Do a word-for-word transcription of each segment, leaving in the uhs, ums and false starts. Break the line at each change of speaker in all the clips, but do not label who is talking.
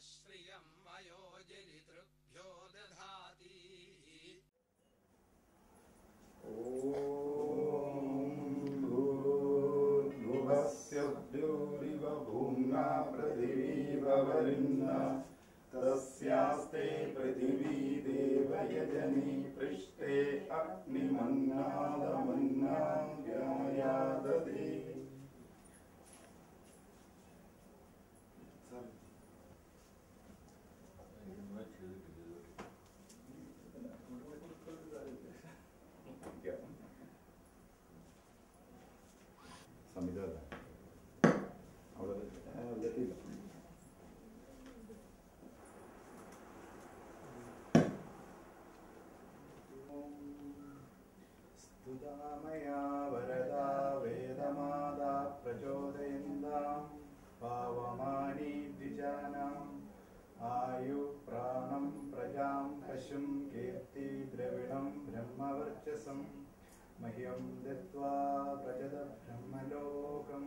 श्रियं वयोजलितृभ्यो दधाति।
ॐ भूर्भुवस्य द्यौरिव भूम्ना पृथिवीव वरुणा तस्यास्ते पृथिवी देवयजनी पृष्ठे अग्निमन्नादमन्नाद्यायादते। സംവിധാന അവിടെ സ്തുതാമയാ വരദാ വേദമാതാ പ്രചോദയന്താം പാവമാനി ദ്വിജാനാം ആയു പ്രാണം പ്രജാം പശും കീർത്തി ദ്രവിണം ബ്രഹ്മവർച്ചസം മഹ്യം ദത്വാ പ്രജത ബ്രഹ്മലോകം.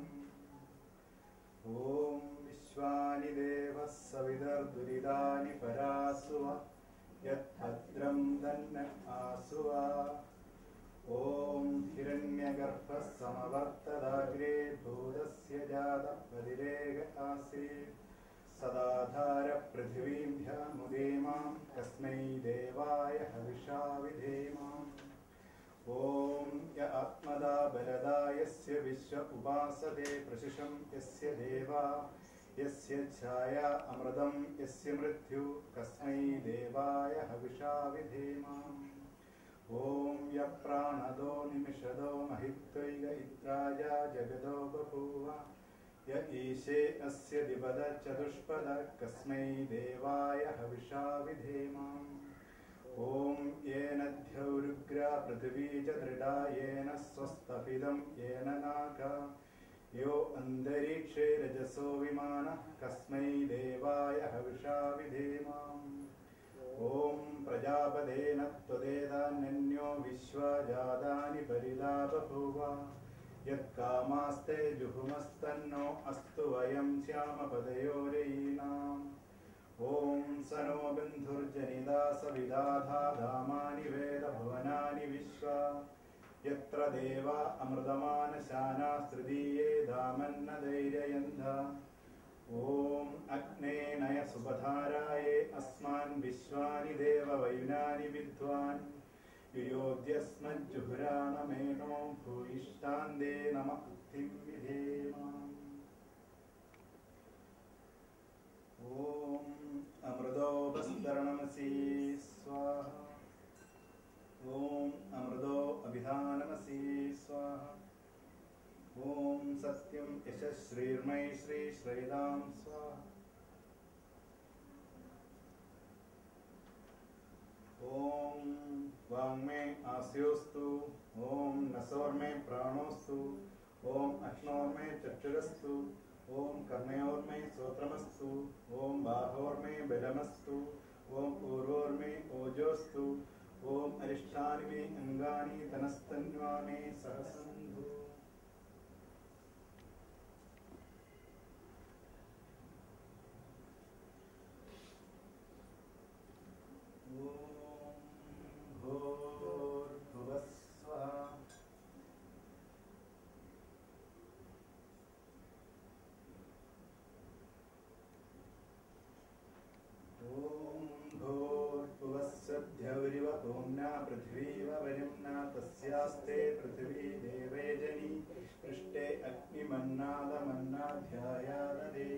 ഓം വിശ്വാനി ദേവഃ സവിതർദുരിതാനി പരാസുവ യദ്ഭദ്രം തന്ന ആസുവ. ഓം ഹിരണ്യഗർഭഃ സമവർത്തദാഗ്രേ ഭൂതസ്യ ജാതഃ പതിരേക ആസീത് സദാധാര പൃഥിവീം ധ്യാമുദേമാം തസ്മൈ ദേവായ ഹവിഷാ വിധേമാം. ഓം യ ആത്മദാ ബലദാ യസ്യ വിശ്വ ഉപാസതേ പ്രശിഷം യസ്യ ദേവാ യസ്യ ഛായാ അമൃതം യസ്യ മൃത്യു തസ്മൈ ദേവായ ഹവിഷാ വിധേമാം. ഓം യ പ്രാണദോ നിമിഷദോ മഹിത്വൈക ഇത്രാജാ ജഗദോ ബഭൂവ യ ഈശേ അസ്യ ദിപദ ചതുഷ്പദ കസ്മൈ ദേവായ ഹവിഷാ വിധേമാം. ഓം യേന ദ്യൗരുഗ്രാ പൃഥിവീ ച ദൃഢാ യേന സ്വസ്തഭിദം യേന നാഗാ യോ അന്തരീക്ഷേ രജസോ വിമാനഃ കസ്മൈ ദേവായ ഹവിഷാ വിധേമാം. ഓം പ്രജാപതേന ത്വദേതാന്യന്യോ വിശ്വാ ജാതാനി പരിതാ ബഭൂവ യത്കാമാസ്തേ ജുഹുമസ്തന്നോ അസ്തു വയം ശ്യാമപദയോരയീനാം. ഓം സനോ ബന്ധുർജനിതാ സവിദാധാ ധാമാനി വേദ ഭുവനാനി വിശ്വ യത്ര ദേവാ അമൃതമാനശാനാ തൃതീയേ ധാമന്ന ധൈര്യയന്ത. ഓം അഗ്നേ നയ സുപധാരായേ അസ്മാൻ വിശ്വാനി ദേവ വൈനാനി വിദ്വാൻ യുയോധ്യസ്മജ്ജുഹുരാണമേനോ ഭൂയിഷ്ടാന്തേ നമ ഉക്തിം വിധേമാം. ഓം അമൃതോപസ്തരണമസി സ്വാഹ. ഓം അമൃതോ അഭിധാനമസി സ്വാഹ. ഓം സത്യം യശശ്രീർമൈ ശ്രീ ശ്രീരാം സ്വാഹ. ഓം വാങ്മേ ആസ്യോസ്തു. ഓം നസോർമേ പ്രാണോസ്തു. ഓം അശ്നോർമേ ചക്ഷുരസ്തു. ഓം കർണയോർമേ ശ്രോത്രമസ്തു. ഓം ബാഹോർമേ ബലമസ്തു. ഓം പൂർവോർമേ ഓജോസ്തു. ഓം അരിഷ്ടാനി മേ അംഗാനി തനസ്തന്വാ മേ സഹസന്ധു. ഓം ഭൂർഭുവസ്വഃ. ഓം ഭൂർഭുവസ്വദ്യൗരിവ ഭൂമ്നാ പൃഥിവീവ വരുണ്നാ തസ്യാസ്തേ പൃഥിവീ ദേവേജനി പൃഷ്ഠേ അഗ്നിമന്നാദമന്നാധ്യായാദദേ.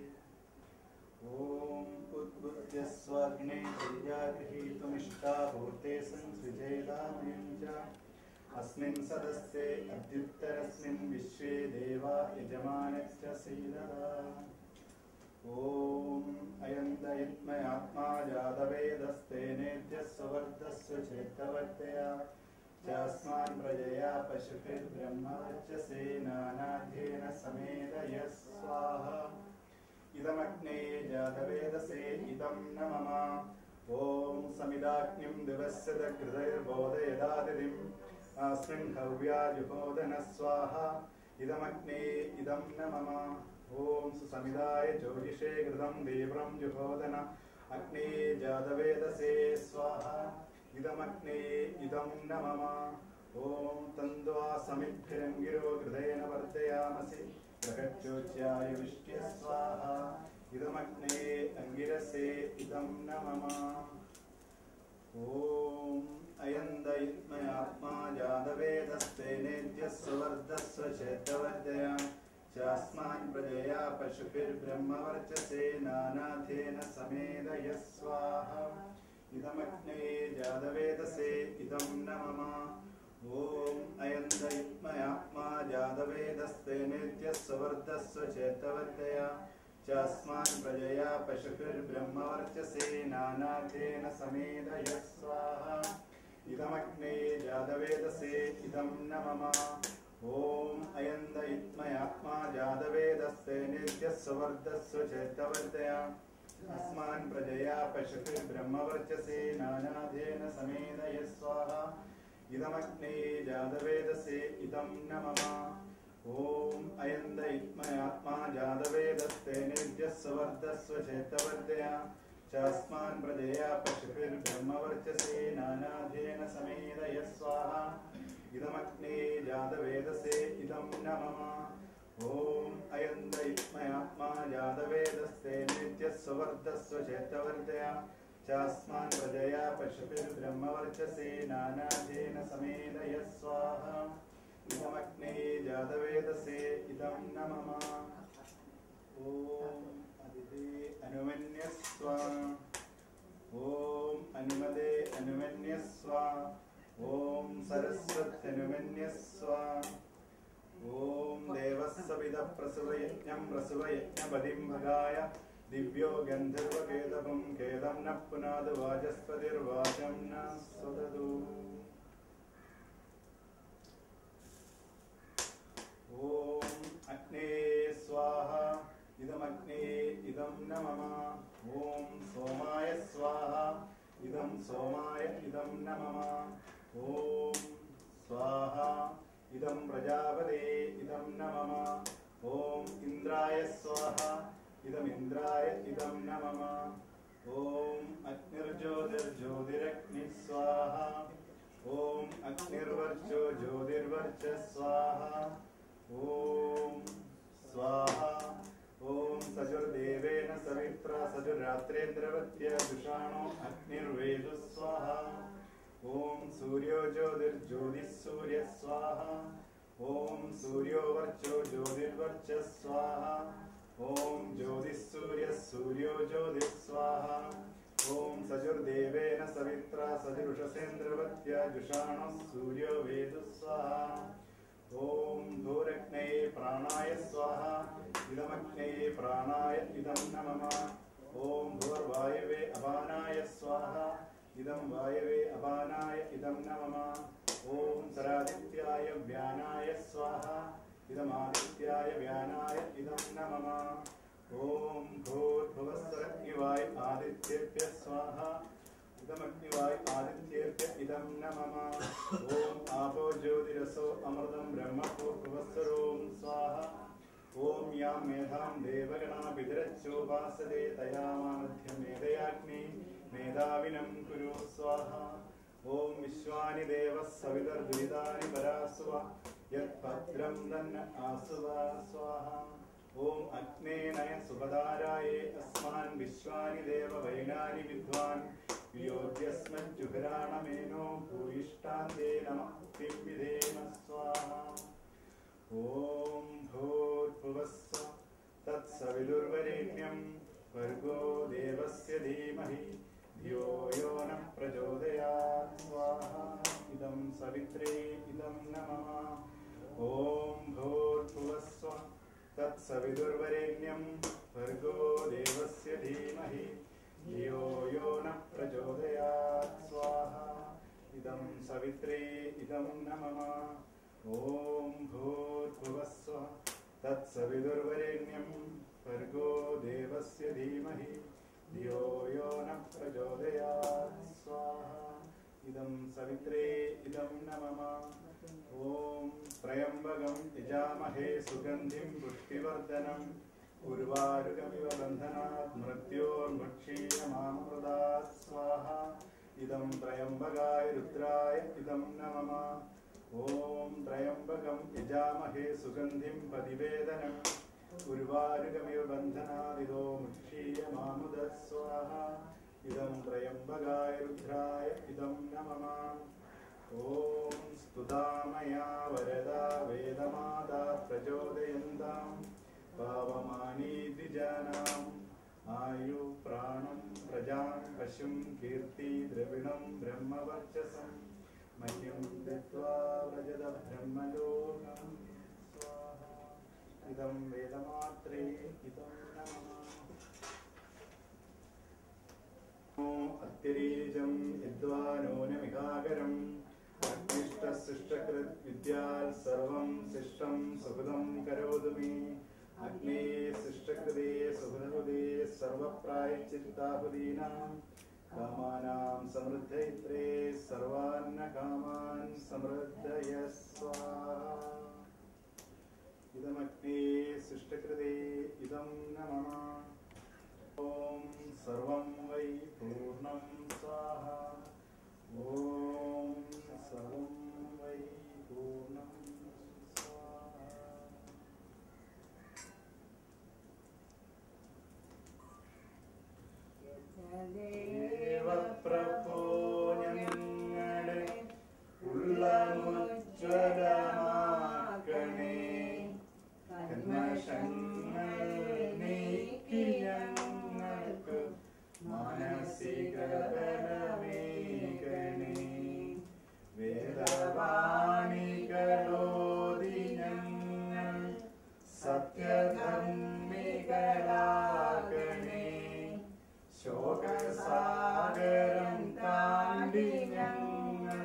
ഓം ഉദ്ബുദ്ധ്യസ്വാഗ്നേ ശയ്യാഗൃഹീതുമിഷ്ടാ ഭൂർത്തേ സംസൃജേതാമയം ച അസ്മിन् സദസ്സേ അദ്യുത്തരസ്മിन् വിശ്വേ ദേവാ യജമാനശ്ച സീദതാ. ഓം അയന്തയത്മയാത്മാ ജാതവേദസ്തേനേദ്യഃ സ്വവർദ്ധസ്വ ചേത്തവർത്തയാ ചാസ്മാൻ പ്രജയാ പശുഭിർബ്രഹ്മവർച്ചസേ നാനാധ്യേന സമേതയഃ സ്വാഹ. ഇദമഗ്നേ ജാതവേദസേ ഇദം ന മമ. ഓം സമിദാഗ്നിം ദിവസ്യത കൃതൈർബോധയദാതിഥിം ആസ്മിൻ ഹവ്യാ ജുഹോദന സ്വാഹ. ഇദമഗ്നേ ഇദം ന മമ. ॐ सुसमिदाय ज्योतिषे घृतं दीव्रं जुहोदन अग्ने जातवेदसे स्वाहा इदमग्ने इदं न मम ॐ तन्द्वा समिद्भिरङ्गिरो घृतेन वर्धयामसि प्रकट्योच्यायुविष्ट्य स्वाहा इदमग्ने अङ्गिरसे इदं न मम ॐ अयन्दयित्मयात्मा जातवेदस्तेनेद्यः सुवर्धस्व चेतवर्धया चास्मान् प्रजया पशुभिर्ब्रह्मवर्चसे नानाथेन समेदयः स्वाहा इदमग्ने जातवेदसे इदं न मम ॐ अयन्दयित्मयात्मा जातवेदस्तेनेद्यः सुवर्धस्व चेतवर्धया चास्मान् प्रजया पशुभिर्ब्रह्मवर्चसे नानाथेन समेदयः स्वाहा इदमग्ने जातवेदसे इदं न मम ॐ अयन्दयित्मयात्मा जातवेदस्तेनेद्यः सुवर्धस्व चेतवर्धया अस्मान् प्रजया पशुभिर्ब्रह्मवर्चसे नानाथेन समेदयः स्वाहा इदमग्ने जातवेदसे इदं न मम ॐ अयन्दयित्मयात्मा जातवेदस्तेनेद्यः सुवर्धस्व चेतवर्धया चास्मान् प्रजया पशुभिर्ब्रह्मवर्चसे नानाथेन समेदयः स्वाहा इदमग्ने जातवेदसे इदं न मम ॐ अयन्दयित्मयात्मा जातवेदस्तेनेद्यः सुवर्धस्व चेतवर्धया चास्मान् प्रजया पशुभिर्ब्रह्मवर्चसे नानाथेन समेदयः स्वाहा इदमग्ने जातवेदसे इदं न मम ॐ अदिते अनुमन्यस्व ॐ अनुमदे अनुमन्यस्व ॐ सरस्वत्यनुमन्यस्व ॐ देवस्सविदः प्रसवयज्ञं प्रसवयज्ञपदिं भगाय दिव्यो गन्धर्वकेतवं केदं न पुनादु वाचस्पतिर्वाचं न स्वदतु ॐ अग्ने स्वाहा इदमग्ने इदं न मम ॐ सोमाय स्वाहा इदं सोमाय इदं न मम ॐ स्वाहा इदं प्रजापते इदं न मम ॐ इन्द्राय स्वाहा इदमिन्द्राय इदं न मम ॐ अग्निर्ज्योतिर्ज्योतिरग्निः स्वाहा ॐ अग्निर्वर्चो ज्योतिर्वर्चः स्वाहा ॐ स्वाहा ॐ सजुर्देवेन सवित्रा सजुरात्रेन्द्रवत्या दुषाणो अग्निर्वेदु स्वाहा ॐ सूर्यो ज्योतिर्ज्योतिः सूर्यः स्वाहा ॐ सूर्यो वर्चो ज्योतिर्वर्चः स्वाहा ॐ ज्योतिः सूर्यः सूर्यो ज्योतिः स्वाहा ॐ सजुर्देवेन सवित्रा सजुरुषसेन्द्रवत्या जुषाणो सूर्यो वेदु स्वाहा ॐ धूरग्ने प्राणाय स्वाहा इदमग्ने प्राणाय इदं न मम ॐ भूर्वायवे अपानाय स्वाहा इदं वायवे अपानाय इदं न मम ॐ सरादित्याय व्यानाय स्वाहा इदमादित्याय व्यानाय इदं न मम ॐ भूर्भुवस्सरग्निवाय आदित्येभ्यः स्वाहा इदमग्निवाय आदित्येभ्य इदं न मम ॐ आपो ज्योतिरसो अमृतं ब्रह्मभूर्भुवस्सरों स्वाहा ॐ यां मेधां देवगणाभिधरच्चोपासते तया मामध्यं मेधयाग्नि मेधाविनं कुरु स्वाहा ॐ विश्वानि देवः सवितर्द्वितानि परासुव यत्भद्रं दन्न आसुव स्वाहा ॐ अग्ने नय सुभदाराये अस्मान् विश्वानि देव वैनानि विद्वान् वियोग्यस्मज्जुहराणमेनो भूयिष्ठान्ते नमः किं विधेम स्वाहा ॐ भूर्भुवस्सु तत्सवितुर्वरेण्यं भर्गो देवस्य धीमहि धियो यो नः प्रचोदयात् स्वाहा इदं सवित्रे इदं न मम ॐ भूर्भुवस्सु तत्सवितुर्वरेण्यं भर्गो देवस्य धीमहि धियो यो नः प्रचोदयात् स्वाहा इदं सवित्रे इदं न मम ॐ भूर्भुवस्सु तत्सवितुर्वरेण्यं भर्गो देवस्य धीमहि धियो यो नः प्रचोदयात् स्वाहा इदं सवित्रे इदं न मम ॐ त्र्यम्बकं यजामहे सुगन्धिं पुष्टिवर्धनं उर्वारुकमिव बन्धनात् मृत्योर्मुक्षीयमामृता स्वाहा इदं त्र्यम्बकाय रुद्राय इदं न मम ॐ त्र्यम्बकं यजामहे सुगन्धिं प्रतिवेदनम् उर्वारुकमिव बन्धनादिदो मुक्षीयमामुद स्वाहा इदं त्र्यम्बकाय रुद्राय इदं न मम ॐ स्तुतामया वरदा वेदमाता प्रचोदयन्तां पावमानी द्विजानाम् आयु प्राणं प्रजां पशुं कीर्ति द्रविणं ब्रह्मवर्चसं मह्यं दत्त्वा व्रजद ब्रह्मलोकं स्वाहा इदं वेदमात्रे इदं नमः अत्यरीजं यद्वानो न मिहाकरम् अग्निष्टशिष्टकृत् विद्यात् सर्वं शिष्टं सुहृदं करोतु मे अग्ने शिष्टकृते सुहृदे सर्वप्रायश्चित्ताहुतीनां कामानां समृद्धयित्रे सर्वान्न कामान् समृद्धय स्वाहा इदमग्ने शिष्टकृते इदं न मम ॐ सर्वं वै पूर्णं स्वाहा ॐ सर्वं वै पूर्णं स्वाहा ദേവപ്രഭോ ഞങ്ങളെ ഉള്ളമുജ്വലമാക്കണേ കന്മഷങ്ങൾ നീക്കി ഞങ്ങൾക്ക് മാനസിക ബലമേകണേ വേദവാണികളോതി ഞങ്ങൾ സത്യധർമ്മികളാകണേ ശോകസാഗരം താണ്ടി ഞങ്ങൾ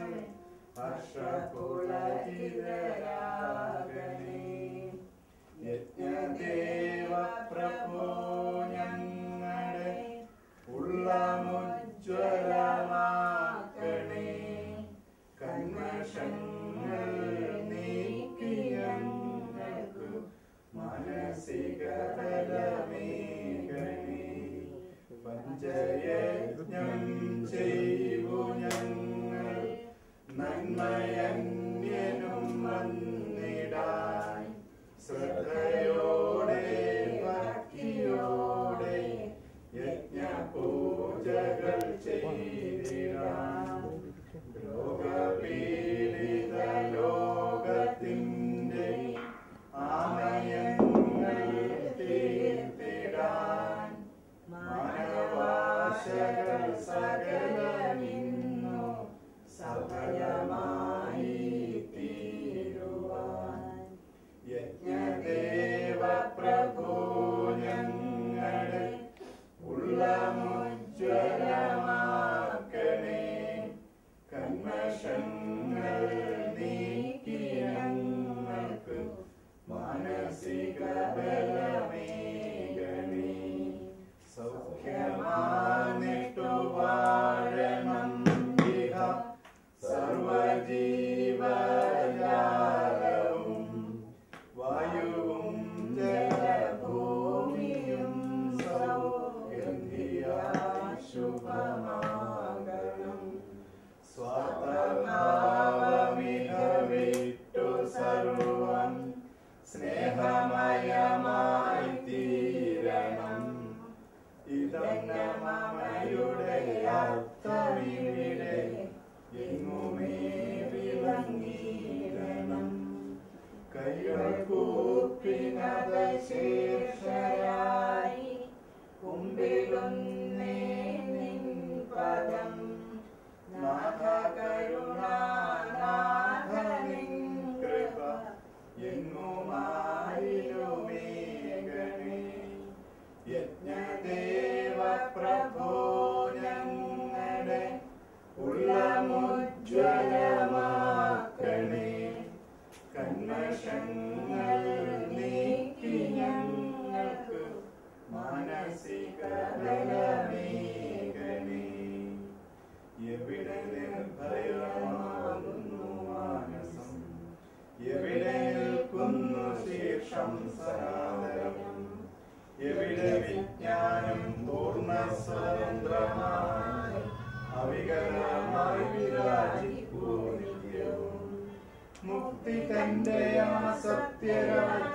ഹർഷപുളകിതരാകണേ യജ്ഞദേവ പ്രഭോ ഞങ്ങളെ ഉള്ളമുജ്വലമാക്കണേ കന്മഷങ്ങൾ നീക്കി ഞങ്ങൾക്ക് മാനസിക ബലമേകണേ പഞ്ചയജ്ഞം ചെയ്യൂ ഞങ്ങൾ നന്മയന്യനും വന്നിടാൻ ശ്രദ്ധയോടെ ഭക്തിയോടെ യജ്ഞപൂജകൾ ചെയ്തിടാൻ രോഗപീഡിത ലോകത്തിൻ്റെ ആമയങ്ങൾ തീർത്തിടാൻ മാനവാശകൾ സകല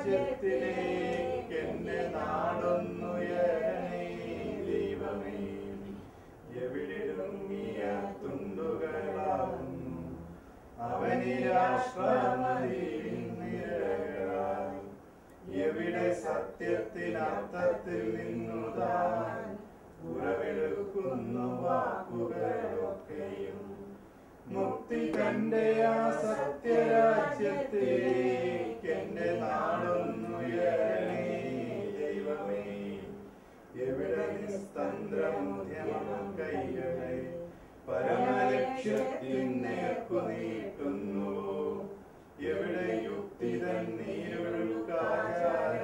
സത്യരാജ്യത്തിലേക്ക് എന്റെ നാടൊന്നുയരണേ ദൈവമേ. എവിടെടുങ്ങിയ തുണ്ടുകളാകുന്നു അവനി രാഷ്ട്രമതിരായി. എവിടെ സത്യത്തിനർത്ഥത്തിൽ നിന്നുതാൻ ഉറവെടുക്കുന്നു വാക്കുകളൊക്കെയും. മുക്തി കണ്ട ആ സത്യരാജ്യത്തിലേക്ക് എന്റെ നാടൊന്നുയരണേ ദൈവമേ. എവിടെ നിസ്തന്ത്രമുദ്യമം കൈകളെ പരമലക്ഷ്യത്തിൽ നേർക്കു നീട്ടുന്നുവോ. എവിടെ യുക്തി തന്നീരൊഴുക്കാചാര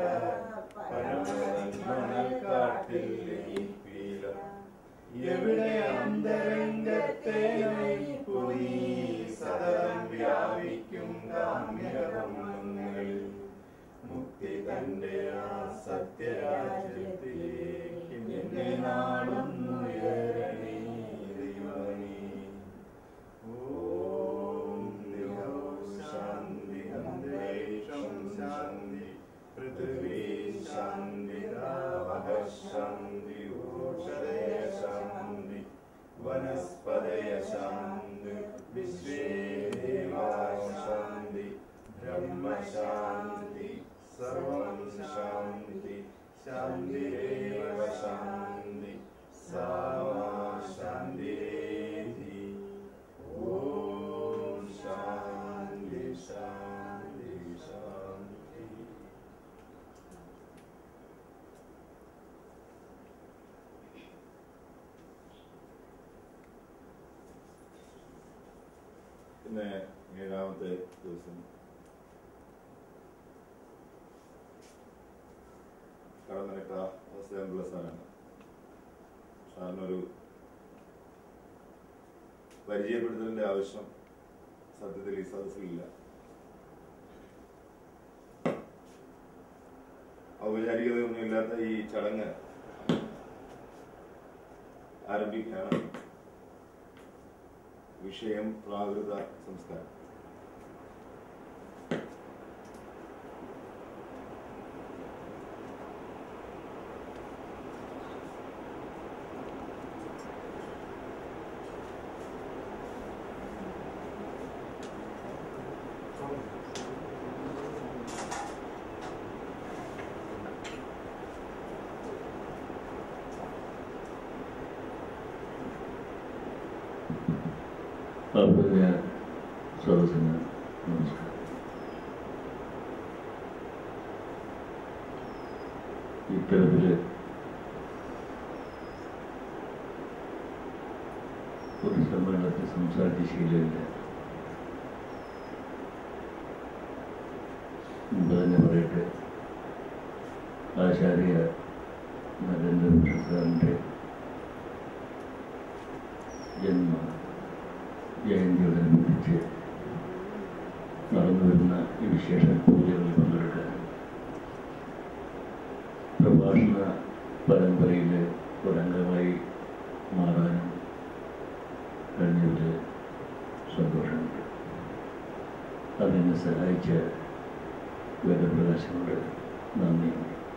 പരമനൽ കാട്ടിൽ ലയിപ്പീല. എവിടെ അന്തരംഗത്തെ നയിപ്പു നീ സദരം വ്യാപിക്കും കാമ്യകർമ്മങ്ങളിൽ. മുക്തി തന്റെ ആ സത്യരാജ്യത്തിലേക്ക് എന്നെ നാടൊന്നുയരണേ ദൈവമേ. ഓം ദേവോ ശാന്തി അന്തരീക്ഷം ശാന്തി പൃഥ്വീ ശാന്തി രാവഃ ശാന്തി ഓഷധയ ശാന്തി വനസ്പതയ ശാന്തി വിശ്വേ ദേവാ ശാന്തി ബ്രഹ്മ ശാന്തി സർവം ശാന്തി ശാന്തിരേവ ശാന്തി സാമാ ശാന്തിരേധി. ഓം ശാന്തി ശാന്തി ശാന്തി.
പിന്നെ ഏഴാമത്തെ ദിവസം കടന്നിട്ട അവസ്ഥയുള്ള സ്ഥലമാണ്. സാറിനൊരു പരിചയപ്പെടുത്തലിന്റെ ആവശ്യം സത്യത്തിൽ ഈ സദസ്സിലില്ല. ഔപചാരികതയൊന്നും ഇല്ലാത്ത ഈ ചടങ്ങ് ആരംഭിക്കുകയാണ്. വിഷയം പ്രാകൃത സംസ്കാരം.
ആത്മീയ സദസ്സിന് നമസ്കാരം. ഇത്തരത്തില് ഒരു സമ്മേളനത്തിൽ സംസാരിച്ച ശീലമില്ല. മുമ്പ് തന്നെ പറയട്ടെ, ആചാര്യ നരേന്ദ്രപ്രസാദിന്റെ ജന്മ ജയന്തിയോടനുബന്ധിച്ച് നടന്നുവരുന്ന ഈ വിശേഷ പൂജകളിൽ പങ്കെടുക്കാൻ പ്രഭാഷണ പരമ്പരയിലെ ഒരംഗമായി മാറാനും കഴിഞ്ഞതിൽ സന്തോഷമുണ്ട്. അതിനെ സഹായിച്ച വേദപ്രകാശനോട് നന്ദി.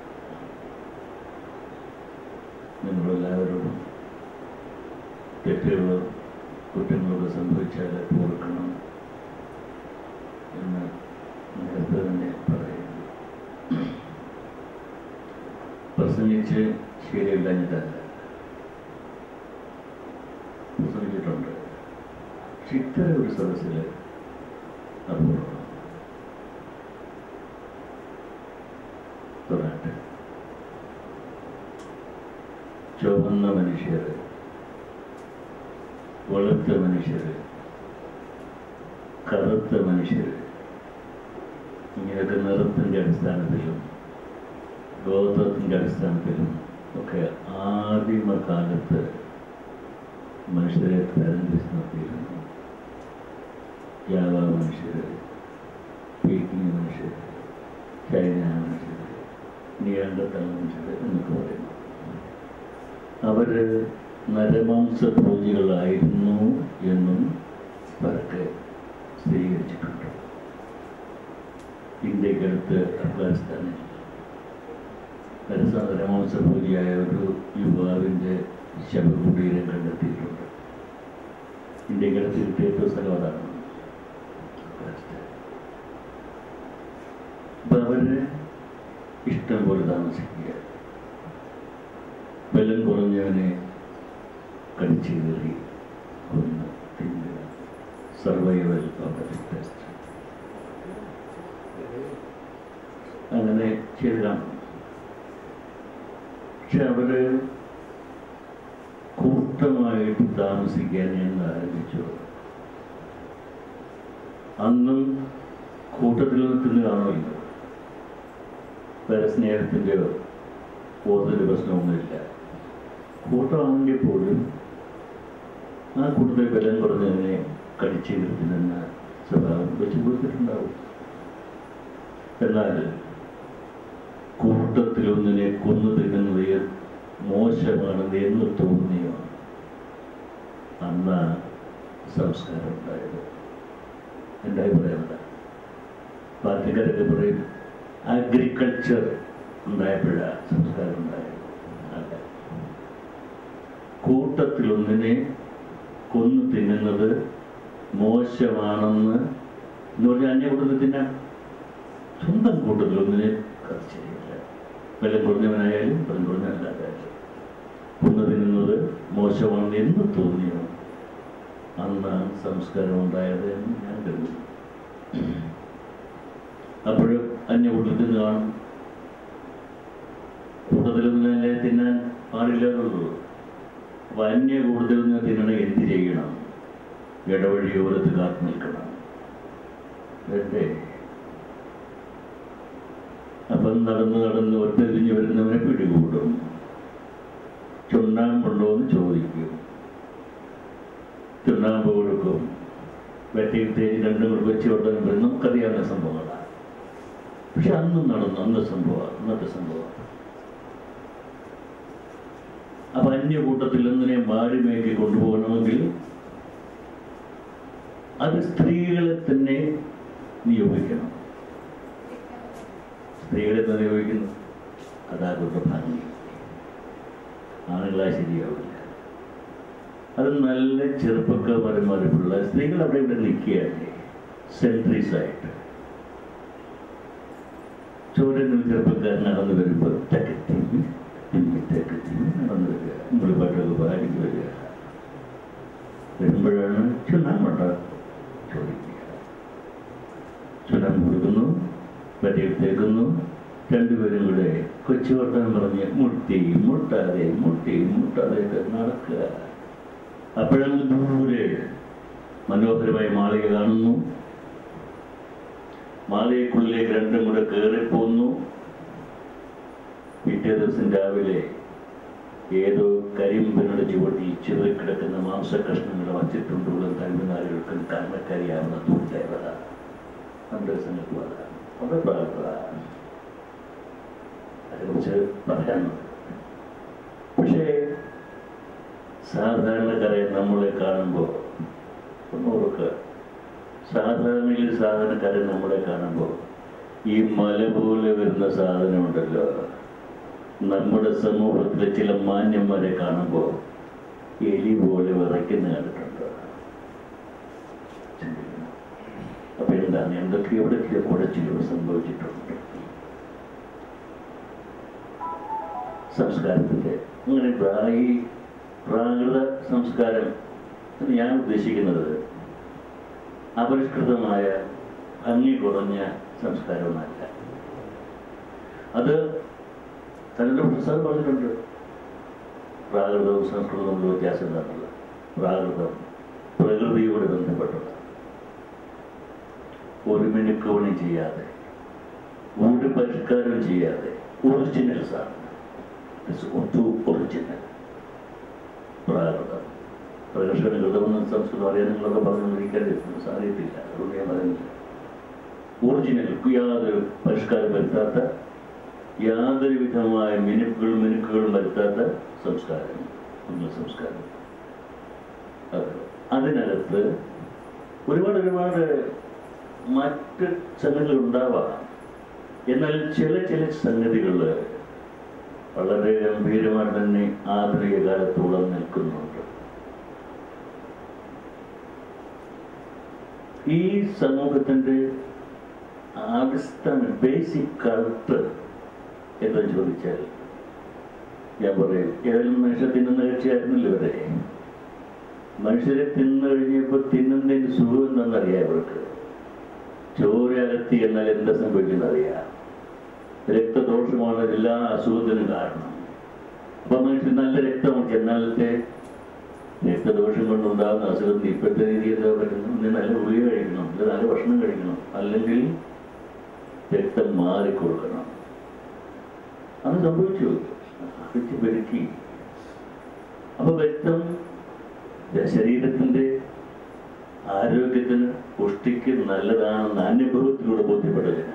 നിങ്ങളെല്ലാവരോടും തെറ്റുകളോ കുറ്റങ്ങളൊക്കെ സംഭവിച്ചാൽ ഓർക്കണം എന്ന് നേരത്തെ തന്നെ പറയുന്നു. പ്രസംഗിച്ച് ശരിയല്ലഞ്ഞിട്ടല്ല, പ്രസംഗിച്ചിട്ടുണ്ട്. പക്ഷെ ഇത്തരം ഒരു സദസ്സിൽ അപൂർവം. തൊടാട്ടെ. ചുവന്ന മനുഷ്യർ, വെളുത്ത മനുഷ്യർ, കറുത്ത മനുഷ്യർ, ഇങ്ങനെയൊക്കെ നിറത്തിൻ്റെ അടിസ്ഥാനത്തിലും ഗോത്രത്തിൻ്റെ അടിസ്ഥാനത്തിലും ഒക്കെ ആദിമകാലത്ത് മനുഷ്യരെ തരംതിരിച്ച് നടത്തിയിരുന്നു. ജാവ മനുഷ്യർ, പീക്കിനി മനുഷ്യർ, ചൈന മനുഷ്യർ, നിയാണ്ടത്തൽ മനുഷ്യർ എന്നൊക്കെ പറയുന്നു. അവര് നരമാംസഭോജികളായിരുന്നു എന്നും പരക്കെ സ്ഥിരീകരിച്ചിട്ടുണ്ട്. ഈ ഇന്ത്യക്കടുത്ത് അഫ്ഗാനിസ്ഥാനിൽ രമാംസഭൂരിയായ ഒരു യുവാവിൻ്റെ ശവകുടീരം കണ്ടെത്തിയിട്ടുണ്ട്. ഇന്ത്യക്കടുത്ത് കിട്ടിയ ഏറ്റവും സ്ഥലം അതാണ് അഫ്ഗാനിസ്ഥാൻ. അപ്പം അവര് ഇഷ്ടം പോലെ താമസിക്കുക, ബലം കുറഞ്ഞവനെ കടിച്ചു കയറി കൊന്ന് തിന്നുക, സർവൈവൽ ഓഫ് ദ ഫിറ്റസ്റ്റ്. അങ്ങനെ ചെയ്താണ്. പക്ഷെ അവര് കൂട്ടമായിട്ട് താമസിക്കാൻ ഞാൻ ആരംഭിച്ചു. അന്നും കൂട്ടത്തിൽ നിന്ന് കാണുമല്ലോ, വേറെ സ്നേഹത്തിൻ്റെയോ ബോധത്തിൻ്റെ പ്രശ്നമൊന്നുമില്ല. കൂട്ടമാണെങ്കിൽ പോലും ആ കൂട്ടത്തിൽ ബലം കുറഞ്ഞതിനെ കടിച്ചു കിട്ടുന്ന സ്വഭാവം വെച്ച് കൊടുത്തിട്ടുണ്ടാവും. എന്നാൽ കൂട്ടത്തിലൊന്നിനെ കൊന്നു തിന്നുന്നത് മോശമാണെന്ന് എന്ന് തോന്നിയോ അന്ന് സംസ്കാരം ഉണ്ടായത്. എൻ്റെ അഭിപ്രായം എന്താ? പാർട്ടിക്കാരൊക്കെ പറയും അഗ്രികൾച്ചർ ഉണ്ടായപ്പോഴാണ് സംസ്കാരം ഉണ്ടായത്. അല്ല, കൂട്ടത്തിലൊന്നിനെ കൊന്നു തിന്നുന്നത് മോശമാണെന്ന് എന്ന് പറഞ്ഞാൽ അന്യ കൂട്ടത്തിൽ തിന്നാം. സ്വന്തം കൂട്ടത്തിലൊന്നിനെ അത് ശരിയല്ല. ബലം കുറഞ്ഞവനായാലും ബലം കുറഞ്ഞവനല്ലാതായാലും കൊന്നു തിന്നുന്നത് മോശമാണെന്ന് എന്ന് തോന്നിയോ അന്നാണ് സംസ്കാരം ഉണ്ടായത് എന്ന് ഞാൻ കരുതുന്നു. അപ്പോഴും അന്യ കൂട്ടത്തിൽ നിന്ന് കാണും. കൂട്ടത്തിലൊന്നിനെ തിന്നാൻ പാടില്ലാതുള്ളൂ. അപ്പൊ അന്യ കൂടുതൽ നിന്ന് തിന്നണമെങ്കിൽ എന്ത് ചെയ്യണം? ഇടവഴിയോരത്ത് കാത്തു നിൽക്കണം. വേണ്ടേ? അപ്പം നടന്ന് നടന്ന് ഒറ്റതിരിഞ്ഞ് വരുന്നവനെ പിടികൂടും. ചുണ്ണാമ്പുണ്ടോ എന്ന് ചോദിക്കും, ചുണ്ണാമ്പ് കൊടുക്കും. വെട്ടിയിൽ തേരി രണ്ടും കൂടെ വെച്ച് കൊടുത്താലും പറയും നമുക്കറിയാവുന്ന സംഭവങ്ങളാണ്. പക്ഷെ അന്നും നടന്നു, അന്ന് സംഭവമാണ്, അന്നത്തെ സംഭവമാണ്. അപ്പൊ അന്യകൂട്ടത്തിൽ ഒന്നിനെ മാറിമേക്കി കൊണ്ടുപോകണമെങ്കിൽ അത് സ്ത്രീകളെ തന്നെ നിയോഗിക്കണം. സ്ത്രീകളെ തന്നെ നിയോഗിക്കുന്നു. അതാകുന്ന ഭംഗി. ആണുങ്ങളാ ശരിയാവില്ല. അത് നല്ല ചെറുപ്പക്കാരന്മാരുള്ള സ്ത്രീകൾ അവിടെ ഇവിടെ നിൽക്കുകയാണ് സെൻട്രീസായിട്ട്. ചോരനും ചെറുപ്പക്കാരൻ നടന്നു വരുമ്പോൾ തക്കത്തിമ്മി തിമ്മി തക്കത്തിമ്മി നടന്നു വരിക, നമ്മൾ പാട്ടൊക്കെ പാടി വരിക. വരുമ്പോഴാണ് ചുണ്ണാമ്പുണ്ട ചോദിക്കുക. ചുണ്ണാമ്പ് കൊടുക്കുന്നു, പറ്റിയെടുത്തേക്കുന്നു. രണ്ടുപേരും കൂടെ കൊച്ചു വർത്താനം പറഞ്ഞ് മുട്ടി മുട്ടാതെ മുട്ടി മുട്ടാതെ നടക്കുക. അപ്പോഴങ്ങ് ദൂരെ മനോഹരമായ മാളിക കാണുന്നു. മാളികക്കുള്ളിലേക്ക് രണ്ടും കൂടെ കയറിപ്പോന്നു. പിറ്റേ ദിവസം രാവിലെ ഏതോ കരിമ്പിനുടെ ചുവട്ടിൽ ചിതറിക്കിടക്കുന്ന മാംസകഷ്ണങ്ങൾ വച്ചിട്ടുണ്ടുള്ള തമിഴ്നാടുകൾക്കും കാരണക്കാരിയാവുന്ന ദൂരദേവത നമ്മുടെ ദിവസങ്ങൾക്ക് വരാം. വളരെ പ്രാർത്ഥന അതിനെക്കുറിച്ച് പറയാനുണ്ട്. പക്ഷേ സാധാരണക്കാരെ നമ്മളെ കാണുമ്പോൾ ഒന്നോർക്ക് സാധാരണയിൽ സാധാരണക്കാരെ നമ്മളെ കാണുമ്പോൾ ഈ മല പോലെ വരുന്ന സാധനമുണ്ടല്ലോ, നമ്മുടെ സമൂഹത്തിലെ ചില മാന്യന്മാരെ കാണുമ്പോൾ എലി പോലെ വിറയ്ക്കുന്ന കണ്ടിട്ടുണ്ട്. അപ്പൊ എന്താണ്, എന്തൊക്കെ എവിടെയൊക്കെ കുഴച്ചിലൂടെ സംഭവിച്ചിട്ടുണ്ട്. സംസ്കാരത്തിന്റെ അങ്ങനെ ഈ പ്രാകൃത സംസ്കാരം എന്ന് ഞാൻ ഉദ്ദേശിക്കുന്നത് അപരിഷ്കൃതമായ ഭംഗി കുറഞ്ഞ സംസ്കാരമൊന്നല്ല. അത് തന്നെ പ്രസാദ് പറഞ്ഞിട്ടുണ്ട്. പ്രാകൃതവും സംസ്കൃതവും തമ്മിൽ വ്യത്യാസം എന്താണുള്ളത്? പ്രാകൃതം പ്രകൃതിയോട് ബന്ധപ്പെട്ടതാണ്. ഒരു മിനുക്കവണി ചെയ്യാതെ, ഒരു പരിഷ്കാരവും ചെയ്യാതെ ഒറിജിനൽ സാധനം, ഒറിജിനൽ. പ്രാകൃതം പ്രകർഷണകൃതമെന്ന് സംസ്കൃതം അറിയാൻ നിങ്ങളൊക്കെ പറഞ്ഞുകൊണ്ടിരിക്കാൻ സാധ്യതയില്ല. അതുകൊണ്ട് ഞാൻ പറയുന്നില്ല. ഒറിജിനൽ, യാതൊരു പരിഷ്കാരം വരുത്താത്ത, യാതൊരു വിധമായ മിനുക്കുകളും മിനുക്കുകളും വരുത്താത്ത സംസ്കാരം, നമ്മുടെ സംസ്കാരം. അത് അതിനകത്ത് ഒരുപാട് ഒരുപാട് മറ്റ് സംഗതികൾ ഉണ്ടാവാം. എന്നാൽ ചില ചില സംഗതികൾ വളരെ ഗംഭീരമായിട്ട് തന്നെ ആധുനിക കാലത്തോളം നിൽക്കുന്നുണ്ട്. ഈ സമൂഹത്തിന്റെ അടിസ്ഥാന ബേസിക് കൾട്ട് എന്ന് ചോദിച്ചാൽ ഞാൻ പറയും, ഏതായാലും മനുഷ്യർ തിന്നുന്ന കഴിച്ചായിരുന്നില്ല ഇവരെ. മനുഷ്യരെ തിന്നു കഴിഞ്ഞപ്പോൾ തിന്നുന്നതിന്റെ സുഖം എന്താണെന്നറിയാം അവർക്ക്. ചോരകത്തി എന്നാൽ എന്താ സംഭവിക്കുന്നത് അറിയാം. രക്തദോഷമാണ് എല്ലാ അസുഖത്തിനും കാരണം. അപ്പൊ മനുഷ്യൻ നല്ല രക്തമുണ്ട്, എന്നാലത്തെ രക്തദോഷം കൊണ്ടുണ്ടാകുന്ന അസുഖത്തിന് ഇപ്പോഴത്തെ രീതി എന്താ പറ്റുന്നു? ഇന്ന് നല്ല ഗുളിക കഴിക്കണം, ഇല്ല നല്ല ഭക്ഷണം കഴിക്കണം, അല്ലെങ്കിൽ രക്തം മാറിക്കൊടുക്കണം. അത് സംഭവിച്ചു, അടിച്ച് പെരുക്കി. അപ്പൊ രക്തം ശരീരത്തിന്റെ ആരോഗ്യത്തിന് പുഷ്ടിക്ക് നല്ലതാണെന്ന് അനുഭവത്തിലൂടെ ബോധ്യപ്പെട്ടതിനാണ്.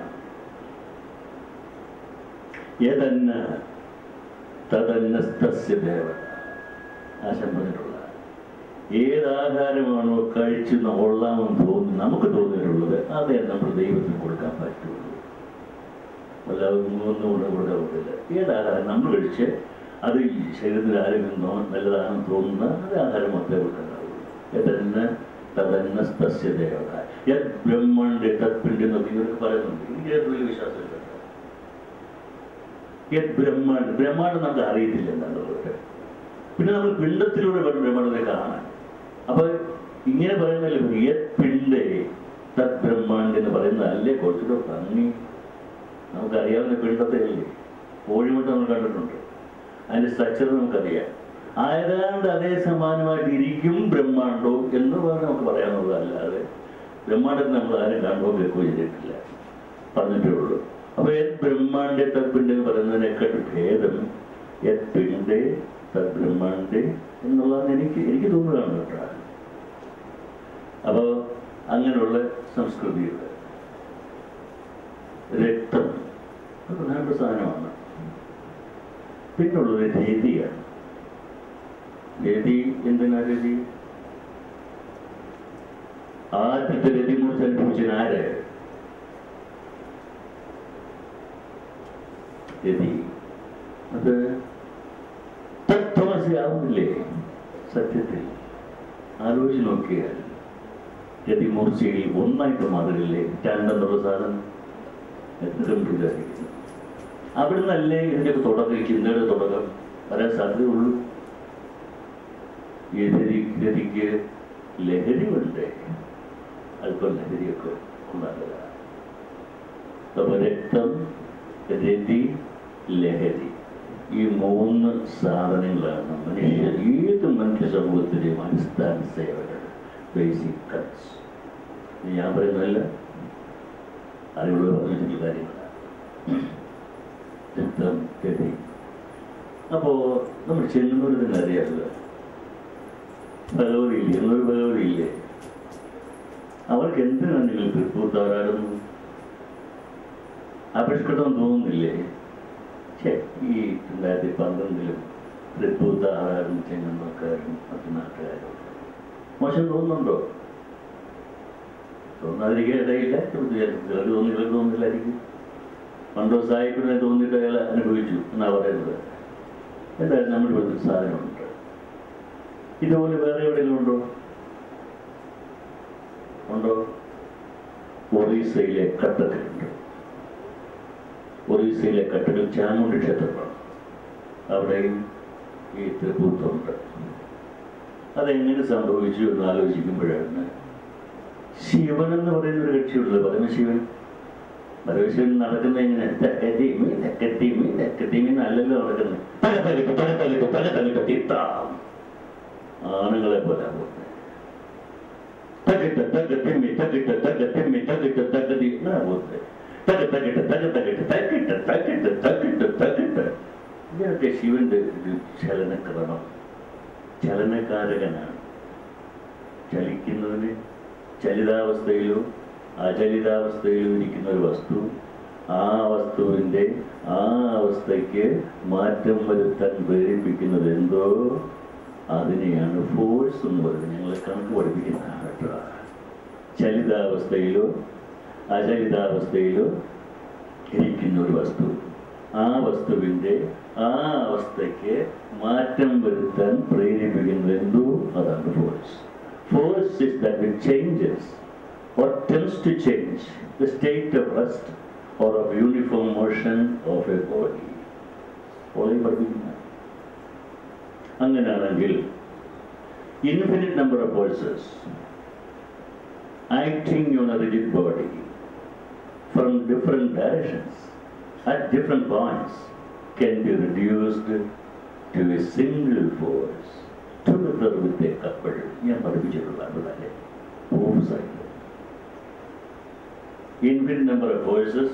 യതന്ന തദന്നസ്തസ്യ ദേവത ആശം പറഞ്ഞിട്ടുള്ള ഏതാഹാരമാണോ കഴിച്ച് കൊള്ളാമെന്ന് തോന്നി നമുക്ക് തോന്നിയിട്ടുള്ളത് അതേ നമ്മൾ ദൈവത്തിന് കൊടുക്കാൻ പറ്റുള്ളൂ. എല്ലാവർക്കും ഒന്നും കൊണ്ട് കൊടുക്കാൻ പറ്റില്ല. ഏതാഹാരം നമ്മൾ കഴിച്ച് അത് ശരീരത്തിൽ ആരോഗ്യം നല്ലതാണെന്ന് തോന്നുന്ന അത് ആഹാരം മാത്രമേ കൊടുക്കാനാവുള്ളൂ. യതന്ന തദന്നസ്തസ്യ ദേവത യത് ബ്രഹ്മാണ്ഡ തത്പിണ്ഡ് എന്നൊക്കെ ഇവർക്ക് പറയുന്നുണ്ട്. എനിക്ക് വലിയ വിശ്വാസമില്ല. യത് ബ്രഹ്മാണ്ഡ് ബ്രഹ്മാണ്ഡം നമുക്ക് അറിയത്തില്ല എന്നുള്ളത്. പിന്നെ നമ്മൾ പിണ്ടത്തിലൂടെ വേണം ബ്രഹ്മാണ്ഡത്തെ കാണാൻ. അപ്പൊ ഇങ്ങനെ പറയുന്നല്ലേ യത് പിണ്ഡേ തത് ബ്രഹ്മാണ്ഡ് എന്ന് പറയുന്നതല്ലേ കുറച്ചുകൂടെ ഭംഗി. നമുക്കറിയാവുന്ന പിണ്ടത്തെ അല്ലേ, കോഴിമുട്ട നമ്മൾ കണ്ടിട്ടുണ്ട്, അതിന്റെ സ്ട്രക്ചർ നമുക്കറിയാം. ആയതാണ്ട് അതേ സമാനമായിട്ട് ഇരിക്കും ബ്രഹ്മാണ്ടവും എന്ന് പറഞ്ഞ് നമുക്ക് പറയാനുള്ളതല്ലാതെ ബ്രഹ്മാണ്ടത്തെ നമ്മൾ ആരും കാണുമ്പോൾ കേൾക്കുകയോ ചെയ്തിട്ടില്ല, പറഞ്ഞിട്ടേ ഉള്ളൂ. അപ്പൊ യത് ബ്രഹ്മാണ്ഡേ തത് പിണ്ഡേ എന്ന് പറയുന്നതിനെക്കാട്ട് ഭേദം യത് പിണ്ഡേ തത് ബ്രഹ്മാണ്ഡേ എന്നുള്ളതാണ് എനിക്ക് എനിക്ക് തോന്നുന്നതാണ് കേട്ടോ. അപ്പൊ അങ്ങനെയുള്ള സംസ്കൃതിയുണ്ട്. രക്തം പ്രധാനപ്പെട്ട സാധനമാണ്. പിന്നുള്ളത് രതിയാണ്. രതി എന്തിനാ രതി? ആദ്യത്തെ രതി കുറിച്ച് അനുഭവിച്ചത് ആര്? രതി അത് തത്വമസിയാവുന്നില്ലേ? സത്യത്തിൽ ആലോചിച്ച് നോക്കിയാൽ രതിമൂർച്ചയിൽ ഒന്നായിട്ട് മാറില്ലേ രണ്ടെന്നുള്ള സാധനം? എത്ര വിചാരിക്കുന്നു. അവിടുന്നല്ലേ ഇതിൻ്റെയൊക്കെ തുടക്കം, ചിന്തയുടെ തുടക്കം വരാൻ സാധ്യതയുള്ളൂ. ഈ രതി രതിക്ക് ലഹരി വേണ്ടേ? അല്പം ലഹരിയൊക്കെ ഉണ്ടാകുക. അപ്പൊ രക്തം, രതി, ലഹരി, ഈ മൂന്ന് സാധനങ്ങളാണ് മനുഷ്യ ഏത് മനുഷ്യ സമൂഹത്തിന്റെയും അടിസ്ഥാന സേവകൾ, ബേസിക് കട്ട്സ്. ഞാൻ പറയുന്നതല്ല, അറിവുള്ള പറഞ്ഞിട്ടുള്ള കാര്യങ്ങളാണ്. രക്തം, രതി. അപ്പോ നമ്മൾ ചെല്ലുന്നവർ തന്നെ അറിയാമല്ലോ, ഭഗവതിയില്ലേ, എന്നൊരു ഭഗവതിയില്ലേ, അവർക്ക് എന്തിനാണ് നിങ്ങൾ തൃപ്പൂത്താറാടുന്നു? ആപഷ്കൃതം തോന്നുന്നില്ലേ? ഈ രണ്ടായിരത്തി പന്ത്രണ്ടിലും തൃപ്പൂത്താറാടും ചെങ്ങന്നൂർക്കാരും മറ്റു നാട്ടുകാരും മോശം തോന്നുന്നുണ്ടോ? തോന്നാതിരിക്കാൻ ഇടയില്ല. ചിലർക്ക് തോന്നി, ചിലർക്ക് തോന്നില്ലായിരിക്കും. പണ്ടോ സായിപ്പിനെ തോന്നിയിട്ട് അയാൾ അനുഭവിച്ചു എന്നാ പറയുന്നത്. എന്തായാലും നമ്മുടെ ഇവിടുത്തെ സാധനമുണ്ട്. ഇതുപോലെ വേറെ എവിടെയെങ്കിലും ഉണ്ടോ? ഉണ്ടോ? ഒറീസയിലെ കട്ടക്കിലുണ്ട്. ഒറീസയിലെ കട്ടക്കിൽ ചാമുണ്ഡി ക്ഷേത്രമാണ്. അവിടെയും ഈ തൃപ്പൂത്തമുണ്ട്. അതെങ്ങനെ സംഭവിച്ചു എന്ന് ആലോചിക്കുമ്പോഴാണ് ശിവൻ എന്ന് പറയുന്ന ഒരു കക്ഷിയുള്ളത്. പരമശിവൻ പരമശിവൻ നടക്കുന്ന എങ്ങനെ? തെക്കത്തീമി തെക്കത്തീമി തെക്കത്തീമി നല്ലല്ലോ നടക്കുന്നത്. തകത്തകിട്ട് തകത്തകിട്ട് തകത്തകിട്ട് തിത്താം ആണുങ്ങളെ പോലെ പോകുന്നത്. തകിട്ട് തകത്തിമ്മി തകിട്ട് തകത്തിമ്മി തകിട്ട് തകതി എന്നാ പോകുന്നത്. തകത്തകിട്ട് തകത്തകിട്ട് തകിട്ട് തകിട്ട് തകിട്ട് തകിട്ട്. ഇതിനൊക്കെ ശിവന്റെ ഒരു ചലനക്രമം, ചലനകാരകനാണ്. ചലിക്കുന്നതിന് ചലിതാവസ്ഥയിലോ അചലിതാവസ്ഥയിലോ ഇരിക്കുന്ന ഒരു വസ്തു, ആ വസ്തുവിൻ്റെ ആ അവസ്ഥയ്ക്ക് മാറ്റം വരുത്താൻ പ്രേരിപ്പിക്കുന്നത് എന്തോ അതിനെയാണ് ഫോഴ്സ് എന്ന് പറയുന്നത്. ഞങ്ങളെ കണക്ക് പഠിപ്പിക്കുന്നതാണ് കേട്ടോ. ചലിതാവസ്ഥയിലോ അചലിതാവസ്ഥയിലോ ഇരിക്കുന്ന ഒരു വസ്തു, ആ വസ്തുവിൻ്റെ ആ അവസ്ഥയ്ക്ക് മാറ്റം വരുത്താൻ പ്രേരിപ്പിക്കുന്നത് എന്തോ അതാണ് force. Force is that which changes or tends to change the state of rest or of uniform motion of a body. ഓളെ പഠിപ്പിക്കുന്ന അങ്ങനെയാണെങ്കിൽ infinite number of forces acting on a rigid body from different directions at different points can be reduced to a single force together with a couple. ഞാൻ പഠിപ്പിച്ചിട്ടുള്ള വളരെ ഓഫ്സൈഡ് infinite number of forces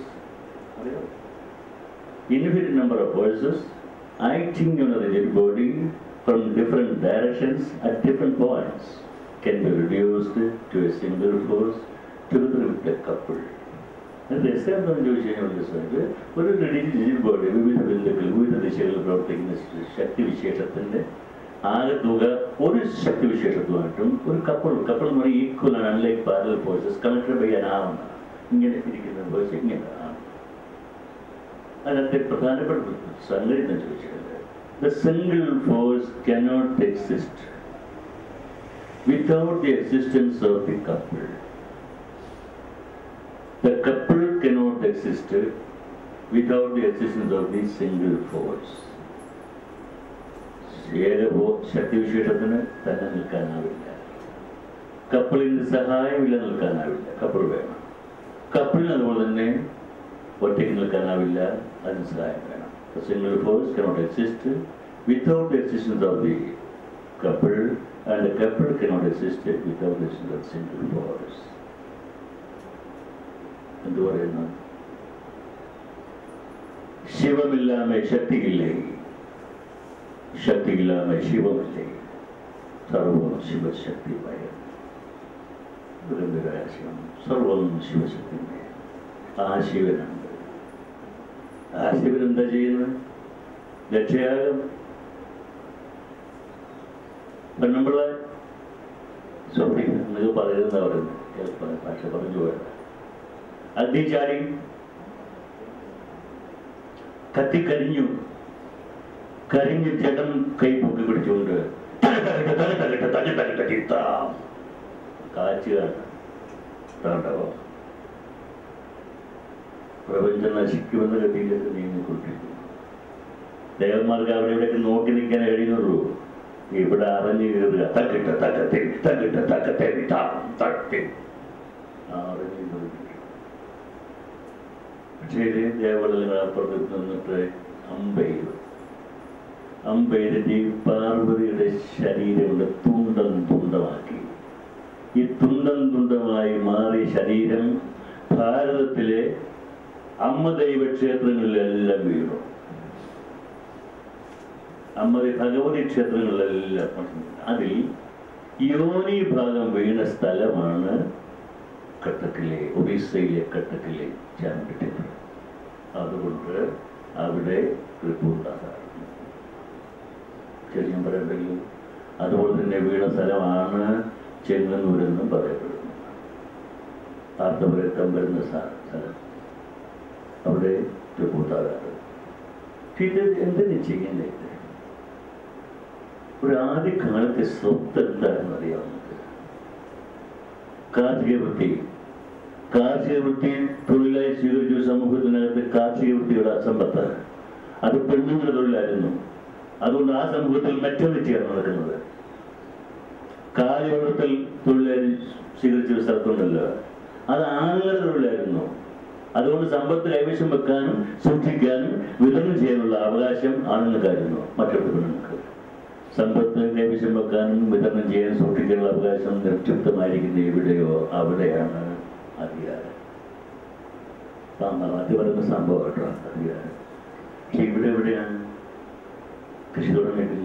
infinite number of forces acting on a rigid body from different directions at different points can be reduced to a single force together with a couple. രസം എന്താണെന്ന് ചോദിച്ചു കഴിഞ്ഞാൽ ഒരു rigid body വിവിധ ബിന്ദുക്കൾ വിവിധ ദിശകളിൽ പ്രവർത്തിക്കുന്ന ശക്തിവിശേഷത്തിൻ്റെ ആകെ തുക ഒരു ശക്തിവിശേഷത്തുമായിട്ടും ഒരു കപ്പിൾ കപ്പിൾ എന്ന് പറഞ്ഞാൽ ഈക്വൽ ആണ്, unlike parallel forces connected by an arm. ഇങ്ങനെ ഇരിക്കുന്ന ഫോഴ്സ് ഇങ്ങനെ ആണ്. അതിനകത്തെ പ്രധാനപ്പെട്ട സംഗതി എന്ന് ചോദിച്ചാൽ the single force cannot exist without the existence of the couple. The couple cannot exist without the existence of the single force. ഏക ശക്തിവിശേഷത്തിന് തന്നെ നിൽക്കാനാവില്ല, കപ്പിളിൻ്റെ സഹായമില്ല നിൽക്കാനാവില്ല, കപ്പിൾ വേണം. കപ്പിളിന് അതുപോലെ തന്നെ ഒറ്റയ്ക്ക് നിൽക്കാനാവില്ല, അതിന് സഹായം വേണം. A single force cannot exist without the existence of the couple, and the couple cannot exist without the existence of single force. എന്തു പറയുന്നു? ശിവമില്ലാമേ ശക്തിയില്ലേ, ശക്തിയില്ലാമേ ശിവമില്ലേ, സർവം ശിവശക്തിമയം. ഗംഭീരാശയം. സർവം ശിവശക്തിമയം. ആ ശിവനുണ്ട്. ആ ശിവൻ എന്താ ചെയ്യുന്നത്? രക്ഷയാകും. പെണ്ണുമ്പിള്ള സ്വപ്നിക്കുന്നത് പറയുന്ന പറയുന്നത് ഭാഷ പറഞ്ഞു പോയത് അഗ്നി ചാടി കത്തിക്കരിഞ്ഞു. കരിഞ്ഞ് ചേട്ടൻ കൈ പൊക്കി പിടിച്ചുകൊണ്ട് കാച്ചുകയാണ്. കണ്ടോ? പ്രപഞ്ചം നശിക്കുമെന്ന് കെട്ടിയിലേക്ക് നീങ്ങിക്കൊണ്ടിരിക്കുന്നു. ദേവന്മാർക്ക് അവിടെ ഇവിടെയൊക്കെ നോക്കി നിൽക്കാൻ കഴിയുന്നുള്ളൂ. ഇവിടെ അറിഞ്ഞു കയറുക, തക്കിട്ട തക്കത്തെ തക്കിട്ട തക്കത്തെ തട്ടി അറിഞ്ഞു. പക്ഷേ ദേവതകൾ അപ്പുറത്ത് നിന്നിട്ട് അമ്പെയ്തു. അമ്പെയ്തിട്ട് ഈ പാർവതിയുടെ ശരീരങ്ങളുടെ തുണ്ടം തുണ്ടമാക്കി. ഈ തുണ്ടം തുണ്ടമായി മാറിയ ശരീരം ഭാരതത്തിലെ അമ്മ ദൈവ ക്ഷേത്രങ്ങളിലെല്ലാം വീണു. അമ്മ ഭഗവതി ക്ഷേത്രങ്ങളിലെല്ലാം അതിൽ യോനി ഭാഗം വീണ സ്ഥലമാണ് കട്ടക്കിലെ ഒറീസയിലെ കട്ടക്കിലെ ചാമുണ്ഡി ടെമ്പിൾ. അതുകൊണ്ട് അവിടെ റിപ്പോർട്ടാണ് ചെറിയ പറയണ്ടല്ലോ. അതുപോലെ തന്നെ വീണ സ്ഥലമാണ് ചെങ്ങന്നൂരെന്നും പറയപ്പെടുന്നു. ആർത്തപുരക്കം വരുന്ന സ്ഥലം അവിടെ റിപ്പോർട്ടാകാറ്. ഇത് എന്തിനു ചെയ്യുന്നത്? ഒരു ആദ്യകാലത്തെ സ്വത്ത് എന്താണെന്ന് അറിയാം നമുക്ക്. കാർഷിക വൃത്തി കാർഷിക വൃത്തി തൊഴിലായി സ്വീകരിച്ച സമൂഹത്തിനകത്ത് കാർഷിക വൃത്തിയുടെ സമ്പത്ത് അത് പെണ്ണുങ്ങളുടെ തൊഴിലായിരുന്നു. അതുകൊണ്ട് ആ സമൂഹത്തിൽ മെറ്റോറിറ്റിയാണ് നടക്കുന്നത്. കാലി വളർത്തൽ തൊഴിലായി സ്വീകരിച്ചൊരു സ്ഥലത്തുണ്ടല്ലോ, അത് ആണുങ്ങളുടെ തൊഴിലായിരുന്നു. അതുകൊണ്ട് സമ്പത്ത് കൈവശം വെക്കാനും സൂക്ഷിക്കാനും വിതരണം ചെയ്യാനുള്ള അവകാശം ആണുങ്ങൾക്കായിരുന്നു. മറ്റൊരു പെണ്ണുങ്ങൾക്ക് സമ്പത്ത് കൈവശം വെക്കാനും വിതരണം ചെയ്യാനും സൂക്ഷിക്കാനുള്ള അവകാശം നിക്ഷിപ്തമായിരിക്കുന്ന എവിടെയോ അവിടെയാണ് അധികാരം. അത് പറയുന്ന സംഭവം കേട്ടോ, അധികാരം. പക്ഷെ ഇവിടെ എവിടെയാണ്? കൃഷി തുടങ്ങിയിട്ടില്ല,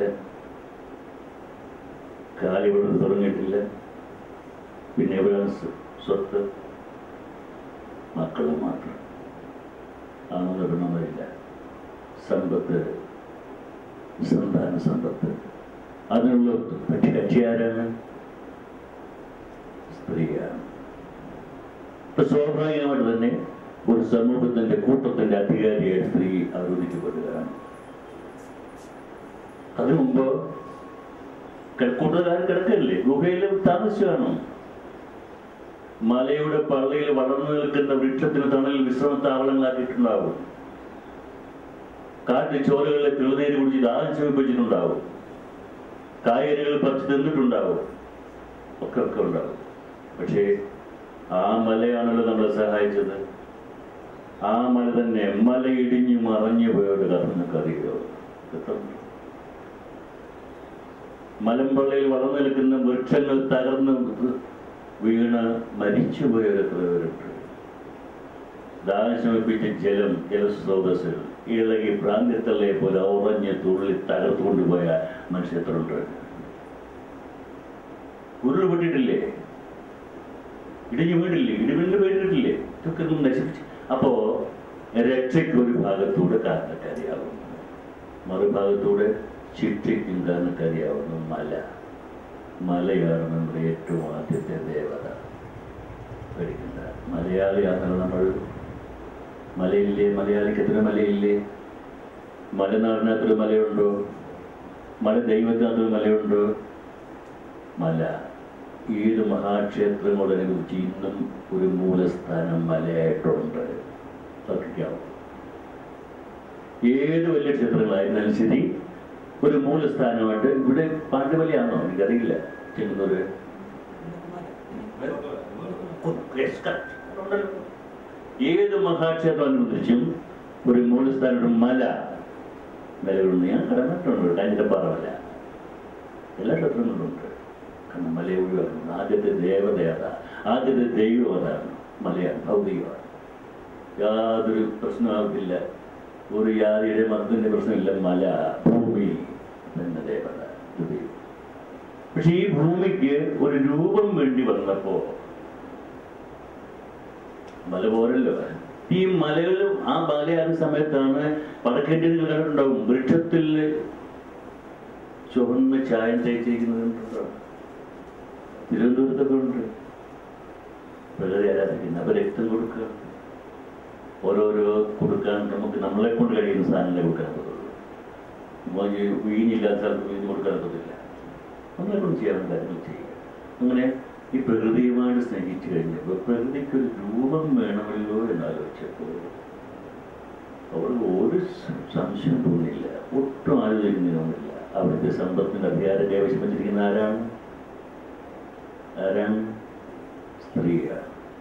കാലി വളർത്ത് തുടങ്ങിയിട്ടില്ല. പിന്നെ എവിടെയാണ് സ്വത്ത്? മക്കളും മാത്രം. ആണെന്ന് പെണ്ണുമില്ല. സമ്പത്ത്, സന്താന സമ്പത്ത്, അതിനുള്ള പറ്റി കക്ഷിയാരാണ്? സ്ത്രീയാണ്. ഇപ്പൊ സ്വാഭാവികമായിട്ട് തന്നെ ഒരു സമൂഹത്തിന്റെ കൂട്ടത്തിന്റെ അധികാരിയായി സ്ത്രീ അവരോധിക്കപ്പെടുകയാണ്. അതിനു മുമ്പ് കൂട്ടുകാരൻ കിടക്കല്ലേ, ഗുഹയിൽ താമസിച്ചാണ്. മലയുടെ പള്ളിയിൽ വളർന്നു നിൽക്കുന്ന വൃക്ഷത്തിന് തണലിൽ വിശ്രമ താവളങ്ങളാക്കിയിട്ടുണ്ടാവും. കാറ്റ് ചോലകളിലെ തിളനീര് കുടിച്ച് ദാഹം ശമിപ്പിച്ചിട്ടുണ്ടാവും. കായലുകൾ പറിച്ച് തിന്നിട്ടുണ്ടാവും. ഒക്കെ ഒക്കെ ഉണ്ടാവും. പക്ഷേ ആ മലയാണല്ലോ നമ്മളെ സഹായിച്ചത്. ആ മല തന്നെ മല ഇടിഞ്ഞു മറഞ്ഞു പോയോട് കഥ നിങ്ങൾക്കറിയോ? മലമ്പള്ളിയിൽ വളർന്നു നിൽക്കുന്ന വൃക്ഷങ്ങൾ തകർന്ന് വീണ് മരിച്ചുപോയവർ എത്ര പേരുണ്ട്. ദാഹം ശമിപ്പിച്ച ജലം ജലസ്രോതസ്സുകൾ ഇളകി പ്രാന്തിത്തള്ളയെ പോലെ ഉറഞ്ഞ് തുള്ളി തകർത്തുകൊണ്ടുപോയ മനുഷ്യത്രുണ്ട്. ഉരുൾപൊട്ടിട്ടില്ലേ? ഇടിഞ്ഞു വീണില്ലേ? ഇടിമിന്നൽ വീണിട്ടില്ലേ? ഇതൊക്കെ നശിപ്പിച്ചു. അപ്പോ രക്ഷയ്ക്ക് ഒരു ഭാഗത്തൂടെ കാരണക്കാരിയാവുന്നു, മറുഭാഗത്തൂടെ ശിക്ഷയ്ക്കും കാരണക്കാരിയാവുന്നു മല. മലയാണ് നമ്മുടെ ഏറ്റവും ആദ്യത്തെ ദേവത. പേടിക്കണ്ട, മലയാളിയാണല്ലോ നമ്മൾ. മലയില്ലേ? മലയാളിക്ക് എത്ര മലയില്ലേ? മലനാടിനകത്തൊരു മലയുണ്ടോ? മല ദൈവത്തിനകത്തൊരു മലയുണ്ടോ? മല ഏത് മഹാക്ഷേത്രങ്ങളനുഭവിച്ച് ഇന്നും ഒരു മൂലസ്ഥാനം മലയായിട്ടുണ്ട്. തർക്കിക്കാവും. ഏത് വലിയ ക്ഷേത്രങ്ങളായിരുന്നാലും ശരി, ഒരു മൂലസ്ഥാനമായിട്ട്. ഇവിടെ പാണ്ഡവലിയാണോ? എനിക്കറിയില്ല. ചെങ്ങന്നൂര് ഏത് മഹാക്ഷേത്രം അനുബന്ധിച്ചും ഒരു മൂലസ്ഥാനം മല നിലകളുണ്ട്. ഞാൻ കടന്നിട്ടുണ്ട്. കാഞ്ഞിരപ്പാറ മല എല്ലാ ക്ഷേത്രങ്ങളിലുണ്ട്. കാരണം മലയെ ഒഴിവാക്കുന്നു. ആദ്യത്തെ ദേവത അതാണ്, ആദ്യത്തെ ദൈവം അതാണ്. മലയാണ്, ഭൗതികമാണ്. യാതൊരു പ്രശ്നമാകില്ല. ഒരു യാതൊരു മതത്തിന്റെ പ്രശ്നമില്ല. മല, ഭൂമി എന്ന ദേവത. പക്ഷെ ഈ ഭൂമിക്ക് ഒരു രൂപം വേണ്ടി വന്നപ്പോ മല പോരല്ലോ. ഈ മലകളും ആ മലയാകുന്ന സമയത്താണ് വടക്കേന്ത്യയിൽ കണ്ടിട്ടുണ്ടാവും വൃക്ഷത്തിൽ ചുവന്ന ചായം തേച്ചിരിക്കുന്നത്. തിരുവനന്തപുരത്തൊക്കെ ഉണ്ട്. പ്രകൃതി ആരാധിക്കുന്ന അപ്പൊ രക്തം കൊടുക്കുക, ഓരോരോ കൊടുക്കാൻ നമുക്ക് നമ്മളെ കൊണ്ട് കഴിയുന്ന സാധനങ്ങളെ കൊടുക്കാൻ പറ്റുള്ളൂ. വീഞ്ഞില്ലാത്ത സ്ഥലത്ത് വീഞ്ഞ് കൊടുക്കാൻ പറ്റില്ല. നമ്മളെ കൊണ്ട് ചെയ്യാവുന്ന കാര്യങ്ങൾ ചെയ്യുക. അങ്ങനെ ഈ പ്രകൃതിയുമായിട്ട് സ്നേഹിച്ചു കഴിഞ്ഞപ്പോൾ പ്രകൃതിക്കൊരു രൂപം വേണമല്ലോ എന്നാലോചിച്ചപ്പോൾ അവൾ ഒരു സംശയം തോന്നിയില്ല, ഒട്ടും ആലോചിക്കുന്നതൊന്നുമില്ല. അവിടുത്തെ സമ്പത്തിന്റെ അധികാരം കൈവശം വെച്ചിരിക്കുന്ന ആരാണ്? ആരാണ്? സ്ത്രീയാണ്.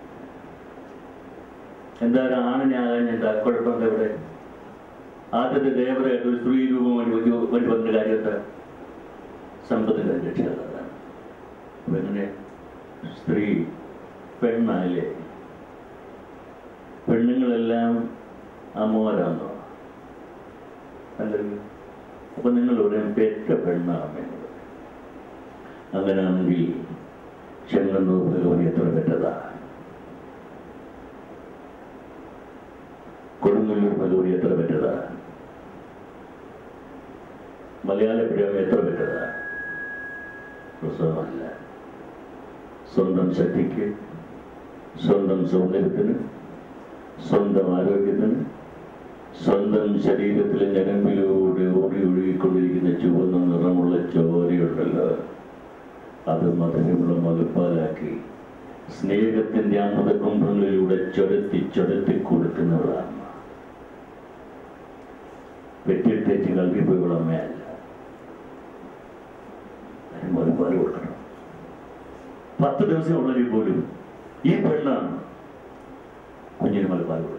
എന്തായാലും ആണിനെ ആകാൻ എന്താ കുഴപ്പമുണ്ട്? ഇവിടെ ആദ്യത്തെ ദേവതയായിട്ട് ഒരു സ്ത്രീ രൂപം വേണ്ടി വേണ്ടി വന്ന കാര്യത്തെ സമ്പത്തിന്റെ രക്ഷാതാണ്. അപ്പൊ എങ്ങനെ സ്ത്രീ പെണ്ണാലേ? പെണ്ണുങ്ങളെല്ലാം അമോരാണോ? അല്ലെങ്കിൽ അപ്പൊ നിങ്ങൾ പറയും പെറ്റ പെണ്ണാമെന്നത്. അങ്ങനെയാണെങ്കിൽ ചെങ്ങന്നൂർ ഭഗവതി എത്ര പെറ്റതാ? കൊടുങ്ങല്ലൂർ ഭഗവതി എത്ര പെറ്റതാ? മലയാളപ്പുഴ എത്ര പെറ്റതാ? പ്രസവമല്ല. സ്വന്തം ശക്തിക്ക്, സ്വന്തം സൗന്ദര്യത്തിന്, സ്വന്തം ആരോഗ്യത്തിന്, സ്വന്തം ശരീരത്തിലെ ഞരമ്പിലൂടെ ഓടി ഒഴുകിക്കൊണ്ടിരിക്കുന്ന ചുവന്ന നിറമുള്ള ചോരയുണ്ടല്ലോ, അത് മധുരമുള്ള മലപ്പാലാക്കി സ്നേഹത്തിന്റെ അമൃത കുംഭങ്ങളിലൂടെ ചൊരത്തി ചൊരത്തി കൊടുക്കുന്നവളാണ്. വെറ്റിട്ടേച്ച് കൽപ്പിപ്പോയുള്ള അമ്മയല്ല. അതിന് മലപ്പാൽ കൊടുക്കണം. പത്ത് ദിവസം ഉള്ളവരിൽ പോലും ഈ പെണ്ണാണ് കുഞ്ഞിന് മലപ്പാൽ കൊടുക്കണം.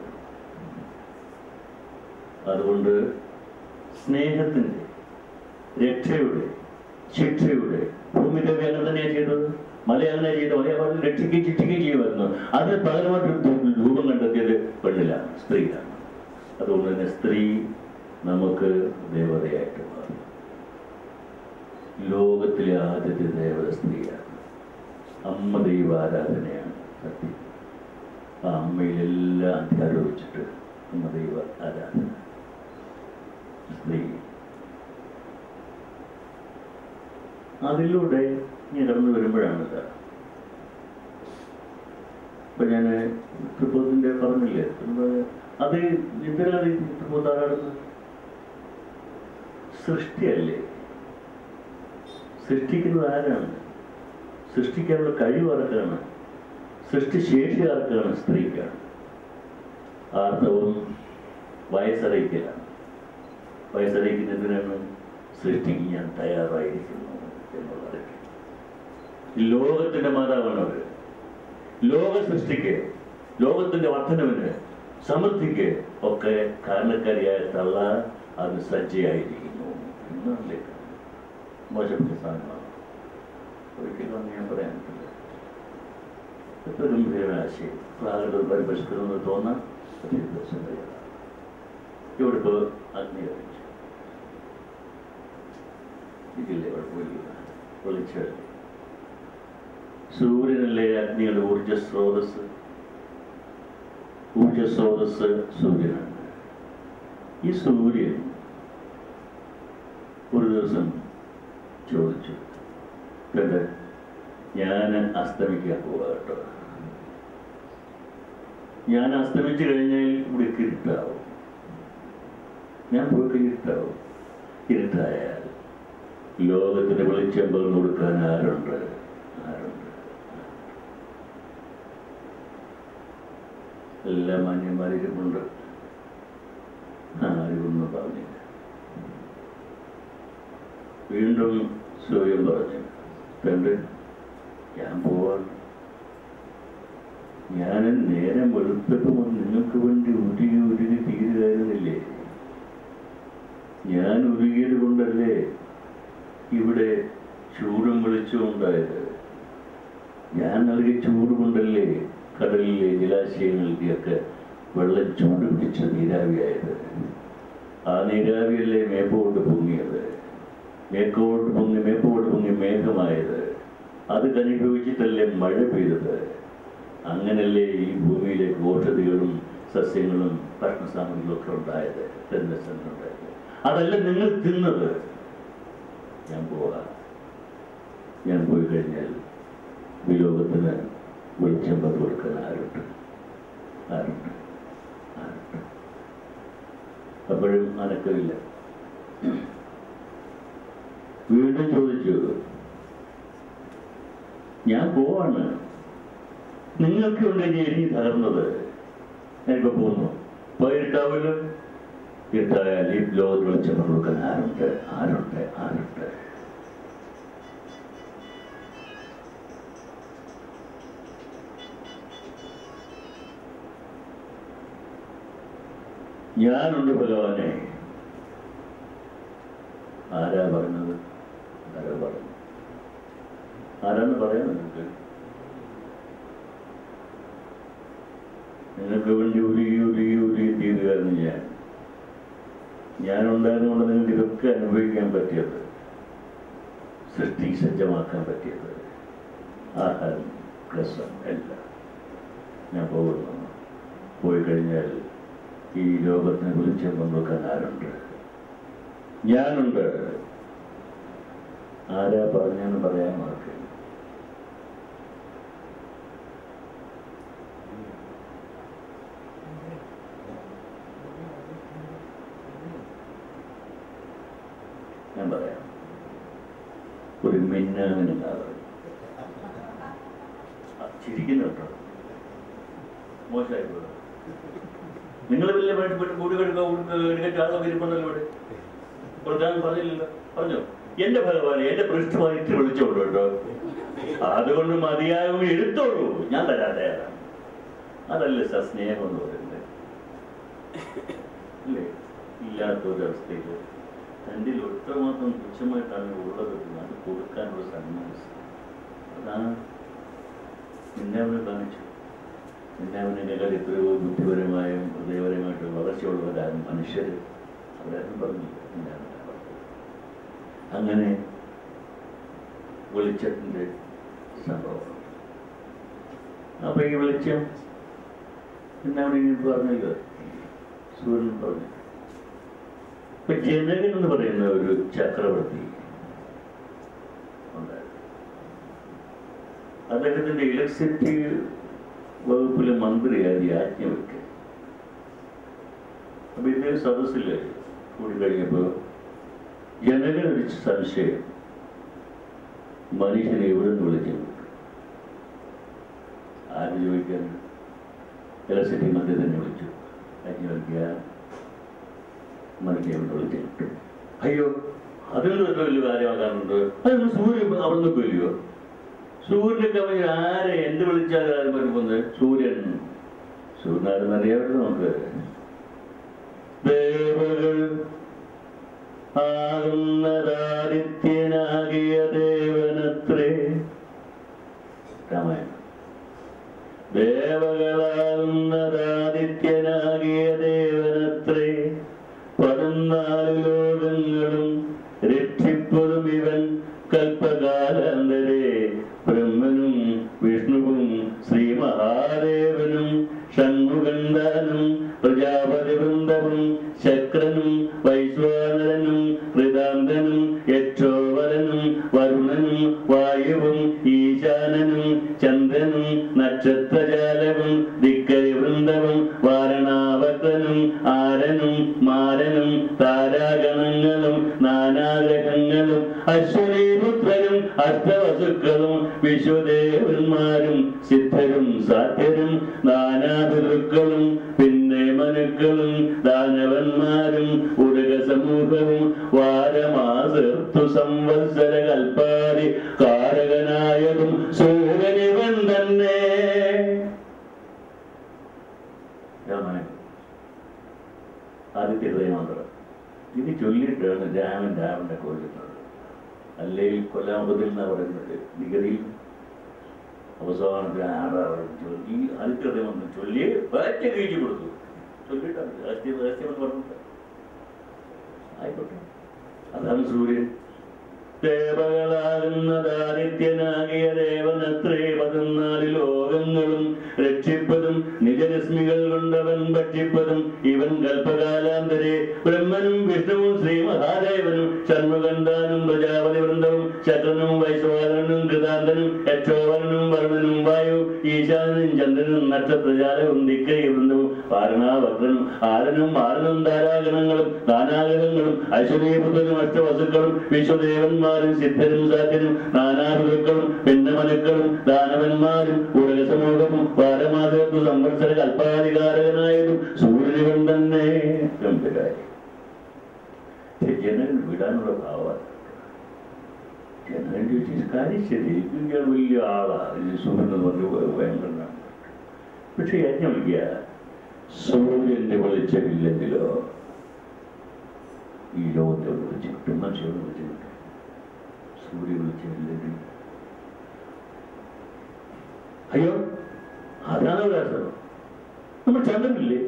അതുകൊണ്ട് സ്നേഹത്തിന്റെ, രക്ഷയുടെ, ശിക്ഷയുടെ ഭൂമിദേവി അങ്ങനെ തന്നെയാണ് ചെയ്തത്. മല അങ്ങനെ ചെയ്ത മലയാളം രക്ഷിക്കുകയും ശിക്ഷിക്കുകയും ചെയ്യുമായിരുന്നു. അതിന് പകരമായിട്ട് രൂപം കണ്ടെത്തിയത് പെണ്ണിലാണ്, സ്ത്രീയാണ്. അതുകൊണ്ട് തന്നെ സ്ത്രീ നമുക്ക് ദേവതയായിട്ട് മാറി. ലോകത്തിലെ ആദ്യത്തെ ദേവത സ്ത്രീയാണ്. അമ്മ ദൈവ ആരാധനയാണ് സത്യം. ആ അമ്മയിലെല്ലാം അധികാരം വെച്ചിട്ട് അമ്മ ദൈവ ആരാധന. സ്ത്രീ അതിലൂടെ ഇനി കടന്നു വരുമ്പോഴാണ് ഇപ്പൊ ഞാൻ തൃപ്പൂത്തിൻ്റെ പറഞ്ഞില്ലേ, അത് എന്തിനാണ് തൃപ്പൂത്ത് ആരാടുന്നത്? സൃഷ്ടിയല്ലേ. സൃഷ്ടിക്കുന്നത് ആരാണ്? സൃഷ്ടിക്കാനുള്ള കഴിവ് ആർക്കാണ്? സൃഷ്ടിശേഷി ആർക്കാണ്? സ്ത്രീക്കാണ്. ആർത്തവം വയസ്സറിയിക്കലാണ്. വയസ്സറിയിക്കുന്നതിനാണ് സൃഷ്ടിക്ക് ഞാൻ തയ്യാറായിരിക്കുന്നു എന്നുള്ളത്. ലോകത്തിന്റെ മാതാവാണ് അവർ. ലോക സൃഷ്ടിക്ക്, ലോകത്തിന്റെ വർധനവിന്, സമൃദ്ധിക്ക് ഒക്കെ കാരണക്കാരിയായ തള്ള അതിന് സജ്ജയായിരിക്കുന്നു എന്നല്ലേ. മോശപ്പെട്ട സാധനമാണ് ഒരിക്കലും ഞാൻ പറയാൻ പറ്റില്ല. എത്ര ഗംഭീരമായ ആശയം പ്രാകൃത പരിപരിഷ്കരണമെന്ന് തോന്നാൻ ഇവിടെ ഇപ്പോൾ അഗ്നി കഴിച്ചു ഇതില്ലേ കുഴപ്പമില്ല. വിളിച്ചല്ലേ സൂര്യനല്ലേ അഗ്നിയുടെ ഊർജ സ്രോതസ്. ഊർജ സ്രോതസ് സൂര്യനാണ്. ഈ സൂര്യൻ ഒരു ദിവസം ചോദിച്ചു, കേട്ടെ ഞാൻ അസ്തമിക്കാൻ പോവാ കേട്ടോ. ഞാൻ അസ്തമിച്ചു കഴിഞ്ഞാൽ ഇവിടെ ഇരുട്ടാവും. ഞാൻ പോയിട്ട് ഇരുട്ടാവും. ഇരുട്ടായാൽ ലോകത്തിന് വെളിച്ചം പകർന്നു കൊടുക്കാൻ ആരുണ്ട്? ആരുണ്ട്? എല്ലാ മാന്യന്മാരിലുമുണ്ട്. ആരുമൊന്നും പറഞ്ഞില്ല. വീണ്ടും സൂര്യൻ പറഞ്ഞു, കണ്ട് ഞാൻ പോവാണ്. ഞാൻ നേരം വെളുത്തപ്പോൾ നിങ്ങൾക്ക് വേണ്ടി ഉരുകി ഉരുകി തീരുകയായിരുന്നില്ലേ? ഞാൻ ഉരുകിയത് കൊണ്ടല്ലേ ഇവിടെ ചൂടും വെളിച്ചവും ഉണ്ടായത്. ഞാൻ നൽകിയ ചൂട് കൊണ്ടല്ലേ കടലിലെ ജലാശയങ്ങളിലേക്കൊക്കെ വെള്ളം ചൂട് പിടിച്ച് നീരാവിയായത്. ആ നീരാവിയല്ലേ മേപ്പോട്ട് പൊങ്ങിയത്. മേക്കോട്ട് പൊങ്ങി മേപ്പോട്ട് പൊങ്ങി മേഘമായത്. അത് കനുഭവിച്ചിട്ടല്ലേ മഴ പെയ്തത്. അങ്ങനല്ലേ ഈ ഭൂമിയിലേക്ക് ഔഷധികളും സസ്യങ്ങളും ഭക്ഷണസാമഗ്രികളും ഒക്കെ ഉണ്ടായത്, ഉണ്ടായത്. അതല്ല നിങ്ങൾ തിന്നത്. ഞാൻ പോവാ. ഞാൻ പോയി കഴിഞ്ഞാൽ ഈ ലോകത്തിന് വെളിച്ചം പങ്കു കൊടുക്കാൻ ആരുണ്ട്? ആരുണ്ട്? ആരുണ്ട്? അപ്പോഴും അനക്കമില്ല. വീണ്ടും ചോദിച്ചു, ഞാൻ പോവാണ്. നിങ്ങൾക്ക് ഉണ്ടെങ്കിൽ എഴുതി തകർന്നത്. ഞാനിപ്പോ പോകുന്നു. പോയിട്ടാവില്ല. ഇരുട്ടായാൽ ഈ ലോകത്ത് വെളിച്ചം പങ്കു കൊടുക്കാൻ ആരുണ്ട്? ആരുണ്ട്? ആരുണ്ട്? ഞാനുണ്ട് ഭഗവാനെ. ആരാ പറഞ്ഞത്? ആരാ പറഞ്ഞു? ആരാന്ന് പറയാൻ നിങ്ങൾക്ക്? നിങ്ങൾക്ക് വേണ്ടി ഉരുകി ഉരുകി ഉരുകി തീരുകയായിരുന്നു ഞാൻ. ഞാനുണ്ടായതുകൊണ്ട് നിങ്ങൾക്ക് ഇതൊക്കെ അനുഭവിക്കാൻ പറ്റിയത്, സൃഷ്ടി സജ്ജമാക്കാൻ പറ്റിയത്, ആഹാരം രസം എല്ലാം. ഞാൻ പോകുന്നു. പോയി കഴിഞ്ഞാൽ ഈ ലോകത്തിന് വെളിച്ചം കൊണ്ടുവെക്കാൻ ആരുണ്ട്? ഞാനുണ്ട്. ആരാ പറഞ്ഞെന്ന് പറയാൻ മാർക്ക്. ഞാൻ പറയാം. ഒരു മിന്നാമിനുണ്ടാവും. ചിരിക്കുന്നുണ്ടോ? മോശമായി പോയി. നിങ്ങൾ വലിയ വീട്ടിൽ കൂടി കെടുക്കുക ആളെ വരുമ്പോഴല്ലോ ഇവിടെ കൊടുക്കാൻ പറഞ്ഞില്ലല്ലോ. പറഞ്ഞോ? എന്റെ ഭഗവാനെ എന്റെ പൃഷ്ഠമായിട്ട് വിളിച്ചോളൂ കേട്ടോ. അതുകൊണ്ട് മതിയാകും എടുത്തോളൂ. ഞാൻ തരാൻ തയ്യാറാണ്. അതല്ലേ സസ്നേഹം എന്ന് പറയുന്നത്. അല്ലേ? ഇല്ലാത്തൊരവസ്ഥയിൽ എൻ്റെ ഒത്രമാത്രം തുച്ഛമായിട്ടാണ് ഉള്ളത്. അത് കൊടുക്കാനുള്ള സന്മനസ്. അതാണ് നിന്നെ അവനെ കാണിച്ചു. നിന്നെ അവനേക്കാൾ എത്രയോ ബുദ്ധിപരമായും ഹൃദയപരമായിട്ടും വളർച്ചയുള്ളവരാരും മനുഷ്യർ അവരാരും പറഞ്ഞില്ല. അങ്ങനെ വെളിച്ചത്തിൻ്റെ സംഭവം. അപ്പൊ ഈ വെളിച്ചം പിന്നെ അവിടെ ഇനി പറഞ്ഞില്ല. സൂര്യൻ പറഞ്ഞു. ഇപ്പൊ ജനകൻ എന്ന് പറയുന്ന ഒരു ചക്രവർത്തി ഉണ്ടായിരുന്നു. അദ്ദേഹത്തിന്റെ ഇലക്ട്രിസിറ്റി വകുപ്പിലെ മന്ത്രിയായി ആജ്ഞ വെക്കുക. അപ്പൊ ഇതേ സദസ്സിൽ കൂടി കഴിഞ്ഞപ്പോൾ ജനങ്ങളൊരു സംശയം, മനുഷ്യനെ എവിടെ നിന്ന് വിളിച്ചു? ആര് ചോദിക്കാൻ? ഇലക്ട്രിസിറ്റി മന്ത്രി തന്നെ വിളിച്ചു. ആജ്ഞ വയ്ക്കുക, മനുഷ്യനെ എവിടെ വിളിച്ചു കിട്ടും? അയ്യോ, അതിൽ നിന്ന് വലിയ കാര്യമാക്കാനുണ്ട്. അതൊന്ന് സൂര്യൻ അവിടെ നിന്ന് കൊല്ലുവോ? സൂര്യനെ കവി ആരെ എന്ത് വിളിച്ചാൽ ആരും പറ്റുന്നത്? സൂര്യൻ. സൂര്യനാരെന്ന് അറിയാമല്ലോ നമുക്ക്. ദേവകൾ ആകുന്നതാദിത്യനാകിയ ദേവനത്രേ. രാമായണം. ദേവകളാകുന്നതാദിത്യനാകിയ ദേവനത്രേ. പതിനാല് ലോകങ്ങളും രക്ഷിപ്പതും ഇവൻ കൽപ്പകാലാന്തരേ. ബ്രഹ്മനും വിഷ്ണുവും ശ്രീ മഹാദേവനും ഷൺമുഖന്ദാനും പ്രജാപതി വൃന്ദവും ശക്രനും വൈശ്വാനരനും കൃതാന്തനും യക്ഷോവരനും വരുണനും വായുവും ഈശാനനും ചന്ദ്രനും നക്ഷത്രജാലവും ദിക്കരി വൃന്ദവും വാരണാവക്രനും ആരനും മാരനും താരാഗണങ്ങളും നാനാഗ്രഹങ്ങളും അശ്വനീപുത്രരും അഷ്ടവസുക്കളും വിശ്വദേവന്മാരും സിദ്ധരും സാധ്യരും നാനാപിതൃക്കളും പിന്നെ മനുക്കളും ദാനവന്മാരും ഉദക സമൂഹവും വാരമാസർത്തു സംവത്സര കൽപ്പാതി കാരകനായതും സൂര്യനിവൻ തന്നെ. ആദ്യത്തെ ഹൃദയമന്ത്രം ഇത് ചൊല്ലിയിട്ടാണ് രാമൻ രാമനെ കൊല്ലുന്നത്. അല്ലെങ്കിൽ കൊല്ലാമൃതത്തിൽ എന്നാ പറയുന്നത്. നിഗതിയിൽ അവസാനത്തിൽ ആടാറ് ചൊല്ലി ആദ്യത്തെ ഹൃദയമന്ത്രം ചൊല്ലി പറ്റ കഴിച്ചു കൊടുത്തു. ചൊല്ലിയിട്ടാണ് രഹസ്യം രഹസ്യമെന്ന് പറഞ്ഞിട്ട് ആയിക്കോട്ടെ. അതാണ് സൂര്യൻ. ദേവകളാകുന്നതാദിത്യനാകിയ ദേവനത്രേ. പതിനാല് ലോകങ്ങളും രക്ഷിപ്പതും നിജരശ്മികൾ കൊണ്ടവൻ ഭക്ഷിപ്പതും ഇവൻ കൽപ്പകാലാന്തരേ. ബ്രഹ്മനും വിഷ്ണുവും ശ്രീ മഹാദേവനും ഷൺമുഖന്ദാനും പ്രജാപതി വൃന്ദവും ശക്രനും വൈശ്വാനനും കൃതാന്തനും യക്ഷോവരനും വർണ്ണനും വായു ഈശാനനും ചന്ദ്രനും നക്ഷത്രജാലവും ദിക്കൈ വൃന്ദവും വാരണാവക്രനും ആരനും മാരനും ധാരാഗണങ്ങളും നാനാഗ്രഹങ്ങളും ഐശ്വര്യപുത്രനും അഷ്ടവസുക്കളും വിശ്വദേവന്മാരും സിദ്ധരും സാധ്യനും നാനാഭിക്കളും ഭിന്നമനുക്കളും ദാനവന്മാരും ഉടക സമൂഹവും വാരമാസത്തു സംവത്സര കൽപ്പാധികാരകനായതും സൂര്യനിവൻ തന്നെ. ഗംഭീരായി ജനങ്ങൾ വിടാനുള്ള ഭാവമാണ്. ജനങ്ങൾ ചോദിച്ച കാര്യം ശരി, ഇയാൾ വലിയ ആളാണ് സൂര്യൻ എന്ന് പറഞ്ഞു ഭയങ്കരനാണ്. പക്ഷെ യജ്ഞ വിളിക്കുക സൂര്യന്റെ വെളിച്ചമില്ലെങ്കിലോ ഈ ലോകത്തെ വിളിച്ചു കിട്ടും, മനുഷ്യനെ വിളിച്ചു കിട്ടും. സൂര്യ വിളിച്ചില്ലെങ്കിൽ അയ്യോ അതാണ് പ്രയാസം. നമ്മൾ ചന്ദ്രനില്ലേ?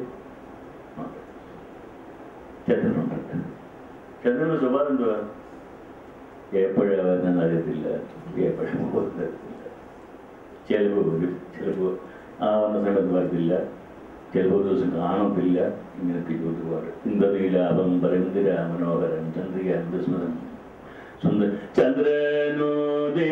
ചന്ദ്രനുണ്ട്. ചന്ദ്രന്റെ സ്വഭാവം എന്തുവാ? എപ്പോഴാണെന്ന് അറിയത്തില്ല, എപ്പോഴും അറിയത്തില്ല. ചിലപ്പോൾ വരും, ചിലപ്പോൾ ആ വന്ന സമയത്ത് വരത്തില്ല, ചിലപ്പോൾ ദിവസം കാണത്തില്ല. ഇങ്ങനത്തെ ഒരുപാട് ഇന്ദ്രനീലാഭം പരന്തിരാ മനോഹരം ചന്ദ്രിക സ്മൃതം സുന്ദര ചന്ദ്രനോദേ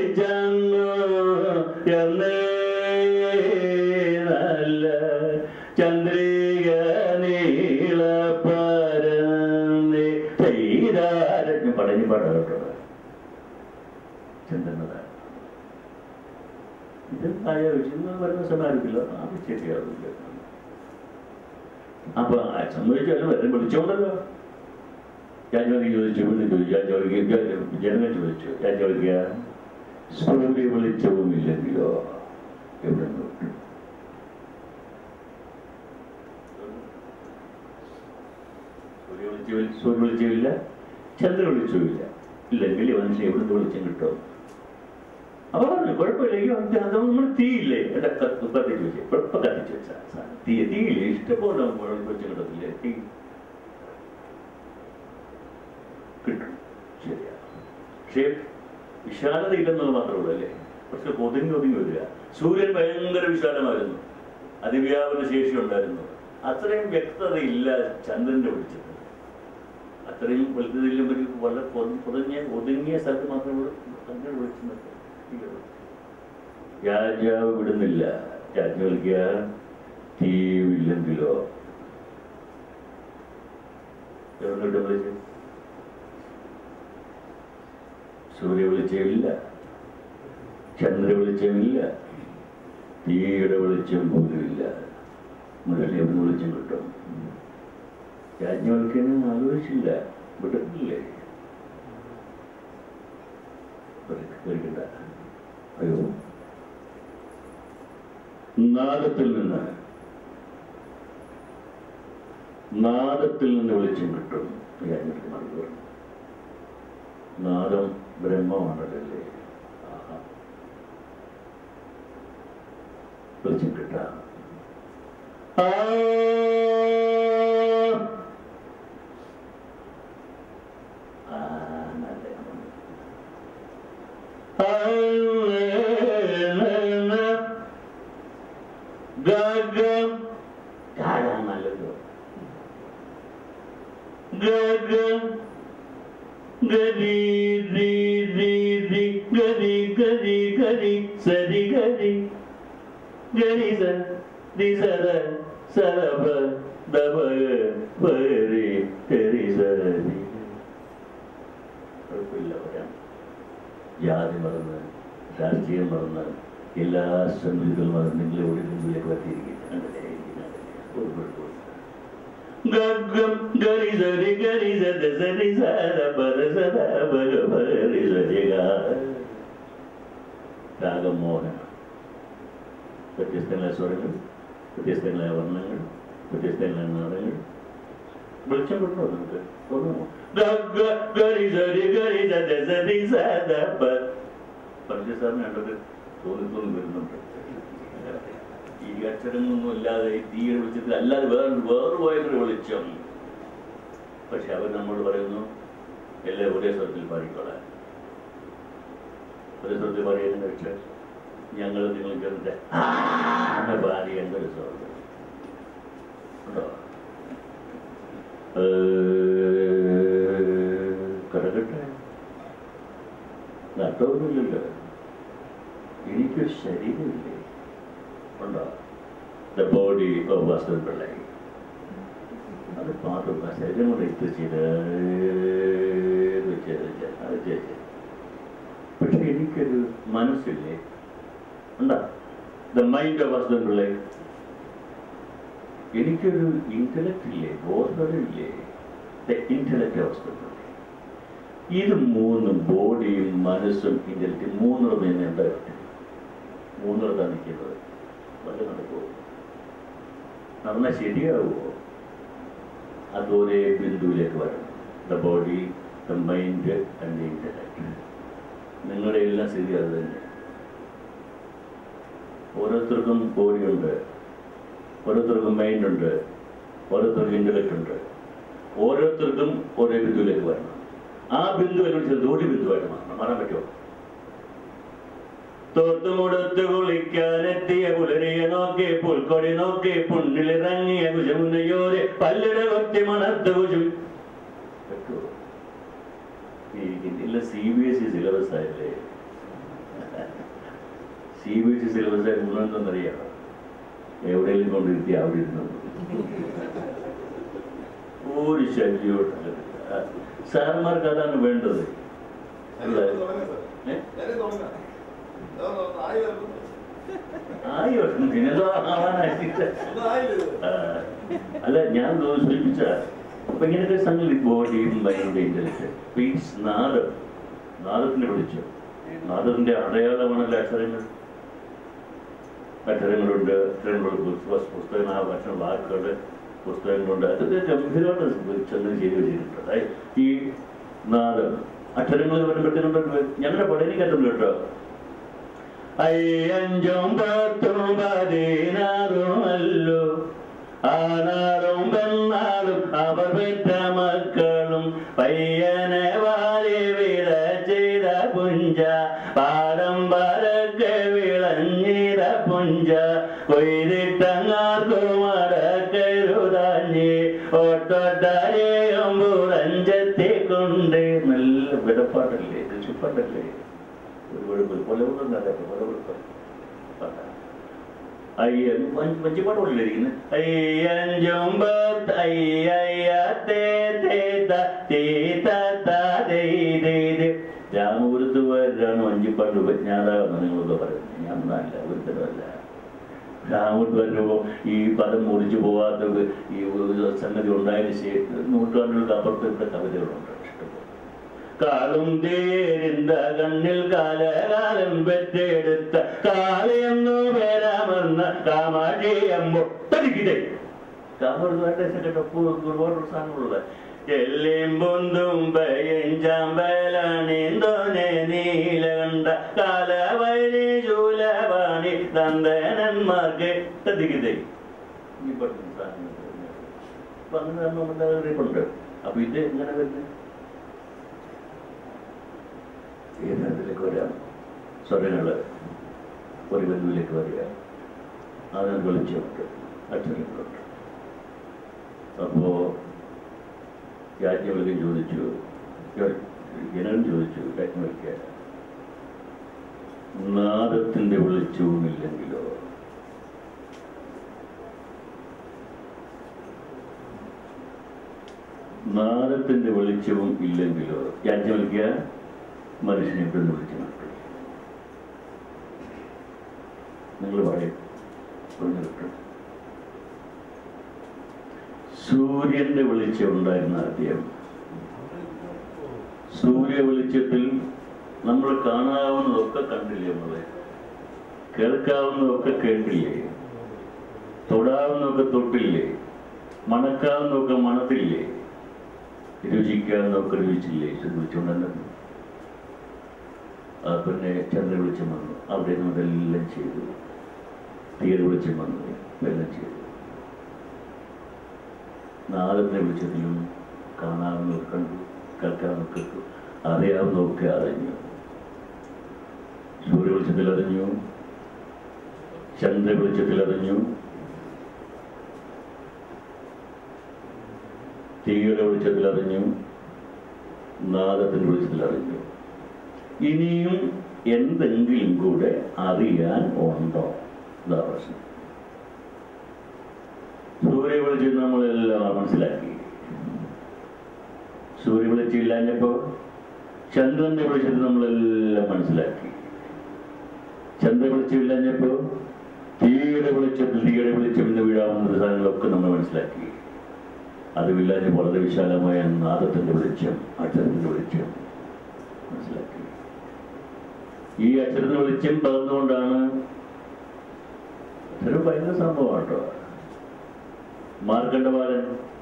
നല്ല ചന്ദ്രിക നീള പരന്നേ ചെയ്താരും പടഞ്ഞു പാടാട്ടോ. ചന്ദ്രനതാണ് ഇത് ആലോചിച്ച് വരുന്ന സമാരിക്കില്ല, അത് ശരിയാവില്ല. അപ്പൊ സംഭവിച്ചാലും വരെ വിളിച്ചോണ്ടല്ലോ. ഞാൻ ചോദിക്കും ചോദിച്ചു വീണ്ടും ചോദിച്ചു ഞാൻ ചോദിക്കുക ജനങ്ങൾ ചോദിച്ചു ഞാൻ ചോദിക്കുക സൂര്യ വെളിച്ചവും ഇല്ലെങ്കിലോ എവിടെ നോക്കും? സൂര്യ വെളിച്ചം സൂര്യ വെളിച്ചമില്ല, ചന്ദ്ര വെളിച്ചമില്ല, ഇല്ലെങ്കിൽ മനുഷ്യൻ എവിടുന്ന് വെളിച്ചം കിട്ടും? അപ്പൊ പറഞ്ഞു കുഴപ്പമില്ലെങ്കിൽ നമ്മൾ തീയില്ലേ എന്റെ കത്തിച്ച് വെച്ച് കുഴപ്പം കത്തിച്ച് വെച്ചാ തീ തീയില്ലേ ഇഷ്ടംപോലെ വെളിച്ചം കിട്ടത്തില്ലേ? തീ കിട്ടും, ശരിയാണ്. പക്ഷേ വിശാലത ഇല്ലെന്നത് മാത്രമേ ഉള്ളൂ അല്ലേ? പക്ഷെ ഒതുങ്ങി ഒതുങ്ങി വരിക. സൂര്യൻ ഭയങ്കര വിശാലമായിരുന്നു, അതിവ്യാപന ശേഷി ഉണ്ടായിരുന്നു. അത്രയും വ്യക്തതയില്ല ചന്ദ്രന്റെ വെളിച്ചത്തിൽ. അത്രയും വെളുത്തതിലും ഒരു വളരെ പുതഞ്ഞ ഒതുങ്ങിയ സ്ഥലത്ത് മാത്രമേ ചന്ദ്രൻ വെളിച്ചം. രാജാവ് വിടുന്നില്ല, യാജ്ഞവൽക്ക തീയില്ലെങ്കിലോ എവിടെ വിളിച്ചു? സൂര്യ വെളിച്ചമില്ല, ചന്ദ്ര വെളിച്ചമില്ല, തീയുടെ വെളിച്ചം പോലുമില്ല. മുരളി അവന് വെളിച്ചം കിട്ടും. യാജ്ഞവൽക്കന് ആലോചിച്ചില്ല, വിട്ടിട്ടില്ലേ? കേൾക്കണ്ട. അയ്യോ, നാദത്തിൽ നിന്ന് നാദത്തിൽ നിന്ന് വെളിച്ചം കിട്ടും. യാജ്ഞവൽക്കൻ മറുപടി പറഞ്ഞു. നാദം ബ്രഹ്മമാണല്ലേ. ആഹാ, വെളിച്ചം കിട്ടാം. ആ നല്ലതോ ഗരി ഗരി ഗരി ഗരി സരി ഗരി ഗരി സരി സര സരഭ ദബഗ പരി ഗരി സരി. കുഴപ്പമില്ല, പറയാം. ജാതി മറന്ന്, രാഷ്ട്രീയം മറന്ന്, എല്ലാ സംഗതികളും മറന്ന് നിങ്ങളെ ഒരു മുമ്പിലേക്ക് വത്തിയിരിക്കുന്നു. അങ്ങനെ ഒരു കുഴപ്പമില്ല. ഗം ഗരി സരി ഗരി സദ സരി സര പര സദ ഭഗ ഭഗരി സരി ഗ. രാഗമോഹനം. വ്യത്യസ്തങ്ങളായ സ്വരങ്ങൾ, വ്യത്യസ്തങ്ങളായ വർണ്ണങ്ങൾ, വ്യത്യസ്തങ്ങളായ നാദങ്ങൾ. വെളിച്ചം കിട്ടണോ നമുക്ക്? ഗരി സരി ഗരി സദ സരി സദ പ. പഞ്ചസാറിന് കണ്ടത് തോന്നി തോന്നി വരുന്നുണ്ട്. ഈ അക്ഷരങ്ങളൊന്നും അല്ലാതെ ഈ തീയുടെ വെളിച്ചത്തിൽ അല്ലാതെ വേറെ വേറെ പോയൊരു വെളിച്ചം. പക്ഷെ അവർ നമ്മോട് പറയുന്നു എല്ലാം ഒരേ സ്വരത്തിൽ പാടിക്കോളാൻ. ഒരേ സ്വരത്തിൽ പാടിയതിനെ വെച്ച് ഞങ്ങൾ നിങ്ങൾ ചെറുതെ പാടി എന്തൊരു സ്വരം ഉണ്ടോ? കിടക്കട്ടെ, നട്ടൊന്നുമില്ലല്ലോ. എനിക്കൊരു ശരീരമില്ലേ? ഉണ്ടോ? The body of Vasudevan Pillai. അത് പാട്ടും ആ ശരീരം കൊണ്ട് എത്തിച്ചിട്ട് അത് ചേച്ചി. പക്ഷെ എനിക്കൊരു മനസ്സില്ലേ? ഉണ്ടോ? The mind of Vasudevan Pillai. എനിക്കൊരു ഇന്റലക്ട് ഇല്ലേ? ബോധമില്ലേ? The intellect of Vasudevan Pillai. ഇത് മൂന്നും, ബോഡിയും മനസ്സും ഇന്റലക്റ്റും മൂന്നിടത്ത് നിന്ന് എന്താ പറ്റും? മൂന്നിടത്താണ് നിൽക്കുന്നത്. വല്ല നടക്കുമോ? നടന്നാൽ ശരിയാവുമോ? അതൊരേ ബിന്ദുവിലേക്ക് വരണം. The body, the mind and the intellect. നിങ്ങളുടെ എല്ലാം സ്ഥിതി അത് തന്നെ. ഓരോരുത്തർക്കും ബോഡിയുണ്ട്, ഓരോരുത്തർക്കും മൈൻഡുണ്ട്, ഓരോരുത്തർക്കും ഇന്റലക്ട് ഉണ്ട്. ഓരോരുത്തർക്കും ഒരേ ബിന്ദുവിലേക്ക് വരണം. ആ ബിന്ദു അനുസരിച്ച് ജോഡി ബിന്ദുവായിട്ട് മാറണം. മാറാൻ പറ്റുമോ? തോർത്തുമുടത്ത് കുളിക്കാനെത്തിയ പുലരിയെ നോക്കി, പുൽക്കൊടി നോക്കി, പുണ്ണിലിറങ്ങിയ കുശമുന്നയോരെ പല്ലിട കൊത്തി മണത്ത് കുശു. പറ്റുമോ? ഇല്ല, C B S E syllabus ആയില്ലേ? C B S E syllabus ആയി ഗുണമെന്തെന്നറിയാം. എവിടെയെങ്കിലും കൊണ്ടിരുത്തി അവിടെ ഇരുന്നു ഒരു ശല്യോട്ട്. സാറന്മാർക്ക് അതാണ് വേണ്ടത്. ആയി വർഷം പിന്നെന്തോ ആവാനായിട്ട് അല്ല, ഞാൻ സൂചിപ്പിച്ച അപ്പൊ ഇങ്ങനത്തെ സംഗതി ബോഡിയും മൈൻഡ് ഇന്റലക്ട്. പീസ് നാദം, നാദത്തിന്റെ വിളിച്ചു. നാദത്തിന്റെ അടയാളമാണല്ലോ അക്ഷരങ്ങൾ. അക്ഷരങ്ങളുണ്ട്, അക്ഷരങ്ങളുണ്ട്, പുസ്തകം, ആ ഭക്ഷണം, വാക്കുകളുടെ പുസ്തകങ്ങളുണ്ട്. അതൊക്കെ ഗംഭീരമായിട്ട് ചന്ദ്രൻ ചെയ്ത് വെച്ചിട്ടുണ്ട്. അതായത് ഈ നാദം അക്ഷരങ്ങൾ വരുമ്പോഴത്തേനുണ്ട്. ഞങ്ങളുടെ പഠനിക്കത്തുണ്ട് കേട്ടോ. അയ്യഞ്ചും പത്തും പതിനാറുമല്ലോ ആനാറും പെണ്ണാളും അവർ പെറ്റ മക്കളും പയ്യനെ വാരി വിള ചെയ്ത പുഞ്ച പാടം പരക്കെ വിളഞ്ഞിര പുഞ്ച കൊയ്തിട്ടങ്ങാർക്കും അടക്കരുതാഞ്ഞി ഒട്ടൊട്ടരെയും പുറഞ്ചെത്തിക്കൊണ്ട്. നല്ല വിടപ്പാട്ടല്ലേ, കൃഷിപ്പാട്ടല്ലേ? ഒരു കുഴപ്പം കൊലവുണ്ടല്ലേ? കൊലവുഴപ്പം അയ്യൻ വഞ്ചിപ്പാട്ട് കൊണ്ടിരിക്കുന്നത് അയ്യഞ്ചുമ്പത്ത് അയ്യയ്യേ രാമപുരത്ത് പോയവരാണ് വഞ്ചിപ്പാട്ട് ഉപജ്ഞാതാവെന്ന് നിങ്ങളൊക്കെ പറയുന്നത്. ഞാൻ നല്ല ഒരുത്തരമല്ല. രാമപുരത്ത് വരുമ്പോൾ ഈ പദം മുറിച്ചു പോകാത്ത ഈ സംഗതി ഉണ്ടായതിനു ശേഷം നൂറ്റാണ്ടുകൾക്ക് അപ്പുറത്ത് ഇവിടെ കവിതകളുണ്ട്. കാളും തേരിന്ത കണ്ണിൽ കാലകാലം പെറ്റെടുത്ത കാളയെന്നു പേരാമെന്ന കാമാക്ഷിയമ്പോ തടിക്കിതേ ഒരുപാട് സാധനങ്ങളുള്ളത്. എല്ലേം പൊന്തും പയഞ്ചാമ്പലാണിന്തോനെ നീലകണ്ഠ കാലവൈരി ശൂലപാണി നന്ദനന്മാർക്ക് തടിക്കിതേ ഈ പഠിക്കുന്ന സാധനങ്ങൾ അപ്പൊ അങ്ങനെ നമ്മുടെ അറിയിപ്പുണ്ട്. അപ്പൊ ഇത് എങ്ങനെ വരുന്നത്? ഏതിലേക്ക് വരാം? സ്വരങ്ങള് ഒരു ബന്ധുവിലേക്ക് വരിക, അതിന് വെളിച്ചമുണ്ട്, അക്ഷരങ്ങളുണ്ട്. അപ്പോ യാജ്ഞവൽക്കം ചോദിച്ചു, ജനങ്ങൾ ചോദിച്ചു, യാജ്ഞവൽക്ക നാദത്തിന്റെ വെളിച്ചവും ഇല്ലെങ്കിലോ? നാദത്തിന്റെ വെളിച്ചവും ഇല്ലെങ്കിലോ? യാജ്ഞവൽക്ക മനുഷ്യനെ എപ്പോഴും വിളിച്ചു നടക്കും. നിങ്ങൾ പറയും സൂര്യന്റെ വെളിച്ചം ഉണ്ടായിരുന്ന ആദ്യം. സൂര്യ വെളിച്ചത്തിൽ നമ്മൾ കാണാവുന്നതൊക്കെ കണ്ടില്ലേ, നമ്മളെ കേൾക്കാവുന്നതൊക്കെ കേട്ടില്ലേ, തൊടാവുന്നതൊക്കെ തൊട്ടില്ലേ, മണക്കാവുന്നതൊക്കെ മണത്തില്ലേ, രുചിക്കാവുന്നതൊക്കെ രുചിച്ചില്ലേ? ശ്രദ്ധിച്ചുകൊണ്ടു. പിന്നെ ചന്ദ്ര വെളിച്ചം വന്നു, അവിടെ നമ്മളെല്ലാം ചെയ്തു. തീരെ വെളിച്ചം വന്നു, എല്ലാം ചെയ്തു. നാദത്തിന്റെ വെളിച്ചത്തിലും കാണാവുന്നതൊക്കെ കണ്ടു, കേൾക്കാവുന്നതൊക്കെ കേട്ടു, അറിയാവുന്നതൊക്കെ അറിഞ്ഞു. സൂര്യ വെളിച്ചത്തിൽ അറിഞ്ഞു, ചന്ദ്ര വെളിച്ചത്തിൽ അറിഞ്ഞു, തീയുടെ വെളിച്ചത്തിൽ അറിഞ്ഞു, നാദത്തിന്റെ വെളിച്ചത്തിൽ അറിഞ്ഞു. ഇനിയും എന്തെങ്കിലും കൂടെ അറിയാൻ ഉണ്ടോ? എന്താ പ്രശ്നം? സൂര്യ വെളിച്ചം നമ്മളെല്ലാം മനസ്സിലാക്കി. സൂര്യ വെളിച്ചം ഇല്ലാഞ്ഞപ്പോ ചന്ദ്രന്റെ വെളിച്ചത്തിൽ നമ്മളെല്ലാം മനസ്സിലാക്കി. ചന്ദ്ര വെളിച്ചം ഇല്ലാഞ്ഞപ്പോ തീയുടെ വെളിച്ചത്തിൽ തീയുടെ വെളിച്ചം എന്ന് വീഴാവുന്ന സാധനങ്ങളൊക്കെ നമ്മൾ മനസ്സിലാക്കി. അതുമില്ലാഞ്ഞ വളരെ വിശാലമായ നാദത്തിന്റെ വെളിച്ചം, അക്ഷരത്തിന്റെ വെളിച്ചം മനസ്സിലാക്കി. ഈ അക്ഷരത്തിന് വെളിച്ചം പകർന്നുകൊണ്ടാണ് ഒരു ഭയങ്കര സംഭവമാണ് കേട്ടോ. മാർക്കണ്ഡബാലൻ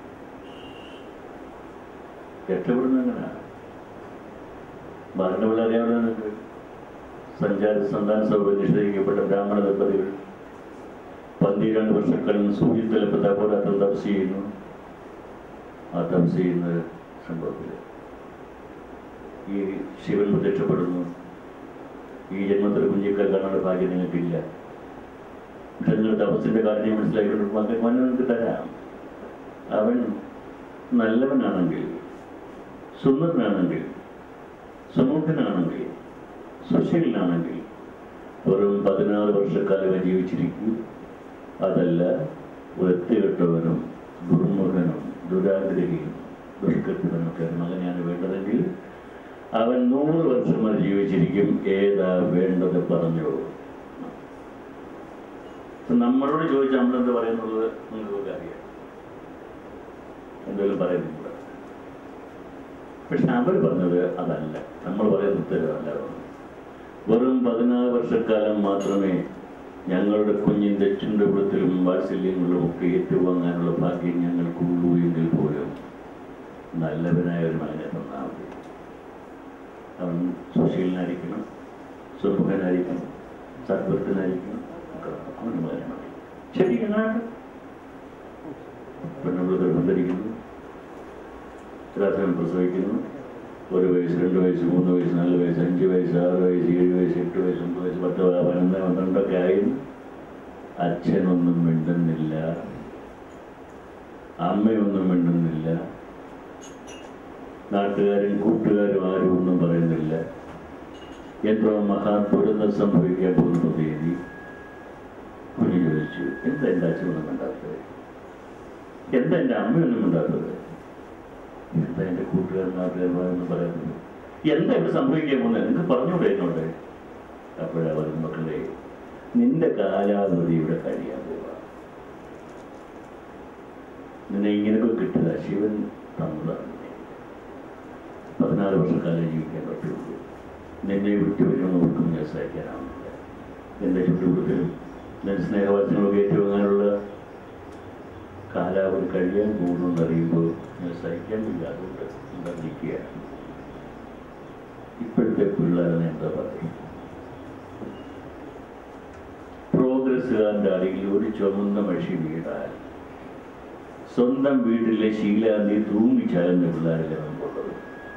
രക്ഷപ്പെടുന്ന എങ്ങനെ? മാർക്കണ്ഡബാലൻ അറിയാവുന്ന സഞ്ചാര സന്താന സൗകര്യം നിഷേധിക്കപ്പെട്ട ബ്രാഹ്മണ ദമ്പതികൾ പന്തിരണ്ട് വർഷക്കാലം സൂര്യത്തിലപ്പ് തപോരാത്രം തപസ് ചെയ്യുന്നു. ആ തപസ് ചെയ്യുന്ന സംഭവത്തിൽ ഈ ശിവൻ പ്രത്യക്ഷപ്പെടുന്നു. ഈ ജന്മത്തിൽ കുഞ്ഞിക്കാൽ കാണാനുള്ള ഭാഗ്യം നിങ്ങൾക്കില്ല, പക്ഷെ നിങ്ങൾ തപസ്സിന്റെ കാര്യം മനസ്സിലാക്കിയിട്ട് മകൻ മകൻ നിങ്ങൾക്ക് തരാം. അവൻ നല്ലവനാണെങ്കിൽ, സുന്ദരനാണെങ്കിൽ, സമൂഹനാണെങ്കിൽ, സുശീലനാണെങ്കിൽ വെറും പതിനാറ് വർഷക്കാലം ജീവിച്ചിരിക്കൂ. അതല്ല വൃത്തികെട്ടവനും ദുർമുഖനും ദുരാഗ്രഹിയും ദുഷ്കൃത്യവനൊക്കെ മകനാണ് വേണ്ടതെങ്കിൽ അവൻ നൂറ് വർഷം വരെ ജീവിച്ചിരിക്കും. ഏതാ വേണ്ടത് പറഞ്ഞു. നമ്മളോട് ചോദിച്ചാൽ നമ്മളെന്ത് പറയുന്നുള്ളത് നിങ്ങൾക്കൊക്കെ അറിയാം, എന്തെങ്കിലും പറയുന്നില്ല. പക്ഷെ അവർ പറഞ്ഞത് അതല്ല, നമ്മൾ പറയുന്ന ഉത്തരവല്ല. വെറും പതിനാറ് വർഷക്കാലം മാത്രമേ ഞങ്ങളുടെ കുഞ്ഞിൻ്റെ ചുണ്ടുപുളത്തിലും വാത്സല്യങ്ങളിലും ഒക്കെ ഏറ്റുവാങ്ങാനുള്ള ഭാഗ്യം ഞങ്ങൾക്കുള്ളൂ എങ്കിൽ പോലും നല്ലവനായ ഒരു മകനെ തന്നാൽ മതി. അവൻ സുശീലനായിരിക്കണം, സുമുഖനായിരിക്കണം, സദ്വൃത്തനായിരിക്കണം, അവന് മകനെ മതി. ശരി, ഞങ്ങളാണ് പെണ്ണുകൾ ഗർഭം രാത്രി പ്രസവിക്കുന്നു. ഒരു വയസ്സ്, രണ്ട് വയസ്സ്, മൂന്ന് വയസ്സ്, നാല് വയസ്സ്, അഞ്ച് വയസ്സ്, ആറ് വയസ്സ്, ഏഴ് വയസ്സ്, എട്ട് വയസ്സ്, ഒമ്പത് വയസ്സ്, പത്ത് പതിനൊന്ന് പന്ത്രണ്ടൊക്കെ ആയിരുന്നു. അച്ഛനൊന്നും മിണ്ടുന്നില്ല, അമ്മയൊന്നും മിണ്ടുന്നില്ല, നാട്ടുകാരും കൂട്ടുകാരും ആരും ഒന്നും പറയുന്നില്ല. എന്തോ മഹാ ദുരന്തം സംഭവിക്കാൻ പോകുന്ന തീയതി കുഞ്ഞു ചോദിച്ചു, എന്താ എൻ്റെ അച്ഛനൊന്നും മിണ്ടാത്തത്, എന്താ എൻ്റെ അമ്മയൊന്നും മിണ്ടാത്തത്, എന്താ എൻ്റെ കൂട്ടുകാരൻ നാട്ടുകാരന്മാരെന്ന് പറയുന്നത്, എന്താ ഇവിടെ സംഭവിക്കാൻ പോകുന്നത് നിങ്ങൾക്ക് പറഞ്ഞൂടെ എന്നോട്? അപ്പോഴാ പറഞ്ഞു, മക്കളെ നിന്റെ കാലാവധി ഇവിടെ കഴിയാൻ പോവുക, നിന്നെ ഇങ്ങനെയൊക്കെ കിട്ടുക ശിവൻ തന്നതാണ്, പതിനാല് വർഷക്കാലം ജീവിക്കാൻ പറ്റുള്ളൂ, നിന്നെ വിട്ടുവരുമെന്ന് ഓർക്കും ഞാൻ സഹിക്കാനാവുന്നില്ല, എൻ്റെ ചുറ്റുകൊടുക്കലും ഞാൻ സ്നേഹവാസങ്ങളൊക്കെ ഏറ്റുവാങ്ങാനുള്ള കാലാവധി കഴിയാൻ പോകുന്നു അറിയുമ്പോൾ ഞാൻ സഹിക്കാൻ വയ്യ, അതുകൊണ്ട് ഉണ്ടായിരിക്കുകയാണ്. ഇപ്പോഴത്തെ പിള്ളേരെന്ന് എന്താ പറയും? പ്രോഗ്രസ്സുകാരൻ്റെ അടിയിൽ ഒരു ചുമന്ന മഷി വീടാൽ സ്വന്തം വീട്ടിലെ ശീലാന്തി തൂങ്ങിച്ചാകുന്ന പിള്ളേരല്ലേ നമുക്കുള്ളത്.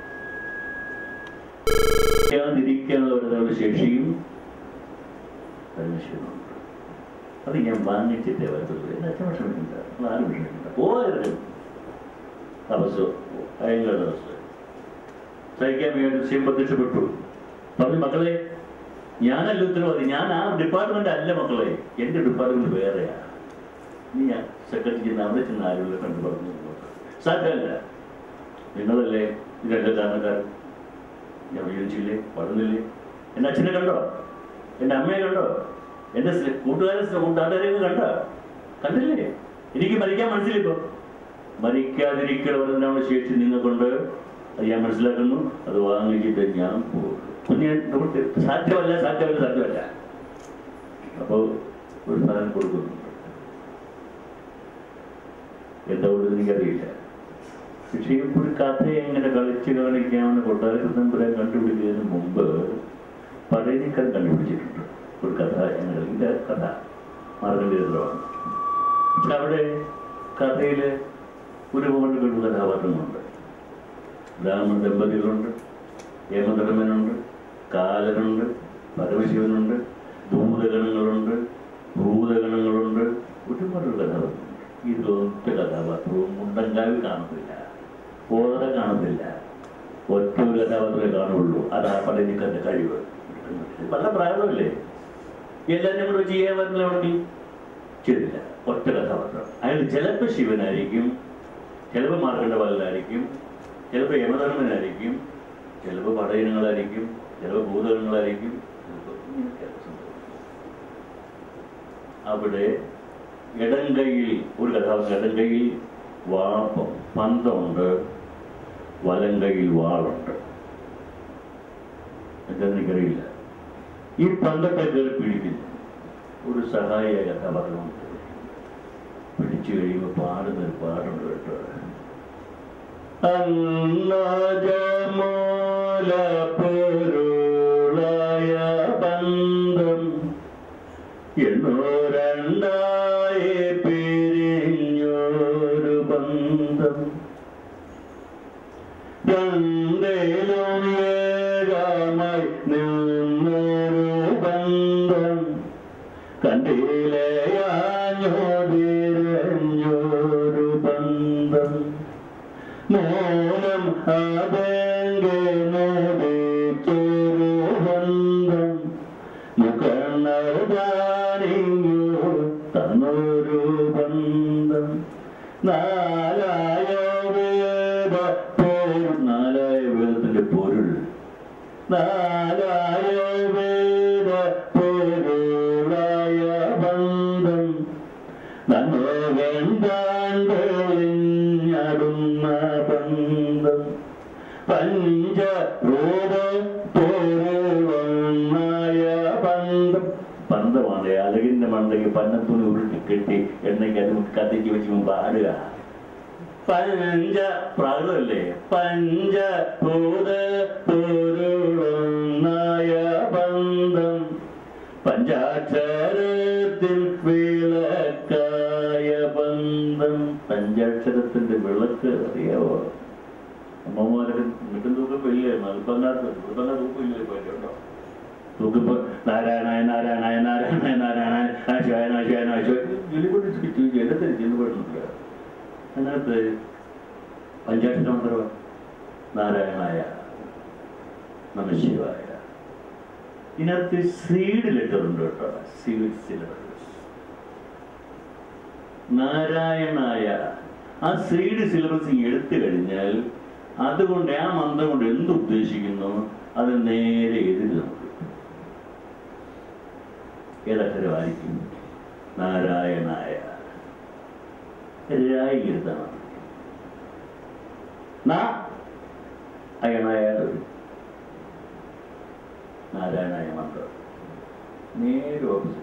ാതിരിക്കാനുള്ള ഒരാളുടെ ശേഷിയും പരിശീലനമുണ്ട്. അത് ഞാൻ വാങ്ങിച്ചിട്ടേ വരത്തുള്ളൂ. എന്നെ അച്ഛൻ വിഷമിക്കണ്ട, നമ്മൾ ആരും വിഷമിക്കണ്ട, പോകരുത്. അവസ്ഥ ഭയങ്കര അവസ്ഥ സഹിക്കാൻ വേണ്ടി വിഷയം പ്രത്യക്ഷപ്പെട്ടു. പറഞ്ഞു, മക്കളെ ഞാനല്ല ഉത്തരവാദി, ഞാൻ ആ ഡിപ്പാർട്ട്മെന്റ് അല്ല മക്കളെ, എൻ്റെ ഡിപ്പാർട്ട്മെന്റ് വേറെയാണ്. നീ ഞാൻ സെക്രട്ടറി ചെന്ന് അവിടെ ചെന്ന് ആരുള്ള കണ്ടു പറഞ്ഞു സാധ്യമല്ല, നിങ്ങളല്ലേ ഇതൊക്കെ കാരണക്കാരൻ. ഞാൻ വിചാരിച്ചില്ലേ, പഠിച്ചില്ലേ? എൻ്റെ അച്ഛനെ കണ്ടോ, എൻ്റെ അമ്മയെ കണ്ടോ, എൻ്റെ കൂട്ടുകാരെ കൂട്ടുകാരെയൊക്കെ കണ്ടോ? കണ്ടില്ലേ? എനിക്ക് മരിക്കാൻ മനസ്സിലിപ്പോ മരിക്കാതിരിക്കണമെന്നാണ് ശേഷി നിങ്ങൾക്കുണ്ട്, അത് ഞാൻ മനസ്സിലാക്കുന്നു. അത് വാങ്ങിച്ചിട്ട് ഞാൻ പോകും. കുഞ്ഞ് നമുക്ക് സാധ്യമല്ല സാധ്യമല്ല സാധ്യമല്ല അപ്പോൾ ഒരു സാധനം കൊടുക്കുന്നുണ്ട്. എന്താ കൊടുക്കുന്നത് എനിക്കറിയില്ല. പക്ഷേ ഒരു കഥ എങ്ങനെ കളിച്ച് കാണിക്കാമെന്ന് കൊട്ടാരക്കൃതമ്പുരാൻ കണ്ടുപിടിക്കുന്നതിന് മുമ്പ് പടയണിക്കൻ കണ്ടുപിടിച്ചിട്ടുണ്ട് ഒരു കഥ. എങ്ങനെ ഇതിൻ്റെ കഥ മാർഗണ്ഡേയമാണ്. പക്ഷെ അവിടെ കഥയിൽ ഒരുപാട് കഴിവ് കഥാപാത്രങ്ങളുണ്ട്. ബ്രാഹ്മണ ദമ്പതികളുണ്ട്, യമധർമ്മനുണ്ട്, കാലനുണ്ട്, പരമശിവനുണ്ട്, ഭൂതഗണങ്ങളുണ്ട്, ഭൂതഗണങ്ങളുണ്ട്, ഒരുപാട് കഥാപാത്രങ്ങളുണ്ട്. ഇതൊറ്റ കഥാപാത്രവും മുണ്ടങ്കാവിൽ കാണത്തില്ല, ഓതറ കാണത്തില്ല, ഒറ്റ ഒരു കഥാപാത്രമേ കാണുള്ളൂ. അതാ പടയണിക്കൻ്റെ കഴിവ്. പല പ്രായമല്ലേ എല്ലാവരും കൂടെ ചെയ്യാൻ പറ്റില്ല, അവിടെ ചെയ്തില്ല. ഒറ്റ കഥാപാത്രം. അയാൾ ചിലപ്പോൾ ശിവനായിരിക്കും, ചിലപ്പോൾ മാർക്കണ്ഡവാലനായിരിക്കും, ചിലപ്പോൾ യമധർമ്മനായിരിക്കും, ചിലപ്പോൾ പടയണങ്ങളായിരിക്കും, ചിലപ്പോൾ ഭൂതഗണങ്ങളായിരിക്കും. അവിടെ ഇടങ്കയിൽ ഒരു കഥാപാത്രം, ഇടങ്കയിൽ വാ പന്തമുണ്ട്, വലങ്കയിൽ വാളുണ്ട്. എന്താണെന്ന് എനിക്കറിയില്ല. ഈ പന്തത്തെ കയറി പിടിക്കുന്നു ഒരു സഹായ കഥാപാത്രമുണ്ട്. പിടിച്ചു കഴിയുമ്പോൾ പാടുന്നൊരു പാടുണ്ട് കേട്ടോ. അന്നജമൂല പൊരുളായ ബന്ധം എന്നോരണ്ടായി പിരിഞ്ഞൊരു ബന്ധം രണ്ടിലും ഏകമായി നിന്നൊരു ബന്ധം കണ്ടിലയാഞ്ഞോടിരഞ്ഞൊരു ബന്ധം മോനം അതെങ്കനോടിച്ചൊരു ബന്ധം മുഖർണർദാനിങ്ങു തന്നൊരു ബന്ധം നാലായ വേദ പൊരുൾ നാലായ വേദത്തിന്റെ പൊരുൾ നാലായ വേദ പൊരുളായ ബന്ധം നന്നോ വേണ്ടാണ്ടൊളിഞ്ഞടുന്ന ബന്ധം പഞ്ചരൂപ പൊരുളായ ബന്ധം ബന്ധമാണ്. അലകിന്റെ മണ്ടയ്ക്ക് പന്നത്തുണി ഉരുട്ടി കെട്ടി എണ്ണയ്ക്ക് അത് കത്തിക്ക് വെച്ച് പാടുക. പഞ്ച പ്രാകൃതല്ലേ, പഞ്ചഭൂത പൊരുളായ ബന്ധം പഞ്ചാക്ഷരത്തിൻ വിളക്കായ ബന്ധം. പഞ്ചാക്ഷരത്തിന്റെ വിളക്ക് അറിയാവോ? അമ്മമാരൊക്കെ നിൽക്കുന്ന തൂക്കം വലിയ നൽപ്പങ്ങാത്ത നൽപ്പങ്ങ തൂക്കം ഇല്ലേ പോയിട്ടുണ്ടോ? തൂക്കിപ്പോ നാരായണായ നാരായണായ നാരായണായ നാരായണായ ശിവായ ശിവായ ജോലിപ്പെട്ട് ജലത്തിൽ ചെന്ന് പോയിട്ടില്ല. അതിനകത്ത് പഞ്ചാക്ഷര മന്ത്രം നാരായണായ നമഃശിവായ. ഇതിനകത്ത് സീഡ് ലെറ്റർ ഉണ്ട് കേട്ടോ, സീഡ് സിലബസ്. നാരായണായ. ആ സീഡ് സിലബസ് എടുത്തു കഴിഞ്ഞാൽ അതുകൊണ്ട് ആ മന്ത്രം കൊണ്ട് എന്ത് ഉദ്ദേശിക്കുന്നു അത് നേരെ എതിര് നമുക്ക് ഏതക്ഷരമായിരിക്കും? നാരായണായ. രായി എഴുതണം. അയണായ നാരായണായ മന്ത്രം നേരെ ഓപ്പോസിറ്റ്.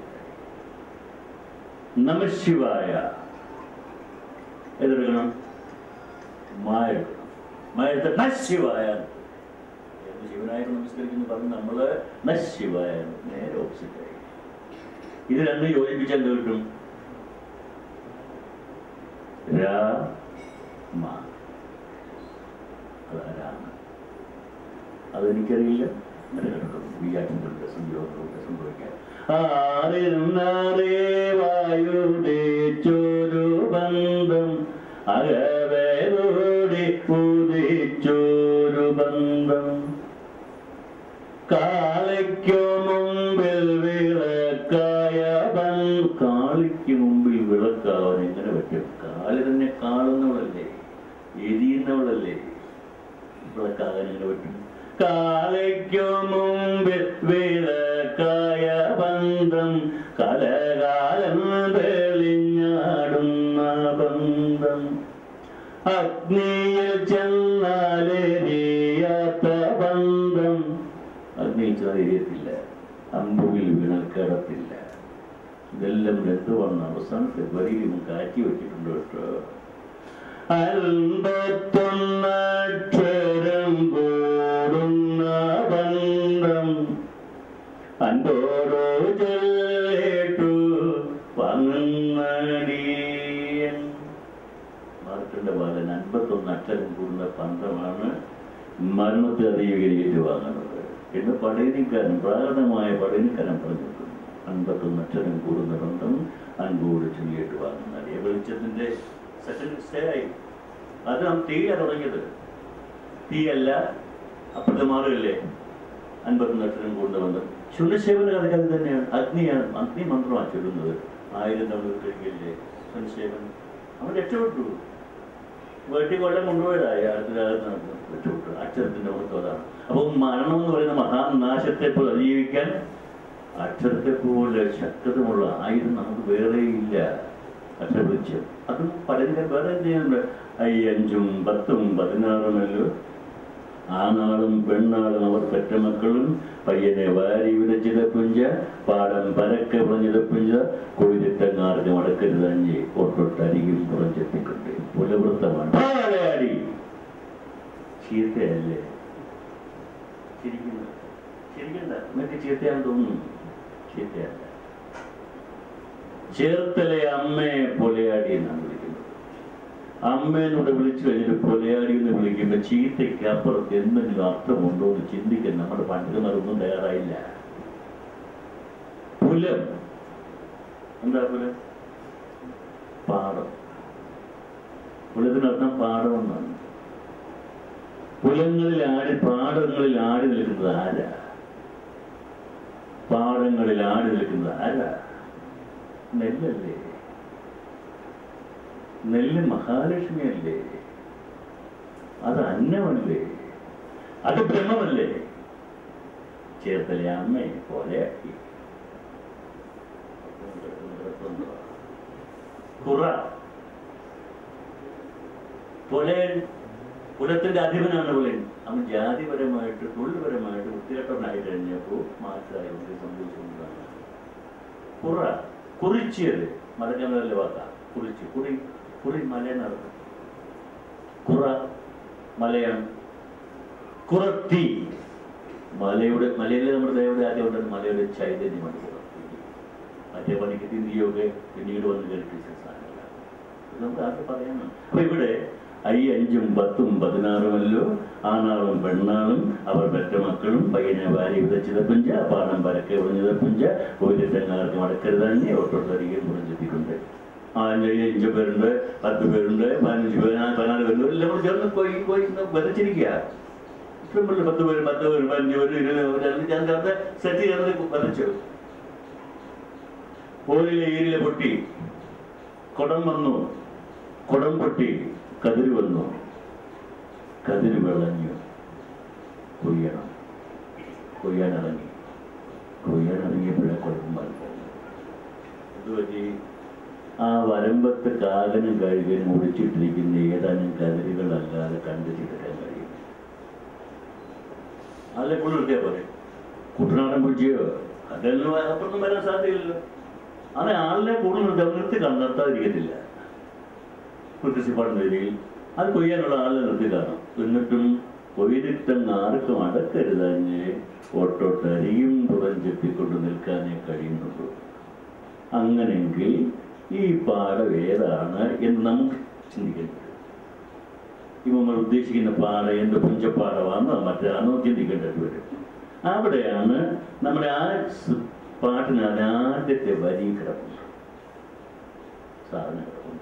നമശിവായ എതെടുക്കണം? മായ എടുക്കണം. മായ എടുത്ത നശിവായ. ശിവനായിട്ട് നമസ്കരിക്കുന്നു പറഞ്ഞ് നമ്മള് നശിവായ നേരെ ഓപ്പോസിറ്റ് ആയി. ഇത് രണ്ടും യോജിപ്പിച്ചാൽ എന്ത് കിട്ടും? രാമ. അതാരാണ്? അതെനിക്കറിയില്ല. സംഭവിക്കാം. വായുദേച്ചൊരു ബന്ധം അകവേരോടെ ഉദിച്ചൊരു ബന്ധം കാളിക്കു മുമ്പിൽ വിളക്കായ. കാളിക്ക് മുമ്പിൽ വിളക്കാവാൻ എങ്ങനെ പറ്റും? കാളി തന്നെ കാണുന്നവളല്ലേ, എരിയുന്നവളല്ലേ, വിളക്കാകാൻ എങ്ങനെ പറ്റും? കാളിക്കു മുമ്പിൽ വിളക്കായ ബന്ധം കലകാലം തെളിഞ്ഞാടുന്ന ബന്ധം അഗ്നിയിൽ ചെന്നാലെരിയാത്ത ബന്ധം. അഗ്നിയിൽ ചെന്നാൽ എരിയത്തില്ല, അമ്പുവിൽ വീണക്കിടത്തില്ല. ഇതെല്ലാം രണ്ടുവണ്ണം അവസാനത്തെ വരിയിൽ കാറ്റി വെച്ചിട്ടുണ്ട് കേട്ടോ. അൻപത്തൊന്നക്ഷരം കൂടുന്ന ബന്ധം അൻപോടോ ചൊല്ലേട്ടു വാങ്ങുന്നടിയൻ. മാർക്കണ്ട ബാലൻ അൻപത്തൊന്ന് അക്ഷരം കൂടുന്ന ബന്ധമാണ് മരണത്തെ അതിജീവികരിച്ചു വാങ്ങുന്നത് എന്ന് പടയനിക്കാരൻ, പ്രാകൃതമായ പടയനിക്കാരൻ പറഞ്ഞിട്ടുണ്ട്. അൻപത്തൊന്ന് അക്ഷരം കൂടുന്ന ബന്ധം അൻപോട് ചൊല്ലിയിട്ട് വാങ്ങുന്നടിയ. വെളിച്ചത്തിന്റെ സെക്കൻഡ് സ്റ്റേ ആയി. അത് നാം തീയാണ് തുടങ്ങിയത്. തീയല്ല, അപ്പുറത്തെ മാറുകയല്ലേ അൻപത്തൊന്ന് അക്ഷരം കൂടുന്ന ബന്ധം. ശുനശേവന കഥകൾ തന്നെയാണ്. അഗ്നിയാണ്, അഗ്നി മന്ത്രമാണ് ചൊല്ലുന്നത്. ആയിരം തവണ കഴിക്കില്ലേ ശുനശേവൻ? അവൻ രക്ഷപ്പെട്ടു. വെട്ടിക്കൊല്ലം കൊണ്ടുപോയതായി അടുത്ത കാലത്ത് രക്ഷപ്പെട്ടു. അക്ഷരത്തിന്റെ മഹത്വം അതാണ്. അപ്പം മരണം എന്ന് പറയുന്ന മഹാനാശത്തെ പോലെ അതിജീവിക്കാൻ അക്ഷരത്തെ പോലെ ശക്തമുള്ള ആയുധം നമുക്ക് വേറെയില്ല. അക്ഷരവൃക്ഷം അതും പലതിനെ വേറെ എന്ത് ചെയ്യുന്നുണ്ട്? അയ്യഞ്ചും പത്തും പതിനാറുമല്ലോ ആണാളും പെണ്ണാളും അവർ പെറ്റ മക്കളും പയ്യനെ വാരി വിതച്ചിത പുഞ്ച പാടം പരക്കെ പുറഞ്ഞിത പുഞ്ച കൊയ്തിട്ടങ്ങാർക്ക് മടക്കരുതഞ്ഞ് ഒട്ടൊട്ടരികിൽ പുറഞ്ചെത്തിക്കൊണ്ട് പുലവൃത്തമാണ്. പാലയാടി ചീത്തയല്ലേ? ചിരിക്കുന്നത് ചിരിക്കണ്ട. എന്നിട്ട് ചീത്തയാന്ന് തോന്നുന്നു. ചീത്തയല്ല. ചേർത്തലെ അമ്മയെ പൊലയാടി എന്നാണ് വിളിക്കുന്നത്. അമ്മേനോട് വിളിച്ചു കഴിഞ്ഞിട്ട് പൊലയാടി എന്ന് വിളിക്കുമ്പോൾ ചീത്തയ്ക്ക് അപ്പുറത്ത് എന്തെങ്കിലും അർത്ഥമുണ്ടോ എന്ന് ചിന്തിക്കാൻ നമ്മുടെ പണ്ഡിതന്മാരൊന്നും തയ്യാറായില്ല. പുലം എന്താ? പുലം പാടം. പുലത്തിനർത്ഥം പാടം എന്നാണ്. പുലങ്ങളിൽ ആടി പാടങ്ങളിൽ ആടി നിൽക്കുന്നത് ആരാ? പാടങ്ങളിൽ ആടി നിൽക്കുന്നത് ആരാ? നെല്ലല്ലേ? നെല്ല് മഹാലക്ഷ്മിയല്ലേ? അത് അന്നമല്ലേ? അത് ബ്രഹ്മമല്ലേ? ചേർത്തലെ അമ്മയെ പോലെയാക്കി. കുറ പുലയൻ, കുലത്തിന്റെ അധിപനാണ് പുലയൻ. അവൻ ജാതിപരമായിട്ട് തൊഴിൽപരമായിട്ട് വൃത്തികെട്ടവനായി കഴിഞ്ഞപ്പോൾ മാറ്റായി സംഭവിച്ചുകൊണ്ടാണ്. കുറ കുറിച്ചിയത് മലഞ്ഞല്ലേ വാക്ക. കുറിച്ച് കുറി കുറി മലയെന്നർത്ഥം. കുറ മലയാണ്. കുറത്തി മലയുടെ മലയിലെ നമ്മുടെ ദേവത ആദ്യം ഉണ്ടെന്ന് മലയുടെ ചൈതന്യമാണ് കുറത്തി. മറ്റേ പണിക്ക് തിരിയൊക്കെ പിന്നീട് വന്ന് കേൾപ്പിച്ച സാധനമല്ല. ഇത് നമുക്ക് ആദ്യം പറയാനാണ്. അപ്പൊ ഇവിടെ അയ്യഞ്ചും പത്തും പതിനാറുമല്ലോ ആണാളും പെണ്ണാളും അവർ പെറ്റ മക്കളും പയ്യനെ വാരി വിതച്ചിത പുഞ്ച പാടം പരക്കെ ഉറഞ്ഞിത പുഞ്ച പോയിട്ടെങ്ങാർക്ക് മടക്കരുതന്നെ ഒട്ടൊട്ടരികെ മുറിഞ്ഞെത്തിയിട്ടുണ്ട്. ആ അഞ്ച് പേരുണ്ട്, പത്ത് പേരുണ്ട്, പതിനഞ്ച് പേര്, പതിനാല് പേരുണ്ട്, എല്ലാം കൂടെ ചേർന്ന് പോയി പോയി വരച്ചിരിക്കുക. ഇഷ്ടംപോലെ പത്ത് പേര് പത്ത് പേര് പതിനഞ്ച് പേര് ഇരുപത് ചേർന്ന് സെറ്റ് ചേർന്ന് വരച്ചു. ഓരിലെ ഈരിലെ പൊട്ടി കുടം വന്നു, കുടം പൊട്ടി, കതിര് വന്നു, കതിര് വിളഞ്ഞു, കൊയ്യണം, കൊയ്യാനിറങ്ങി, കൊയ്യാനിറങ്ങിയപ്പോഴേ കുഴപ്പമായി പോകുന്നു. ഇതുവഴി ആ വരമ്പത്ത് കാകനും കഴുകനും ഒളിച്ചിട്ടിരിക്കുന്ന ഏതാനും കതിരുകളല്ലാതെ കണ്ടുചെടുക്കാൻ കഴിയും. അതിലെ പുള്ളി നിർത്തിയാൽ പോലെ കുട്ടനാടൻ പൂച്ചയോ അതൊന്നും അപ്പുറത്തും വരാൻ സാധ്യതയില്ലല്ലോ. അത് ആളിനെ കൂടുതൽ നിർത്തി നിർത്താതിരിക്കത്തില്ല. കൃഷിപ്പാടുന്ന രീതിയിൽ അത് കൊയ്യാനുള്ള ആളെ നിർത്തി കാണും. എന്നിട്ടും കൊയ്തിട്ടങ്ങ് ആർക്കും അടക്കരുതഞ്ഞ് ഓട്ടോട്ടരിയും തുറഞ്ചെത്തിക്കൊണ്ട് നിൽക്കാനേ കഴിയുന്നുള്ളൂ. അങ്ങനെങ്കിൽ ഈ പാഠം ഏതാണ് എന്ന് നമുക്ക് ചിന്തിക്കേണ്ടത്. ഇപ്പം നമ്മൾ ഉദ്ദേശിക്കുന്ന പാഠം എന്ത് പുഞ്ചപ്പാഠമാണെന്നോ മറ്റാണോ ചിന്തിക്കേണ്ടത് വരും. അവിടെയാണ് നമ്മുടെ ആ പാട്ടിന് ആദ്യത്തെ വരി കിടപ്പുണ്ട്, സാധനം കിടപ്പുണ്ട്.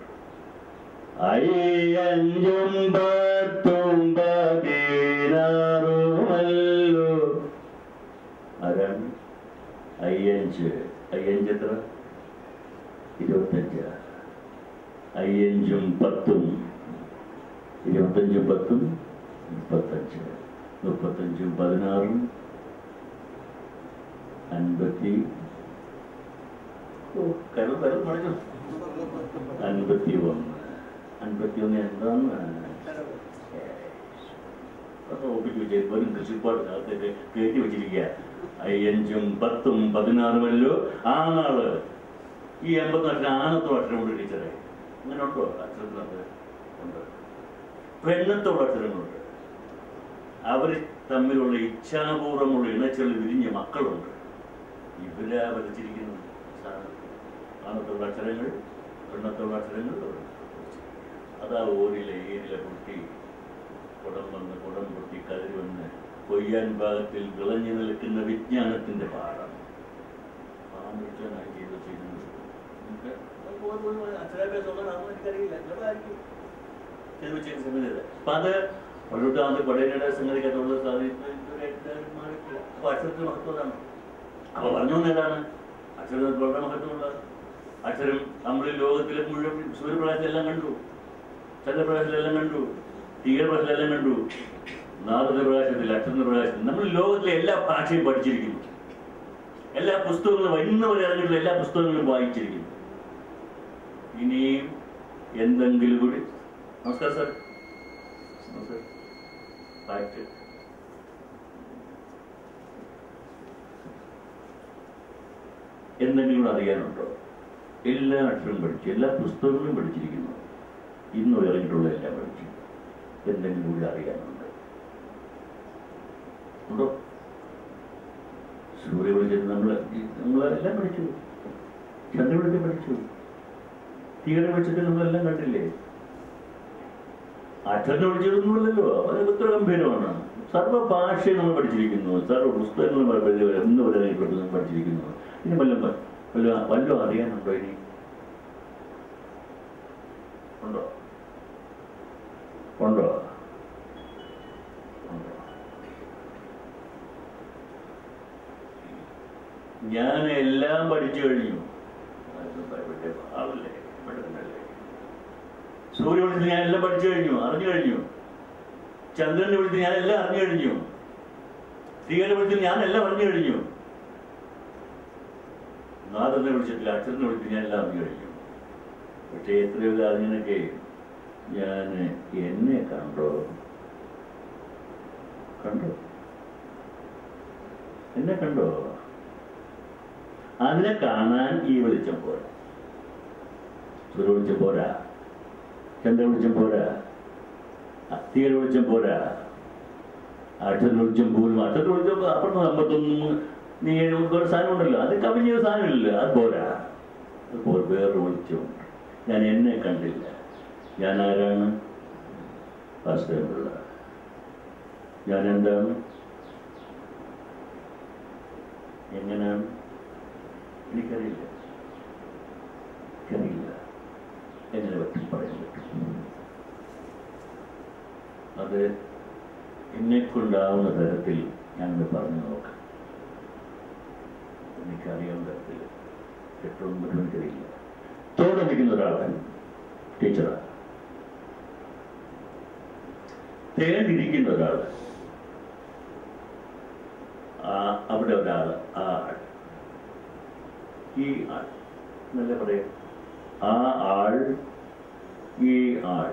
അയ്യഞ്ചും പത്തും പതിനാറുമല്ലോ. ആരാണ് അയ്യഞ്ച്? അയ്യഞ്ച് എത്ര? ഇരുപത്തഞ്ച്. അയ്യഞ്ചും പത്തും ഇരുപത്തഞ്ചും പത്തും മുപ്പത്തഞ്ച്. മുപ്പത്തഞ്ചും പതിനാറും അൻപത്തി അൻപത്തി ഒന്ന്. അൻപത്തി ഒന്ന് എന്താന്ന് ഒപ്പിച്ച് വെച്ചേക്കും. കൃഷിപ്പാട് കാലത്തേക്ക് കയറ്റി വെച്ചിരിക്കുക. അയ്യഞ്ചും പത്തും പതിനാറുമല്ലോ. ആ നാള് ഈ എൺപത്തി അക്ഷരം ആണത്തോട് അക്ഷരമുണ്ട് ടീച്ചറെ. അങ്ങനെ ഉണ്ടോ? അക്ഷരത്തിനകത്ത് ഉണ്ട്. പെണ്ണത്തോട് അക്ഷരങ്ങളുണ്ട്. അവർ തമ്മിലുള്ള ഇച്ഛാപൂർവമുള്ള ഇണച്ചെളി വിരിഞ്ഞ മക്കളുണ്ട്. ഇവരെ വരച്ചിരിക്കുന്നു ആണത്തോട് അക്ഷരങ്ങൾ, പെണ്ണത്തോട് അക്ഷരങ്ങൾ. അതാ ഓരിലെ ഏരിലെ പൊട്ടി, കുടം വന്ന് കുടം പൊട്ടി, കതിര് വന്ന് കൊയ്യാൻ ഭാഗത്തിൽ വിളഞ്ഞു നിൽക്കുന്ന വിജ്ഞാനത്തിന്റെ പാഠം പാമ്പനായി ചെയ്ത് ചെയ്യുന്നത്. അക്ഷരാഭ്യാസമുള്ളതാണെന്ന് എനിക്കറിയില്ല. അപ്പൊ അത് പണ്ടോട്ടാണ് പടയുടെ സംഗതിക്കകത്തുള്ള അക്ഷരത്തിന് മഹത്വമാണ്. അപ്പൊ പറഞ്ഞു ഏതാണ് അക്ഷരം? വളരെ മഹത്വമുള്ളത് അക്ഷരം. നമ്മൾ ലോകത്തിലെ മുഴുവൻ സൂര്യപ്രകാശത്തെല്ലാം കണ്ടു, ചന്ദ്രപ്രകാശത്തിലെല്ലാം കണ്ടു, തീരപ്രകാശത്തിലെല്ലാം കണ്ടു, നാദത്തിന്റെ പ്രകാശത്തിൽ, അക്ഷരത്തിന്റെ പ്രകാശത്തിൽ നമ്മൾ ലോകത്തിലെ എല്ലാ ഭാഷയും പഠിച്ചിരിക്കുന്നു. എല്ലാ പുസ്തകങ്ങളും ഇന്ന് വരെ ഇറങ്ങിയിട്ടുള്ള എല്ലാ പുസ്തകങ്ങളും വായിച്ചിരിക്കുന്നു. ഇനിയും എന്തെങ്കിലും കൂടി. നമസ്കാരം സാർ. നമസ്കാരം. എന്തെങ്കിലും അറിയാനുണ്ടോ? എല്ലാ അക്ഷരവും പഠിച്ചു, എല്ലാ പുസ്തകങ്ങളും പഠിച്ചിരിക്കുന്നു. ഇന്ന് ഇറങ്ങിയിട്ടുള്ള എല്ലാം പഠിച്ചു. എന്തെങ്കിലും കൂടി അറിയാനുണ്ട് ഉണ്ടോ? സൂര്യ വിളിച്ചിട്ട് നമ്മൾ നമ്മളെല്ലാം പഠിച്ചു, ചന്ദ്ര വിളിച്ച് പഠിച്ചു, തീരെ വിളിച്ചിട്ട് നമ്മളെല്ലാം കണ്ടില്ലേ? അക്ഷരം വിളിച്ചിട്ടൊന്നുമില്ലല്ലോ. അത് എത്ര ഗംഭീരമാണ്. സർവ്വ ഭാഷയും നമ്മൾ പഠിച്ചിരിക്കുന്നു, സർവ്വ പുസ്തകങ്ങളും ഇന്ന് വരെ പഠിച്ചിരിക്കുന്നു. ഇനി വല്ല വല്ല വല്ലതും അറിയാനുണ്ടോ? ഇനി ഉണ്ടോ? ഉണ്ടോ? ഞാൻ എല്ലാം പഠിച്ചു കഴിഞ്ഞു. ആളല്ലേ പെട്ടെന്നല്ലേ. സൂര്യ വിളിച്ച് ഞാൻ എല്ലാം പഠിച്ചു കഴിഞ്ഞു, അറിഞ്ഞു കഴിഞ്ഞു. ചന്ദ്രനെ വിളിച്ച് ഞാൻ എല്ലാം അറിഞ്ഞു കഴിഞ്ഞു. തീരെ വിളിച്ച് ഞാൻ എല്ലാം അറിഞ്ഞു കഴിഞ്ഞു. നാദനെ വിളിച്ചിട്ടില്ല, അക്ഷരനെ വിളിച്ച് ഞാൻ എല്ലാം അറിഞ്ഞു കഴിഞ്ഞു. പക്ഷേ എത്രയോ അറിഞ്ഞൊക്കെ ഞാൻ എന്നെ കണ്ടോ? കണ്ടോ? എന്നെ കണ്ടോ? അതിനെ കാണാൻ ഈ വെളിച്ചം പോരാ, സൂര്യ വെളിച്ചം പോരാ, ചന്ദ്ര വെളിച്ചം പോരാ, തീര വെളിച്ചം പോരാ, അക്ഷര വെളിച്ചം പോലും. അക്ഷര വെളിച്ചം അപ്പുറത്ത് അമ്പത്തൊന്നും നീ ഒരു സാധനം ഉണ്ടല്ലോ, അത് കവിഞ്ഞൊരു സാധനമില്ല, അത് പോരാ. അതുപോലെ വേറൊരു വെളിച്ചമുണ്ട്. ഞാൻ എന്നെ കണ്ടില്ല. ഞാൻ ആരാണ്? വാസ്തവമുള്ള ഞാൻ എന്താണ്? എങ്ങനെയാണ്? എനിക്കറിയില്ല. എനിക്കറിയില്ല. എങ്ങനെ പറ്റും പറയാൻ പറ്റും? അത് എന്നെക്കൊണ്ടാവുന്ന തരത്തിൽ ഞാനത് പറഞ്ഞു നോക്കാം. എനിക്കറിയാവുന്ന തരത്തിൽ ഏറ്റവും എനിക്കറിയില്ല. പുസ്തകത്തോടെ നിൽക്കുന്ന ഒരാളാണ് ടീച്ചറാണ്. തേടിയിരിക്കുന്ന ഒരാൾ, അവിടെ ഒരാൾ, ആ ആൾ, ഈ ആൾ എന്നല്ലേ പറയാം. ആ ആൾ, ഈ ആൾ,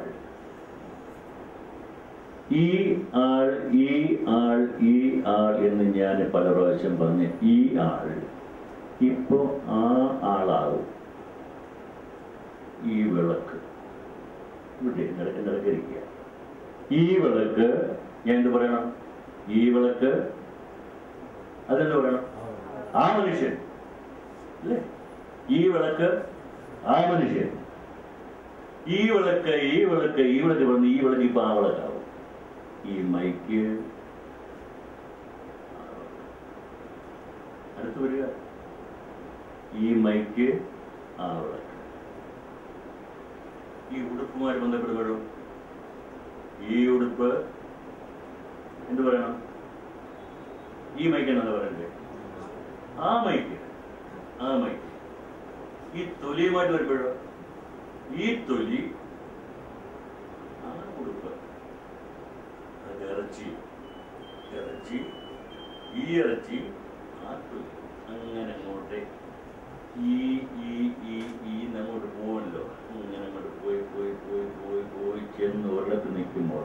ഈ ആൾ, ഈ ആൾ, ഈ ആൾ എന്ന് ഞാൻ പല പ്രാവശ്യം പറഞ്ഞ് ഈ ആൾ ഇപ്പോ ആ ആളാവും. ഈ വിളക്ക് ഇവിടെ നിലക്കരിക്കുക. ഈ വിളക്ക് ഞാൻ എന്ത് പറയണം? ഈ വിളക്ക് അതെന്ത് പറയണം? ആ മനുഷ്യൻ അല്ലേ? ഈ വിളക്ക് ആ മനുഷ്യൻ. ഈ വിളക്ക് ഈ വിളക്ക് ഈ വിളക്ക് പറഞ്ഞ് ഈ വിളക്ക് ഇപ്പൊ ആ വിളക്കാവും. ഈ മൈക്ക് അടുത്ത് വരിക. ഈ മൈക്ക് ആ വിളക്ക്. ഈ ഉടുപ്പുമായി ബന്ധപ്പെടുമ്പോഴോ ഈ ഉടുപ്പ് എന്ത് പറയണം? ഈ മൈക്ക് എന്താ പറയണ്ടേ? ആ മൈക്ക്, ആ മൈക്ക്. ഈ തൊലിയുമായിട്ട് വരുമ്പോഴോ ഈ തൊലി, ആ ഉടുപ്പ്, അത് ഇറച്ചി, ഇറച്ചി, ഈ ഇറച്ചി, ആ തൊലി, അങ്ങനെ അങ്ങോട്ട് ഈ ഈ ഈ ഈ അങ്ങോട്ട് പോകണല്ലോ. ഇങ്ങനെ അങ്ങോട്ട് പോയി പോയി പോയി പോയി പോയി ചെന്ന് ഒരിടത്ത് നിൽക്കുമ്പോൾ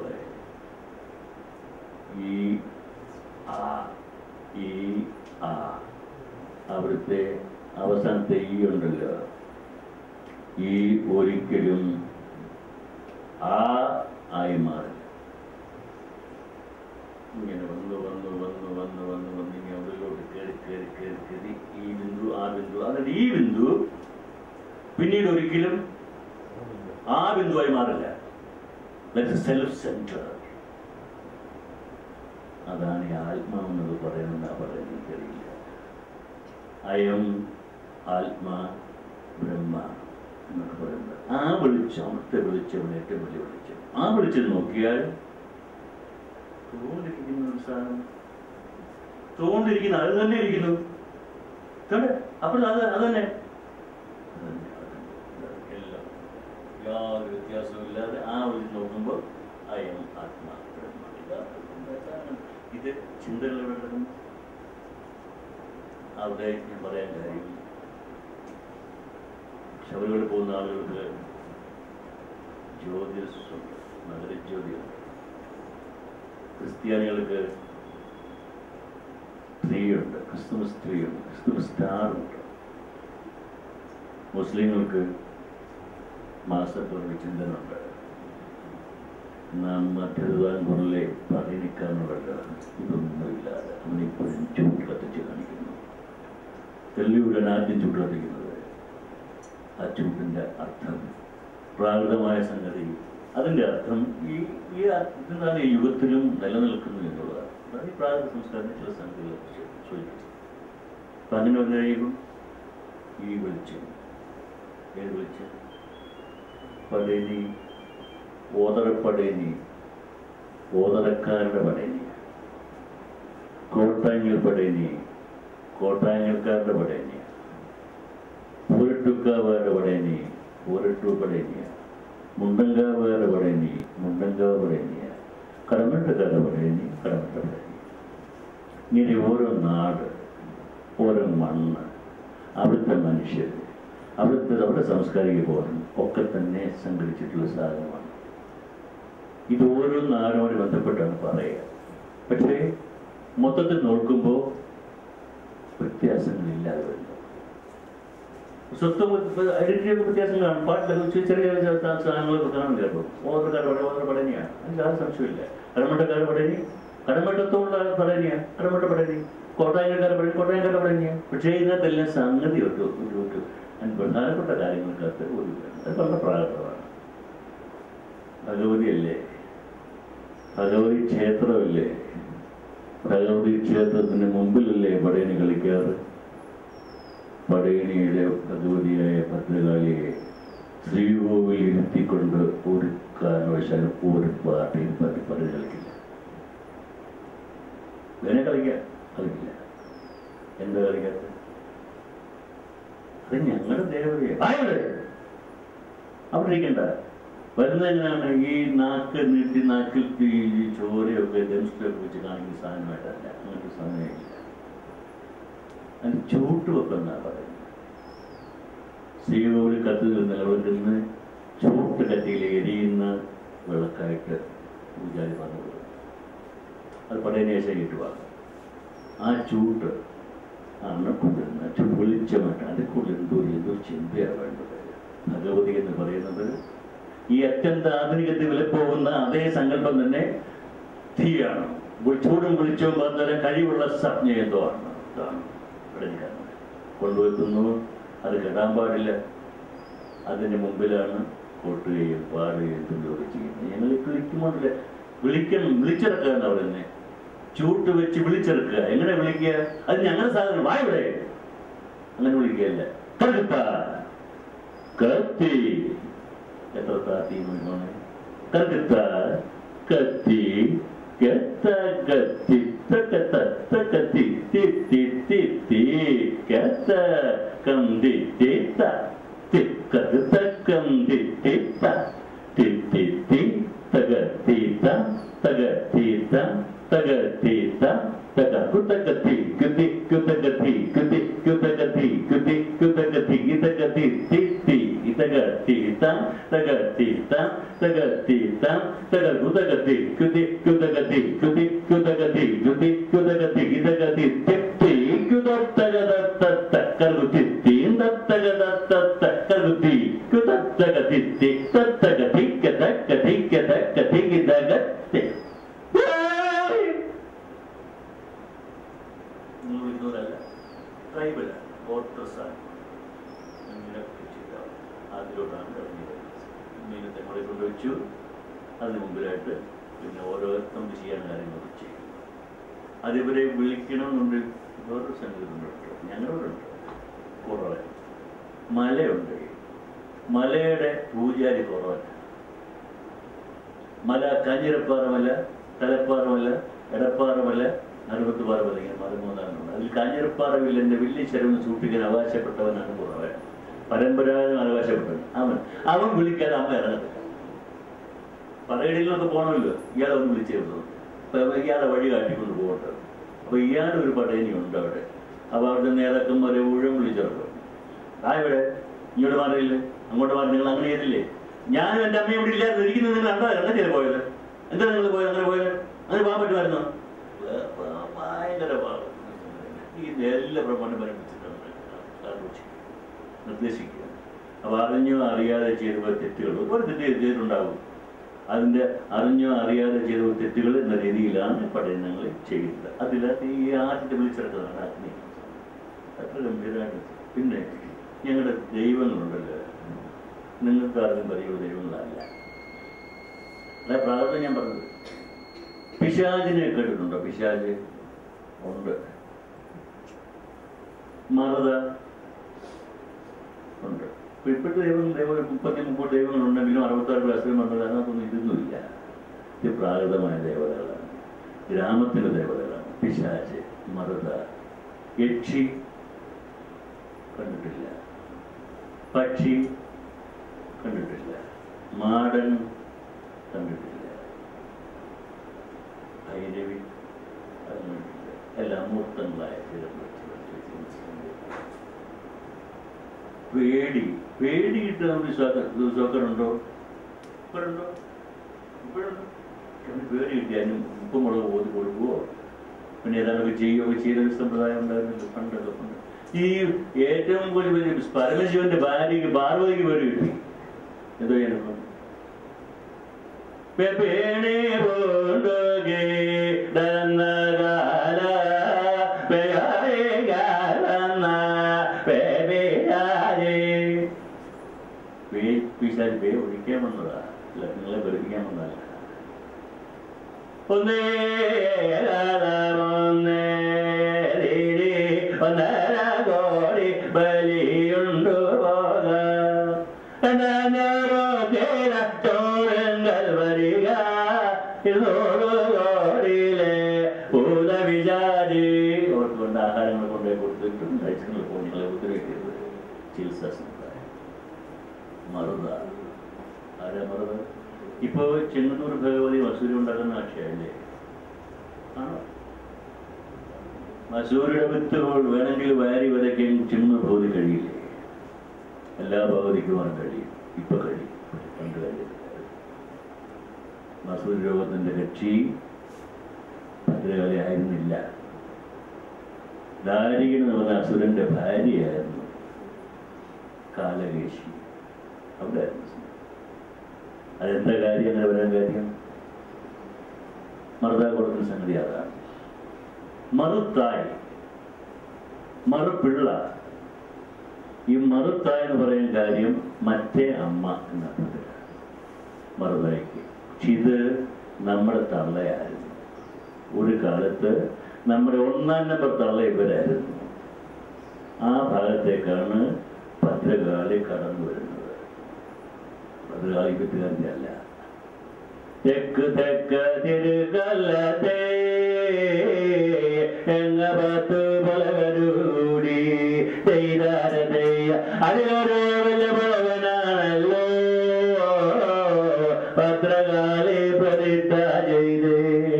ഈ ആ ഈ ആ അവിടുത്തെ അവസാനത്തെ ഈ ഉണ്ടല്ലോ, ഈ ഒരിക്കലും ആ ആയി മാറില്ല. ഇങ്ങനെ വന്ന് വന്ന് വന്ന് വന്ന് വന്ന് വന്ന് ഇങ്ങനെ ഉള്ളിലോട്ട് കയറി കയറി കയറി കയറി ഈ ബിന്ദു ആ ബിന്ദു, അതായത് ഈ ബിന്ദു പിന്നീട് ഒരിക്കലും ആ ബിന്ദുവായി മാറില്ല. Self centre. അതാണ് ഈ ആത്മാവെന്നത് പറയുന്നത്. പറയുന്നത് എനിക്കറിയില്ല. അയം ആത്മാ ബ്രഹ്മ എന്നൊക്കെ പറയുന്നത് ആ വെളിച്ചം, അവിടുത്തെ വെളിച്ചം ഏറ്റവും വലിയ വെളിച്ചം. ആ വെളിച്ചം നോക്കിയാൽ തോന്നിരിക്കുന്ന ഒരു സാധനം, തോന്നിരിക്കുന്ന അത് തന്നെ ഇരിക്കുന്നു. അപ്പോൾ അത് അത് തന്നെ എല്ലാം യാതൊരു വ്യത്യാസവും ഇല്ലാതെ ആ വെളിച്ചം നോക്കുമ്പോൾ അയം ആത്മാ ബ്രഹ്മ. ഇത് ചിന്തകൾ കിടക്കുന്നു. അവിടെ ഞാൻ പറയാൻ കാര്യം, ശബരിമല പോകുന്ന ആളുകൾക്ക് ജ്യോതിഷുണ്ട്, നഗരജ്യോതിയുണ്ട്. ക്രിസ്ത്യാനികൾക്ക് സ്ത്രീയുണ്ട്, ക്രിസ്തുമസ് സ്ത്രീയുണ്ട്, ക്രിസ്തുമസ് സ്റ്റാറുണ്ട്. മുസ്ലിങ്ങൾക്ക് മാസപ്പിറവി ചിന്തനുണ്ട്. നാം മറ്റൊരുതാൻകുറിലെ പതിനിക്കാനുള്ളവരാണ്. ഇതൊന്നുമില്ലാതെ അവനിപ്പോഴും ചൂട് കത്തിച്ച് കാണിക്കുന്നു. തെല്ലിയുടെ ആദ്യം ചൂട് കത്തിക്കുന്നത് ആ ചൂടിന്റെ അർത്ഥം പ്രാകൃതമായ സംഗതി. അതിന്റെ അർത്ഥം ഈ ഈ എന്താണ് ഈ യുഗത്തിലും നിലനിൽക്കുന്നു എന്നുള്ളതാണ്. അതാണ് ഈ പ്രാകൃത സംസ്കാരത്തിന് ചില സംഗതികളെ കുറിച്ച് സൂചിപ്പിച്ചത്. അപ്പൊ അങ്ങനെ വന്നു കഴിയുമ്പോൾ ഈ വെളിച്ചം, ഏത് വെളിച്ചം? പടേനി, ഓതറപ്പടേനി, ഓതറക്കാരുടെ പടേനി, കോട്ടാങ്ങൽ പടേനി, കോട്ടാങ്ങൽക്കാരുടെ പടേനി, പൂരട്ടുക്കാവുകാരുടെ പടേനി, പൂരട്ടു പടേനിയ, മുണ്ടങ്കാവുകാരുടെ പടേനി, മുണ്ടങ്കാവ് പടേനിയ, കടമറ്റക്കാരുടെ പടേനി, കടമറ്റ പടേനി. ഇങ്ങനെ ഓരോ നാട്, ഓരോ മണ്ണ്, അവിടുത്തെ മനുഷ്യർ, അവിടുത്തെ അവരുടെ സാംസ്കാരിക ബോധം ഒക്കെ തന്നെ സംഘടിച്ചിട്ടുള്ള സാധനമാണ്. ഇത് ഓരോ നാടുമായി ബന്ധപ്പെട്ടാണ് പറയുക. പക്ഷേ മൊത്തത്തിൽ നോക്കുമ്പോൾ വ്യത്യാസങ്ങളില്ലാതെ വരുന്നു. സ്വത്വം ഐഡന്റിറ്റിയൊക്കെ വ്യത്യാസം കാണും. പാട്ടിലൊക്കെ ചെറിയ സാധനങ്ങളൊക്കെ കാണാൻ കേട്ടോ. ഓരോക്കാർ ഓരോ പടനിയാണ്, അതിന് യാതൊരു സംശയമില്ല. കടമട്ടക്കാർ പടനി, കടമട്ടത്തോടുള്ള പടനിയാണ്, കടമട്ട പടനി, കോട്ടായക്കാരുടെ പടനി, കോട്ടായക്കാരുടെ പടനിയാണ്. പക്ഷേ ഇതിനകത്തെല്ലാം സംഗതി ഒരു ഒരു ഒരു പ്രധാനപ്പെട്ട കാര്യങ്ങൾക്കകത്ത് ഒരു അത് വളരെ പ്രാകൃതമാണ്. ഭഗവതിയല്ലേ, ഭഗവതി ക്ഷേത്രമല്ലേ, ഭഗവതി ക്ഷേത്രത്തിന് മുമ്പിലല്ലേ പടയണി കളിക്കാറ്? പടയണിയുടെ ഭഗവതിയായ ഭദ്രകാളിയെ ശ്രീകോവിൽ ഇരുത്തിക്കൊണ്ട് ഒരു കാരണവശാലും ഒരു പാർട്ടിയും പാർട്ടി പടയണി കളിക്കില്ല. ഇതിനെ കളിക്കാൻ കളിക്കില്ല. എന്താ കളിക്കാത്ത? അത് ഞങ്ങളുടെ ദേവതയാണ്. അവിടെ ഇരിക്കണ്ട. വരുന്നതിനാണ് ഈ നാക്ക് നീട്ടി നാക്കിൽ ഈ ചോരയൊക്കെ ഡെൻസ്റ്റൊക്കെ വെച്ച് കാണിക്കുന്ന സാധനമായിട്ടല്ല, അങ്ങനത്തെ സാധനമില്ല. അത് ചൂട്ടുവെപ്പെന്നാ പറയുന്നത്. ശ്രീകോവിൽ കത്ത് നിലവിൽ ചൂട്ട് കത്തിയിൽ എരിയുന്ന വിളക്കായിട്ട് പൂജാരി പറഞ്ഞു കൊടുക്കും. അത് പടയനേശം കിട്ടുവാണ്. ആ ചൂട്ട് ആണ് കൊണ്ടുവരുന്നത്. ചൂട് വെളിച്ചമായിട്ട് അതിൽ കൂടുതൽ എന്തോ എന്തോ ചിന്തയാണ് വേണ്ടത്. ഭഗവതി എന്ന് പറയുന്നത് ഈ അത്യന്ത ആധുനികത്തിൽ വിലപ്പോകുന്ന അതേ സങ്കല്പം തന്നെ തീയാണ്. ചൂടും വെളിച്ചവും പറഞ്ഞാൽ കഴിവുള്ള സംജ്ഞയത്വമാണ്. ഇതാണ് പടയനിക്കാരൻ കൊണ്ടുവെക്കുന്നു. അത് കെടാൻ പാടില്ല. അതിന് മുമ്പിലാണ് കൊട്ടുകയും പാടുകയും തുള്ളിയൊക്കെ ചെയ്യുന്നത്. ഞങ്ങൾ വിളിക്കുമ്പോഴല്ലേ വിളിക്കണം, വിളിച്ചിറക്കുക എന്നാ പറയുന്നത്. ചൂട്ട് വെച്ച് വിളിച്ചെടുക്കുക. എങ്ങനെ വിളിക്കുക? അത് ഞങ്ങളുടെ സാധനം വായുടെ അങ്ങനെ വിളിക്കുകയല്ല. കറുത്ത കത്തി, എത്ര താത്തി നോക്കണേ. കറുത്ത കത്തി കത്ത കത്തി തക്കത്ത തക്കത്തി തിത്തി തിത്തി കത്ത കന്തി തിത്ത തിക്കത്ത കന്തി തിത്ത തിത്തി തകത്തീത്ത തകത്തീത്ത തകത്തീത്ത തകത്തി കുതി കുതകത്തി കുതി കുതകത്തി കുതി കുതകത്തി ഇതകത്തി തിത്തി ഇതകത്തീത്ത തകത്തീത്ത തകത്തീത്ത തകകുതകത്തി കുതി കുതകത്തി കുതി കുതകത്തി കുതി കുതകത്തി ഇതകത്തി തിത്തി കുതത്തകതത്ത കറുതി തത്തകതത്ത കറുതി കുതത്തകത്തി തത്തകതി കതകതി കതകതി ഇതകത്തി ട്രൈബൽ ഓർത്തസാണ്. അതിലോട്ടാണ് ഇറങ്ങിയത്. മീനത്തെ മുളെ കൊണ്ടുവച്ചു. അതിന് മുമ്പിലായിട്ട് പിന്നെ ഓരോരുത്തരും ചെയ്യാൻ കാര്യങ്ങളൊക്കെ ചെയ്യും. അതിവരെ വിളിക്കണമെന്നുണ്ട്. വേറൊരു സംഗീതമുണ്ട്, ഞങ്ങളോടുണ്ട്. കുറവ് മലയുണ്ട്. മലയുടെ പൂജാരി കുറവല്ല. മല കാഞ്ഞിരപ്പാറമല്ല, തലപ്പാറമല്ല, എടപ്പാറമല്ല, അറുപത്ത് പാറമല്ല. ഇങ്ങനെ പതിമൂന്നാറുണ്ട്. അതിൽ കാഞ്ഞിരപ്പാറവില്ലെന്റെ വലിയ ചെലവിന് സൂക്ഷിക്കാൻ അവകാശപ്പെട്ടവനാണ് കുറവ്. പരമ്പരാഗതം അവകാശപ്പെട്ടവൻ അവൻ. അവൻ വിളിക്കാതെ അമ്മ ഇറങ്ങത്തില്ല. പറയടിയിലൊക്കെ പോകണമല്ലോ. ഇയാളെ ഒന്ന് വിളിച്ചേർന്നു. അപ്പൊ ഇയാളെ വഴി കാട്ടിക്കൊണ്ട് പോകട്ടെ. അപ്പൊ ഇയാളുടെ ഒരു പടയനി ഉണ്ട് അവിടെ. അപ്പൊ അവിടുത്തെ നേതാക്കന്മാരെ മുഴുവൻ വിളിച്ചിറക്കും. ആ ഇവിടെ ഇങ്ങോട്ട് മാറിയില്ലേ, അങ്ങോട്ട് മാറി. നിങ്ങൾ അങ്ങനെ ചെയ്തില്ലേ? ഞാനും എൻ്റെ അമ്മയും ഇവിടെ ഇല്ലാതെ ഇരിക്കുന്നത് നിങ്ങൾ കണ്ടാ എന്താ ചെയ്ത് പോയത്? എന്താ നിങ്ങൾ പോയത്? അങ്ങനെ പോയത്? അങ്ങനെ പോകാൻ പറ്റുമായിരുന്നോ? ഭയങ്കര പാവം. ഈ എല്ലാ പ്രമാണം പഠിപ്പിച്ചിട്ടുണ്ട്, നിർദ്ദേശിക്കുക. അപ്പൊ അറിഞ്ഞോ അറിയാതെ ചെയ്ത തെറ്റുകൾ ഒരുപാട് തെറ്റ് ചെയ്തിട്ടുണ്ടാവും. അതിന്റെ അറിഞ്ഞോ അറിയാതെ ചെയ്ത തെറ്റുകൾ എന്ന രീതിയിലാണ് പഠനങ്ങൾ ചെയ്യുന്നത്. അതിനകത്ത് ഈ ആദ്യത്തെ വിളിച്ചെടുത്തതാണ് അഗ്നി. അത്ര ഗംഭീരമായിട്ട്. പിന്നെ ഞങ്ങളുടെ ദൈവങ്ങളുണ്ടല്ലോ, നിങ്ങൾക്ക് ആർക്കും പറയുന്ന ദൈവങ്ങളല്ല. അല്ല, പ്രാർത്ഥന ഞാൻ പറഞ്ഞത്. പിശാചിനെ കേട്ടിട്ടുണ്ടോ? പിശാച് ഉണ്ട്. മറുത ഉണ്ട്. ഇപ്പോഴത്തെ ദൈവങ്ങൾ ദൈവം മുപ്പത്തി മുപ്പത് ദൈവങ്ങളുണ്ടെങ്കിലും അറുപത്താറ് ക്ലാസ്സിലും വന്നത് അതിനകത്തൊന്നും ഇതൊന്നുമില്ല. ഇത് പ്രാകൃതമായ ദേവതകളാണ്, ഗ്രാമത്തിലെ ദേവതകളാണ്. പിശാച്, മറുത, യക്ഷി കണ്ടിട്ടില്ല, പക്ഷി കണ്ടിട്ടില്ല, മാടൻ കണ്ടിട്ടില്ല, ഭൈരവി അത് കണ്ടിട്ടില്ല. എല്ലാം മൂർത്തങ്ങളായ പേടി പേടിയിട്ട് നമ്മൾ വിശ്വാസക്കാരുണ്ടോ? ഇപ്പോഴുണ്ടോ? ഇപ്പോഴുണ്ടോ? പേടി കിട്ടിയാലും ഉപ്പും മുളക് ഓതി കൊടുക്കുവോ? പിന്നെ ഏതാണ്ടൊക്കെ ചെയ്യുകയൊക്കെ ചെയ്ത സമ്പ്രദായം ഉണ്ടായിരുന്നില്ല പണ്ടൊക്കെ. പണ്ട് ഈ ഏറ്റവും കൂടുതൽ പരമശിവന്റെ ഭാര്യയ്ക്ക് പാർവതിക്ക് പേടി കിട്ടി. എന്തോ ചെയ്യാനോ പിശാച് പേ ഒഴിക്കാൻ വന്നതാ, നിങ്ങളെ പഠിപ്പിക്കാൻ വന്നതല്ല. ഒന്നേ ഒന്നേ ഒന്നര കോടി ബലിയുണ്ടു പോക ചോരങ്ങൾ വരിക ഇരുന്നൂറ് കോടിയിലെ ഭൂത വിചാരി ഓർത്തുകൊണ്ട് ആഹാരങ്ങൾ കൊണ്ടുപോയി കൊടുത്തിട്ടും കഴിച്ചിട്ടുള്ള പോയി നിങ്ങളെ ഉപദ്രവിക്കരുത്. ചികിത്സാ സമ്പ്രദായം മറുത ആരാ മറവ്? ഇപ്പൊ ചെങ്ങന്നൂർ ഭഗവതി മസൂരി ഉണ്ടാക്കുന്ന ആശയല്ലേ ആണോ? മസൂരിയുടെ വിത്തുകൾ വേണമെങ്കിൽ വാരി വിതയ്ക്കാൻ ചെങ്ങന്നൂർ ഭഗവതി കഴിയില്ലേ? എല്ലാ ഭഗവതിക്കുമാണ് കഴിയും. ഇപ്പൊ കഴിയും, പണ്ട് കഴിയും. മസൂരി രോഗത്തിന്റെ കക്ഷി ഭദ്രകാളി ആയിരുന്നില്ല. ദാരികൻ എന്ന് പറഞ്ഞ അസുരന്റെ ഭാര്യയായിരുന്നു കാലകേശി. അവിടെ അതെന്താ കാര്യം? അങ്ങനെ വരാൻ കാര്യം മറുതാ കൊടുക്കുന്ന സംഗതി അതാണ്. മറുത്തായ്, മറുപിള്ള. ഈ മറുത്തായ് എന്ന് പറയുന്ന കാര്യം മറ്റേ അമ്മ എന്നാണ് മറുതായ്ക്ക്. പക്ഷെ ഇത് നമ്മുടെ തള്ളയായിരുന്നു. ഒരു കാലത്ത് നമ്മുടെ ഒന്നാം നമ്പർ തള്ള ഇവരായിരുന്നു. ആ ഭാഗത്തേക്കാണ് ഭദ്രകാളി കടന്നു വരുന്നത്. ഭദ്രകാളി വിത്തുകാരൻ്റെ അല്ല. തെക്ക് തെക്ക് തിരുകല്ലത്തെ എങ്ങ പത്ത് പലകരൂടി ചെയ്താരതയ്യ അതിലൊരു വലിയ ഭവനാണല്ലോ ഭദ്രകാളി പ്രതിഷ്ഠ ചെയ്തേ.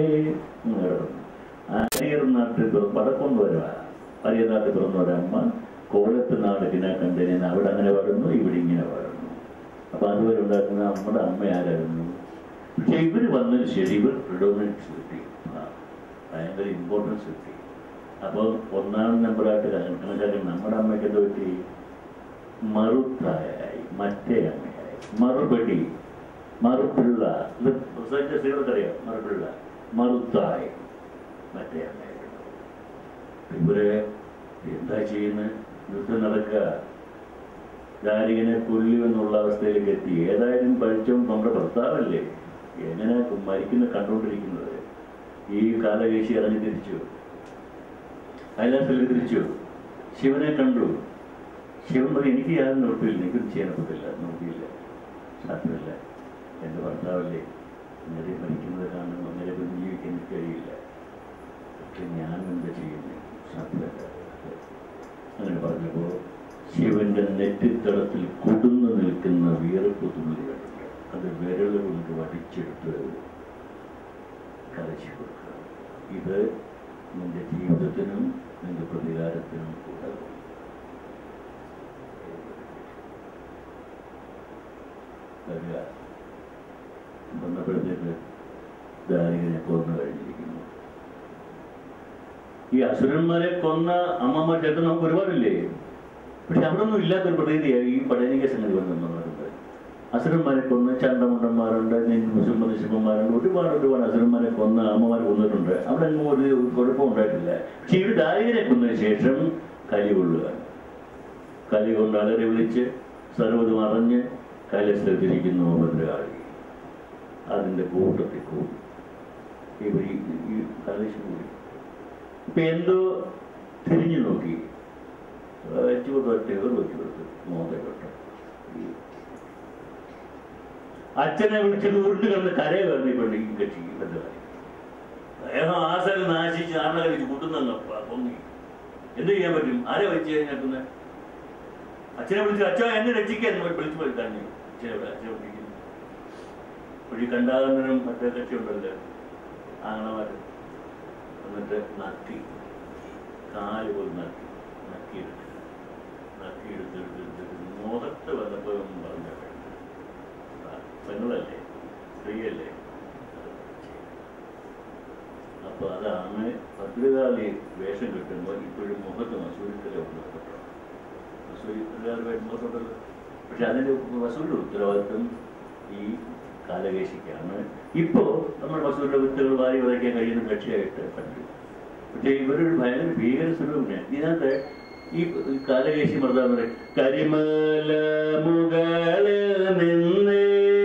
അരിയർ നാട്ടിൽ പടക്കൊണ്ട് വരുവാ. അരിയർ നാട്ടിൽ പിറന്ന ഒരമ്മ കോലത്ത് നാട് കിനാ കണ്ടതിന് അവിടെ അങ്ങനെ വളർന്നു, ഇവിടെ ഇങ്ങനെ വളർന്നു. അപ്പൊ അതുവരെ ഉണ്ടാക്കുന്ന നമ്മുടെ അമ്മ ആരായിരുന്നു? പക്ഷെ ഇവര് വന്നതിന് ശരി ഇവർ പ്രിഡോമിനൻസ് കിട്ടി, ഭയങ്കര ഇമ്പോർട്ടൻസ് കിട്ടി. അപ്പൊ ഒന്നാം നമ്പറായിട്ട് കണക്കാക്കാൻ നമ്മുടെ അമ്മയ്ക്ക് എന്താ പറ്റി? മറുത്തായായി, മറ്റേ അമ്മയായി. മറുപടി, മറുപിള്ള. ഇത് സ്ത്രീകൾക്കറിയാം. മറുപിള്ള, മറുത്തായി, മറ്റേ അമ്മയായിരുന്നു. ഇവരെ എന്താ ചെയ്യുന്നത്? യുദ്ധം നടക്കുക, ദാരികനെ കൊല്ലുമെന്നുള്ള അവസ്ഥയിലേക്ക് എത്തി. ഏതായാലും പഠിച്ചും നമ്മുടെ ഭർത്താവല്ലേ, എങ്ങനെ മരിക്കുന്ന കണ്ടുകൊണ്ടിരിക്കുന്നത്? ഈ കാലകേശി ഇറങ്ങി തിരിച്ചു, കൈലാസത്തിൽ തിരിച്ചു, ശിവനെ കണ്ടു. ശിവൻ പറഞ്ഞു, എനിക്ക് യാതൊരു നോട്ടില്ല, എനിക്കൊന്നും ചെയ്യാൻ പറ്റില്ല, നോക്കിയില്ല, സാധ്യമല്ല, എൻ്റെ ഭർത്താവല്ലേ, ഇങ്ങനെ മരിക്കുന്നത് കാണുന്നു, അങ്ങനെ ജീവിക്കാൻ എനിക്ക് കഴിയില്ല, പക്ഷെ ഞാൻ എന്താ ചെയ്യുന്നത്? സാധ്യമല്ല. അങ്ങനെ പറഞ്ഞപ്പോൾ ശിവന്റെ നെറ്റിത്തടത്തിൽ കുടുന്നു നിൽക്കുന്ന വിയർപ്പ് തുള്ളികളുണ്ട്. അത് വിരല് കൊണ്ട് വടിച്ചെടുത്ത് കലശി കൊടുക്കുക. ഇത് നിന്റെ ജീവിതത്തിനും നിന്റെ പ്രതികാരത്തിനും ഉതകും. വരിക വന്നപ്പോഴത്തേക്ക് ദാരികനെ കൊന്നു കഴിഞ്ഞിരിക്കുന്നു. ഈ അസുരന്മാരെ കൊന്ന അമ്മമാർ ചേർത്ത് നമുക്ക് ഒരുപാടില്ലേ? പക്ഷെ അവിടെ ഒന്നും ഇല്ലാത്തൊരു പ്രതീതിയായി ഈ പടയണിക സംഗതി വന്നിട്ടുണ്ട്. അസുരന്മാരെ കൊന്ന് ചണ്ടമുണ്ടന്മാരുണ്ട്, നിശുംബന്മാരുണ്ട്, ഒരുപാട് ഒരുപാട് അസുരന്മാരെ കൊന്ന അമ്മമാരെ കൊന്നിട്ടുണ്ട്. അവിടെ ഒന്നും ഒരു കുഴപ്പമുണ്ടായിട്ടില്ല. പക്ഷെ ഇവിടെ ദാരികനെ കൊന്നതിന് ശേഷം കലി കൊള്ളുക. കലി കൊണ്ട് അലറി വിളിച്ച് സർവ്വതും അറിഞ്ഞ് കൈലാസത്തിരിക്കുന്നു ഭദ്രകാളി. അതിൻ്റെ കൂട്ടത്തിൽ കൂടി ഇവർ ഈ കലശം കൂടി. ഇപ്പൊ എന്തോ തിരിഞ്ഞു നോക്കി, വെച്ചു കൊടുത്ത് ഒറ്റ വെച്ചു കൊടുത്ത് മോതപ്പെട്ട അച്ഛനെ വിളിച്ചിട്ട് ഉരുണ്ട് കിടന്ന് കരയെ കയറി പെണ്ണിക്കും കെട്ടി ഭദ്രകാളി. അദ്ദേഹം ആസനം നാശിച്ച് നാളെ കഴിച്ച് കൂട്ടുന്ന പൊങ്ങി. എന്ത് ചെയ്യാൻ പറ്റും? ആരെ വെച്ച് കഴിഞ്ഞാൽ അച്ഛനെ വിളിച്ച് അച്ഛൻ എന്നെ രക്ഷിക്കാൻ വിളിച്ചു പോയി തന്നെ അച്ഛനെ അച്ഛനെ വിളിക്കുന്നു. വഴി കണ്ടാകുന്നതിനും മറ്റേ കക്ഷിയുണ്ടല്ലോ ആങ്ങളമാര്. എന്നിട്ട് നക്കി, കാല് പോയി നക്കി നക്കിയെടുത്ത് നക്കിയെടുത്തെടുത്തെടുത്ത് മുഖത്ത് വന്നപ്പോൾ പറഞ്ഞ പെങ്ങളല്ലേ, സ്ത്രീയല്ലേ. അപ്പൊ അതാണ് ഭദ്രകാളി വേഷം കിട്ടുമ്പോൾ ഇപ്പോഴും മുഖത്ത് മസൂരിക്കല ഉള്ളത്. മസൂരിക്കാർ മുഖത്തുണ്ടല്ലോ. പക്ഷെ അതിന്റെ മസൂരിയുടെ ഉത്തരവാദിത്വം ഈ കാലകേശിക്കാണ്. ഇപ്പോ നമ്മൾ മസൂരിയുടെ വിത്തുകൾ വാരി വരയ്ക്കാൻ കഴിയുന്ന കക്ഷിയായിട്ട് കണ്ടു. പക്ഷെ ഇവരൊരു ഭയങ്കര ഭീകര സ്വരൂപമാണ്. ഇതിനകത്ത് ഈ കാലകേശി മർദ്ദം പറയും, കരിമല മുകളിൽ നിന്ന്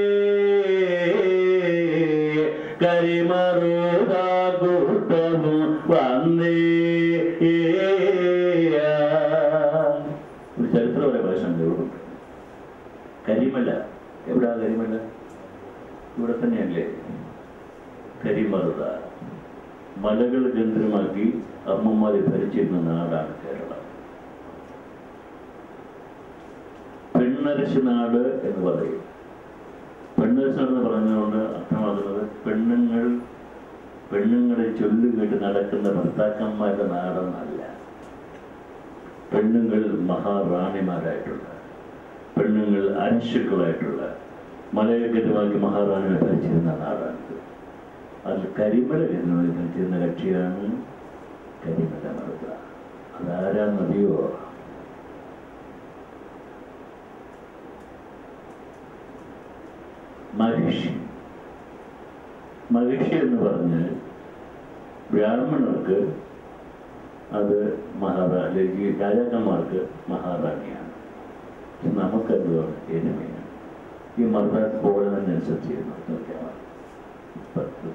കരിമറുതാ കൂട്ടവും വന്നേ. ഒരു ചരിത്രപര ഭാഷ ഉണ്ട്. കരിമല എവിടാ? കരിമല ഇവിടെ തന്നെയല്ലേ? കരിമറുത മലകൾ കേന്ദ്രമാക്കി അമ്മമാരെ ഭരിച്ചിരുന്ന നാടാണ് കേരളം. പെണ്ണരശ് നാട് എന്ന് പറയും. ഫെമിനിസം എന്ന് പറഞ്ഞതുകൊണ്ട് അർത്ഥമാക്കുന്നത് പെണ്ണുങ്ങൾ പെണ്ണുങ്ങളെ ചൊല്ലുകേട്ട് നടക്കുന്ന ഭർത്താക്കന്മാരുടെ നാടെന്നല്ല. പെണ്ണുങ്ങൾ മഹാറാണിമാരായിട്ടുള്ള, പെണ്ണുങ്ങൾ അരശുക്കളായിട്ടുള്ള, മലയക്കെട്ടുമാക്കി മഹാറാണിയെ ഭരിച്ചിരുന്ന നാടാണിത്. അതിൽ കരിമല എന്ന് ഭരിച്ചിരുന്ന കക്ഷിയാണ് കരിമല മറുത. അതാരാന്നറിയോ? മഹിഷി. മഹിഷി എന്ന് പറഞ്ഞ് ബ്രാഹ്മണർക്ക് അത് മഹാറാണി, രാജാക്കന്മാർക്ക് മഹാറാണിയാണ്. നമുക്കെന്തുവാണ് എനിമയാണ്. ഈ മറുത പോലെ തന്നെ അനുസരിച്ച് ചെയ്യുന്നു. നോക്കിയാൽ പത്ത്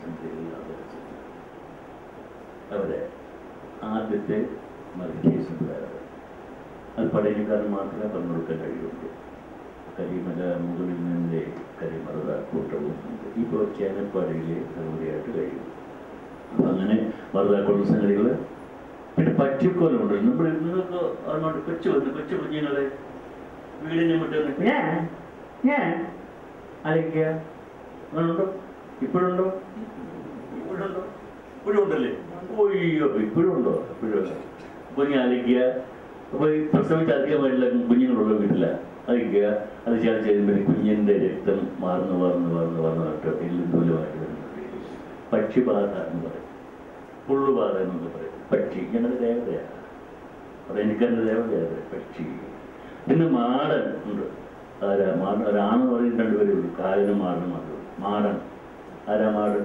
അവരെ ആദ്യത്തെ മഹിഷി സമുദായം അത് പടയണിക്കാരൻ മാത്രമേ പറഞ്ഞു കൊടുക്കാൻ കഴിയുള്ളൂ. കരിമല മുകളിൽ നിന്നേ കരിമറുത കൂട്ടവും ഇപ്പോൾ ചേനപ്പാടിയിലെ സൗകര്യമായിട്ട് കഴിയും. അപ്പം അങ്ങനെ മറുതാക്കുള്ള സംഗതികൾ. പിന്നെ പറ്റിക്കോലുണ്ട്. നമ്മൾ നിങ്ങൾക്ക് അങ്ങോട്ട് കൊച്ചു വന്ന് കൊച്ചു കുഞ്ഞുങ്ങളെ വീടിനെ വിട്ട് ഞാൻ ഞാൻ അലക്കുക അങ്ങനുണ്ടോ? ഇപ്പോഴുണ്ടോ? ഇപ്പോഴുണ്ടോ? ഇപ്പോഴും ഉണ്ടല്ലേ? ഓയ്യോ, ഇപ്പോഴും ഉണ്ടോ? ഇപ്പോഴും കുഞ്ഞ് അലക്കുക. അപ്പോൾ ഈ പ്രസവിച്ച് അധികമായിട്ടുള്ള കുഞ്ഞുങ്ങളുള്ള വീട്ടില അയക്കുക. അത് ചേർത്ത് ചെയ്യുമ്പോൾ കുഞ്ഞിൻ്റെ രക്തം മാറുന്നു മാറുന്നു മാറുന്നു മാറുന്നു കേട്ടോ എല്ലും ദൂരമായിട്ട് വരുന്നത് പക്ഷിബാധ എന്ന് പറയും, പുള്ളുബാധ എന്നൊക്കെ പറയും. പക്ഷി ഞങ്ങളുടെ ദേവതയാണ്, അത് എനിക്കെൻ്റെ ദേവതയാണ് പക്ഷി. പിന്നെ മാടൻ ഉണ്ട്. ആരാ മാടൻ? ഒരാണെന്ന് പറയുന്നത് രണ്ടുപേരേ ഉള്ളൂ. കാലിനും മാടനും മാത്രമേ ഉള്ളൂ. മാടൻ ആരാ? മാടൻ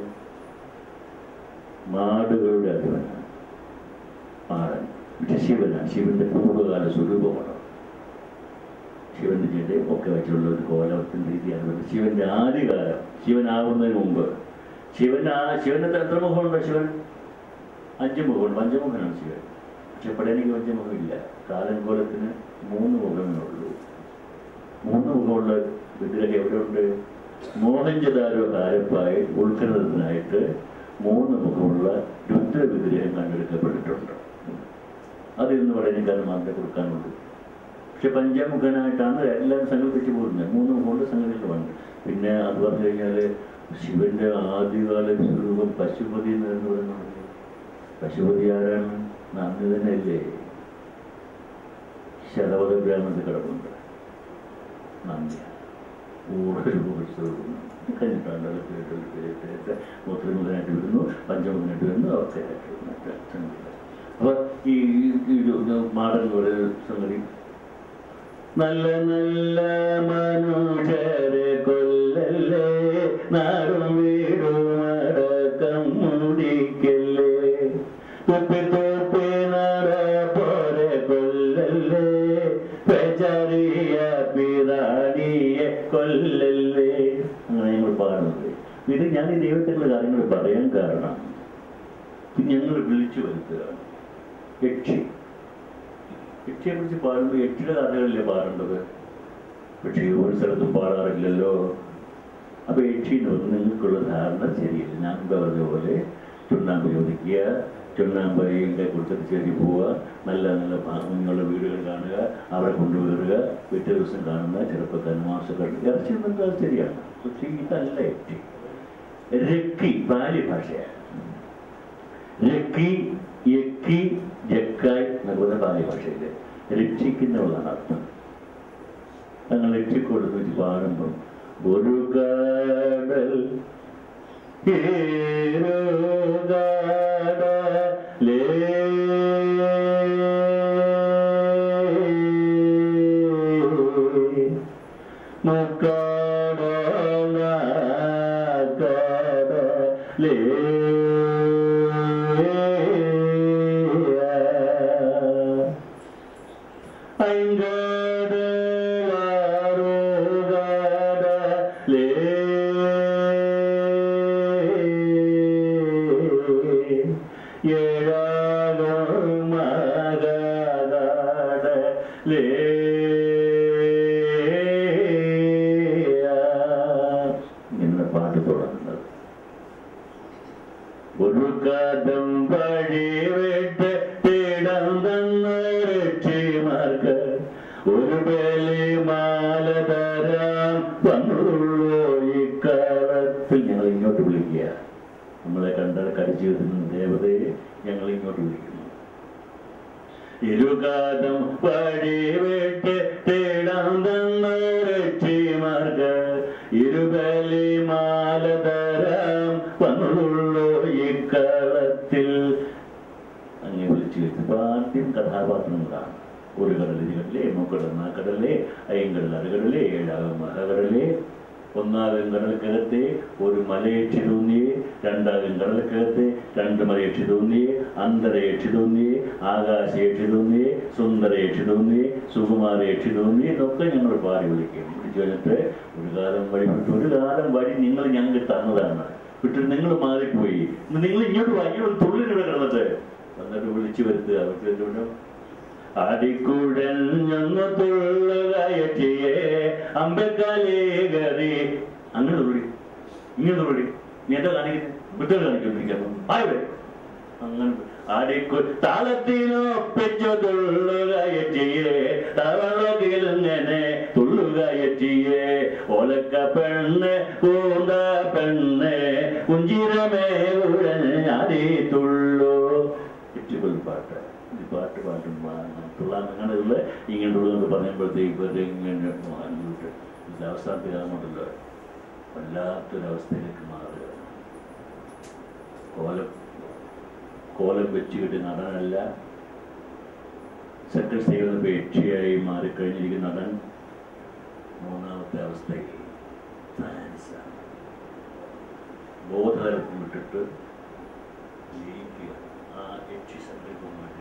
മാടുകളുടെ അധിപനാണ് മാടൻ. പക്ഷെ ശിവനാണ്. ശിവന്റെ പൂർവ്വകാല സ്വരൂപമാണ്. ശിവന്റെ ജഡയും ഒക്കെ വെച്ചുള്ള ഒരു കോലത്തിന്റെ രീതിയാണ്. ശിവന്റെ ആദ്യകാലം, ശിവനാകുന്നതിന് മുമ്പ് ശിവൻ ആ ശിവന്റെ എത്ര മുഖമുണ്ടോ? ശിവൻ അഞ്ച് മുഖമുണ്ട്. പഞ്ചമുഖനാണ് ശിവൻ. പക്ഷെ പടയണിക്ക് പഞ്ചമുഖമില്ല. കാലൻകോലത്തിന് മൂന്ന് മുഖമേ ഉള്ളൂ. മൂന്ന് മുഖമുള്ള വിഗ്രഹം എവിടെയുണ്ട്? മോഹൻജദാരോ ഹാരപ്പായി ഉൾക്കരണത്തിനായിട്ട് മൂന്ന് മുഖമുള്ള രുദ്ര വിഗ്രഹം കണ്ടെടുക്കപ്പെട്ടിട്ടുണ്ട്. അതിന്ന് പടയണിക്കാരൻ മാത്രമേ കൊടുക്കാനുള്ളൂ. പക്ഷെ പഞ്ചമുഖനായിട്ടാണ് എല്ലാവരും സങ്കല്പിച്ച് പോകുന്നത്. മൂന്ന് മുഖമുള്ള സംഗതികളുണ്ട്. പിന്നെ അത് പറഞ്ഞു കഴിഞ്ഞാൽ ശിവന്റെ ആദ്യകാല സ്വരൂപം പശുപതി എന്ന് പറയുന്നത്. പശുപതി ആരാണ്? നന്ദി തന്നെ അല്ലേ? ശതവത ബ്രാഹ്മണത്തിൽ കിടപ്പുണ്ട് നന്ദിയാണ്. കഴിഞ്ഞിട്ടുണ്ട് മൂത്രമുഖനായിട്ട് വരുന്നു, പഞ്ചമുഖനായിട്ട് വരുന്നു, ഒക്കെ ആയിട്ട് വരുന്നു. അപ്പൊ ഈ മാടൻ എന്ന് പറയുന്ന സംഗതി നല്ല നല്ല മനുഷ്യരെ കൊല്ലല്ലേ, നാടും വീടും അടക്കം മുടിക്കല്ലേ, തുപ്പി തുപ്പി നട പോരെ കൊല്ലല്ലേ, പെചറിയ പിറാണിയെ കൊല്ലല്ലേ. അങ്ങനെ ഞങ്ങൾ പാടുന്നത്. ഇത് ഞാൻ ഈ ദൈവത്തിനുള്ള കാര്യങ്ങൾ പറയാൻ കാരണം ഞങ്ങൾ വിളിച്ചു വരുത്തുകയാണ്. യക്ഷി യക്ഷിയെ കുറിച്ച് പാടുമ്പോൾ യക്ഷിയുടെ കഥകളല്ലേ പാടേണ്ടത്? പക്ഷേ ഒരു സ്ഥലത്തും പാടാറില്ലല്ലോ. അപ്പൊ യക്ഷി എന്ന് പറഞ്ഞാൽ നിങ്ങൾക്കുള്ള ധാരണ ശരിയില്ല. ഞാൻ പറഞ്ഞ പോലെ ചുണ്ണാമ്പ് ചോദിക്കുക, ചുണ്ണാമ്പയിൻ്റെ കൊടുത്തിട്ട് ചേരി പോവുക, നല്ല നല്ല നിങ്ങളുടെ വീടുകൾ കാണുക, അവിടെ കൊണ്ടുവരിക, പിറ്റേ ദിവസം കാണുന്ന ചെറുപ്പക്കാരൻ മാസക്കാർ ഇറച്ചി എന്നാൽ ശരിയാണ്. പക്ഷേ ഇതല്ല യക്ഷി. രക്കി ബാല്യ ഭാഷയാണ്. രക്കി യക്കി ജക്കായ് എന്നൊക്കെ ബാല്യ ഭാഷയില് രക്ഷിക്കുന്നതാണ് അർത്ഥം. ഞങ്ങൾ രക്ഷിക്കൊടുത്ത് വെച്ച് പാടുമ്പം ഒരു ഗാഡൽ ലേ ഇങ്ങനെ പാട്ട് തുടങ്ങുന്നത്. ഒരു കഥം വഴി വിട്ട് ഇടം തന്ന രക്ഷിമാർക്ക് ഒരു ബലി മാല തരാം വന്നുള്ളൂ രാജ്യത്തിന് ദേവതയെ ഞങ്ങൾ ഇങ്ങോട്ട് വിളിക്കുന്നു. ഇരുകാലം വഴിവിട്ട് തേടാൻ തന്നൊരച്ചിമാർഗ ഇരുബലി മാലതരാം വന്നുള്ളൂ ഇക്കളത്തിൽ. അങ്ങനെ വിളിച്ചു വെച്ചപ്പോ ആദ്യം കഥാപാത്രങ്ങളാണ്. ഒരു കടൽ ഇരുകടലേ, മുക്കടൽ നാക്കടലേ, അയ്യങ്കടൽ അറുകടലേ, ഏഴാകം മഹകടലേ. ഒന്നാകം കടൽക്കകത്തെ ഒരു മലയക്ഷി തോന്നിയേ, രണ്ടാകം കടൽക്കകത്തെ രണ്ട് മലയക്ഷി തോന്നിയേ, അന്തരയക്ഷി തോന്നിയേ, ആകാശയക്ഷി തോന്നിയേ, സുന്ദരയക്ഷി തോന്നിയേ, സുകുമാരയക്ഷി തോന്നിയേ എന്നൊക്കെ ഞങ്ങൾ പാടി വിളിക്കും. വിളിച്ചു കഴിഞ്ഞിട്ട് ഒരു കാലം വഴി വിട്ടു, ഒരു കാലം വഴി നിങ്ങൾ ഞങ്ങൾക്ക് തന്നതാണ്, വിട്ടിട്ട് നിങ്ങൾ മാറിപ്പോയി, നിങ്ങൾ ഇങ്ങോട്ട് ഇങ്ങോട്ട് തുള്ളിനിവിടെ കിടന്നിട്ട് എന്നിട്ട് വിളിച്ചു വരുത്തുക. വിളിച്ചു അടിക്കുടൻ ഞങ്ങ തുള്ളുകയറ്റിയേ അമ്പക്കാലേകറി. അങ്ങനെ തുള്ളി, ഇങ്ങനെ തുള്ളി. നീ എന്താ കാണിക്കുന്നത്? വിട്ടൽ കാണിക്കൊണ്ടിരിക്കുന്നു. ആയിടെ അങ്ങനെ അടിക്കു താളത്തിനൊപ്പിച്ചു തുള്ളുകയറ്റിയേ തവളകിലിങ്ങനെ തുള്ളുകയറ്റിയേ ഒലക്ക പെണ്ണ് കൂന്ത പെണ്ണ് കുഞ്ചിരമേ ഉടൻ അടി തുള്ളു. ഇച്ചുകൊൽ പാട്ട് പാട്ട് പാട്ടും തുള്ളാൻ അങ്ങനെയുള്ള ഇങ്ങനെയുള്ളത് പറയുമ്പോഴത്തേക്ക് ഇങ്ങനെ വാങ്ങിയിട്ട് ഇത് അവസാനത്തിലാകുന്നുണ്ടല്ലോ വല്ലാത്തൊരവസ്ഥയിലേക്ക് മാറുക. കോലം കോലം വെച്ചുകിട്ടി നടനല്ല, സെക്കൻഡ് സ്റ്റേജിൽ യക്ഷിയായി മാറിക്കഴിഞ്ഞിരിക്കുന്ന നടൻ മൂന്നാമത്തെ അവസ്ഥയിൽ ട്രാൻസാണ്. ബോധതലത്തിൽ വിട്ടിട്ട് ജയിക്കുക. ആ യക്ഷി സങ്കല്പമായിട്ട്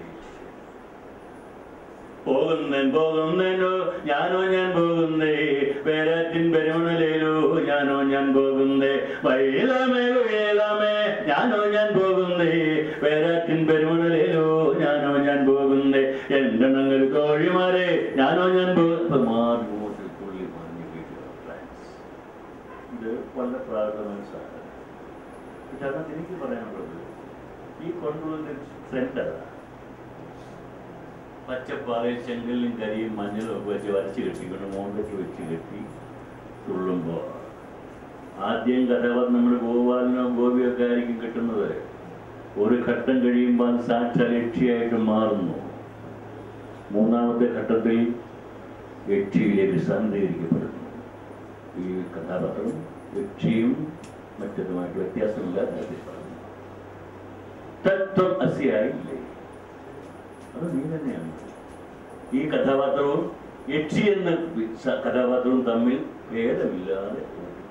പോകുന്നേ പോകുന്നേനോ ഞാനോ ഞാൻ പോകുന്നേ വേരാറ്റിൻ പെരുമണലേലോ ഞാനോ ഞാൻ പോകുന്നേ വൈലാമേ വേലാമേ ഞാനോ ഞാൻ പോകുന്നേ വേരാറ്റിൻ പെരുമണലേലോ ഞാനോ ഞാൻ പോകുന്നേ എണ്ടെണ്ണങ്ങൾ കോഴിമാരെ ഞാനോ ഞാൻ പോകുന്നത് തുള്ളി പറഞ്ഞു കേട്ടു. ഇത് വളരെ പ്രാർത്ഥന സാധനം. പക്ഷെ അതിനകത്ത് എനിക്ക് പറയാനുള്ളത് ഈ കൊണ്ടുവന്ന ട്രെൻഡ് അതാണ്. പച്ചപ്പാറയിൽ ചെങ്കല്ലും കരിയും മഞ്ഞളും ഒക്കെ വെച്ച് വരച്ച് കെട്ടിക്കൊണ്ട് മോണ്ടയ്ക്ക് വെച്ച് കെട്ടി തുള്ളുമ്പോൾ ആദ്യം കഥാപാത്രം നമ്മൾ ഗോപാലനോ ഗോപിയൊക്കെ ആയിരിക്കും കിട്ടുന്നത്. ഒരു ഘട്ടം കഴിയുമ്പോൾ അത് സാക്ഷാൽ യക്ഷിയായിട്ട് മാറുന്നു. മൂന്നാമത്തെ ഘട്ടത്തിൽ യക്ഷിയിലേക്ക് സാന്ദ്രീകരിക്കപ്പെടുന്നു. ഈ കഥാപാത്രം യക്ഷിയും മറ്റതുമായിട്ട് വ്യത്യാസമില്ലാതെ പറഞ്ഞു തത്വം അസിയായില്ലേ, അത് നീ തന്നെയാണ്. ഈ കഥാപാത്രവും യക്ഷി എന്ന കഥാപാത്രവും തമ്മിൽ ഭേദമില്ലാതെ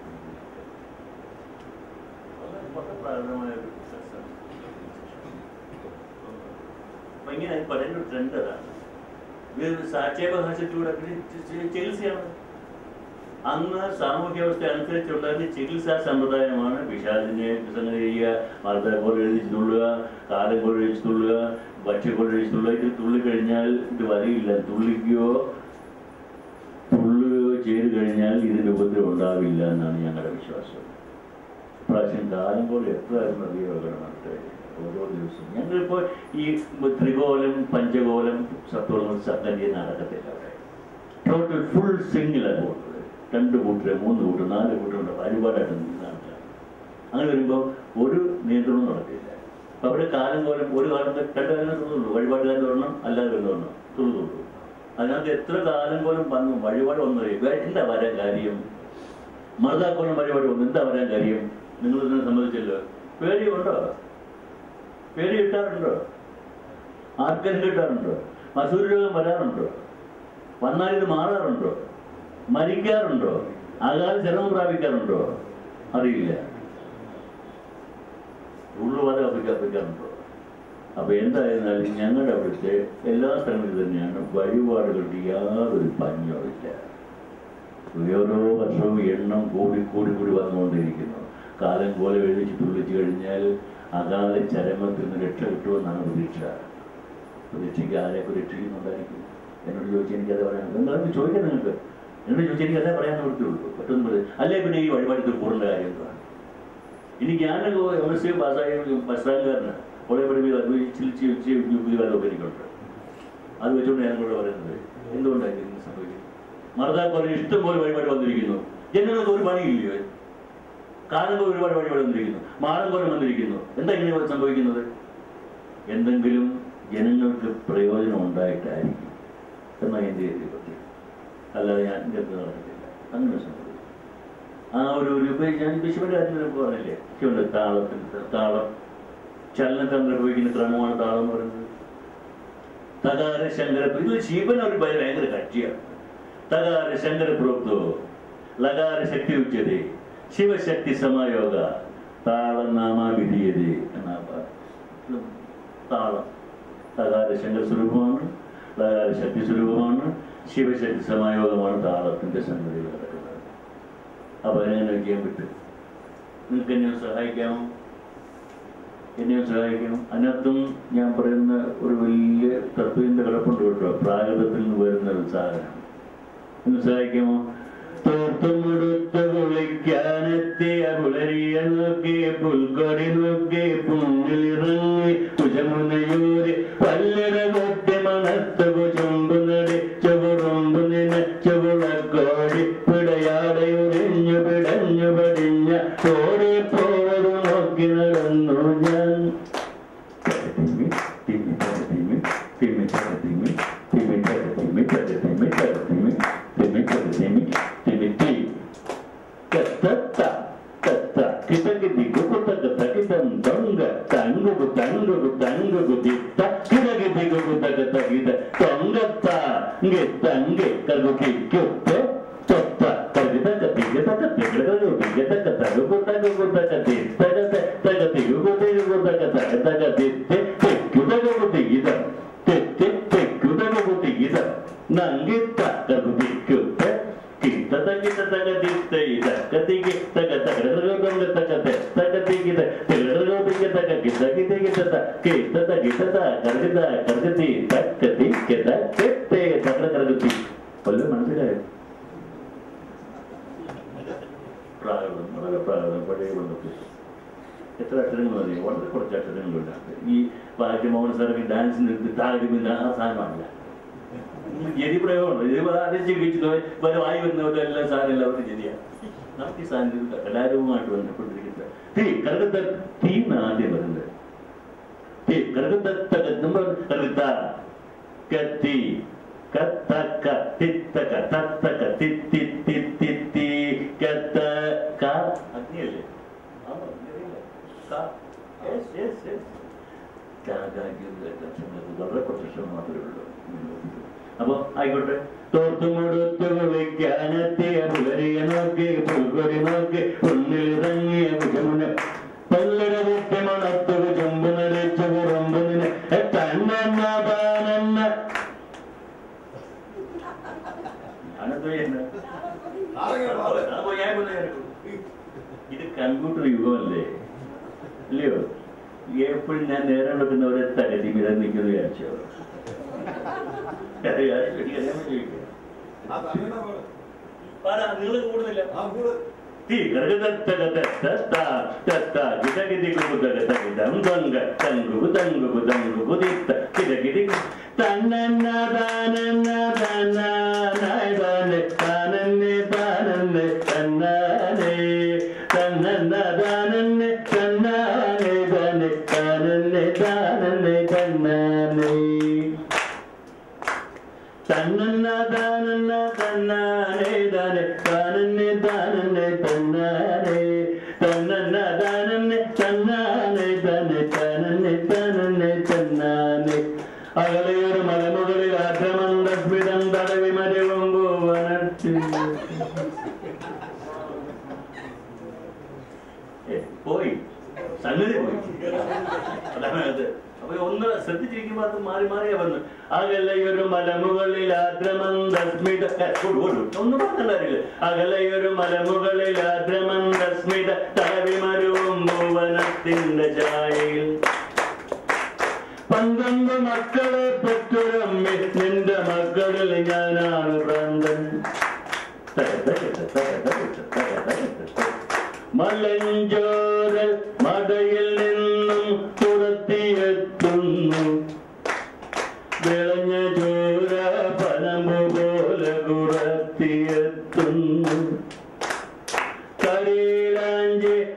അപ്പൊ ഇങ്ങനെ പറയുന്ന ഒരു ട്രെൻഡ് അതാണ്. ഇത് സാക്ഷേപഭാഷത്തിലൂടെ ചികിത്സയാണ്. അന്ന് സാമൂഹ്യ വ്യവസ്ഥ അനുസരിച്ചുണ്ടായിരുന്ന ചികിത്സാ സമ്പ്രദായമാണ് പിശാചിനെ സംഗതി ചെയ്യുക, വാർത്താക്കോൾ എഴുതിച്ച് തുള്ളുക, കാലം കോൾ എഴുതിച്ച് തുള്ളുക, ഭക്ഷ്യക്കോൾ എഴുതിച്ച് തുള്ളുക. ഇത് തുള്ളിക്കഴിഞ്ഞാൽ ഇത് വരിയില്ല. തുള്ളിക്കുകയോ തുള്ളുകയോ ചെയ്ത് കഴിഞ്ഞാൽ ഇതിൻ്റെ ഉപദ്രവം ഉണ്ടാവില്ല എന്നാണ് ഞങ്ങളുടെ വിശ്വാസം. പ്രാവശ്യം കാലം കോൾ എത്രയായിരുന്നു അറിയാവുന്നതായിട്ട് ഓരോ ദിവസവും ഞങ്ങളിപ്പോൾ ഈ ത്രികോലം പഞ്ചകോലം സപ്തോളം സപ്തന്തി നടക്കത്തില്ല. അവിടെ ടോട്ടൽ ഫുൾ സിംഗിളാണ് പോകുന്നത്. രണ്ട് കൂട്ടര് മൂന്ന് കൂട്ടർ നാല് കൂട്ടരുണ്ട് വഴിപാടായിട്ട് നടക്കുക. അങ്ങനെ വരുമ്പോൾ ഒരു നിയന്ത്രണവും നടക്കില്ല. അപ്പം അവിടെ കാലം കോലം ഒരു കാലം രണ്ട് കാലം തുള്ളുള്ളൂ. വഴിപാടുകാരൻ തുറണം, അല്ലാതെ തുറണം തുള്ളുള്ളൂ. അതിനകത്ത് എത്ര കാലം കോലം വന്നു വഴിപാട് വന്നു എന്താ വരാൻ കാര്യം? മറുതാക്കോലം വഴിപാട് വന്നു എന്താ വരാൻ കാര്യം? നിങ്ങൾ ഇതിനെ സംബന്ധിച്ചല്ലോ. പേടിയുണ്ടോ? പേടി കിട്ടാറുണ്ടോ? ആർക്കെങ്കിലും കിട്ടാറുണ്ടോ? അസൂര രോഗം വരാറുണ്ടോ? വന്നാൽ ഇത് മാറാറുണ്ടോ? മരിക്കാറുണ്ടോ? അകാല ജന്മം പ്രാപിക്കാറുണ്ടോ? അറിയില്ല. ഉള്ളുവര അപ്പിക്കാറുണ്ടോ? അപ്പൊ എന്തായിരുന്നാലും ഞങ്ങളുടെ അവിടുത്തെ എല്ലാ സ്ഥലങ്ങളിലും തന്നെയാണ് വഴിപാടുകൾക്ക് യാതൊരു പഞ്ഞമില്ല. ഓരോ വർഷവും എണ്ണം കൂടി കൂടി കൂടി വന്നുകൊണ്ടിരിക്കുന്നു. കാലം പോലെ എഴുതിച്ച് തുള്ളിച്ചു കഴിഞ്ഞാൽ അകാല ചരമത്തിൽ നിന്ന് രക്ഷ കിട്ടുമെന്നാണ് പ്രതീക്ഷ. പ്രതീക്ഷയ്ക്ക് ആരെയൊക്കെ രക്ഷിക്കുന്നുണ്ടായിരിക്കും. എന്നോട് ചോദിച്ചാൽ എനിക്കത് പറയാൻ എന്താണെന്ന് ചോദിക്കാം. നിങ്ങൾക്ക് എന്നോട് ചോദിച്ചാൽ എനിക്ക് അതേ പറയാൻ നിർത്തിയുള്ളൂ. പറ്റുമെന്ന് പറയും. അല്ലേ പിന്നെ ഈ വഴിപാടിൽ കൂടേണ്ട കാര്യം എന്താണ്? ഇനി ഞാൻ എം എസ് സി പാസ്സായ പശ്ചാത്തലക്കാരന് കുറെ പുതിയകാലമൊക്കെ എനിക്കുണ്ട്. അത് വെച്ചുകൊണ്ട് ഞാൻ കൂടെ പറയുന്നത് എന്തുകൊണ്ടായിരിക്കും ഇങ്ങനെ സംഭവിക്കുന്നത്? മറുതാ പോലെ ഇഷ്ടം പോലെ വഴിപാട് വന്നിരിക്കുന്നു. ജനങ്ങൾക്ക് ഒരു പണിയില്ലയോ? കാലം ഒരുപാട് വഴിപാട് വന്നിരിക്കുന്നു, മാടങ്കോലം വന്നിരിക്കുന്നു. എന്താ ഇങ്ങനെ സംഭവിക്കുന്നത്? എന്തെങ്കിലും ജനങ്ങൾക്ക് പ്രയോജനം ഉണ്ടായിട്ടായിരിക്കും എന്നാണ് എൻ്റെ പറ്റി. അല്ലാതെ ഞാൻ ഇതൊക്കെ നടന്നിട്ടില്ല. അങ്ങനെ സംഭവിക്കും. ആ ഒരു ഒരു ഞാൻ ശിവന്റെ കാര്യത്തിൽ പറഞ്ഞില്ലേ, ശിവന്റെ താളത്തിൽ താളം ചലനത്തിൽ നിർവഹിക്കുന്ന ക്രമമാണ് താളം എന്ന് പറയുന്നത്. തകാര ശങ്കര, ഇത് ശിവൻ ഒരു ഭയങ്കര കക്ഷിയാണ്. തകാര ശങ്കര പ്രോക്തോ ലകാര ശക്തി ഉച്ചതേ ശിവശക്തി സമായോഗ താളം നാമാവിധീയതേ എന്നാ താളം. തകാര ശങ്കര സ്വരൂപമാണ്, ലകാര ശക്തി സ്വരൂപമാണ്, ശിവശക്തി സമായോഗമാണ് താളത്തിന്റെ സംഗതികൾ നടക്കുന്നത്. അപ്പൊ അതിനെങ്ങനെ ചെയ്യാൻ പറ്റും? നിങ്ങൾക്ക് എന്നെ സഹായിക്കാമോ? എന്നെയും സഹായിക്കണം. അതിനകത്തും ഞാൻ പറയുന്ന ഒരു വലിയ തത്വത്തിന്റെ കിടപ്പുണ്ട് കേട്ടോ. പ്രാകൃതത്തിൽ നിന്ന് വരുന്ന ഒരു സാധനം. ഒന്ന് സഹായിക്കാമോ? തോർത്തുമുടുത്ത കുളിക്കാനെത്തിയ പുലരിയ നോക്കി പുൽക്കൊടി നോക്കി പുണ്ണിലിറങ്ങി കുജമുനയൂരി പല്ലിട കൊട്ടി മണത്തകു ചുമ്പുനടി ചുവറുമ്പു നിനച്ചുകുളക്കോടി പിടയാടയുരിഞ്ഞു പിടഞ്ഞു പടിഞ്ഞ കോടി പോവതു നോക്കി നടന്നു ഞാൻ. മനസ്സിലായോ? പ്രാകൃതം, വളരെ പ്രാകൃതം, പഴയ ബന്ധത്തിൽ എത്ര അക്ഷരങ്ങൾ അറിയാം? വളരെ കുറച്ച് അക്ഷരങ്ങളുണ്ട്. ഈ മോഹൻ സാറൊക്കെ ഡാൻസിന് താരതമ്യം ആ സാധനമല്ല. ജതിപ്രയോഗമുണ്ട്. ഇത് ആദ്യം ചികിത്സിച്ചു വരെ വായി വരുന്നവരെല്ലാം സാധനം എല്ലാവർക്കും ജതിയാണ്. നമുക്ക് ഈ സാധനം കലാരൂപമായിട്ട് ബന്ധപ്പെട്ടിരിക്കുന്നത് തീ കറുത്ത തീ ആദ്യം വരുന്നത്. തീ കറുത്ത കറുത്ത കത്തി കത്തക്ക തിത്തക്ക തത്തക്ക തിത്തി തിത്തി തീ കത്ത ക അഗ്നിയല്ലേ? വളരെ കുറച്ച് മാത്രമേ ഉള്ളൂ. അപ്പൊ ആയിക്കോട്ടെ. തോർത്തുമുടുത്തു കുളിക്കാനെത്തിയ പുലരിയ നോക്കി പുൽക്കൊടി നോക്കി പുണ്ണിലിറങ്ങിയ കുജമുന പല്ലിട കുട്ടി മണത്തുക ചുമ്പു നരച്ചു പുറമ്പു നിന്നെ തന്നെന്ന താനെന്ന ഇത് കമ്പ്യൂട്ടർ യുഗമല്ലേ, ഇല്ലയോ? എപ്പോഴും ഞാൻ നേരം വെക്കുന്നവരെ തകതിമിരം നിൽക്കുന്നു വിചാരിച്ചോ? നിങ്ങൾ കൂടുന്നില്ല. അകലെയൊരു മലമുകളിൽ ആദ്രമന്ദസ്മിതം തടവി മരവുമ്പോ വനട്ടി പോയി സംഗതി പോയി. അതാണ്. അപ്പൊ ഒന്ന് ശ്രദ്ധിച്ചിരിക്കുമ്പോ അത് മാറി മാറിയാ വന്നു. അകലെയൊരു മലമുകളിൽ ആദ്രമന്ദസ്മിത ഒന്ന് പറഞ്ഞില്ല. അകലെയൊരു മലമുകളിൽ ആദ്രമന്ദസ്മിത തടവി മരവുമ്പോ വനത്തിന്റെ ചായയിൽ പന്ത്രണ്ട് മക്കളെ പെറ്റൊരമ്മി നിന്റെ മക്കളിൽ ഞാനാണ് ഭ്രാന്തൻ. മലഞ്ചോരൽ മടയിൽ നിന്നും പുറത്തിയെത്തുന്നു വിളഞ്ഞ ചോര പനമ്പു പോലെ പുറത്തിയെത്തുന്നു. കരിയിലാഞ്ചി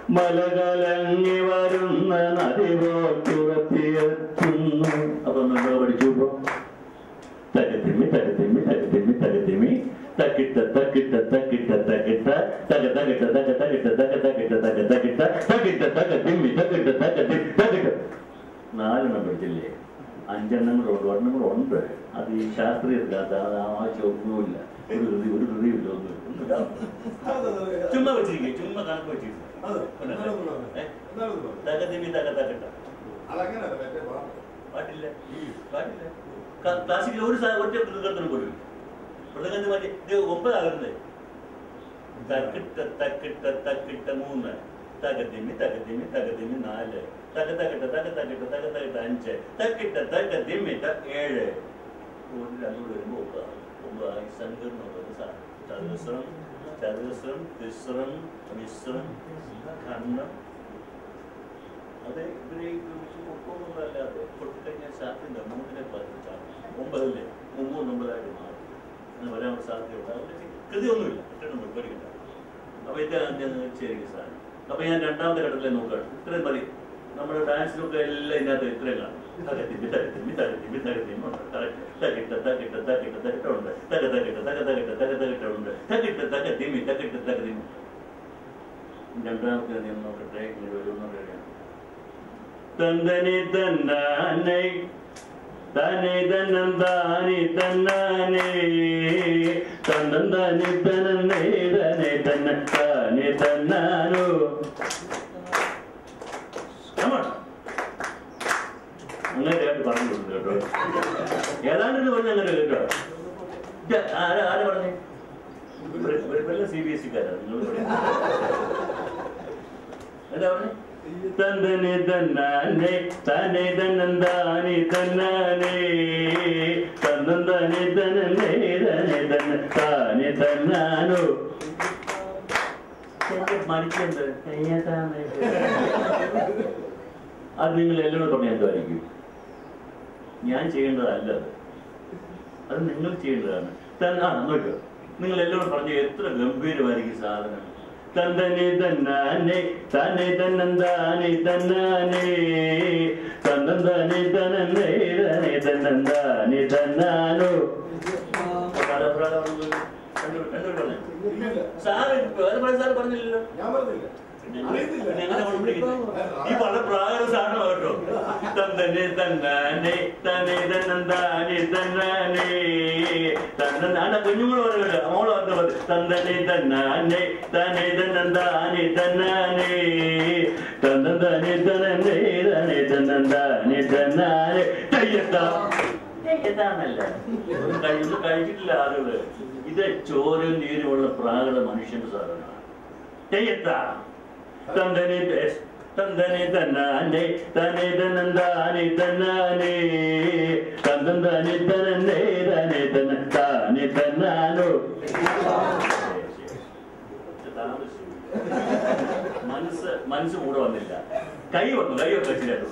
മലകലങ്ങി വരുന്ന നദി പോറ്റുറത്തിയെത്തുന്നു. അപ്പൊ നമ്മൾ പഠിച്ചു. ഇപ്പൊ തകത്തിമ്മി തകത്തിമ്മി തകത്തിമ്മി തകത്തിമ്മി തക്കിട്ട തക്കിട്ട തക്കിട്ട തക്കിട്ട തക തകിട്ട തക തകിട്ട തക തകിട്ട തക തകിട്ട തകിട്ട തകത്തിമ്മി തകിട്ട തകത്തി തകിട്ട. നാലെണ്ണം പഠിച്ചില്ലേ? അഞ്ചെണ്ണം കൂടെ ഉണ്ട്, ഒരെണ്ണം കൂടെ ഉണ്ട്. അത് ഈ ശാസ്ത്രീയത്തില്ല, അത് ആവശ്യം ഒന്നുമില്ല. ഒരു കൃതി ഒരു കൃതിയില്ല, ഒന്നും ചുമ്മാ വെച്ചിരിക്കും, ചുമ്മാ കണക്ക് വെച്ചിരിക്കും. തകത്തിമ്മി തക തകിട്ട പാട്ടില്ല, പാട്ടില്ല. ക്ലാസിക്കൽ ഒരു ഒറ്റ കൃതത്തിന് പോലും മൃദംഗത്തിന് മാറ്റി ഇത് ഒമ്പതാകുന്നത്. തക്കിട്ട തക്കിട്ട തക്കിട്ട മൂന്ന്, തകത്തിമ്മി തകത്തിമ്മി തകത്തിമ്മി നാല്, തക തകിട്ട തക തകിട്ട തക തകിട്ട അഞ്ച്, തക്കിട്ട തകത്തിമ്മി ഏഴ്. ഒരു രണ്ടുകൂടെ വരുമ്പോ ഒമ്പതാണ്. ഒമ്പതായി സങ്കീർണ്ണമുള്ളത് ചതുസ്രം ചതുസ്രം തിസ്രം മിശ്രം ഖണ്ഡം. അത് ഇവരെ പൊക്കമൊന്നുമല്ലാതെ പൊട്ടിക്കഴിഞ്ഞാൽ സാധ്യത മൂന്നിനെ പതിനഞ്ചാണ്, ഒമ്പതല്ലേ മൂന്ന് ഒമ്പതായിട്ട് മാറും എന്ന് വരാൻ സാധ്യതയുണ്ട്. അതുകൊണ്ട് കൃതിയൊന്നുമില്ല, കിട്ടണം പഠിക്കണ്ട. അപ്പൊ ഇത് ശരിക്കും സാധനം. അപ്പൊ ഞാൻ രണ്ടാമത്തെ ഘട്ടത്തിലെ നോക്കുകയാണ്. ഇത്രയും മതി. നമ്മുടെ ഡാൻസിലൊക്കെ എല്ലാം ഇതിനകത്ത് ഇത്രയും കാണും. തകത്തിമ്മി തകത്തിമ്മി തകത്തിമ്മി തകത്തിമ്മി ഉണ്ട്, തകിട്ട തകിട്ട തകിട്ട തകിട്ട ഉണ്ട്, തക തകിട്ട തക തകിട്ട തക തകിട്ട ഉണ്ട്, തകിട്ട തകത്തിമ്മി തകിട്ട തകത്തിമ്മി. രണ്ടാമത്തെ ഞാൻ നോക്കട്ടെ, ഇങ്ങനെ വരുമെന്ന് അറിയാം. തന്തനി തന്നാനൈ തനി തന്നന്താനി തന്നാനേ തന്നന്താനി തന്നേ തനെ തന്ന താനി തന്നാനോ. അങ്ങനെ പറഞ്ഞു കേട്ടോ, ഏതാണ്ട് പറഞ്ഞ അങ്ങനെ കേട്ടോ. ആരാ ആരാ പറഞ്ഞേ? സി ബി എസ് സിക്കാരാ നിങ്ങൾ എന്താ പറഞ്ഞേ? തന്തനി തന്നാനേ തനി തന്നന്താനി തന്നാനേ തന്നന്താനി തന്നേ തനെ തന്ന താനി തന്നാനോ. മരിച്ചെന്ത് അത് നിങ്ങൾ എല്ലാവരും പറഞ്ഞാൽ എന്തായിരിക്കും? ഞാൻ ചെയ്യേണ്ടതല്ല, അത് അത് നിങ്ങൾ ചെയ്യേണ്ടതാണ്. ആ നോക്കോ, നിങ്ങൾ എല്ലാവരും പറഞ്ഞു എത്ര ഗംഭീരമായിരിക്കും സാധനം. തന്തനി തന്നാനേ തനി തന്നന്താനി തന്നാനേ തന്നന്താനി തന്നേ തനെ തന്നന്താനി തന്നാനോ. സാറ് സാറ് പറഞ്ഞില്ലല്ലോ. ഈ പല പ്രായം സാധനം കേട്ടോ. തന്തനെ തന്നാനെ തന്നെ തന്നന്താനെ തന്നാനേ തന്ന കുഞ്ഞുങ്ങൾ പറയല്ലോ, മോള് വന്നു പറഞ്ഞു. തന്തനെ തന്നാനെ തന്നെ തന്നന്താനെ തന്നാനേ തന്നന്താനെ തന്നേ തന്നെ തന്നന്താനെ തന്നാനേ. കയ്യെത്താന്നല്ല കഴിയുന്നു, കഴിച്ചിട്ടില്ല ആളുകള്. ഇത് ചോരും നീരുമുള്ള പ്രാകൃത മനുഷ്യന്റെ സാധനമാണ്. കയ്യെത്താ തന്തനെ തന്തനെ തന്നാനെ തന്നെ തന്നന്താനെ തന്നാനേ തന്നന്താനെ തന്നേ തന്നെ തന്ന താനെ തന്നാനോ. മനസ്സ് മനസ്സ് കൂടെ വന്നില്ല, കൈ വന്നു, കൈയൊക്കെ വെച്ചില്ല.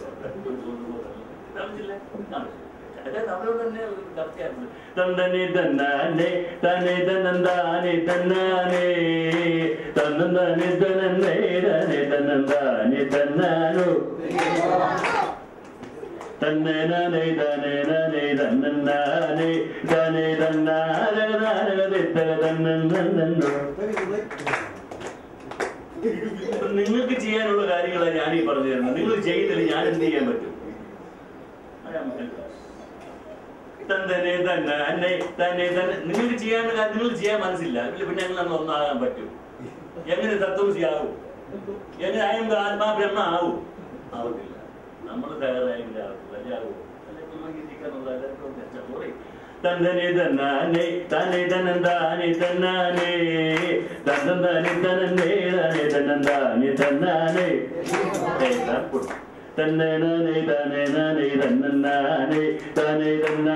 തന്തനെ തന്നാനെ തന്നെ തന്നന്താനെ തന്നാനേ തന്നന്താനെ തന്നേ തന്നെ തന്നന്താനെ തന്നാനോ. തന്നെ നാനേ തന്നെ നാനേ തന്നന്നാനേ തന്നെ തന്നാനകതാനകതെത്തക തന്നോ. നിങ്ങൾക്ക് ചെയ്യാനുള്ള കാര്യങ്ങളാണ് ഞാനീ പറഞ്ഞു തരുന്നത്. നിങ്ങൾ ചെയ്യുന്നില്ല, ഞാൻ എന്ത് ചെയ്യാൻ പറ്റും? തന്തനെ തന്നെ അന്നെ തന്നെ തന്നെ നിങ്ങൾക്ക് ചെയ്യാനുള്ള കാര്യം നിങ്ങൾ ചെയ്യാൻ മനസ്സില്ല. പിന്നെ ഞങ്ങൾ നമ്മൾ ഒന്നാകാൻ പറ്റും? എങ്ങനെ തത്വമസി ആവും? എങ്ങനെ ആയെങ്കിൽ ആത്മാ ബ്രഹ്മ ആവും? ആവത്തില്ല. നമ്മൾ തയ്യാറായെങ്കിൽ ആവത്തില്ല, അല്ലേ ആവോ? തന്തനെ തന്നാനെ തന്നെ തന്നന്താനെ തന്നാനേ തന്നന്താനെ തന്നേ തന്നെ തന്നന്താനെ തന്നാനേ. തന്നെ നാനേ താനേ നാനേ തന്നന്നാനേ താനേ തന്ന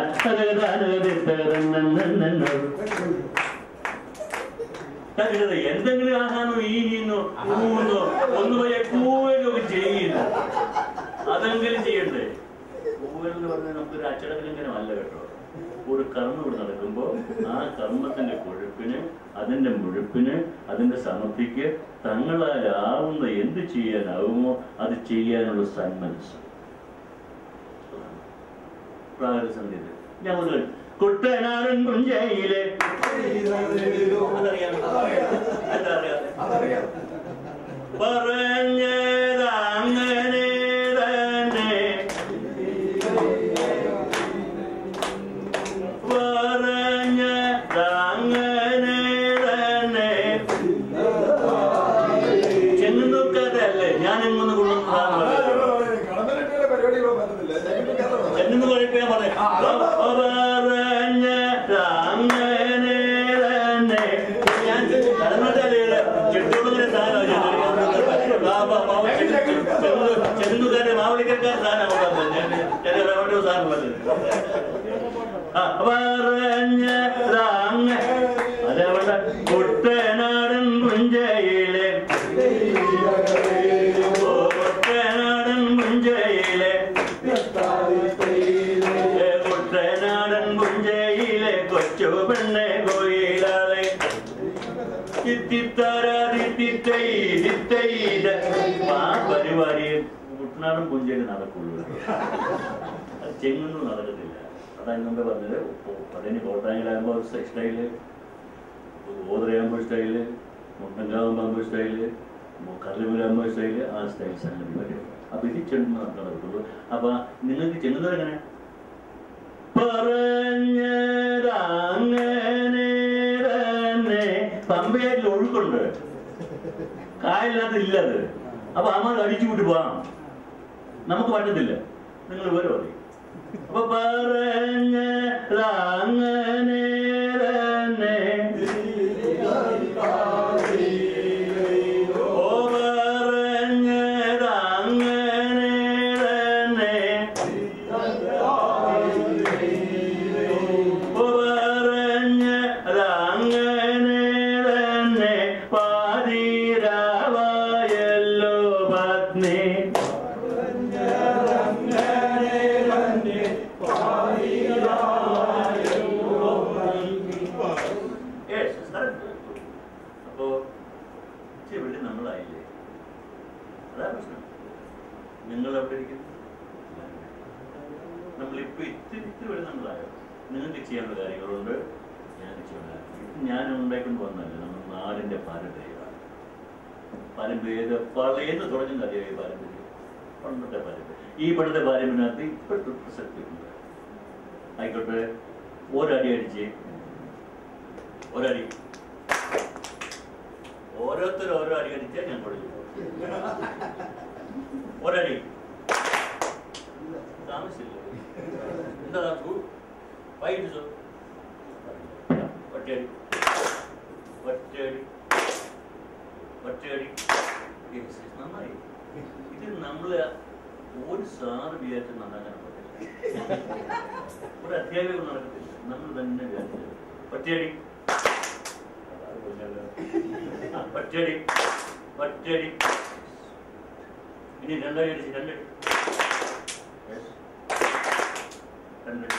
എന്തെങ്കിലും ആഹാനോ ഈനോ പൂന്നോ ഒന്ന് വരെ പൂവലൊക്കെ ചെയ്യുന്നു. അതെങ്കിലും ചെയ്യണ്ടേ? പൂവൽ എന്ന് പറഞ്ഞാൽ നമുക്കൊരു അച്ചടക്കലംഘനം അല്ല കേട്ടോ. ഒരു കർമ്മം ഇവിടെ നടക്കുമ്പോൾ ആ കർമ്മത്തിന്റെ കൊഴുപ്പിന്, അതിന്റെ മുഴുപ്പിന്, അതിന്റെ സമൃദ്ധിക്ക് തങ്ങളാലാവുന്ന എന്ത് ചെയ്യാനാവുമോ അത് ചെയ്യാനുള്ള സന്മനസ്. പ്രാകൃതസന്ധ്യയിൽ ഞാൻ ഒരു കുട്ടനാടൻ പുഞ്ചയിലെ പറഞ്ഞതങ്ങനെ തന്നെ പറഞ്ഞതങ്ങനെ തന്നെ ചെന്നുനോക്കാതല്ലേ ഞാൻ എങ്ങനെ കൊള്ളുന്നതാണ് ചെന്നു കഴിക്കാൻ പറയാം പറഞ്ഞതങ്ങനെ തന്നെ ഞാൻ കടന്നിട്ടല്ലേ ചെട്ടുകൊടുക്കുന്ന സാധനം ചെന്നുകാരെ മാവളിക്കാർ സാധനം കൊണ്ടുവന്നത് സാധനം പറഞ്ഞ അതേപോലെ കുട്ടനാടൻ പുഞ്ചയിലെ കുട്ടനാടൻ പുഞ്ചയിലെ കുട്ടനാടൻ പുഞ്ചയിലെ കൊച്ചു പെണ്ണെ കോയിലാളെ ആ പരിപാടി കുട്ടനാടൻ പുഞ്ചയിൽ നടക്കുള്ളൂ. അത് ചെങ്ങൊന്നും നടക്കത്തില്ല. അതാണ് മുമ്പേ പറഞ്ഞത്. പതിന് കോട്ടാങ്ങിലാകുമ്പോൾ സ്റ്റൈല്, ഓതറയാകുമ്പോൾ സ്റ്റൈല്, മുട്ടങ്കാവുമ്പോൾ സ്റ്റൈല്, കല്ലുമൂലാകുമ്പോൾ സ്റ്റൈല്, ആ സ്റ്റൈൽ സംഗതി വരും. അപ്പൊ ഇത് ചെന്ന് നടക്കുള്ളൂ. അപ്പൊ നിങ്ങൾക്ക് ചെങ്ങുന്നത് എങ്ങനെ പറഞ്ഞങ്ങനെ തന്നെ പമ്പയാറ്റിൽ ഒഴുക്കുണ്ട്, കായലിനകത്ത് ഇല്ലത്. അപ്പൊ അമ്മ അടിച്ചു വിട്ട് പോകാം, നമുക്ക് പറ്റത്തില്ല. നിങ്ങൾ വരും അതി. അപ്പൊ പറഞ്ഞങ്ങനെ തന്നെ ഓ പറഞ്ഞതങ്ങനെ തന്നെ ഓ പറഞ്ഞതങ്ങനെ തന്നെ പാതിരാവായല്ലോ പത്നി അപ്പോ ഇവിടെ നമ്മളായില്ലേ? അതാ പ്രശ്നം. നിങ്ങൾ എവിടെ ഇരിക്കുന്നു? നമ്മളിപ്പോ ഇത്തിരി ഇത്തിരി വരെ നമ്മളായോ? നിങ്ങൾക്ക് ചെയ്യാനുള്ള കാര്യങ്ങളുണ്ട്, ഞങ്ങൾക്ക് ചെയ്യാനുള്ള കാര്യങ്ങൾ. ഞാൻ ഉണ്ടായിക്കൊണ്ട് വന്നല്ലേ നമ്മൾ നാടിന്റെ പാരമ്പര്യമാണ്. പാരമ്പര്യ പളയെന്ന് തുടങ്ങുന്ന അറിയാം. ഈ പാരമ്പര്യം പണ്ടത്തെ പാരമ്പര്യം, ഈ പണ്ടത്തെ പാരമ്പര്യത്തിനകത്ത് ഇപ്പോഴത്തെ പ്രസക്തി ഉണ്ട്. ആയിക്കോട്ടെ, ഒരടി അടിച്ച് ഒരടി ഓരോരുത്തരും ഓരോ അടി അടിച്ചാൽ ഞാൻ കൊടുക്കും. ഒരടി താമസിച്ചില്ല. എന്താ വൈകിട്ട് ഒറ്റയടി ഒറ്റയടി ഒറ്റയടി നന്നായി. ഇത് നമ്മള് ഒരു സാറ് വിചാരിച്ച് നന്നാക്കാൻ പറ്റില്ല, ഒരു അധ്യാപകം നടക്കത്തില്ല. നമ്മൾ തന്നെ വിചാരിച്ചത് ഒറ്റയടി ഒറ്റയടി ഒറ്റയടി. ഇനി രണ്ടടി അടിച്ച് രണ്ടടി രണ്ടടി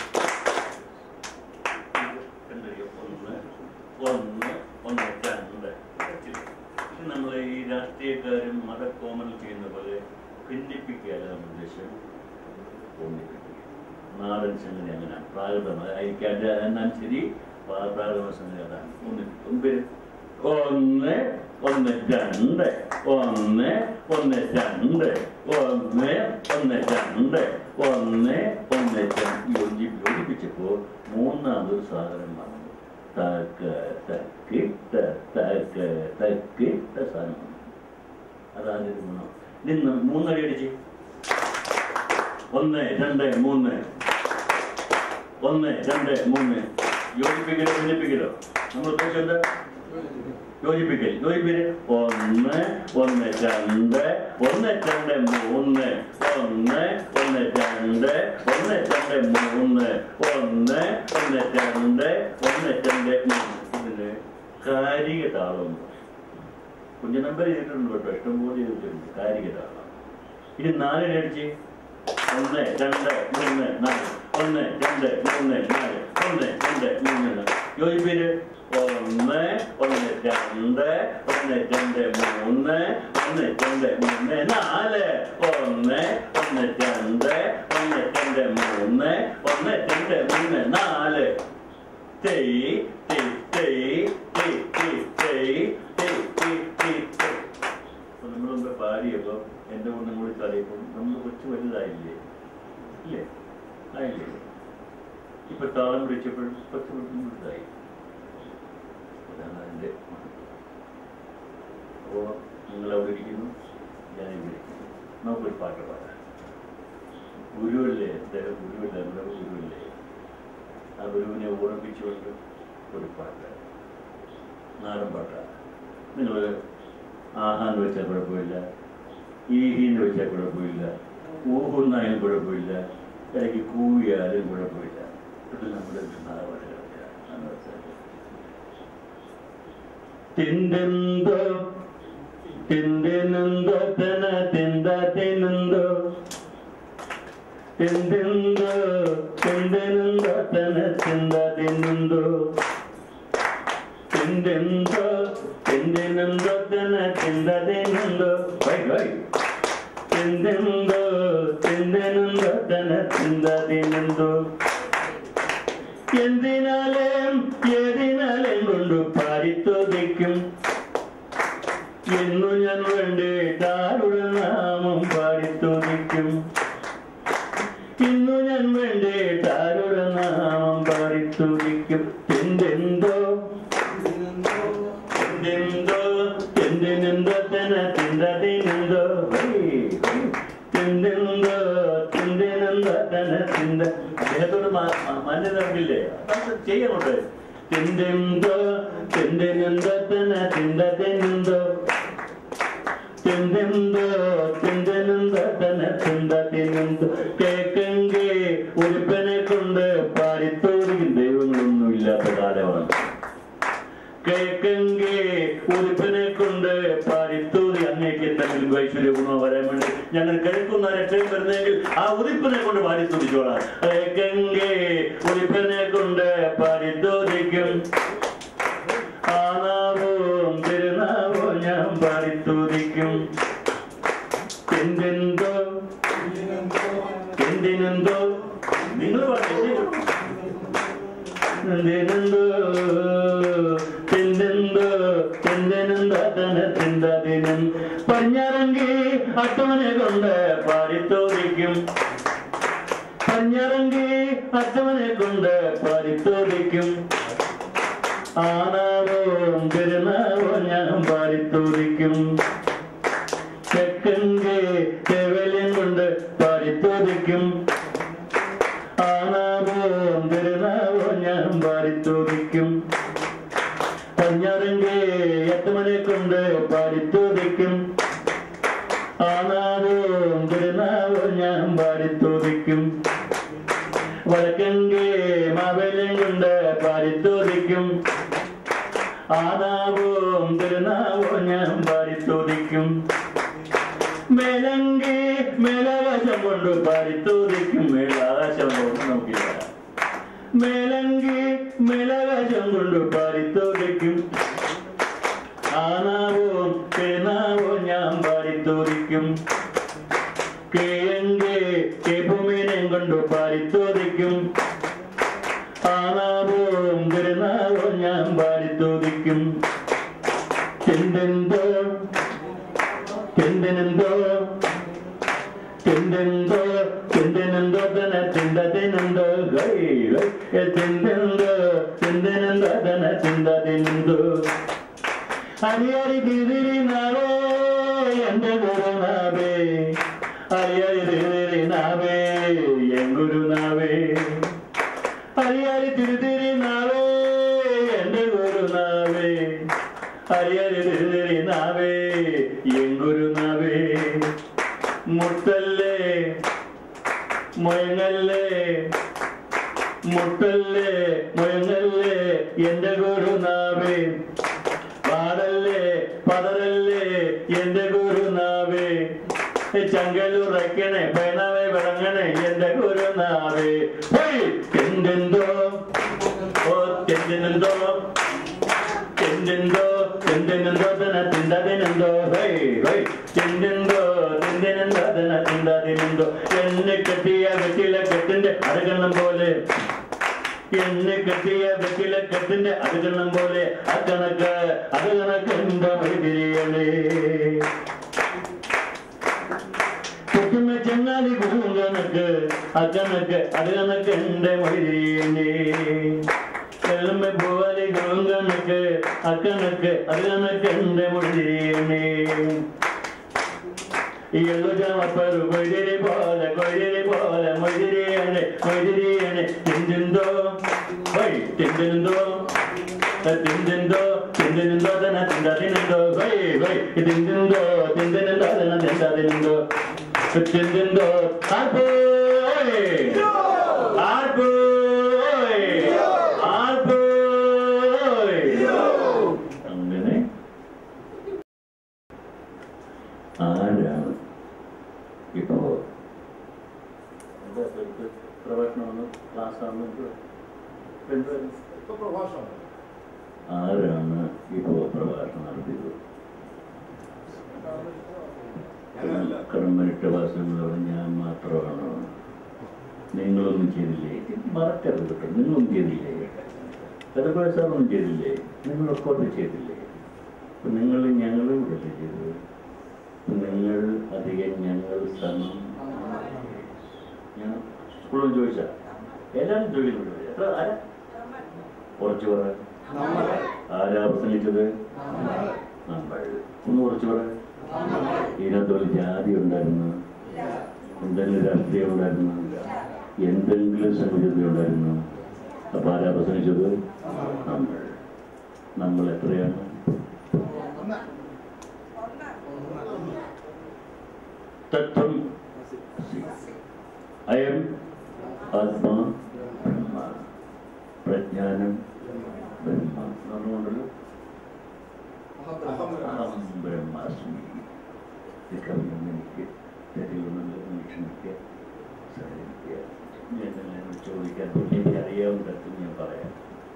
രണ്ടടി ഒന്ന് ഒന്ന് ഒന്ന് രണ്ട്. ഇത് നമ്മൾ ഈ രാഷ്ട്രീയക്കാരും മതക്കോമൽ ചെയ്യുന്ന പോലെ ഭിന്നിപ്പിക്കുകയല്ല നമ്മുടെ ഉദ്ദേശം, ഒന്നിപ്പിക്കുക. നാടൻ സംഗതി അങ്ങനെയാണ്. പ്രാകൃതമായ അയക്കാൻ്റെ എന്നാൽ ശരി, പ്രാകൃത സംഗതി അതാണ്. ഒന്നിപ്പിക്കും പേര് ഒന്ന് ഒന്ന് രണ്ട് ഒന്ന് ഒന്ന് രണ്ട് ഒന്ന് ഒന്ന് രണ്ട് ഒന്ന് ഒന്ന് യോജി യോജിപ്പിച്ചപ്പോ മൂന്നാമതൊരു സാധനം വന്നു. തക്ക് തക്കിട്ട തക്ക് തക്കിട്ട സാധനം വന്നു. അതാണ് ഇത് ഗുണം. നിന്ന് മൂന്നടി അടിച്ച് ഒന്ന് രണ്ട് മൂന്ന് ഒന്ന് രണ്ട് മൂന്ന്. യോജിപ്പിക്കലോ ഭിന്നിപ്പിക്കലോ? നമ്മൾ ഉദ്ദേശിച്ചത് യോജിപ്പിക്കൽ. യോജിപ്പിക്കൽ ഒന്ന് ഒന്ന് രണ്ട് ഒന്ന് രണ്ട് മൂന്ന് ഒന്ന് ഒന്ന് രണ്ട് ഒന്ന് രണ്ട് മൂന്ന് ഒന്ന് ഒന്ന് രണ്ട് ഒന്ന് രണ്ട് മൂന്ന്. ഇതിന് കാരിക താളം കുഞ്ഞു നമ്പർ ചെയ്തിട്ടുണ്ട് കേട്ടോ, ഇഷ്ടംപോലെ ചെയ്തിട്ടുണ്ട് കാരിക താളം. ഇനി നാലിനടിച്ച് ഒന്ന് രണ്ട് മൂന്ന് നാല് ഒന്ന് രണ്ട് മൂന്ന് നാല് ഒന്ന് രണ്ട് മൂന്ന് യോജിപ്പേര് ഒന്ന് ഒന്ന് രണ്ട് ഒന്ന് രണ്ട് മൂന്ന് ഒന്ന് രണ്ട് മൂന്ന് നാല് ഒന്ന് ഒന്ന് രണ്ട് ഒന്ന് രണ്ട് മൂന്ന് ഒന്ന് രണ്ട് മൂന്ന് നാല് തെയ് തെയ് തെയ് തെയ് തെയ് തെയ് തെയ് തെയ് തെയ് തെയ്. അപ്പൊ നമ്മളൊന്ന് പാടിയപ്പോ എന്റെ ഒന്നും കൂടി കളിയപ്പോൾ നമ്മൾ കൊച്ചു വലുതായില്ലേ? ഇല്ലേ? ആയില്ലേ? ഇപ്പൊ താളം പിടിച്ചപ്പോഴും കൊച്ചു വലുതായി. അതാണ് അതിന്റെ. അപ്പോ നിങ്ങളവിടെ ഇരിക്കുന്നു, ഞാനിവിടെ ഇരിക്കുന്നു. നമുക്കൊരു പാട്ട് പാടാം. ഗുരുവല്ലേ, അദ്ദേഹം ഗുരുവല്ലേ, നമ്മുടെ ഗുരുവല്ലേ, ആ ഗുരുവിനെ ഓർമ്മിച്ചുകൊണ്ട് ഒരു പാട്ട്, നാടൻ പാട്ടാണ്. നിങ്ങൾ ആഹാന്ന് വെച്ചാൽ കുഴപ്പമില്ല, ഈഹിന്ന് വെച്ചാൽ കുഴപ്പമില്ല, ഊഹുന്നായാലും കുഴപ്പമില്ല, ഇടയ്ക്ക് കൂവിയാലും കുഴപ്പമില്ല. ഇത് നമ്മുടെ നാടൻ തിന്തെന്തോ തിന്തെനെന്തോ തന തിന്ത തിനെന്തോ തിന്തെന്തോ തിന്തെനെന്തോ തന തിന്ത തിനെന്തോ തിന്തെന്തോ തിന്തെനെന്തോ തന തിന്ത തിനെന്തോ വൈ വൈ തിന്തെന്തോ തിന്തെനെന്തോ തന തിന്ത തിനെന്തോ എന്തിനാലേം ഏതിനാലേം കൊണ്ട് പാടിത്തോതിക്കും എന്നു ഞാൻ വേണ്ടിട്ടാരുടെ നാമം പാടിത്തോതിക്കും ഇന്നു ഞാൻ വേണ്ടിട്ടാരുടെ നാമം പാടിത്തോതിക്കും എന്തെന്തോ എന്തെന്തോ എന്തിനെന്തോ തന്നെ തിന്തതിനെന്തോ എന്തെന്തോ എന്തിനെന്തോ തന്നെ തിന്ത. അദ്ദേഹത്തോട് മാന്യത ഉണ്ടില്ലേ? ചെയ്യണോട്ടെ. എന്തെന്തോ എന്തിനെന്തോ തന്നെ തിന്തതിനെന്തോ എന്തെന്തോ എന്തിനെന്തോ തന്നെ തിന്തതിനെന്തോ കേക്കെങ്കി ഉടുപ്പനെ കൊണ്ട് പാടിത്തോടിക്കും. ദൈവങ്ങളൊന്നും ഇല്ലാത്ത കാലമാണ്. കേക്കെങ്കി ഉടുപ്പനെ കൊണ്ട് പാടിത്തോടി അങ്ങേക്ക് എന്തെങ്കിലും ഐശ്വര്യ ഗുണോ വരാൻ വേണ്ടി ഞങ്ങൾ കേൾക്കുന്ന രക്ഷയും വരുന്നെങ്കിൽ ആ ഉടുപ്പിനെ കൊണ്ട് പാടിത്തോടിച്ചോളാം. കേക്കെങ്കി ഉടുപ്പനെ കൊണ്ട് പാടിത്തോടിക്കും. ആനാവും തിരുനാവോ ഞാൻ പാടിത്തോടിക്കും. എന്തെന്തോ എന്തിനെന്തോ നിങ്ങൾ പറഞ്ഞു എന്തിനെന്തോ എന്തെന്തോ എന്തിനെന്തോ തന തിന്തതിനും പഞ്ഞറങ്കി അട്ടവനെ കൊണ്ട് പാടിത്തോടിക്കും. പഞ്ഞറങ്കി അട്ടവനെ കൊണ്ട് പാടിത്തോടിക്കും. ആനാവും തിരുനാവോ ഞാൻ പാടിത്തോടിക്കും. ചെക്കങ്കി ചെവലും കൊണ്ട് പാടിത്തോടിക്കും. ആനാവും തിരുനാവോ ഞാൻ പാടിത്തോടിക്കും. പഞ്ഞറങ്കി എട്ടുമനെ കൊണ്ട് പാടിത്തോടിക്കും. ആനാവും തിരുനാവോ ഞാൻ പാടിത്തോടിക്കും. വടക്കങ്കി മാവേലും കൊണ്ട് പാടിത്തോടിക്കും. ആനാവും തിരുനാവോ ഞാൻ പാടിത്തോടിക്കും. മേലങ്കി മേലാകാശം കൊണ്ട് പാടിത്തോടിക്കും. മേലാകാശം കൊണ്ട് നോക്കില്ല. മേലങ്കി മേലാകാശം കൊണ്ട് പാടിത്തോടിക്കും. ആനാവും തേനാവോ ഞാൻ പാടിത്തോടിക്കും. കേയങ്കി കേപ്പുമീനെ കൊണ്ട് പാടിത്തോടിക്കും. ആനാവും തിരുനാവോ ഞാൻ പാടിത്തോടിക്കും. എന്തെന്തോ എന്തിനെന്തോ എന്തെന്തോ എന്തിനെന്തോ തന തിന്തതിനെന്തോ എന്തെന്തോ എന്തിനെന്തോ തന തിന്തതിനെന്തോ അരിയരി തിരിനാവേ എന്റെ ഗുരുനാവേ അരിയരി തിരിനാവേ എൻ ഗുരുനാവേ അരിയരി തിരിനാവേ എന്റെ ഗുരുനാവേ അരിയരി തിരിനാവേ എൻ ഗുരുനാവേ. മുട്ടല്ലേ മൊയങ്ങല്ലേ മുട്ടല്ലേ മൊയങ്ങല്ലേ എന്റെ ഗുരുനാവേ. പാടല്ലേ പതറല്ലേ എന്റെ ഗുരുനാവേ. ചങ്കലുറയ്ക്കണേ പൈനാവേ വിളങ്ങണേ എന്റെ ഗുരുനാവേ. എന്തെന്തോ തിന്തിനെന്തോ തിന്തിനെന്തോ തിന്തിനെന്തോ തന തിന്തതിനെന്തോ ഹൈ ഹൈ തിന്തിനെന്തോ തിന്തിനെന്തോ തന തിന്തതിനെന്തോ എന്നെ കെട്ടിയ വെറ്റില കെട്ടിന്റെ അരകണ്ണം പോലെ എന്നെ കെട്ടിയ വെറ്റില കെട്ടിന്റെ അരകണ്ണം പോലെ അക്കണക്ക് അത് കണക്ക് എന്റെ വൈതിരിയണേ പൊട്ടുന്ന ചെങ്ങാലി പൂങ്കണക്ക് അക്കണക്ക് അത് കണക്ക് എന്റെ വൈതിരിയണേ എളുമ്പ പോലെ ഗുങ്കണക്ക് അക്കണക്ക് അത് കണക്ക് എന്റെ വൈതിരിയണേ എള്ളുചാമപ്പരു കൊയ്തിരി പോലെ കൊയ്തിരി പോലെ മൊയ്തിരിയണേ മൊയ്തിരിയണേ തിന്തിന്തോ വൈ തിന്തിനെന്തോ തിന്തിന്തോ തിന്തിനെന്തോ തന തിന്തതിനെന്തോ വൈ വൈ തിന്തിന്തോ തിന്തിനെന്തോ തന തിന്തതിനെന്തോ തിന്തിന്തോ ആർപ്പോയ് ആർപ്പോയ് ആർപ്പോയ് അങ്ങനെ ആരാണ് ഇപ്പോ പ്രഭാഷണമാണ് ക്ലാസ്സാണ് ആരാണ് ഇപ്പോ പ്രഭാഷണം നടത്തിയത് കടമ്പനിട്ട ഭാഷകളോട് ഞാൻ മാത്രമാണ് നിങ്ങളൊന്നും ചെയ്തില്ലേ മറക്കരുത് കേട്ടോ നിങ്ങളൊന്നും ചെയ്തില്ലേ കടമ്പ സാറൊന്നും ചെയ്തില്ലേ നിങ്ങളൊക്കെ ഒന്നും ചെയ്തില്ലേ അപ്പൊ നിങ്ങൾ ഞങ്ങളും ഇവിടെ ചെയ്തത് നിങ്ങൾ അധികം ഞങ്ങൾ സമം ഞാൻ സ്കൂളിൽ ചോദിച്ചാ എല്ലാവരും ചോദിക്കുന്നുണ്ട് എത്ര ആരാ കുറച്ച് പറ ആരാ പ്രസംഗിച്ചത് നമ്മൾ ഒന്ന് കുറച്ച് പറ ഇതിനകത്തൊരു ജാതി ഉണ്ടായിരുന്നു എന്തെങ്കിലും രാഷ്ട്രീയം ഉണ്ടായിരുന്നു എന്തെങ്കിലും സംഗതി ഉണ്ടായിരുന്നു അപ്പൊ ആരാ പ്രസംഗിച്ചത് നമ്മൾ നമ്മൾ എത്രയാണ് തത്വം അയം ആത്മാ ബ്രഹ്മ പ്രജ്ഞാനം ബ്രഹ്മ എന്നുകൊണ്ടല്ലോ അഹം ബ്രഹ്മാസ്മി ഇത് കവിയൊന്നും എനിക്ക് തെളിവൊന്നും ക്ഷമിക്കുക സഹകരിക്കുക ഞാൻ ചോദിക്കാൻ എനിക്ക് അറിയാവുന്നതും ഞാൻ പറയാം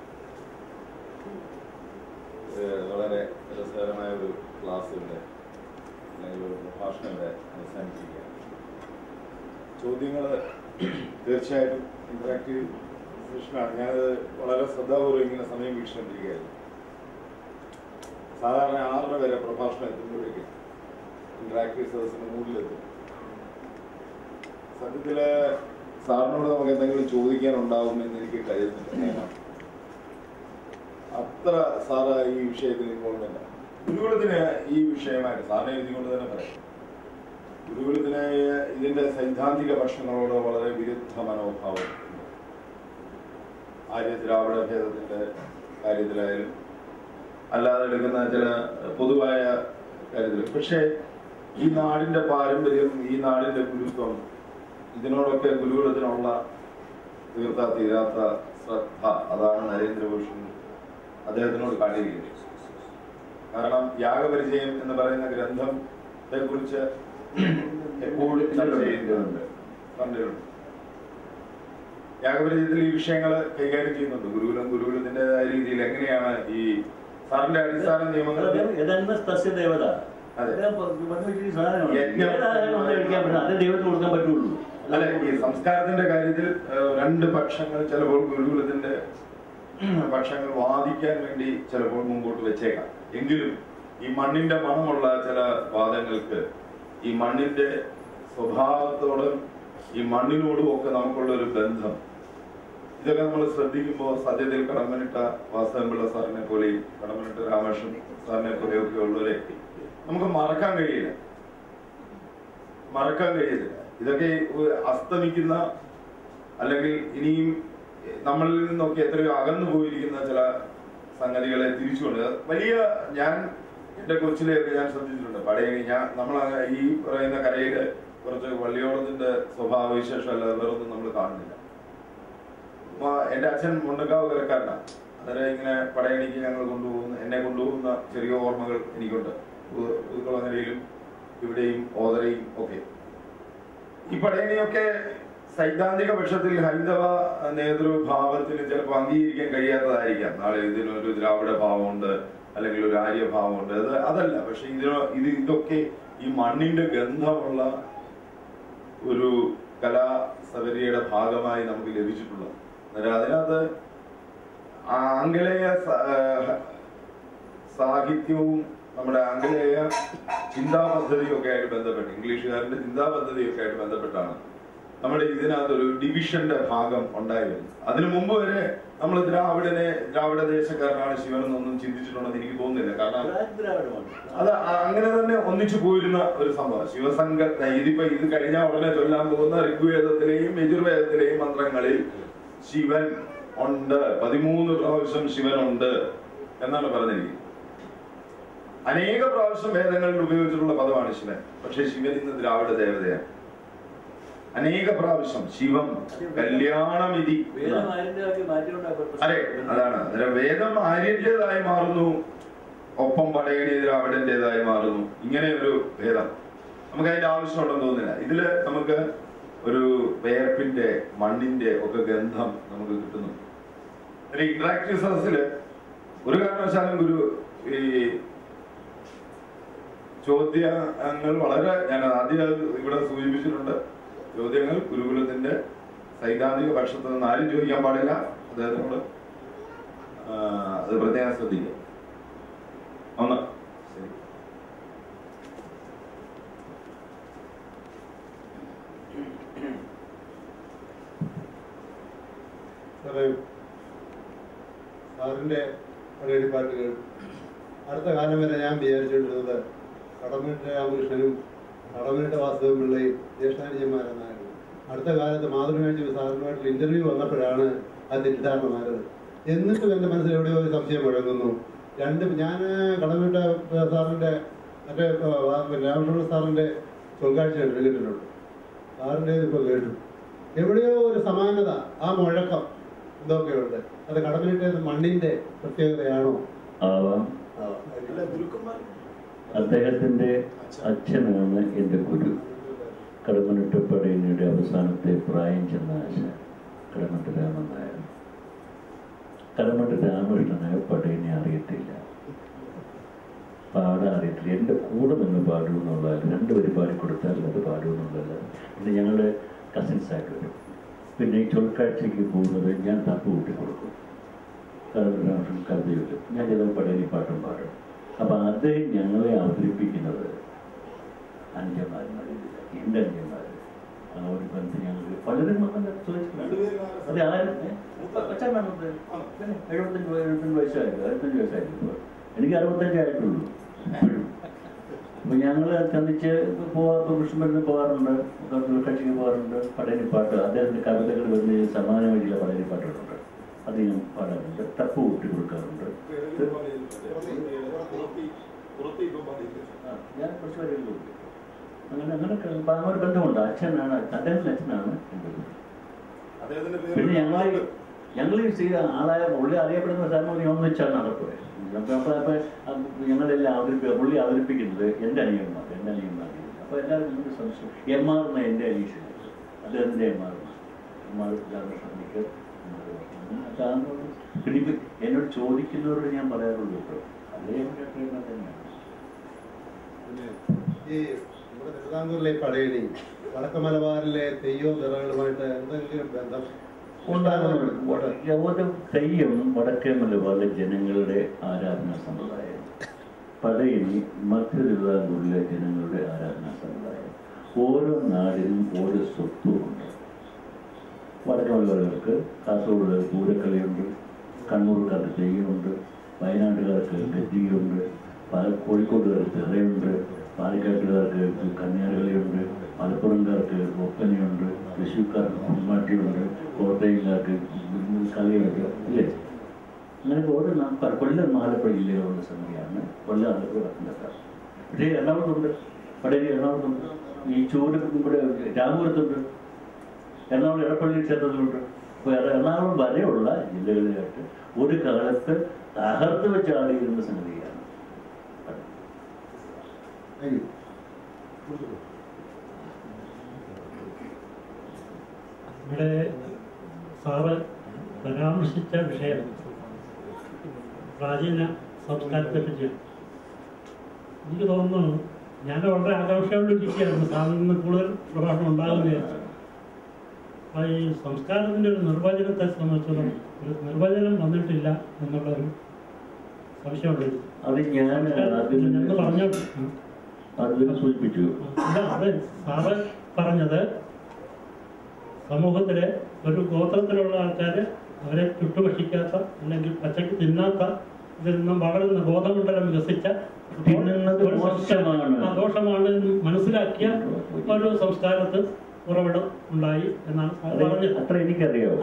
വളരെ രസകരമായ ഒരു ക്ലാസ് ഇവിടെ അല്ലെങ്കിൽ ഒരു പ്രഭാഷണം ഇവിടെ അവസാനിച്ചിരിക്കുകയാണ്. ചോദ്യങ്ങൾ തീർച്ചയായിട്ടും ഇന്ററാക്റ്റീവ് സെഷനാണ്. ഞാനത് വളരെ ശ്രദ്ധാപൂർവ്വം ഇങ്ങനെ സമയം വീക്ഷിച്ചുകൊണ്ടിരിക്കുകയായിരുന്നു. സാധാരണ ആറര വരെ പ്രഭാഷണം എത്തുമ്പോഴേക്ക് ഇന്ററാക്റ്റീവ് സദസ്സിന് മൂടിലെത്തും. സത്യത്തില് സാറിനോട് നമുക്ക് എന്തെങ്കിലും ചോദിക്കാനുണ്ടാവുമെന്ന് എനിക്ക് കരുതുന്നില്ല. അത്ര സാറ് ഈ വിഷയത്തിൽ ഇൻവോൾവ്മെന്റ് ഗുരുകുലത്തിന് ഈ വിഷയമായിട്ട് സാറിനെ എഴുതിക്കൊണ്ട് തന്നെ പറയാം. ഗുരുകുലത്തിന് ഇതിന്റെ സൈദ്ധാന്തിക പ്രശ്നങ്ങളോട് വളരെ വിരുദ്ധ മനോഭാവം ആര്യ ദ്രാവിഡ ഭേദത്തിന്റെ കാര്യത്തിലായാലും അല്ലാതെ എടുക്കുന്ന ചില പൊതുവായ കാര്യത്തിൽ. പക്ഷേ ഈ നാടിന്റെ പാരമ്പര്യം, ഈ നാടിന്റെ ഗുരുത്വം, ഇതിനോടൊക്കെ ഗുരുകുലത്തിനുള്ള തീർത്ത തീരാത്ത ശ്രദ്ധ, അതാണ് നരേന്ദ്രഭൂഷൺ അദ്ദേഹത്തിനോട് കാണിയിരിക്കുന്നത്. കാരണം യാഗപരിചയം എന്ന് പറയുന്ന ഗ്രന്ഥത്തെ കുറിച്ച് എപ്പോഴും ചർച്ച ചെയ്യുന്നുണ്ട്. കണ്ടിട്ടുണ്ട്. യാഗപരിചയത്തിൽ ഈ വിഷയങ്ങൾ കൈകാര്യം ചെയ്യുന്നുണ്ട് ഗുരുകുലം. ഗുരുകുലത്തിൻ്റെതായ രീതിയിൽ എങ്ങനെയാണ് ഈ സാറിന്റെ അടിസ്ഥാന നിയമങ്ങൾ അല്ല, ഈ സംസ്കാരത്തിന്റെ കാര്യത്തിൽ രണ്ട് പക്ഷങ്ങൾ ചിലപ്പോൾ ഗുരുകുലത്തിന്റെ പക്ഷങ്ങൾ വാദിക്കാൻ വേണ്ടി ചിലപ്പോൾ മുമ്പോട്ട് വെച്ചേക്കാം. എങ്കിലും ഈ മണ്ണിന്റെ മണമുള്ള ചില വാദങ്ങൾക്ക് ഈ മണ്ണിന്റെ സ്വഭാവത്തോടും ഈ മണ്ണിനോടും ഒക്കെ നമുക്കുള്ള ഒരു ബന്ധം, ഇതൊക്കെ നമ്മൾ ശ്രദ്ധിക്കുമ്പോൾ സത്യത്തിൽ കടമ്പനിട്ട വാസവൻപിള്ള സാറിനെ പോലെയും കടമ്പനിട്ട രാമകൃഷ്ണൻ സാറിനെ പോലെയൊക്കെ ഉള്ളവരെ നമുക്ക് മറക്കാൻ കഴിയില്ല മറക്കാൻ കഴിയില്ല ഇതൊക്കെ അസ്തമിക്കുന്ന അല്ലെങ്കിൽ ഇനിയും നമ്മളിൽ നിന്നൊക്കെ എത്രയോ അകന്നു പോയിരിക്കുന്ന ചില സംഗതികളെ തിരിച്ചുകൊണ്ട് വലിയ ഞാൻ എന്റെ കൊച്ചിലെയൊക്കെ ഞാൻ ശ്രദ്ധിച്ചിട്ടുണ്ട്. പടയണി ഞാൻ നമ്മൾ ഈ പറയുന്ന കരയില് കുറച്ച് വള്ളിയോളത്തിന്റെ സ്വഭാവ വിശേഷം അല്ലാതെ വേറൊന്നും നമ്മൾ കാണുന്നില്ല. അപ്പൊ എന്റെ അച്ഛൻ മുണ്ടക്കാവ് കരക്കാരനാണ്. അന്നേരം ഇങ്ങനെ പടയണിക്ക് ഞങ്ങൾ കൊണ്ടുപോകുന്ന എന്നെ കൊണ്ടുപോകുന്ന ചെറിയ ഓർമ്മകൾ എനിക്കുണ്ട്. പുതുക്കുളങ്ങരയിലും ഇവിടെയും ഓതറയും ഒക്കെ. ഈ പടയണിയൊക്കെ സൈദ്ധാന്തിക പക്ഷത്തിൽ ഹൈന്ദവ നേതൃഭാവത്തിന് ചിലപ്പോൾ അംഗീകരിക്കാൻ കഴിയാത്തതായിരിക്കാം. നാളെ ഇതിനൊരു ദ്രാവിഡ ഭാവമുണ്ട്, അല്ലെങ്കിൽ ഒരു ആര്യഭാവമുണ്ട്. അത് അതല്ല. പക്ഷെ ഇതിനോ ഇത് ഇതൊക്കെ ഈ മണ്ണിന്റെ ഗന്ധമുള്ള ഒരു കലാസവരിയുടെ ഭാഗമായി നമുക്ക് ലഭിച്ചിട്ടുള്ളത്. അതിനകത്ത് ആംഗലേയ സാഹിത്യവും നമ്മുടെ ആംഗലേയ ചിന്താ പദ്ധതിയൊക്കെ ആയിട്ട് ബന്ധപ്പെട്ട്, ഇംഗ്ലീഷുകാരുടെ ചിന്താ പദ്ധതിയൊക്കെ ആയിട്ട് ബന്ധപ്പെട്ടാണ് നമ്മുടെ ഇതിനകത്തൊരു ഡിവിഷന്റെ ഭാഗം ഉണ്ടായിരുന്നു. അതിനു മുമ്പ് വരെ നമ്മൾ ദ്രാവിഡനെ ദ്രാവിഡ ദേശക്കാരനാണ് ശിവൻ എന്നൊന്നും ചിന്തിച്ചിട്ടുണ്ടെന്ന് എനിക്ക് തോന്നുന്നില്ല. കാരണം അത് അങ്ങനെ തന്നെ ഒന്നിച്ചു പോയിരുന്ന ഒരു സംഭവം. ശിവസംഘ ഇതിപ്പോ ഇത് കഴിഞ്ഞ ഉടനെ ചൊല്ലാൻ പോകുന്ന ഋഗ്വേദത്തിലെയും യജുർവേദത്തിലെയും മന്ത്രങ്ങളിൽ ശിവൻ ഉണ്ട്, പതിമൂന്ന് പ്രാവശ്യം ശിവനുണ്ട് എന്നാണ് പറഞ്ഞിരിക്കുന്നത്. അനേക പ്രാവശ്യം വേദങ്ങളിൽ ഉപയോഗിച്ചിട്ടുള്ള പദമാണ് ശിവൻ. പക്ഷെ ശിവൻ ഇന്ന് ദ്രാവിഡ ദേവതയാണ്. അനേക പ്രാവശ്യം ശിവം കല്യാണമിതി. അതെ, അതാണ്. അന്നേരം വേദം ആര്യന്റേതായി മാറുന്നു, ഒപ്പം പടയണി ദ്രാവിഡന്റേതായി മാറുന്നു. ഇങ്ങനെ ഒരു ഭേദം നമുക്ക് അതിന്റെ ആവശ്യമുണ്ടെന്ന് തോന്നുന്നില്ല. ഇതില് നമുക്ക് ഒരു വേർപ്പിന്റെ മണ്ണിന്റെ ഒക്കെ ഗന്ധം നമുക്ക് കിട്ടുന്നു. ഒരു ഇന്ററാക്റ്റീവ് സദസ്സില് ഒരു കാരണവശാലും ഗുരു ഈ ചോദ്യങ്ങൾ വളരെ, ഞാൻ ആദ്യം ഇവിടെ സൂചിപ്പിച്ചിട്ടുണ്ട്, ചോദ്യങ്ങൾ ഗുരുകുലത്തിന്റെ സൈദ്ധാന്തിക പക്ഷത്ത് നിന്ന് ആരും ചോദിക്കാൻ പാടില്ല. അദ്ദേഹത്തിനോട് അത് പ്രത്യേകം ശ്രദ്ധിക്കുക. ഒന്ന് ശരി.
സാറിന്റെ പഴയ പാട്ടുകൾ അടുത്ത കാലം വരെ ഞാൻ വിചാരിച്ചിട്ടുള്ളത് കടമനിട്ട രാമകൃഷ്ണനും കടമനിട്ട വാസുദേവൻ പിള്ളയും ജ്യേഷ്ഠാനുജന്മാരെന്നായിരുന്നു. അടുത്ത കാലത്ത് മാതൃകാഴ്ച സാറിനുമായിട്ടുള്ള ഇന്റർവ്യൂ വന്നപ്പോഴാണ് ആ തെറ്റിദ്ധാരണ മാറുന്നത്. എന്നിട്ടും എൻ്റെ മനസ്സിൽ എവിടെയോ ഒരു സംശയം മുഴങ്ങുന്നു. രണ്ടും ഞാൻ കടമനിട്ട സാറിന്റെ മറ്റേ രാമകൃഷ്ണ സാറിന്റെ സ്വൽക്കാഴ്ച കേട്ടിട്ടുണ്ട്, സാറിൻ്റെ ഇപ്പോൾ കേട്ടു. എവിടെയോ ഒരു സമാനത, ആ മുഴക്കം എന്തൊക്കെയുണ്ട്. അത് കടമനിട്ട മണ്ണിന്റെ പ്രത്യേകതയാണോ?
അദ്ദേഹത്തിന്റെ അച്ഛനാണ് എൻ്റെ ഗുരു. കടമനിട്ട പടയണിയുടെ അവസാനത്തെ പ്രായം ചെന്ന ആശാൻ കടമനിട്ട രാമൻ നായർ. കടമനിട്ട രാമകൃഷ്ണനായ പടയണി അറിയത്തില്ല, പാടാൻ അറിയത്തില്ല. എൻ്റെ കൂടെ നിന്ന് പാടുമെന്നുള്ളത്, രണ്ടുപേരും പാടിക്കൊടുത്താൽ അത് പാടുമെന്നുള്ളത്. പിന്നെ ഞങ്ങൾ കസിൻസായിട്ട് വരും. പിന്നെ ഈ ചൊൽക്കാഴ്ചയ്ക്ക് പോകുന്നത് ഞാൻ തപ്പ് കൂട്ടി കൊടുക്കും. കടമനിട്ട രാമകൃഷ്ണൻ കവിതയിലും ഞാൻ ചില പടയണി പാട്ടും പാടും. അപ്പൊ അത് ഞങ്ങളെ അവതരിപ്പിക്കുന്നത് അഞ്ചന്മാരുമാരില്ല, എൻ്റെ അഞ്ചന്മാര്. ആ ഒരു ബന്ധം ഞങ്ങൾക്ക് പലരും ചോദിച്ചിട്ടുണ്ട്. അത് ആരും അച്ഛനാണ് എഴുപത്തഞ്ച് എഴുപത്തഞ്ച് വയസ്സായിരുന്നു അറുപത്തഞ്ച് വയസ്സായിരുന്നു എനിക്ക് അറുപത്തഞ്ചായിട്ടുള്ളൂ. അപ്പൊ ഞങ്ങൾ ചന്ദിച്ച് പോവാ കൃഷ്ണമരുന്ന് പോകാറുണ്ട്, കക്ഷിക്ക് പോകാറുണ്ട്. പടയണിപ്പാട്ട് അദ്ദേഹത്തിന്റെ കവിതകൾ വരുന്ന സമാനമായ ചില പടയണിപ്പാട്ടുകളുണ്ട്, അത് ഞാൻ പാടാറുണ്ട്. തപ്പ് കൂട്ടി കൊടുക്കാറുണ്ട്. ഞാൻ കുറച്ച് പേര് കൊടുക്കും. അങ്ങനെ അങ്ങനെയൊക്കെ ആ ഒരു ബന്ധമുണ്ട്. അച്ഛനാണ്, അദ്ദേഹത്തിന്റെ അച്ഛനാണ് എൻ്റെ കൂടെ. പിന്നെ ഞങ്ങൾ ഞങ്ങൾ ആളായ പുള്ളി അറിയപ്പെടുന്ന സ്ഥലം ഒന്നിച്ചാണ് നടക്കുക. അപ്പൊ ഞങ്ങളെല്ലാം അവതരിപ്പി പുള്ളി അവതരിപ്പിക്കുന്നത് എൻ്റെ അനിയന്മാർ എൻ്റെ അനിയന്മാർ അപ്പൊ എല്ലാവരും നമുക്ക് സംശയം. എം ആർ എന്ന എൻ്റെ അനീഷൻ, അദ്ദേഹത്തിന്റെ എം ആർ എം ആർ രാമകൃഷ്ണനിക്ക് പിന്നെ ഇപ്പൊ എന്നോട് ചോദിക്കുന്നവരോട് ഞാൻ പറയാറുള്ളൂ കേട്ടോ, അതേ തന്നെയാണ്.
ഈ നമ്മുടെ തിരുവിതാംകൂറിലെ പടയണി വടക്ക് മലബാറിലെ തെയ്യോ നിറകളുമായിട്ട് എന്തെങ്കിലും ബന്ധം
ഉണ്ടാകുന്നുണ്ട്? തെയ്യം വടക്കേ മലബാറിലെ ജനങ്ങളുടെ ആരാധനാ സമ്പ്രദായം, പടയണി മധ്യ തിരുവിതാംകൂറിലെ ജനങ്ങളുടെ ആരാധനാ സമ്പ്രദായം. ഓരോ നാടിനും ഓരോ സ്വത്വമുണ്ട്. വടക്കേ മലബാറുകാർക്ക് കാസർഗോഡ് പൂരക്കളിയുണ്ട്, കണ്ണൂർക്കാർക്ക് തെയ്യമുണ്ട്, വയനാട്ടുകാർക്ക് ഗദ്ദിയുണ്ട്, കോഴിക്കോട്ടുകാർക്ക് തിറയുണ്ട്, പാലക്കാട്ടുകാർക്ക് കന്യാർകളിയുണ്ട്, മലപ്പുറംകാർക്ക് ഒപ്പനയുണ്ട്, തൃശ്ശൂർക്കാർക്ക് കുമ്മാട്ടിയുണ്ട്, കോട്ടയംകാർക്ക് കളിയുണ്ട്, ഇല്ലേ? അങ്ങനെ ഓരോ കൊല്ലം ആലപ്പുഴ ജില്ലകളുള്ള സംഗതിയാണ് കൊല്ലം ആലപ്പുഴ പത്തനംതിട്ട. പക്ഷേ എറണാകുളത്തുണ്ട്, പടയണി എറണാകുളത്തുണ്ട്, ഈ ചൂട് ഇവിടെ രാമപുരത്തുണ്ട്, എറണാകുളം എടപ്പള്ളി ക്ഷേത്രത്തിലുണ്ട്. അപ്പോൾ എറണാകുളം വരെയുള്ള ജില്ലകളിലായിട്ട് ഒരു കാലത്ത് തകർത്ത് വെച്ചാടിയിരുന്ന സംഗതിയാണ്.
ഇവിടെ സാറ് പരാമർശിച്ച വിഷയം പ്രാചീന സംസ്കാരത്തെ പറ്റിയാണ്. എനിക്ക് തോന്നുന്നു ഞാൻ വളരെ ആകാംക്ഷയോടിരിക്കുകയായിരുന്നു സാറിൽ നിന്ന് കൂടുതൽ പ്രഭാഷണം ഉണ്ടാകുകയാണ്. അപ്പോൾ ഈ സംസ്കാരത്തിൻ്റെ ഒരു നിർവചനത്തെ സംബന്ധിച്ചിടത്തോളം ഒരു നിർവചനം വന്നിട്ടില്ല എന്നുള്ളൊരു സംശയമുണ്ട്.
അത് ഞാൻ
ഞങ്ങൾ പറഞ്ഞു
അതിനെ സൂചിപ്പിച്ചു.
അല്ല, അത് സാറ് പറഞ്ഞത് സമൂഹത്തിലെ ഒരു ഗോത്രത്തിലുള്ള ആൾക്കാർ അവരെ ചുട്ടുഭക്ഷിക്കാത്ത അല്ലെങ്കിൽ പച്ചക്ക് തിന്നാത്ത ഇതിൽ നിന്നും വളരുന്ന ബോധമണ്ഡലം വികസിച്ച ദോഷമാണ് മനസ്സിലാക്കിയ ഒരു സംസ്കാരത്തിൽ ഉറവിടം ഉണ്ടായി എന്നാണ് പറഞ്ഞത്.
അത്ര എനിക്കറിയാവോ.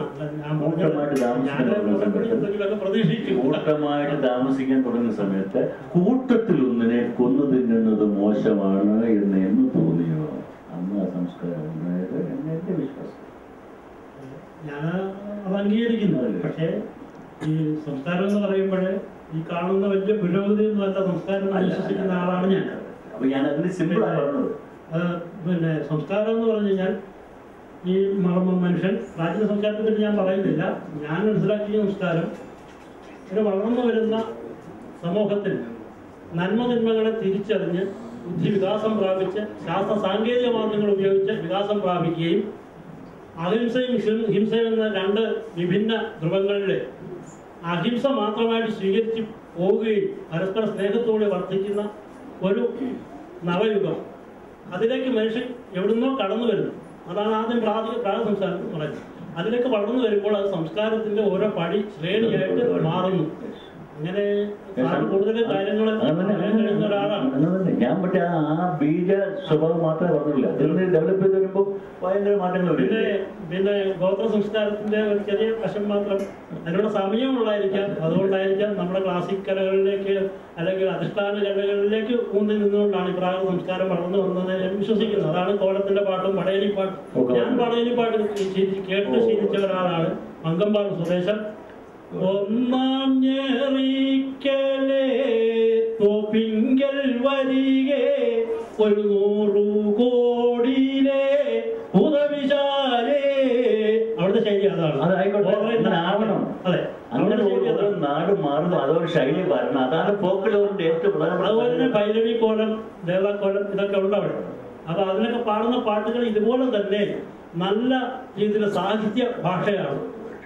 പ്രതീക്ഷിച്ചു
കൂട്ടമായിട്ട് താമസിക്കാൻ തുടങ്ങുന്ന സമയത്ത് കൂട്ടത്തിൽ ഒന്നിനെ കൊന്നു തിന്നുന്നത് മോശമാണ് എന്ന് എന്ന് തോന്നിയോ അന്ന് ആ സംസ്കാരം ഉണ്ടായത് എന്ന് എന്റെ വിശ്വാസം.
ഞാൻ അത് അംഗീകരിക്കുന്നത്. പക്ഷേ ഈ സംസ്കാരം എന്ന് പറയുമ്പോഴേ ഈ കാണുന്ന വലിയ പുരോഗതി എന്നല്ല സംസ്കാരം വിശ്വസിക്കുന്ന ആളാണ് ഞാൻ.
അപ്പൊ ഞാൻ അതിന് സിമ്പിൾ പറഞ്ഞത്
പിന്നെ സംസ്കാരം എന്ന് പറഞ്ഞു കഴിഞ്ഞാൽ ഈ മനുഷ്യൻ പ്രാചീന സംസ്കാരത്തെ പറ്റി ഞാൻ പറയുന്നില്ല. ഞാൻ മനസ്സിലാക്കിയ സംസ്കാരം ഒരു വളർന്നു വരുന്ന സമൂഹത്തിൽ നന്മതിന്മകളെ തിരിച്ചറിഞ്ഞ് ബുദ്ധി വികാസം പ്രാപിച്ച് ശാസ്ത്ര സാങ്കേതിക മാർഗങ്ങൾ ഉപയോഗിച്ച് വികാസം പ്രാപിക്കുകയും അഹിംസയും ഹിംസയും എന്ന രണ്ട് വിഭിന്ന ധ്രുവങ്ങളിലെ അഹിംസ മാത്രമായിട്ട് സ്വീകരിച്ച് പോവുകയും പരസ്പര സ്നേഹത്തോടെ വർദ്ധിക്കുന്ന ഒരു നവയുഗം, അതിലേക്ക് മനുഷ്യൻ എവിടുന്നോ കടന്നു വരുന്നു. അതാണ് ആദ്യം പ്രാഥമിക പ്രായ സംസ്കാരം എന്ന് പറയുന്നത്. അതിലേക്ക് വളർന്നു വരുമ്പോൾ അത് സംസ്കാരത്തിന്റെ ഓരോ പടി ശ്രേണിയായിട്ട് മാറുന്നു. അങ്ങനെ കൂടുതൽ കാര്യങ്ങൾ കഴിയുന്ന ഒരാളാണ്
ഞാൻ. പക്ഷെ ആ ബീജ സ്വഭാവം മാത്രമേ പറഞ്ഞില്ല, ഡെവലപ്പ് ചെയ്ത് വരുമ്പോൾ ഭയങ്കര മാറ്റങ്ങൾ.
പിന്നെ പിന്നെ ഗോത്ര സംസ്കാരത്തിന്റെ ഒരു ചെറിയ വശം മാത്രം അതിനുള്ള സമയമുള്ളായിരിക്കാം. അതുകൊണ്ടായിരിക്കാം നമ്മുടെ ക്ലാസിക് കലകളിലേക്ക് അല്ലെങ്കിൽ അധിഷ്ഠാന കലകളിലേക്ക് ഊന്നി നിന്നുകൊണ്ടാണ് ഈ പ്രായ സംസ്കാരം വളർന്നു വന്നതെന്ന് ഞാൻ വിശ്വസിക്കുന്നത്. അതാണ് കോലത്തിന്റെ പാട്ടും പടയണിപ്പാട്ടും. ഞാൻ പടയണിപ്പാട്ട് കേട്ട് ശീലിച്ച ഒരാളാണ്. മങ്കമ്പാട് സ്വദേശം. ഒന്നാം ഞെറിക്കലേ തോപ്പിങ്കൽ വരികെ ഒരു നൂറു കോടിയിലെ ഉദവിശാലേ. അവിടുത്തെ ശൈലി അതാണ്.
ആവണം. അതെ, അങ്ങനെ ഓരോ നാട് മാറുന്നു, അതൊരു ശൈലി വരണം. അതാണ് ഫോക്ലോറിന്റെ ഏറ്റവും പ്രധാനപ്പെട്ട.
അതുപോലെ തന്നെ ഭൈരവി കോലം, ദേവാക്കോലം ഇതൊക്കെ ഉണ്ട് അവിടെ. അപ്പൊ അതിനൊക്കെ പാടുന്ന പാട്ടുകൾ ഇതുപോലെ തന്നെ നല്ല രീതിയിലെ സാഹിത്യ ഭാഷയാണ്.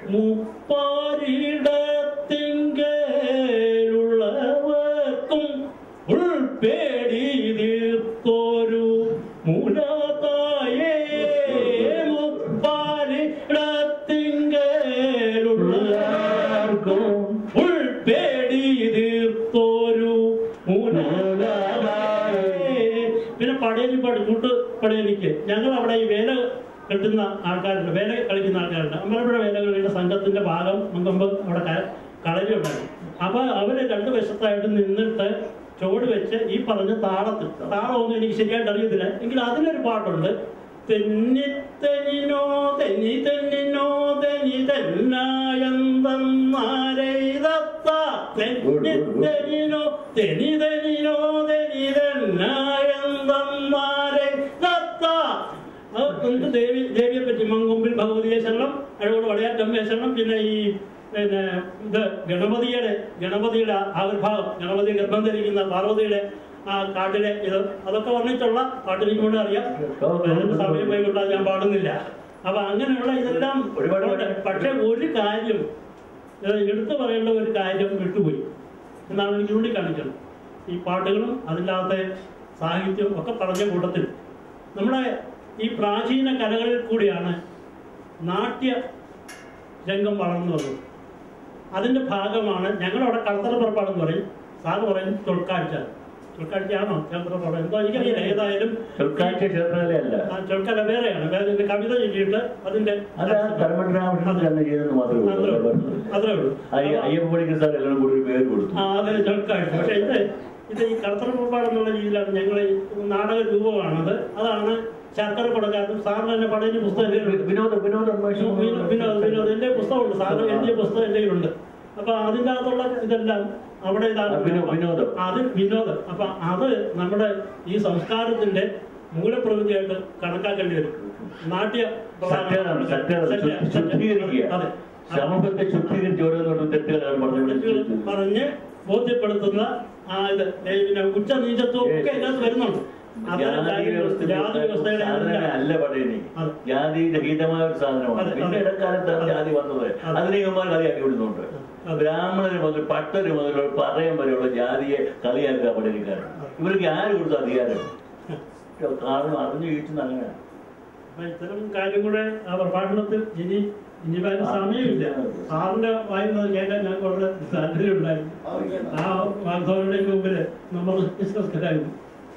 മുപ്പാരിടത്തിങ്കലുള്ളവർക്കും ഉൾപേടി തീർത്തോരു മൂലതായേ. മുപ്പാരിടത്തിങ്കലുള്ളവർക്കും ഉൾപേടി തീർത്തോരു മൂലതായേ. പിന്നെ പടയലിപ്പാട് കൂട്ട് പടയലിക്ക് ഞങ്ങൾ അവിടെ ഈ വേല കെട്ടുന്ന ആൾക്കാരുണ്ട്, വേല കളിക്കുന്ന ആൾക്കാരുണ്ട്. അമ്പലപ്പുഴ വേലകളിയുടെ സംഘത്തിന്റെ ഭാഗം മുമ്പ് അവിടെ കളരിയുണ്ടായിരുന്നു. അപ്പൊ അവര് രണ്ടു വശത്തായിട്ട് നിന്നിട്ട് ചുവട് വെച്ച് ഈ പറഞ്ഞ താളത്തിൽ, താളമൊന്നും എനിക്ക് ശരിയായിട്ട് അറിയത്തില്ല എങ്കിൽ അതിലൊരു പാട്ടുണ്ട്. തെന്നി തെന്നിനോ തെന്നി തെന്നിനോ തെന്നി തെന്നായെന്തന്നാരൈതത്ത തെന്നി തെന്നിനോ തെന്നി തെന്നിനോ തെന്നി തെന്നായെന്തന്നാരൈതത്ത. നമുക്ക് ദേവി ദേവിയെ പറ്റി മങ്കൊമ്പിൽ ഭഗവതിയെ ശരണം, അഴകോട് വടയാറ്റമ്മയെ ശരണം. പിന്നെ ഈ പിന്നെ ഇത് ഗണപതിയുടെ ഗണപതിയുടെ ആവിർഭാവം, ഗണപതി ഗർഭം ധരിക്കുന്ന പാർവതിയുടെ ആ കാട്ടിലെ ഇത് അതൊക്കെ വർണ്ണിച്ചുള്ള പാട്ടിലേക്ക് കൊണ്ട് അറിയാം. സമയം പോയിക്കൊണ്ടാൽ ഞാൻ പാടുന്നില്ല. അപ്പൊ അങ്ങനെയുള്ള ഇതെല്ലാം ഒരുപാട്. പക്ഷെ ഒരു കാര്യം എടുത്തു പറയേണ്ട ഒരു കാര്യം വിട്ടുപോയി എന്നാണ് എനിക്ക് ചൂണ്ടിക്കാണിക്കുന്നത്. ഈ പാട്ടുകളും അതില്ലാത്ത സാഹിത്യവും ഒക്കെ പറഞ്ഞ കൂട്ടത്തിൽ നമ്മുടെ ഈ പ്രാചീന കലകളിൽ കൂടിയാണ് നാട്യ രംഗം വളർന്നു വന്നത്. അതിന്റെ ഭാഗമാണ് ഞങ്ങളവിടെ കളത്തറ പുറപ്പാടെന്ന് പറയും. സാറ് പറയും ചൊൽക്കാഴ്ച. ചൊൽക്കാഴ്ചയാണോ ക്ഷേത്രപ്പുറം എന്തോ എനിക്കറിയില്ല. ഏതായാലും ചൊൽക്കല വേറെയാണ്. വേറെ കവിത ചൊല്ലിയിട്ട് അതിന്റെ അത്രേ ഉള്ളൂ. ആ അതെ ചൊൽക്കാഴ്ച. പക്ഷെ ഇത് ഇത് ഈ കളത്തറ പുറപ്പാടെന്നുള്ള രീതിയിലാണ് ഞങ്ങൾ നാടക രൂപമാണത്. അതാണ് ശർക്കര പടക്കാരനും സാറിന് തന്നെ പടയിന് പുസ്തകം വിനോദ വിനോദ വിനോദ വിനോദ് എന്റെ പുസ്തകമുണ്ട്. സാറിന് എഴുതിയ പുസ്തകം എന്റെ കയ്യിലുണ്ട്. അപ്പൊ അതിൻ്റെ അകത്തുള്ള ഇതെല്ലാം അവിടെ ഇതാണ് വിനോദം. അത് വിനോദം. അപ്പൊ അത് നമ്മുടെ ഈ സംസ്കാരത്തിന്റെ മൂലപ്രകൃതിയായിട്ട് കണക്കാക്കേണ്ടി വരും. നാട്യ
സത്യമാണ്, സത്യമാണ്. ശുദ്ധീകരിക്കുക,
അതെ,
സമൂഹത്തെ ശുദ്ധീകരിച്ച് ഓരോന്നോടും തെറ്റുകളാണ്
പറഞ്ഞ് ബോധ്യപ്പെടുത്തുന്ന ആ ഇത് പിന്നെ ഉച്ച നീചത്വം ഒക്കെ ഇതിനകത്ത് വരുന്നുണ്ട്.
അല്ല പറയുന്നത് ജാതി രഹിതമായ ഒരു സാധനമാണ്. പിന്നെ ഇടക്കാലത്താണ് ജാതി വന്നത്. അതിനെ ഇവന്മാർ കളിയാക്കി വിടുന്നുണ്ട്. ബ്രാഹ്മണര് മുതൽ പട്ടര് മുതൽ പറയാൻ വരെയുള്ള ജാതിയെ കളിയാക്കുക പഠിക്കാർ. ഇവർക്ക് ആര് കൊടുത്ത അധികാരം? കാരണം അറിഞ്ഞു വീഴ്ച അങ്ങനെയാണ്.
അപ്പൊ ഇത്തരം കാര്യം കൂടെ ആ പ്രഭാഷണത്തിൽ ഇനി ഇനി വരാൻ സമയമില്ല. സാറിന്റെ വായുന്നത് കേൾക്കാൻ ഞാൻ വളരെ താല്പര്യം ഉണ്ടായിരുന്നു. ആ വാഗ്ദാനയുടെ മുമ്പില് നമ്മൾ വിശ്വസ്തരായിരുന്നു.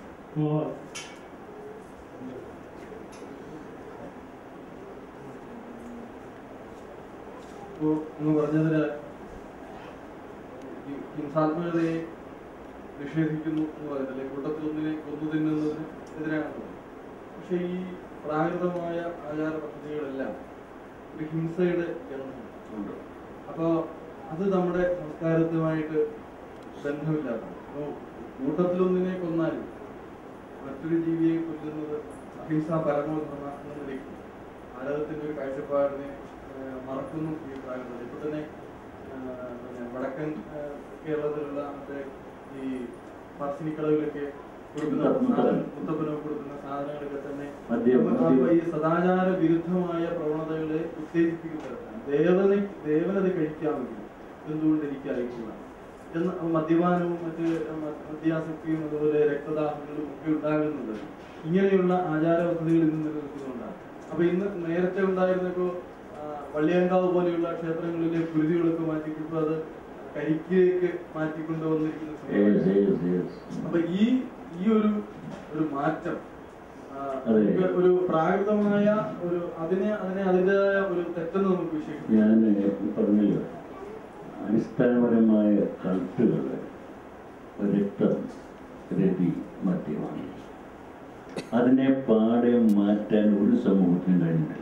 എന്ന് പറഞ്ഞതിന് ഹിംസാത്മകതയെ നിഷേധിക്കുന്നു എന്ന് പറയുന്നില്ലേ, കൂട്ടത്തിൽ ഒന്നിനെ കൊന്നു തിന്നുന്നതിന് എതിരാണ്. പക്ഷെ ഈ പ്രാകൃതമായ ആചാര പദ്ധതികളെല്ലാം ഒരു ഹിംസയുടെ ജന്മമുണ്ട്. അപ്പൊ അത് നമ്മുടെ സംസ്കാരത്തുമായിട്ട് ബന്ധമില്ലാത്തതാണ്. അപ്പോൾ കൂട്ടത്തിലൊന്നിനെ കൊന്നാലും മറ്റൊരു ജീവിയെ കൊല്ലുന്നത് അഹിംസാ പരമോധർമ്മ എന്ന നിലയ്ക്ക് ഭാരതത്തിന്റെ ഒരു കാഴ്ചപ്പാടിനെ മറക്കുന്നു ഈ പ്രാകൃതത. ഇപ്പൊ തന്നെ വടക്കൻ കേരളത്തിലുള്ള മറ്റേ ഈ പാർശ്വനിക്കളവിലൊക്കെ കൊടുക്കുന്ന മുത്തപ്പനൊക്കെ കൊടുക്കുന്ന സാധനങ്ങളൊക്കെ തന്നെ ഈ സദാചാര വിരുദ്ധമായ പ്രവണതകളെ ഉത്തേജിപ്പിക്കുന്നതാണ്. ദേവനെ ദേവനത് കഴിക്കാമെങ്കിൽ എന്തുകൊണ്ട് എനിക്ക് അറിയിക്കുക എന്ന് മദ്യപാനവും മറ്റ് മദ്യാസക്തിയും അതുപോലെ രക്തദാഹങ്ങളും ഒക്കെ ഉണ്ടാകുന്നത് ഇങ്ങനെയുള്ള ആചാര പദ്ധതികൾ ഇന്ന് നിലനിൽക്കുന്നുണ്ടാണ്. അപ്പൊ ഇന്ന് നേരത്തെ ഉണ്ടായിരുന്നപ്പോ വള്ളിയങ്കാവ് പോലെയുള്ള ക്ഷേത്രങ്ങളിലെ കുരുതികളൊക്കെ മാറ്റിക്കൊണ്ട് അത് കരിക്കിലേക്ക് മാറ്റിക്കൊണ്ട് വന്നിരിക്കുന്ന. അപ്പൊ ഈ ഈ ഒരു ഒരു മാറ്റം ഒരു പ്രാകൃതമായ ഒരു അതിനെ അതിനെ അതിൻ്റെതായ ഒരു തെറ്റെന്ന് നമുക്ക് വിശേഷിപ്പിക്കാം.
ഞാൻ പറഞ്ഞല്ലോ, അടിസ്ഥാനപരമായ കൾട്ടുകൾ രക്തം രതി മദ്യമാണ്. അതിനെ പാടെ മാറ്റാൻ ഒരു സമൂഹത്തിനും കഴിഞ്ഞിട്ടില്ല.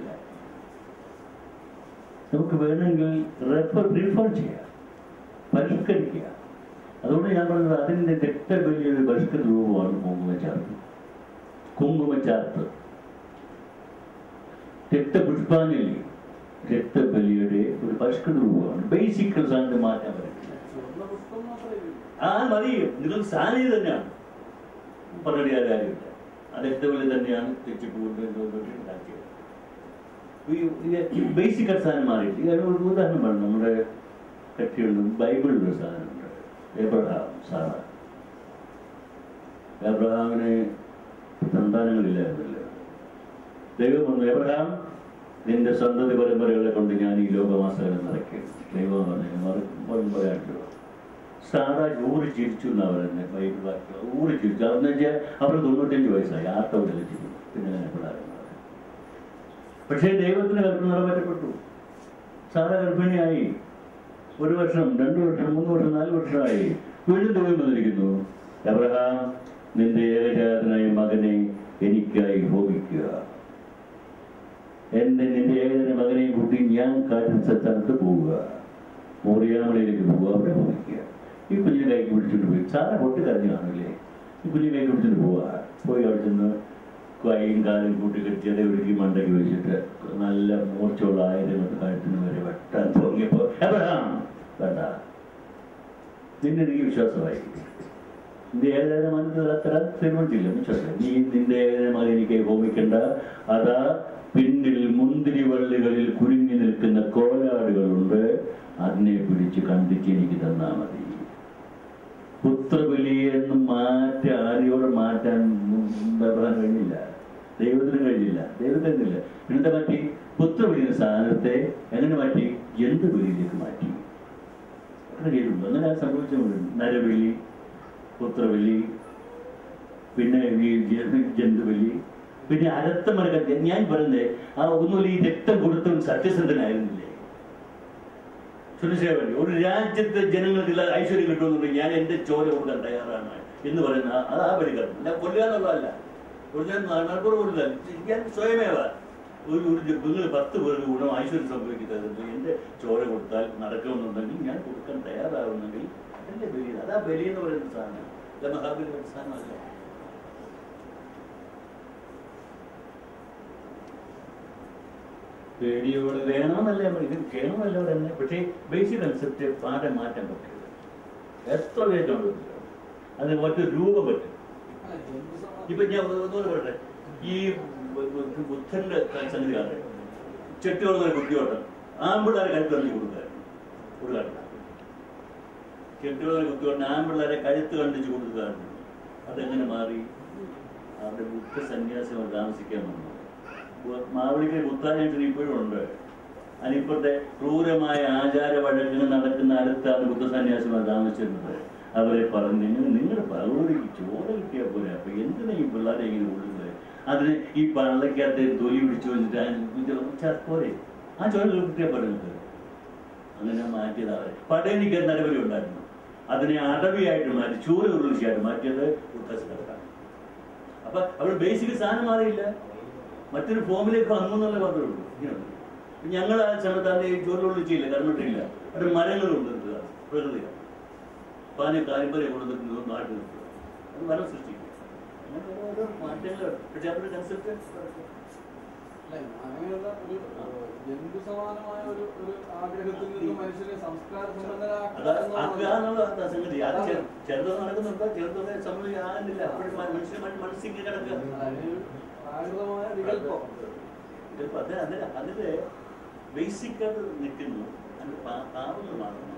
നമുക്ക് വേണമെങ്കിൽ റെഫർ റിഫർ ചെയ്യാം, പരിഷ്കരിക്കുക. അതുകൊണ്ട് ഞാൻ പറഞ്ഞത് അതിൻ്റെ രക്തബലിയുടെ പരിഷ്കൃത രൂപമാണ് കുങ്കുമച്ചാർത്ത്. കുങ്കുമച്ചാർത്ത് രക്തപുഷ്പാഞ്ജലി രക്തബലിയുടെ ഒരു പരിഷ്കൃത രൂപമാണ്. ബേസിക് സാധനം മാറ്റാൻ പറ്റില്ല. ആ മതി, നിങ്ങൾ സാധനം തന്നെയാണ് പറഞ്ഞിട്ട് കാര്യമില്ല. ആ രക്തബലി തന്നെയാണ് തെച്ചിപ്പൂണ്ടാക്കിയത്. ബേസിക് സാധനം മാറിയിട്ട് ഒരു ഉദാഹരണം പറഞ്ഞു. നമ്മുടെ കക്ഷിയുണ്ട്, ബൈബിളിലൊരു സാധനമുണ്ട്, എബ്രഹാം സാറ. എബ്രഹാമിന് സന്താനങ്ങളില്ലായിരുന്നല്ലോ. ദൈവം പറഞ്ഞു, എബ്രഹാം നിന്റെ സന്തതി പരമ്പരകളെ കൊണ്ട് ഞാൻ ഈ ലോകമാസകലം നിറയ്ക്കും. ദൈവം പറഞ്ഞു പറയാട്ടോ. സാറ ഊറി ചിരിച്ചു എന്നാ പറയുന്നത് ബൈബിൾ വാക്യം. ഊറി ചിരിച്ചു. അതെന്ന് വെച്ചാൽ അവർ തൊണ്ണൂറ്റഞ്ച് വയസ്സായി, ആർത്തവത്തിൽ ചിരിച്ചു. പിന്നെ ഞാൻ പിള്ളേരുന്നത്. പക്ഷേ ദൈവത്തിന് കൽപ്പന നിറവേറ്റപ്പെട്ടു. സാറ ഗർഭിണിയായി. ഒരു വർഷം, രണ്ടു വർഷം, മൂന്ന് വർഷം, നാല് വർഷമായി. വീണ്ടും ദൈവം വന്നിരിക്കുന്നു, എബ്രഹാം നിന്റെ ഏകജാതനായ മകനെ എനിക്കായി ഹോമിക്കുക. എന്റെ നിന്റെ ഏകജാത മകനെയും കൂട്ടി ഞാൻ കാട്ടിച്ച സ്ഥലത്ത് പോവുക, മോറിയാമലയിലേക്ക് പോവുക, അവിടെ ഹോമിക്കുക. ഈ കുഞ്ഞിനെ കൈക്ക് പിടിച്ചിട്ട് പോയി. സാറ പൊട്ടി കരഞ്ഞു കാണില്ലേ? ഈ കുഞ്ഞിനെ കൈക്ക് പിടിച്ചിട്ട് പോവുക. പോയി അവിടെ ചെന്ന് കൈയും കാലും കൂട്ടിക്കെട്ടി അതേ ഒരുക്കി മണ്ടയ്ക്ക് വെച്ചിട്ട് നല്ല മൂർച്ചയുള്ള ആയിരങ്ങൾ കഴുത്തിന് വരെ വെട്ടാൻ തോന്നിയപ്പോ എബ്രഹാം വേണ്ട, നിന്റെ എനിക്ക് വിശ്വാസമായി. നിന്റെ ഏകദേശ മനസ്സിൽ അത്ര തീരുമാനിച്ചില്ല. വിശ്വാസം നീ നിന്റെ ഏകദേശ മകൻ എനിക്ക് ഹോമിക്കണ്ട. അതാ പിന്നിൽ മുന്തിരി വള്ളികളിൽ കുരുങ്ങി നിൽക്കുന്ന കോലാടുകളുണ്ട്, അതിനെ പിടിച്ച് കണ്ടിച്ച് എനിക്ക് തന്നാ മതി. പുത്രബലിയെന്ന് മാറ്റാൻ ആരെയോട് മാറ്റാൻ എബ്രഹാം കഴിഞ്ഞില്ല, ദൈവത്തിന് കഴിഞ്ഞില്ല, ദൈവത്തിന് കഴിഞ്ഞില്ല. പിന്നത്തെ മാറ്റി പുത്രബലിയുടെ സാധനത്തെ എങ്ങനെ മാറ്റി? ജന്തുബലിയിലേക്ക് മാറ്റി. അങ്ങനെ ചെയ്തിട്ടുണ്ട്. അങ്ങനെ അത് സംഭവിച്ചുകൊണ്ട് നരബലി, പുത്രബലി, പിന്നെ ഈ ജന്തുബലി, പിന്നെ അരത്തമരക്കത്തെ. ഞാൻ പറയുന്നത് ആ ഒന്നുമില്ല, ഈ രക്തം കൊടുത്തവൻ സത്യസന്ധനായിരുന്നില്ലേ? സുനിശ്ചയമായി ഒരു രാജ്യത്തെ ജനങ്ങൾക്ക് ഐശ്വര്യം കിട്ടുമെന്നുണ്ടെങ്കിൽ ഞാൻ എന്റെ ചോര കൊടുക്കാൻ തയ്യാറാണ് എന്ന് പറയുന്ന അത് ആ ബലികരണം. ഞാൻ കൊല്ലുക എന്നുള്ളതല്ല, ഒരു ഞാൻ മലപ്പുറം കൊടുക്കുക. ഞാൻ സ്വയമേവ ഒരു ഒരു നിങ്ങൾ പത്ത് പേർക്ക് ഗുണം ഐശ്വര്യം സംഭവിക്കുന്നത് എന്റെ ചോര കൊടുത്താൽ നടക്കുമെന്നുണ്ടെങ്കിൽ ഞാൻ കൊടുക്കാൻ തയ്യാറാവുന്നെങ്കിൽ എന്റെ ബലി. അതാ ബലി എന്ന് പറയുന്ന സാധനം, അല്ല മഹാബലി സാധനമല്ല. പേടിയോടെ വേണമെന്നല്ല ഇത് ചെയ്യണമെന്നല്ല തന്നെ. പക്ഷേ ബേസിക് കൺസെപ്റ്റ് പാടെ മാറ്റാൻ പറ്റില്ല. എത്ര പേരുണ്ട് അത് മറ്റൊരു രൂപം പറ്റും. ഇപ്പൊ ഞാൻ ഒന്നുകൂടെ പറയട്ടെ, ഈ ബുദ്ധന്റെ സംഗതി കാണട്ടെ, ചെട്ടിയോളം കുത്തിയോട്ടം ആമ്പിള്ളേരെ കഴുത്ത് കണ്ടി കൊടുക്കാറുണ്ട് കൊടുക്കാറുണ്ട് ചെട്ടിയോളം കുത്തിയോട്ടം ആമ്പിള്ളേരെ കഴുത്ത് കണ്ടിച്ച് കൊടുക്കാറുണ്ട്. അതെങ്ങനെ മാറി? അവരുടെ ബുദ്ധ സന്യാസികൾ താമസിക്കാൻ വന്നു. മാവളിക്കൽ ബുദ്ധാനായിട്ട് ഇപ്പോഴും ഉണ്ട്. അതിനിപ്പോഴത്തെ ക്രൂരമായ ആചാര വഴക്കുകൾ നടക്കുന്ന അടുത്താണ് ബുദ്ധ സന്യാസിമാർ താമസിച്ചിരുന്നത്. അവരെ പറഞ്ഞ് നിങ്ങളുടെ ഭഗവതിക്ക് ചോര കിട്ടിയാൽ പോലെ, അപ്പൊ എന്തിനാ ഈ പിള്ളേരെ ഇങ്ങനെ കൊടുക്കുന്നത്? അതിന് ഈ പള്ളക്കകത്ത് തൊലി പിടിച്ചു വെച്ചിട്ട് പോരെ, ആ ചോര കിട്ടിയാൽ പറയുന്നത്. അങ്ങനെ മാറ്റിയതാണ്. പടയണിക്ക് നടപടി ഉണ്ടായിരുന്നു. അതിനെ അടവിയായിട്ട് മാറ്റി ചൂര ഉരുളിച്ചായിട്ട് മാറ്റിയത് ബുദ്ധസ്ഥലത്താണ്. അപ്പൊ അവിടെ ബേസിക് സാധനം മാറിയില്ല, മറ്റൊരു ഫോമിലേക്ക് വന്നു എന്നുള്ള മാത്രമേ ഉള്ളൂ. ഞങ്ങൾ ആ സമയത്ത് ഈ ചോര ഉരുളിച്ചില്ല, കർമ്മട്ടില്ല. അവിടെ മരങ്ങളുണ്ട്, പ്രകൃതിയാണ്. പാനെ കാലിമ്പരെ കൊണ്ടുവന്നിട്ട് നാട്ടിൽ നിർത്തുക, അത് മരം സൃഷ്ടിക്കുക. അങ്ങനെ ഓരോ മാറ്റങ്ങൾ. പക്ഷെ അവരുടെ കൺസെപ്റ്റ്
അങ്ങനെയുള്ള ഒരു ജന്തുസമാനമായ ഒരു ഒരു ആഗ്രഹത്തിൽ നിന്ന് മനുഷ്യരെ സംസ്കാര സമ്പന്നരാക്കുക
സംഗതി. അത് ചെറുതൊന്നും നടക്കുന്നുണ്ടോ? ചെറുതൊക്കെ സമ്മതിക്കുന്നില്ല. അപ്പോഴും മനുഷ്യന് മനസ്സിങ്ങനെ കിടക്കുക.
പ്രാകൃതമായ വികല്പം
അത് അതിന് അതിന്റെ ബേസിക് ആയിട്ട് നിൽക്കുന്നു. അതിന്റെ പാവങ്ങൾ മാത്രമാണ്.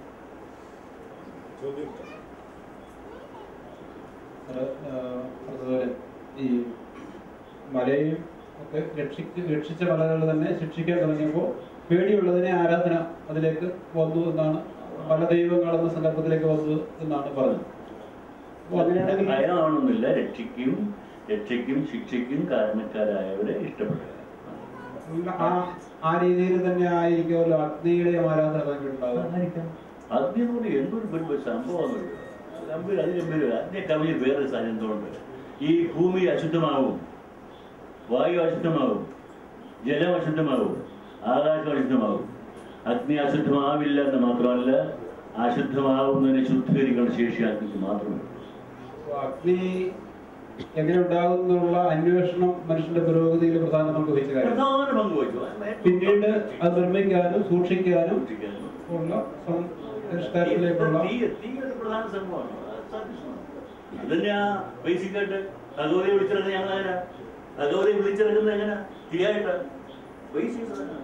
അതുപോലെ ഈ മലയും ഒക്കെ രക്ഷിക്ക് രക്ഷിച്ച മലകൾ തന്നെ ശിക്ഷിക്കാൻ തുടങ്ങിയപ്പോൾ പേടിയുള്ളതിനെ ആരാധന അതിലേക്ക് വന്നു എന്നാണ്, പല ദൈവങ്ങളെന്ന സങ്കല്പത്തിലേക്ക് വന്നു എന്നാണ് പറഞ്ഞത്. അപ്പോൾ അതിനാണെങ്കിൽ
ഭയമാവണമെന്നില്ല. രക്ഷിക്കും രക്ഷയ്ക്കും ശിക്ഷയ്ക്കും കാരണക്കാരായവരെ ഇഷ്ടപ്പെടുക.
ആ ആ രീതിയിൽ തന്നെ ആയിരിക്കുമല്ലോ അഗ്നിയുടെയും ആരാധന ഉണ്ടാകും.
അഗ്നിയോട് എന്തൊരു വലിയ സംഭവമാണ്. ഗംഭീര അതിഗംഭീര അതിനെ കവിഞ്ഞ് വേറൊരു സാധനം എന്തുകൊണ്ട് ഈ ഭൂമി അശുദ്ധമാവും, വായു അശുദ്ധമാവും, ജലം അശുദ്ധമാവും, ആകാശം അശുദ്ധമാവും. അഗ്നി അശുദ്ധമാവില്ല എന്ന് മാത്രമല്ല, അശുദ്ധമാവുന്നതിനെ ശുദ്ധീകരിക്കേണ്ട ശേഷി അഗ്നിക്ക് മാത്രമേ.
അഗ്നി എങ്ങനെ ഉണ്ടാകുന്നുള്ള അന്വേഷണം മനുഷ്യന്റെ പുരോഗതിയിൽ പ്രധാന പങ്ക് വഹിച്ച കാര്യം.
പ്രധാന പങ്ക് വഹിച്ചു.
പിന്നീട് അത് നിർമ്മിക്കാനും സൂക്ഷിക്കാനും ഉള്ള സംസ്കാരത്തിലേക്കുള്ള
പ്രധാന സംഭവമാണ്. അതന്നെ ബേസിക്കായിട്ട് ഭഗവതിയെ വിളിച്ചിറങ്ങുന്നത് ഞങ്ങൾ അങ്ങനെ ഭഗവതിയെ വിളിച്ചിറങ്ങുന്നത് എങ്ങനെ തീയായിട്ട് ബേസിക് സാധനമാണ്.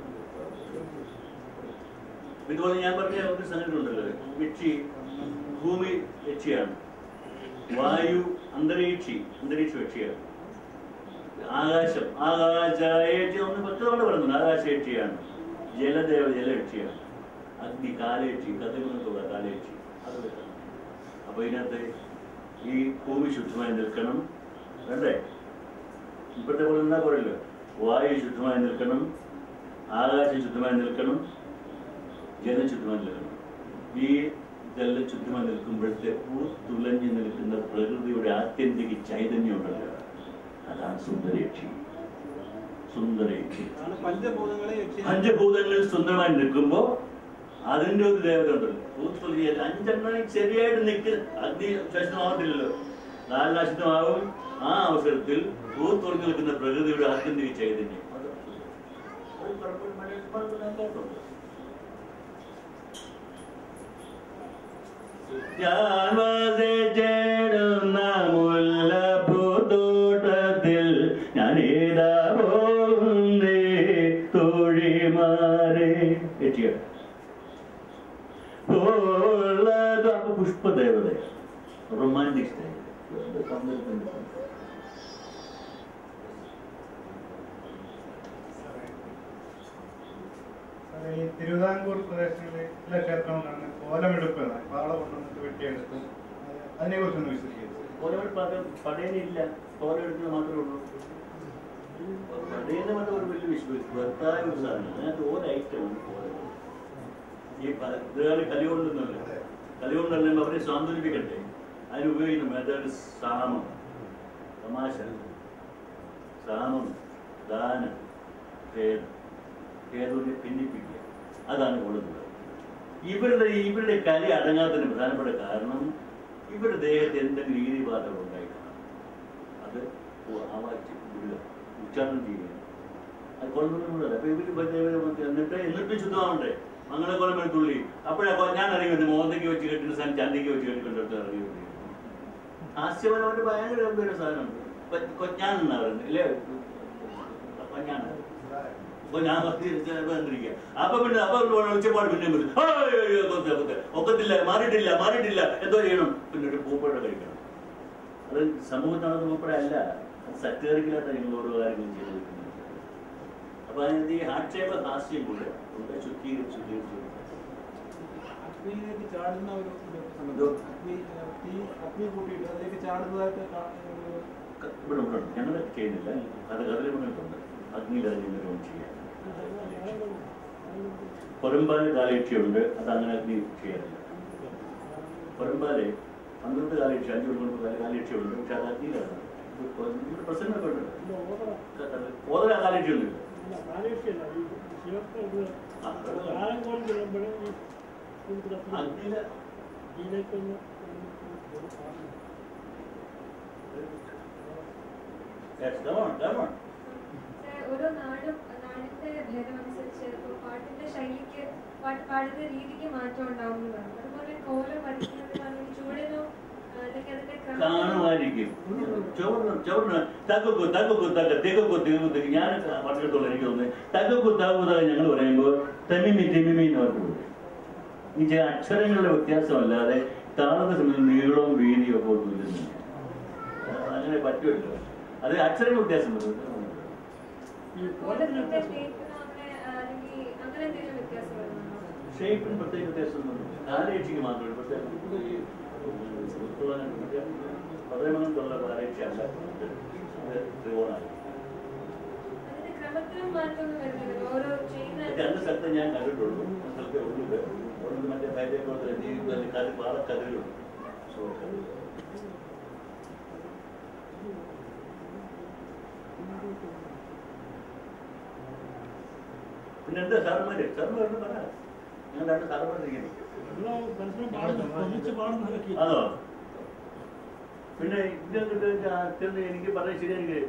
ഇതുപോലെ ഞാൻ പറഞ്ഞ ഒരു സംഗതി ഉണ്ടല്ലോ, യക്ഷി ഭൂമി യക്ഷിയാണ്, വായു അന്തരീക്ഷി അന്തരീക്ഷ യക്ഷിയാണ്, ആകാശം ആകാശയക്ഷി ഒന്ന് പത്ത് തവണ പറയുന്നുണ്ട് ആകാശയക്ഷിയാണ്, ജലദേവ ജലയക്ഷിയാണ്, അഗ്നി കാലയക്ഷി കഥകുന്നതുള്ള കാലയക്ഷി. അത് വെക്കണം. അപ്പൊ ഇതിനകത്ത് ഈ ഭൂമി ശുദ്ധമായി നിൽക്കണം, വേണ്ടേ? ഇപ്പോഴത്തെ പോലെ എന്താ പറയല്ലോ, വായു ശുദ്ധമായി നിൽക്കണം, ആകാശം ശുദ്ധമായി നിൽക്കണം, ജലം ശുദ്ധമായി നിൽക്കണം. ഈ ഇതെല്ലാം ശുദ്ധമായി നിൽക്കുമ്പോഴത്തെ തുളഞ്ഞു നിൽക്കുന്ന പ്രകൃതിയുടെ ആത്യന്തിക ചൈതന്യം ഉണ്ടല്ലോ, അതാണ് സുന്ദരയക്ഷി. സുന്ദരയക്ഷി പഞ്ചഭൂതങ്ങളിൽ സുന്ദരമായി നിൽക്കുമ്പോ അതിന്റെ ഒരു ദേവത ഉണ്ടല്ലോ, പൂത്തുളി അഞ്ചെണ്ണം ശരിയായിട്ട് നിൽക്കുന്ന അഗ്നി ശുദ്ധമാവത്തില്ലല്ലോ, നാലെണ്ണം അശുദ്ധമാവും. ആ അവസരത്തിൽ പൂത്തുളഞ്ഞു നിൽക്കുന്ന പ്രകൃതിയുടെ ആത്യന്തിക ചൈതന്യം ഞാൻ വസിച്ചിടുന്ന മുല്ലപ്പൂത്തോട്ടത്തിൽ ഞാനേതാ പോകുന്നേ തോഴിമാരെ എത്തിയ അപ്പൊ പുഷ്പദേവത റൊമാൻറ്റിക് സ്റ്റൈൽ.
ഈ തിരുവിതാംകൂർ പ്രദേശങ്ങളിലെ ചില ക്ഷേത്രങ്ങളാണ് കോലമെടുപ്പ്, പാള കൊണ്ടുവന്നിട്ട് വെട്ടിയെടുത്ത്, അതിനെ കുറിച്ചൊന്ന് വിശദീകരിച്ചു.
കോലമെടുപ്പ് പടയനില്ല, കോലെടുക്കുന്നത് മാത്രമേ ഉള്ളൂ. പടയന് മാത്രം ഒരു വലിയ വിശ്വസിച്ചു വെറുതായ ഒരു സാധനം. അതിനകത്ത് ഓരോ ഐറ്റമാണ് കോല. ഈ ഇതുകാലം കലി കൊണ്ടുവന്നല്ലോ, കലി കൊണ്ടല്ലെങ്കിൽ അവരെ സാന്ത്വനിപ്പിക്കട്ടെ, അതിനുപയോഗിക്കുന്ന മെത്തേഡ് സാമം, തമാശ, സാമം, ദാനം, ഭേദം, ഭേദത്തെ ഭിന്നിപ്പിക്കുക, അതാണ് കൊടുക്കുന്നത്. ഇവരുടെ ഇവരുടെ കലി അടങ്ങാത്തതിന് പ്രധാനപ്പെട്ട കാരണം ഇവരുടെ ദേഹത്ത് എന്തെങ്കിലും രീതിപാതകൾ ഉണ്ടായിട്ടാണ്. അത് ആവാച്ച് വിടുക, ഉച്ചാരണം ചെയ്യുക. കൊല്ലം അപ്പൊ ഇവര് എന്നിട്ട് എന്നിട്ട് ശുദ്ധമാവണ്ടേ അങ്ങനെ കൊല്ലം വെളുത്തുള്ളി അപ്പോഴാ ഞാൻ ഇറങ്ങി വന്നു മോന്തയ്ക്ക് വെച്ച് കെട്ടിട്ട് സാധനം ചന്തയ്ക്ക് വെച്ച് കെട്ടിക്കൊണ്ടിടത്ത് ഇറങ്ങി വന്നു ഹാസ്യപരമായിട്ട് ഭയങ്കര ഗംഭീര സാധനമുണ്ട് കൊഞ്ഞാൻ എന്നാ പറയുന്നത് ഇല്ലേ കൊഞ്ഞാണ് ഞാൻ വന്നിരിക്കുക അപ്പൊ പിന്നെ അപ്പൊ ഉച്ചപ്പാട് പിന്നെ ഒക്കത്തില്ല മാറിയിട്ടില്ല മാറിയിട്ടില്ല എന്തോ ചെയ്യണം പിന്നെ ഒരു പൂപ്പഴ കഴിക്കണം അത് സമൂഹത്തിൽ നടന്ന പൂപ്പഴല്ല സറ്ററിക്കലായിട്ട് നിങ്ങൾ ഓരോ കാര്യങ്ങളും ചെയ്തു വെക്കുന്നത് അപ്പൊ അതിനകത്ത് ഈ ആക്ഷേപ ഹാസ്യം കൊണ്ട് ശുദ്ധീകരിച്ച് ശുദ്ധീകരിച്ചു
അഗ്നിയിലേക്ക് ചാടുന്ന ഒരു അഗ്നി തീ അഗ്നി കൂട്ടിയിട്ട് അതിലേക്ക് ചാടുന്നതായിട്ട്
ഇവിടെ ഉണ്ട് ഞങ്ങളൊക്കെ ചെയ്യുന്നില്ല അത് കതിരമുണ്ട് അഗ്നിയിലും ചെയ്യാൻ പൊറമ്പാല് കാലയക്ഷിയുണ്ട് അത് അങ്ങനെ അഗ്നി ചെയ്യാറില്ല പൊറമ്പാല് പന്ത്രണ്ട് കാലയക്ഷി അഞ്ചു മണിക്കൂർ കാലയക്ഷിയുണ്ട് പക്ഷെ അത് അഗ്നിയിലാണ് പ്രസംഗമൊക്കെ ഉണ്ട് ഓരോ കാലയക്ഷി ഒന്നുമില്ല
ഓരോ നാടും നാടിന്റെ ഭേദമനുസരിച്ച് പാട്ടിന്റെ ശൈലിക്ക് പാട്ട് പാടുന്ന രീതിക്ക് മാറ്റം ഉണ്ടാവും എന്ന് പറഞ്ഞു അതുപോലെ കോലം വരയ്ക്കുന്നത് ചൂടിനോ
കാണുമായിരിക്കും ചോറിന് ചോറിന് തക്കു തക്കു തക്ക തെക്കു തെക്കു ഞാൻ പറഞ്ഞിടത്തോളം എനിക്ക് തോന്നുന്നത് തക്കു തക്കു ഞങ്ങൾ പറയുമ്പോൾ തെമിമി തെമിമി എന്ന് പറഞ്ഞു ഈ ചില അക്ഷരങ്ങളുടെ വ്യത്യാസമല്ലാതെ താളത്തെ സംബന്ധിച്ച് നീളവും വീതിയും ഒക്കെ ഒന്നും അങ്ങനെ പറ്റുമല്ലോ അത് അക്ഷരങ്ങൾ വ്യത്യാസം വരുന്നത് ഷേപ്പിന് പ്രത്യേക വ്യത്യാസം കാലയക്ഷിക്ക് മാത്രമേ പ്രത്യേകം പതിനെണ്ണത്തുള്ള കാലയക്ഷയല്ല ത്രികോണാണ് രണ്ട് സ്ഥലത്ത് ഞാൻ കണ്ടിട്ടുള്ളൂ സ്ഥലത്തെ ഉള്ളത് ഒന്ന് മറ്റേ ഭയങ്കര പാലക്കതിരുണ്ട് പിന്നെ എന്താ സാറന്മാര് സാറന്മാർ പറ ഞാൻ രണ്ട് സാറന്മാരിരിക്കുന്നു അതോ പിന്നെ ഇതിനകത്ത് എനിക്ക് പറഞ്ഞ ശരിയാണെങ്കിൽ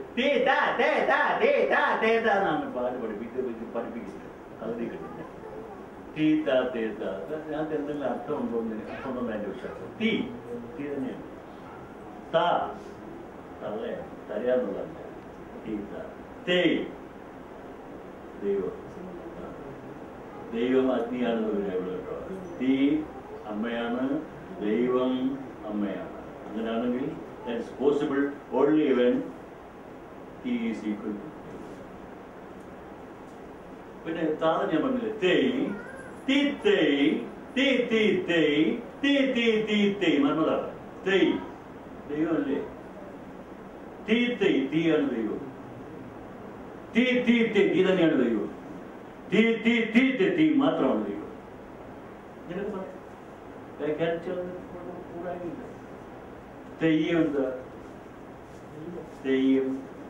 പാട്ട് പഠിപ്പിച്ച് പഠിപ്പിക്കുന്നത് കവിത കിട്ടുന്നത് തീ താ തേ താ ഞങ്ങൾക്ക് എന്തെങ്കിലും അർത്ഥമുണ്ടോ അർത്ഥമുണ്ടോ എന്റെ വിശ്വാസം തീ തീ തന്നെയാണ് താ തള്ളേ തരയാന്നുള്ളതല്ല തീ താ തേ ദൈവം ദൈവം അഗ്നിയാണെന്ന് ഇവിടെ കേട്ടോ തീ അമ്മയാണ് ദൈവം അമ്മയാണ് അങ്ങനെയാണെങ്കിൽ ദാറ്റ്സ് പോസിബിൾ ഓൺലി വെൻ തീ ഈസ് ഈക്വൽ ടു പിന്നെ താഴെ ഞാൻ പറഞ്ഞില്ലേ തേയ് തീ തേയ് തീ തീ തേയ് തീ തീ തീ തേയ് മറന്നതാണ് തേയ് ദൈവമല്ലേ തീ തേയ് തീയാണ് ദൈവം തീ തീ തേ തീ തന്നെയാണ് ദൈവം തീ തീ തീ തേ തീ മാത്രമാണ് ദൈവം ഇങ്ങനെയൊക്കെ പറയാം വ്യാഖ്യാനിച്ചത് കൂടായില്ല തെയ്യം എന്താ തെയ്യം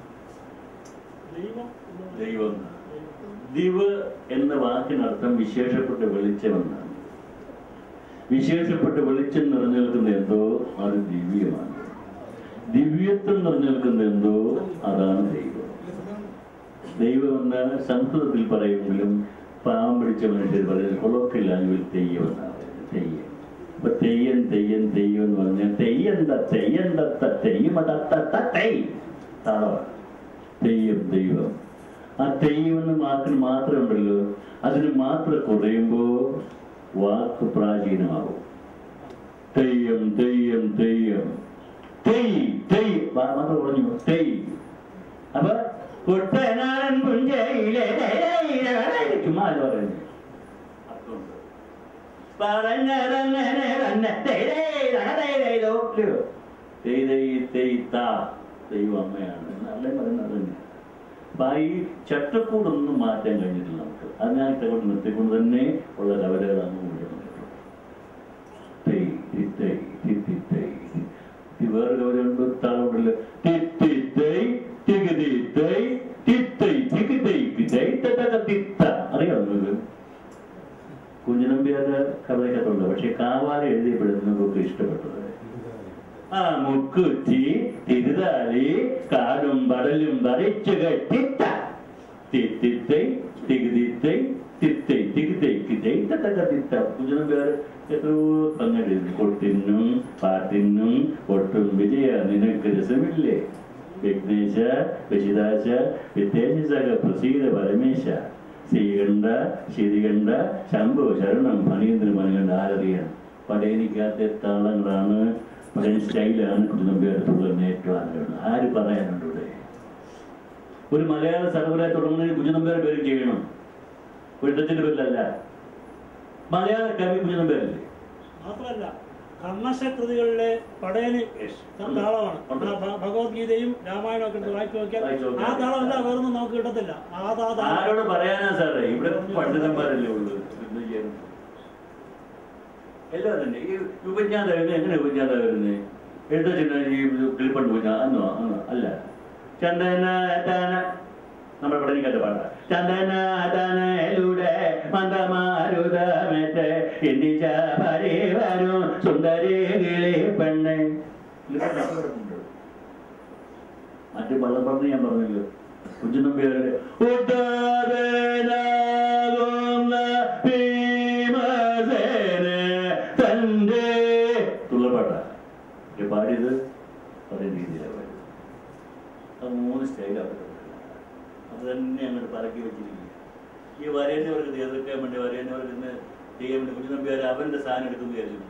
ദൈവം ദിവ് എന്ന വാക്കിനർത്ഥം വിശേഷപ്പെട്ട വെളിച്ചം എന്നാണ് വിശേഷപ്പെട്ട വെളിച്ചം നിറഞ്ഞു നിൽക്കുന്ന എന്തോ അത് ദിവ്യമാണ് ദിവ്യത്വം നിറഞ്ഞു നിൽക്കുന്ന എന്തോ അതാണ് ദൈവം ദൈവം എന്ന സംസ്കൃതത്തിൽ പറയുമെങ്കിലും പാവം പിടിച്ച മനുഷ്യർ പറയുന്നത് കൊളോക്കിയൽ ലാംഗ്വേജിൽ തെയ്യം എന്നാണ് തെയ്യം അപ്പൊ തെയ്യം തെയ്യം തെയ്യം എന്ന് പറഞ്ഞാൽ തെയ്യന്ത തെയ്യന്തത്ത തെയ്യമതത്ത തെയ് താളമാണ് തെയ്യം ദൈവം ആ തെയ്യം എന്ന വാക്കിന് മാത്രം ഉണ്ടല്ലോ അതിന് മാത്രം കുറയുമ്പോ വാക്ക് പ്രാചീനമാകും തെയ്യം തെയ്യം തെയ്യം തെയ് തെയ് മാത്രം കുറഞ്ഞു തെയ് അപ്പൊ കുട്ടനാടൻ പുഞ്ചയിലെ ചുമ്മാ എന്ന് പറയുന്നത് അർത്ഥമുണ്ട് ദൈവം അമ്മയാണ് നല്ല പറയുന്നത് തന്നെ അപ്പൊ ഈ ചട്ടക്കൂടൊന്നും മാറ്റാൻ കഴിഞ്ഞിട്ടില്ല നമുക്ക് അതിനായിട്ട് കൊണ്ട് നിർത്തിക്കൊണ്ട് തന്നെ ഉള്ള കവലകൾ അങ്ങ് വേറെ കവലുണ്ട് താളുണ്ടല്ലോ അറിയാം നിങ്ങൾക്ക് കുഞ്ഞിനമ്പിയാരുടെ കവിതയ്ക്കത്തുണ്ട് പക്ഷെ കാവാല എഴുതിയപ്പെടുന്നത് നമുക്ക് ഇഷ്ടപ്പെട്ടത് ആ മുക്കുറ്റി തിരുതാളി കാടും പടലും വരച്ചു കെട്ടിത്ത തിത്തിത്തൈ തികിതിത്തൈ തിത്തൈ തികിതൈ കിതൈ തത്തകതിത്ത. കുഞ്ചൻ നമ്പ്യാർ എത്രയോ പങ്കെടുക്കുന്നു. കൊട്ടിനും പാട്ടിനും ഒട്ടും വിജയ നിനക്ക് രസമില്ലേ? വിഘ്നേശ വിശിതാശ വിദ്യാശിസക പ്രസീത പരമേശ ശ്രീകണ്ഠ ശ്രീകണ്ഠ ശംഭു ശരണം ഫണീന്ദ്ര മണികണ്ഠ ആരറിയാണ്. പടയണിക്കാത്ത താളങ്ങളാണ്, പടയണി സ്റ്റൈലാണ് കുഞ്ചൻ നമ്പ്യാരത്തുള്ള ഏറ്റവും ആഗ്രഹം. ആര് പറയാനുണ്ട് ഇവിടെ? ഒരു മലയാള സർവ്വകല തുടങ്ങുന്നതിന് കുഞ്ചൻ നമ്പ്യാരുടെ പേര് ചെയ്യണം, ഒരിടത്തിന്റെ പേരിലല്ല. മലയാള കവി കുഞ്ചൻ നമ്പ്യാരല്ലേ?
മാത്രമല്ല കർണശ കൃതികളിലെ പടയണി താളമാണ്. ഭഗവത്ഗീതയും രാമായണവും ഒക്കെ എടുത്ത് വായിച്ചു നോക്കിയാൽ ആ താളമല്ല വേറൊന്നും നമുക്ക് കിട്ടത്തില്ല.
ആരോട് പറയാനാ സാറേ? ഇവിടെ പണ്ഡിതന്മാരല്ലേ ഉള്ളൂ. എല്ലാം തന്നെ ഈ ഉപജ്ഞാത എങ്ങനെ ഉപജ്ഞാത വരുന്നത്? എഴുതാ ചിന്ന ഈ കിളിപ്പണ്ട് ഉപജ്ഞാ അന്നോ അന്നോ അല്ല. ചന്ദന നമ്മുടെ പടനിക്കാത്ത പാടാ. ചന്ദനൂടെ മന്ദമാരുതമേറ്റ് ഇന്ദിച്ച പരിവരും സുന്ദരി കിളി പെണ്ണെ. മറ്റു വള്ളം പറഞ്ഞ് ഞാൻ പറഞ്ഞല്ലോ. കുഞ്ചൻ നമ്പ്യാരുടെ തന്റെ തുള്ളപ്പാട്ട പാടിയത് അതേ രീതിയിലാണ് പാടിയത്. അത് മൂന്ന് സ്റ്റൈലാണ്. അത് തന്നെ അങ്ങോട്ട് പറക്കി വെച്ചിരിക്കുക. ഈ വരേണ്ടവർക്ക് എതിർക്കാൻ വേണ്ടി വരേണ്ടവർക്ക് ഇന്ന് ചെയ്യാൻ വേണ്ടി കുഞ്ചൻ നമ്പ്യാർ അവന്റെ സാധനം എടുക്കുന്നു വിചാരിച്ചു.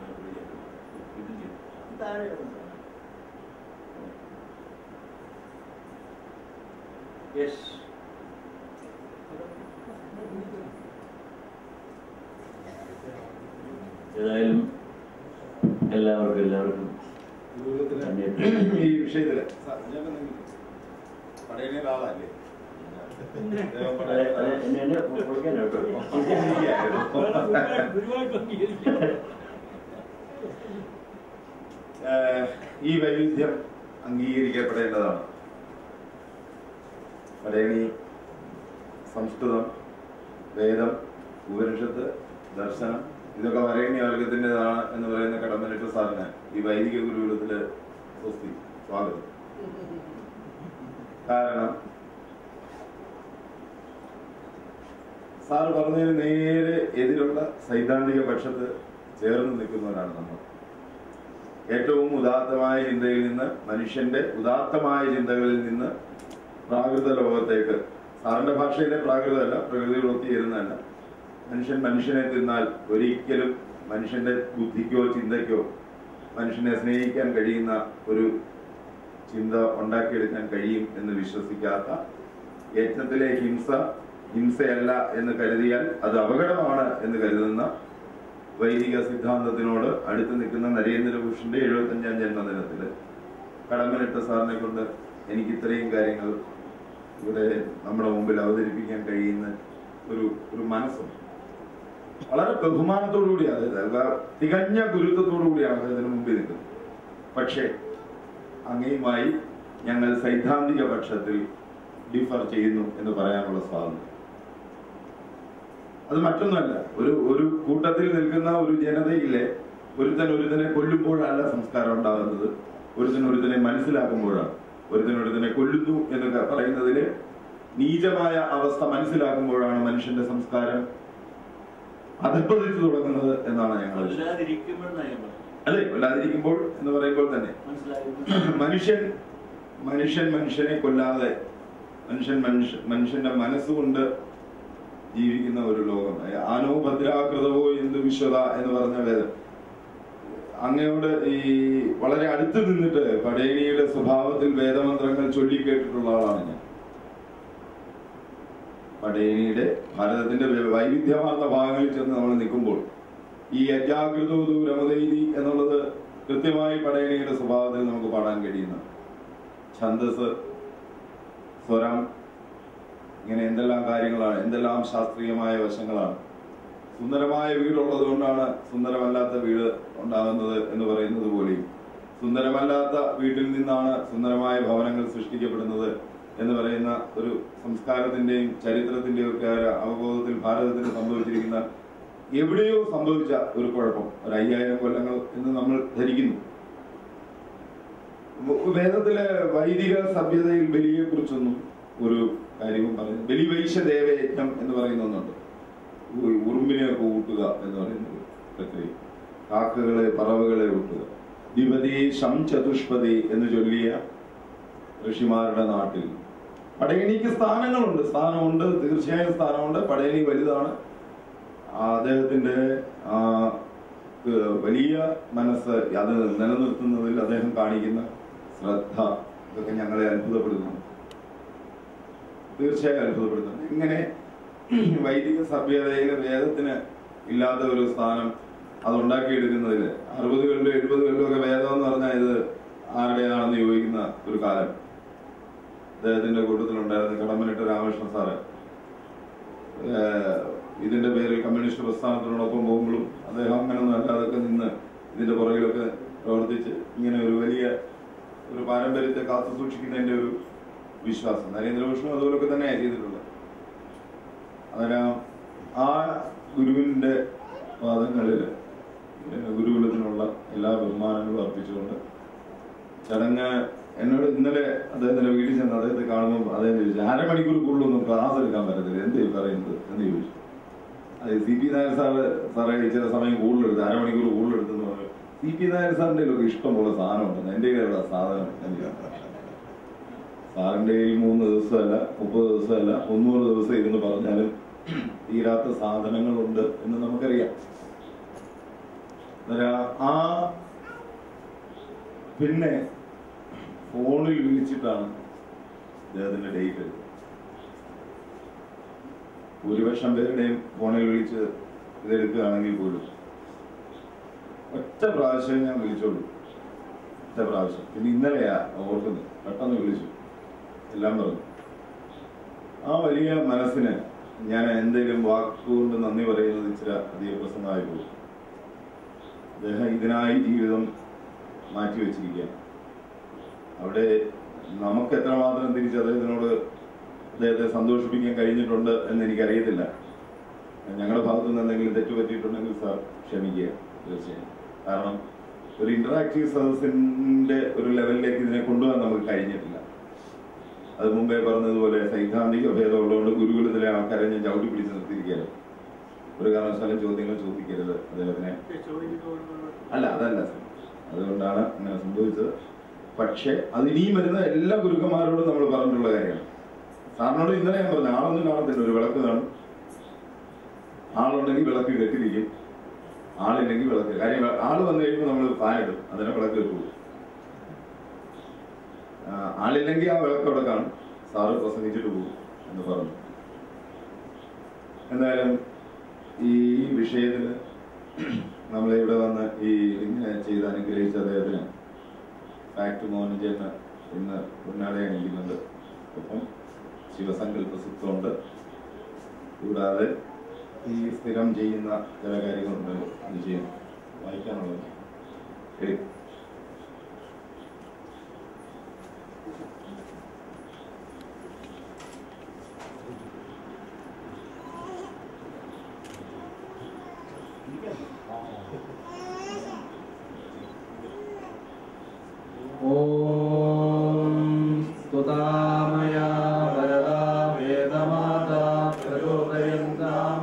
ഏതായാലും എല്ലാവർക്കും എല്ലാവർക്കും
ഈ വിഷയത്തില് പടയണിയുടെ ആളല്ലേ? ഈ വൈവിധ്യം അംഗീകരിക്കപ്പെടേണ്ടതാണ്. പടയണി സംസ്കൃതം, വേദം, ഉപനിഷത്ത്, ദർശനം ഇതൊക്കെ വരേണ്യ വർഗത്തിൻ്റെതാണ് എന്ന് പറയുന്ന കടമ്പനിട്ട സാറിന് ഈ വൈദിക ഗുരുകുലത്തില് സ്വസ്തി സ്വാഗതം. കാരണം സാറ് പറഞ്ഞതിന് നേരെ എതിരുള്ള സൈദ്ധാന്തിക പക്ഷത്ത് ചേർന്ന് നിൽക്കുന്നവരാണ് നമ്മൾ. ഏറ്റവും ഉദാത്തമായ ചിന്തയിൽ നിന്ന്, മനുഷ്യന്റെ ഉദാത്തമായ ചിന്തകളിൽ നിന്ന് പ്രാകൃത ലോകത്തേക്ക്, സാറിന്റെ ഭാഷയിലെ പ്രാകൃതമല്ല, പ്രകൃതിയോട് ഒത്തുചേരുന്നതല്ല, മനുഷ്യൻ മനുഷ്യനെ തിന്നാൽ ഒരിക്കലും മനുഷ്യന്റെ ബുദ്ധിക്കോ ചിന്തയ്ക്കോ മനുഷ്യനെ സ്നേഹിക്കാൻ കഴിയുന്ന ഒരു ചിന്ത ഉണ്ടാക്കിയെടുക്കാൻ കഴിയും എന്ന് വിശ്വസിക്കാത്ത, യജ്ഞത്തിലെ ഹിംസ ഹിംസയല്ല എന്ന് കരുതിയാൽ അത് അപകടമാണ് എന്ന് കരുതുന്ന വൈദിക സിദ്ധാന്തത്തിനോട് അടുത്ത് നിൽക്കുന്ന നരേന്ദ്രഭൂഷന്റെ എഴുപത്തഞ്ചാം ജന്മദിനത്തില് കടമ്പനിട്ട സാറിനെ കൊണ്ട് എനിക്ക് ഇത്രയും കാര്യങ്ങൾ ഇവിടെ നമ്മുടെ മുമ്പിൽ അവതരിപ്പിക്കാൻ കഴിയുന്ന ഒരു ഒരു മനസ്സും വളരെ ബഹുമാനത്തോടു കൂടിയാണ്, തികഞ്ഞ ഗുരുത്വത്തോടു കൂടിയാണ് അദ്ദേഹത്തിന് മുമ്പിൽ നിൽക്കുന്നത്. പക്ഷേ അങ്ങയുമായി ഞങ്ങൾ സൈദ്ധാന്തിക പക്ഷത്തിൽ ഡിഫർ ചെയ്യുന്നു എന്ന് പറയാനുള്ള സ്വാതന്ത്ര്യം അത് മറ്റൊന്നുമല്ല. ഒരു ഒരു കൂട്ടത്തിൽ നിൽക്കുന്ന ഒരു ജനതയിലെ ഒരുത്തൻ ഒരുത്തനെ കൊല്ലുമ്പോഴല്ല സംസ്കാരം ഉണ്ടാകുന്നത്, ഒരുത്തൻ ഒരുത്തനെ മനസ്സിലാക്കുമ്പോഴാണ്. ഒരുത്തൻ ഒരുത്തനെ കൊല്ലുന്നു എന്ന് പറയുന്നതില് നീചമായ അവസ്ഥ മനസ്സിലാക്കുമ്പോഴാണ് മനുഷ്യന്റെ സംസ്കാരം അധപ്പതിച്ചു തുടങ്ങുന്നത് എന്നാണ് ഞങ്ങൾ. അല്ലെ, കൊല്ലാതിരിക്കുമ്പോൾ എന്ന് പറയുമ്പോൾ തന്നെ മനുഷ്യൻ മനുഷ്യൻ മനുഷ്യനെ കൊല്ലാതെ മനുഷ്യൻ മനുഷ്യ മനുഷ്യന്റെ മനസ്സുകൊണ്ട് ജീവിക്കുന്ന ഒരു ലോകം. ആനോ ഭദ്രാകൃതവോ എന്ത് വിശ്വത എന്ന് പറഞ്ഞ വേദം അങ്ങയോട് ഈ വളരെ അടുത്ത് നിന്നിട്ട് പടയണിയുടെ സ്വഭാവത്തിൽ വേദമന്ത്രങ്ങൾ ചൊല്ലിക്കേട്ടിട്ടുള്ള ആളാണ് ഞാൻ. പടയണിയുടെ ഭാരതത്തിന്റെ വൈവിധ്യമാർന്ന ഭാഗങ്ങളിൽ ചെന്ന് നമ്മൾ നിൽക്കുമ്പോൾ ഈ അജാഗ്രതോ രമതൈതി എന്നുള്ളത് കൃത്യമായി പടയണിയുടെ സ്വഭാവത്തിൽ നമുക്ക് പാടാൻ കഴിയുന്ന ഛന്ദസ്, സ്വരം, ഇങ്ങനെ എന്തെല്ലാം കാര്യങ്ങളാണ്, എന്തെല്ലാം ശാസ്ത്രീയമായ വശങ്ങളാണ്. സുന്ദരമായ വീടുള്ളത് കൊണ്ടാണ് സുന്ദരമല്ലാത്ത വീട് ഉണ്ടാകുന്നത് എന്ന് പറയുന്നത് പോലെയും സുന്ദരമല്ലാത്ത വീട്ടിൽ നിന്നാണ് സുന്ദരമായ ഭവനങ്ങൾ സൃഷ്ടിക്കപ്പെടുന്നത് എന്ന് പറയുന്ന ഒരു സംസ്കാരത്തിന്റെയും ചരിത്രത്തിന്റെയും ഒക്കെ അവബോധത്തിൽ ഭാരതത്തിന് സംഭവിച്ചിരിക്കുന്ന എവിടെയോ സംഭവിച്ച ഒരു കുഴപ്പം ഒരു അയ്യായിരം കൊല്ലങ്ങൾ എന്ന് നമ്മൾ ധരിക്കുന്നു. വേദത്തിലെ വൈദിക സഭ്യതയിൽ ബലിയെ കുറിച്ചൊന്നും ഒരു കാര്യവും പറഞ്ഞു. ബലിവൈശ്യ ദേവയജ്ഞം എന്ന് പറയുന്ന ഒന്നുണ്ട്. ഉറുമ്പിനെയൊക്കെ ഊട്ടുക എന്ന് പറയുന്നത് പ്രക്രിയ. കാക്കകളെ പറവകളെ ഊട്ടുക. ദ്വിപതി ശം ചതുഷ്പതി എന്ന് ചൊല്ലിയ ഋഷിമാരുടെ നാട്ടിൽ പടയണിക്ക് സ്ഥാനങ്ങളുണ്ട്. സ്ഥാനമുണ്ട്, തീർച്ചയായും സ്ഥാനമുണ്ട്. പടയണി വലുതാണ്. അദ്ദേഹത്തിന്റെ ആ വലിയ മനസ്സ് അത് നിലനിർത്തുന്നതിൽ അദ്ദേഹം കാണിക്കുന്ന ശ്രദ്ധ ഇതൊക്കെ ഞങ്ങളെ അത്ഭുതപ്പെടുത്തുന്നു, തീർച്ചയായും അത്ഭുതപ്പെടുത്തുന്നു. ഇങ്ങനെ വൈദിക സഭ്യതയിലെ വേദത്തിന് ഇല്ലാത്ത ഒരു സ്ഥാനം അത് ഉണ്ടാക്കിയെടുക്കുന്നതിൽ അറുപതുകളിലും എഴുപതുകളിലും ഒക്കെ വേദം എന്ന് പറഞ്ഞാൽ ഇത് ആരുടേതാണെന്ന് ചോദിക്കുന്ന ഒരു കാലം അദ്ദേഹത്തിന്റെ കൂട്ടത്തിലുണ്ടായിരുന്ന കടമ്മനിട്ട രാമകൃഷ്ണ സാറ് ഇതിന്റെ പേരിൽ കമ്മ്യൂണിസ്റ്റ് പ്രസ്ഥാനത്തിനോടൊപ്പം പോകുമ്പോഴും അദ്ദേഹം അങ്ങനൊന്നും അല്ല, അതൊക്കെ നിന്ന് ഇതിന്റെ പുറകിലൊക്കെ പ്രവർത്തിച്ച് ഇങ്ങനെ ഒരു വലിയ ഒരു പാരമ്പര്യത്തെ കാത്തു സൂക്ഷിക്കുന്നതിന്റെ ഒരു വിശ്വാസം നരേന്ദ്രകൃഷ്ണനും അതുപോലൊക്കെ തന്നെയാണ് ചെയ്തിട്ടുള്ളത്. അതിനാൽ ആ ഗുരുവിന്റെ പാദങ്ങളിൽ ഗുരുകുലത്തിനുള്ള എല്ലാ ബഹുമാനങ്ങളും അർപ്പിച്ചുകൊണ്ട് ചടങ്ങ് എന്നോട് ഇന്നലെ അദ്ദേഹത്തിന്റെ വീട്ടിൽ ചെന്ന് അദ്ദേഹത്തെ കാണുമ്പോൾ അദ്ദേഹം ചോദിച്ചു, അരമണിക്കൂർ കൂടുതലൊന്നും ക്ലാസ് എടുക്കാൻ പറ്റത്തില്ല, എന്ത് പറയുന്നത് എന്ന് ചോദിച്ചു. അത് സി പി നായർ സാറ് സാറേ ചില സമയം കൂടുതലെടുത്ത് അരമണിക്കൂർ കൂടുതലെടുത്തെന്ന് പറഞ്ഞു. സി പി നായർ സാറിന്റെ ഒക്കെ ഇഷ്ടമുള്ള സാധനം ഉണ്ടെന്ന് എന്റെ കയ്യിലുള്ള സാധനം എന്ന് സാറിന്റെ കയ്യിൽ മൂന്ന് ദിവസമല്ല മുപ്പത് ദിവസമല്ല മുന്നൂറ് ദിവസം ഇരുന്ന് പറഞ്ഞാലും തീരാത്ത സാധനങ്ങളുണ്ട് എന്ന് നമുക്കറിയാം. ആ പിന്നെ ഫോണിൽ വിളിച്ചിട്ടാണ് അദ്ദേഹത്തിന്റെ ഡേറ്റ് എടുത്തത്. ഭൂരിപക്ഷം പേരുടെയും ഫോണിൽ വിളിച്ച് ഇതെടുക്കുകയാണെങ്കിൽ പോലും ഒറ്റ പ്രാവശ്യം ഞാൻ വിളിച്ചോളൂ, ഒറ്റ പ്രാവശ്യം. പിന്നെ ഇന്നലെയാ ഓർക്കുന്നത്, പെട്ടെന്ന് വിളിച്ചു, എല്ലാം പറഞ്ഞു. ആ വലിയ മനസ്സിന് ഞാൻ എന്തെങ്കിലും വാക്കുകൊണ്ട് നന്ദി പറയുന്നത് ഇച്ചിരി അധിക പ്രസംഗമായി പോകും. അദ്ദേഹം ഇതിനായി ജീവിതം മാറ്റിവെച്ചിരിക്കുകയാണ്. അവിടെ നമുക്ക് എത്രമാത്രം തിരിച്ച് അദ്ദേഹത്തിനോട് അദ്ദേഹത്തെ സന്തോഷിപ്പിക്കാൻ കഴിഞ്ഞിട്ടുണ്ട് എന്ന് എനിക്കറിയത്തില്ല. ഞങ്ങളുടെ ഭാഗത്തു നിന്ന് എന്തെങ്കിലും തെറ്റ് പറ്റിയിട്ടുണ്ടെങ്കിൽ സാർ ക്ഷമിക്കുക, തീർച്ചയായും. കാരണം ഒരു ഇന്ററാക്റ്റീവ് സദസ്സിന്റെ ഒരു ലെവലിലേക്ക് ഇതിനെ കൊണ്ടുപോകാൻ നമുക്ക് കഴിഞ്ഞിട്ടില്ല. അത് മുമ്പേ പറഞ്ഞതുപോലെ സൈദ്ധാന്തിക ഭേദമുള്ളതുകൊണ്ട് ഗുരുകുലത്തിലെ ആൾക്കാരെ ഞാൻ ചവിട്ടി പിടിച്ച് നിർത്തിയിരിക്കുകയാണ്. ഒരു കാരണവശാലും ചോദ്യങ്ങൾ ചോദിക്കരുത് അദ്ദേഹത്തിനെ. അല്ല, അതല്ല സാർ, അതുകൊണ്ടാണ് അങ്ങനെ സംഭവിച്ചത്. പക്ഷെ അത് ഇനിയും വരുന്ന എല്ലാ ഗുരുക്കന്മാരോടും നമ്മൾ പറഞ്ഞിട്ടുള്ള കാര്യമാണ്. സാറിനോട് ഇന്നലെ ഞാൻ പറഞ്ഞു, ആളൊന്നും കാണത്തില്ല, ഒരു വിളക്ക് കാണും. ആളുണ്ടെങ്കിൽ വിളക്ക് കെട്ടിരിക്കും, ആളില്ലെങ്കിൽ വിളക്ക്. കാര്യം ആള് വന്നു കഴിയുമ്പോൾ നമ്മൾ ഫാനിടും, അതിനെ വിളക്ക് കെട്ടുള്ളൂ. ആളില്ലെങ്കിൽ ആ വിളക്ക് അവിടെ കാണും, സാറ് പ്രസംഗിച്ചിട്ട് പോകും എന്ന് പറഞ്ഞു. എന്തായാലും ഈ വിഷയത്തില് നമ്മളിവിടെ വന്ന് ഈ ഇങ്ങനെ ചെയ്ത് അനുഗ്രഹിച്ച അദ്ദേഹത്തിന് ഫാക്ട് മോഹൻ ചെയ്യുന്ന ഇന്ന് പൊന്നാട അണിയിക്കുന്നുണ്ട്. ഒപ്പം ശിവസങ്കല്പ സുഖമുണ്ട്. കൂടാതെ ഈ സ്ഥിരം ചെയ്യുന്ന ചില കാര്യങ്ങളുണ്ട്, അത് ചെയ്യും വായിക്കാനുള്ളത്. ശരി,
ഓം സ്തുതാമയാ വരദാ വേദമാതാ പ്രചോദയന്താം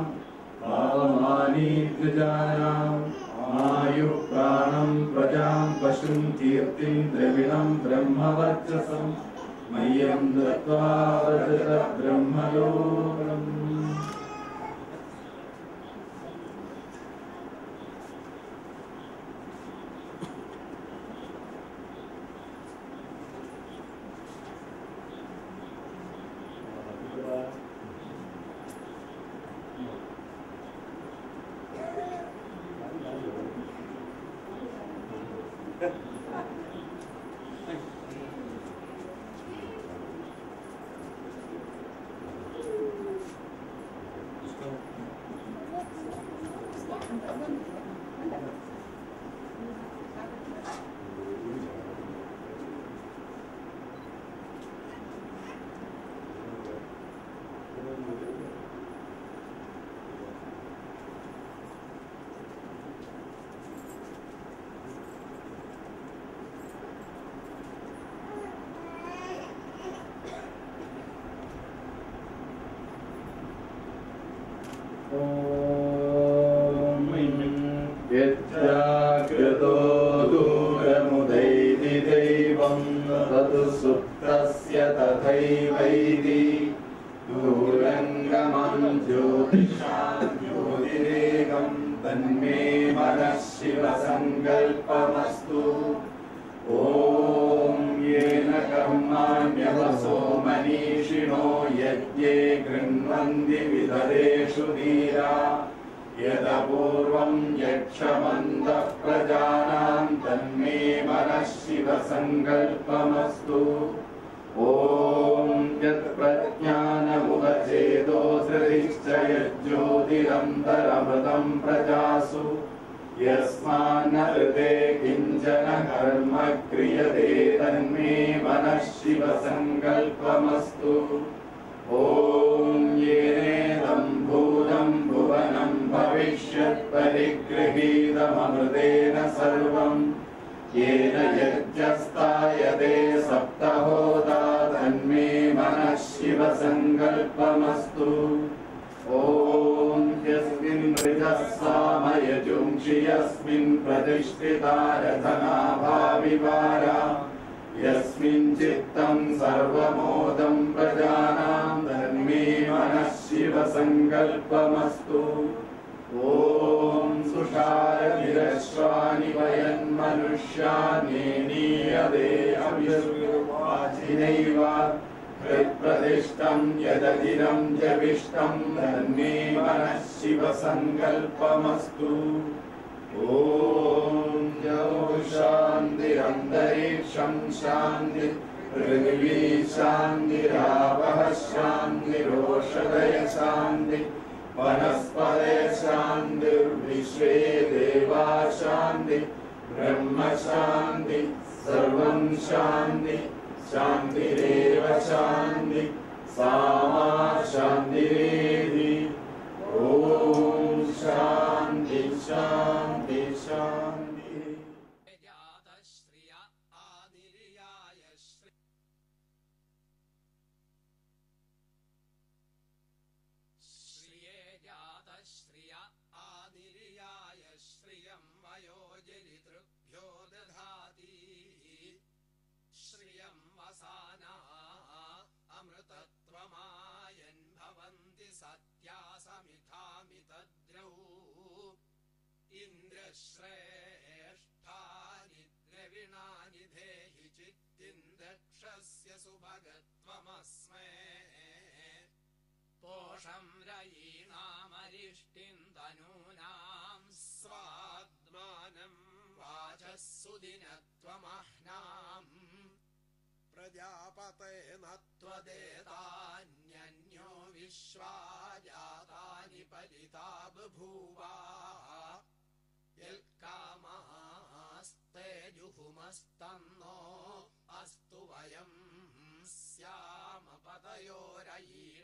പാവമാനീദ്വിജാനാം ആയുഃ പ്രാണം പ്രജാം പശും കീർത്തിം ദ്രവിണം ബ്രഹ്മവർച്ചസം മയ്യം ദത്വാ വ്രജത ബ്രഹ്മലോകം.
സംഗമം ജ്യോതിഷാം ജ്യോതിരേകം തന്മേ മനഃ ശിവസങ്കൽപ്പമസ്തു. ഓം യേന കർമാണ്യവസോ മനീഷിണോ യജ്ഞേ ഗൃഹ്ണന്തി വിതരേഷു ധീരാ യദപൂർവം യക്ഷമന്തഃ പ്രജാനാം തന്മേ മനഃ ശിവസങ്കൽപ്പമസ്തു. ഓം യത്പ്രജ്ഞാനമുപചേതോ ധൃതിശ്ച യജ്ജ്യോതിരന്തരമൃതം പ്രജാസു യസ്മാന്ന ഹൃദേ കിഞ്ചന കർമ്മ ക്രിയതേ തന്മേ മനഃ ശിവസങ്കൽപ്പമസ്തു. ഓം യേനേദം ഭൂതം ഭുവനം ഭവിഷ്യത് പരിഗൃഹീതമമൃതേന സർവം യേന യജ്ഞസ്ഥായതേ സപ്തഹോതാ തന്മേ മനഃ ശിവസങ്കൽപ്പമസ്തു. ഓം യസ്മിൻ ഋജഃ സാമയജുംഷി യസ്മിൻ പ്രതിഷ്ഠിതാ രഥനാഭാവിവാര യസ്മിൻ ചിത്തം സർവമോദം പ്രജാനാം തന്മേ മനഃ ശിവസങ്കൽപ്പമസ്തു. ഓം സുഷാരതിരശ്വാനി വയന്മനുഷ്യാനേനീയതേ അവിശ്വാചിനൈവ ഹൃത്പ്രതിഷ്ഠം യദതിരം ജവിഷ്ടം തന്മേ മനഃ ശിവസങ്കൽപ്പമസ്തു. ഓം ശാന്തിരന്തരീക്ഷം ശാന്തി പൃഥിവീ ശാന്തിരാപഃ ശാന്തിരോഷധയ ശാന്തി വനസ്പതയ ശാന്തിർവിശ്വേ ദേവാ ശാന്തി ബ്രഹ്മശാന്തി സർവം ശാന്തി ശാന്തിരേവ ശാന്തി സാമാ ശാന്തിരേധി. ഓം ശാന്തി ശാന്തി ശാന്തി.
ജാതശ്രിയ ആദിര്യായ ശ്രീ ശ്രിയേ ജാതശ്രിയ ആദിര്യായ ശ്രിയം വയോജരിതൃഭ്യോ ദധാതി ശ്രിയം വസാനാ അമൃതത്വമായൻ ഭവന്തി സത്യാസമിധാമിതദ്രൗ ഇന്ദ്രശ്രേഷ്ഠാനി ദ്രവിണാനി ധേഹി ചിത്തിന്ദക്ഷസ്യ സുഭഗത്വമസ്മേ പോഷം രയീണാമരിഷ്ടിം തനൂനാം സ്വാത്മാനം വാചസ്സുദിനത്വമഹ്നാം പ്രജാപതേന ത്വദേതാന്യന്യോ വിശ്വാ ജാതാനി പരിതാ ബഭൂവാ യൽകാമാസ്തേ ജുഹുമസ്തന്നോ അസ്തു വയം സ്യാമ പതയോരയീ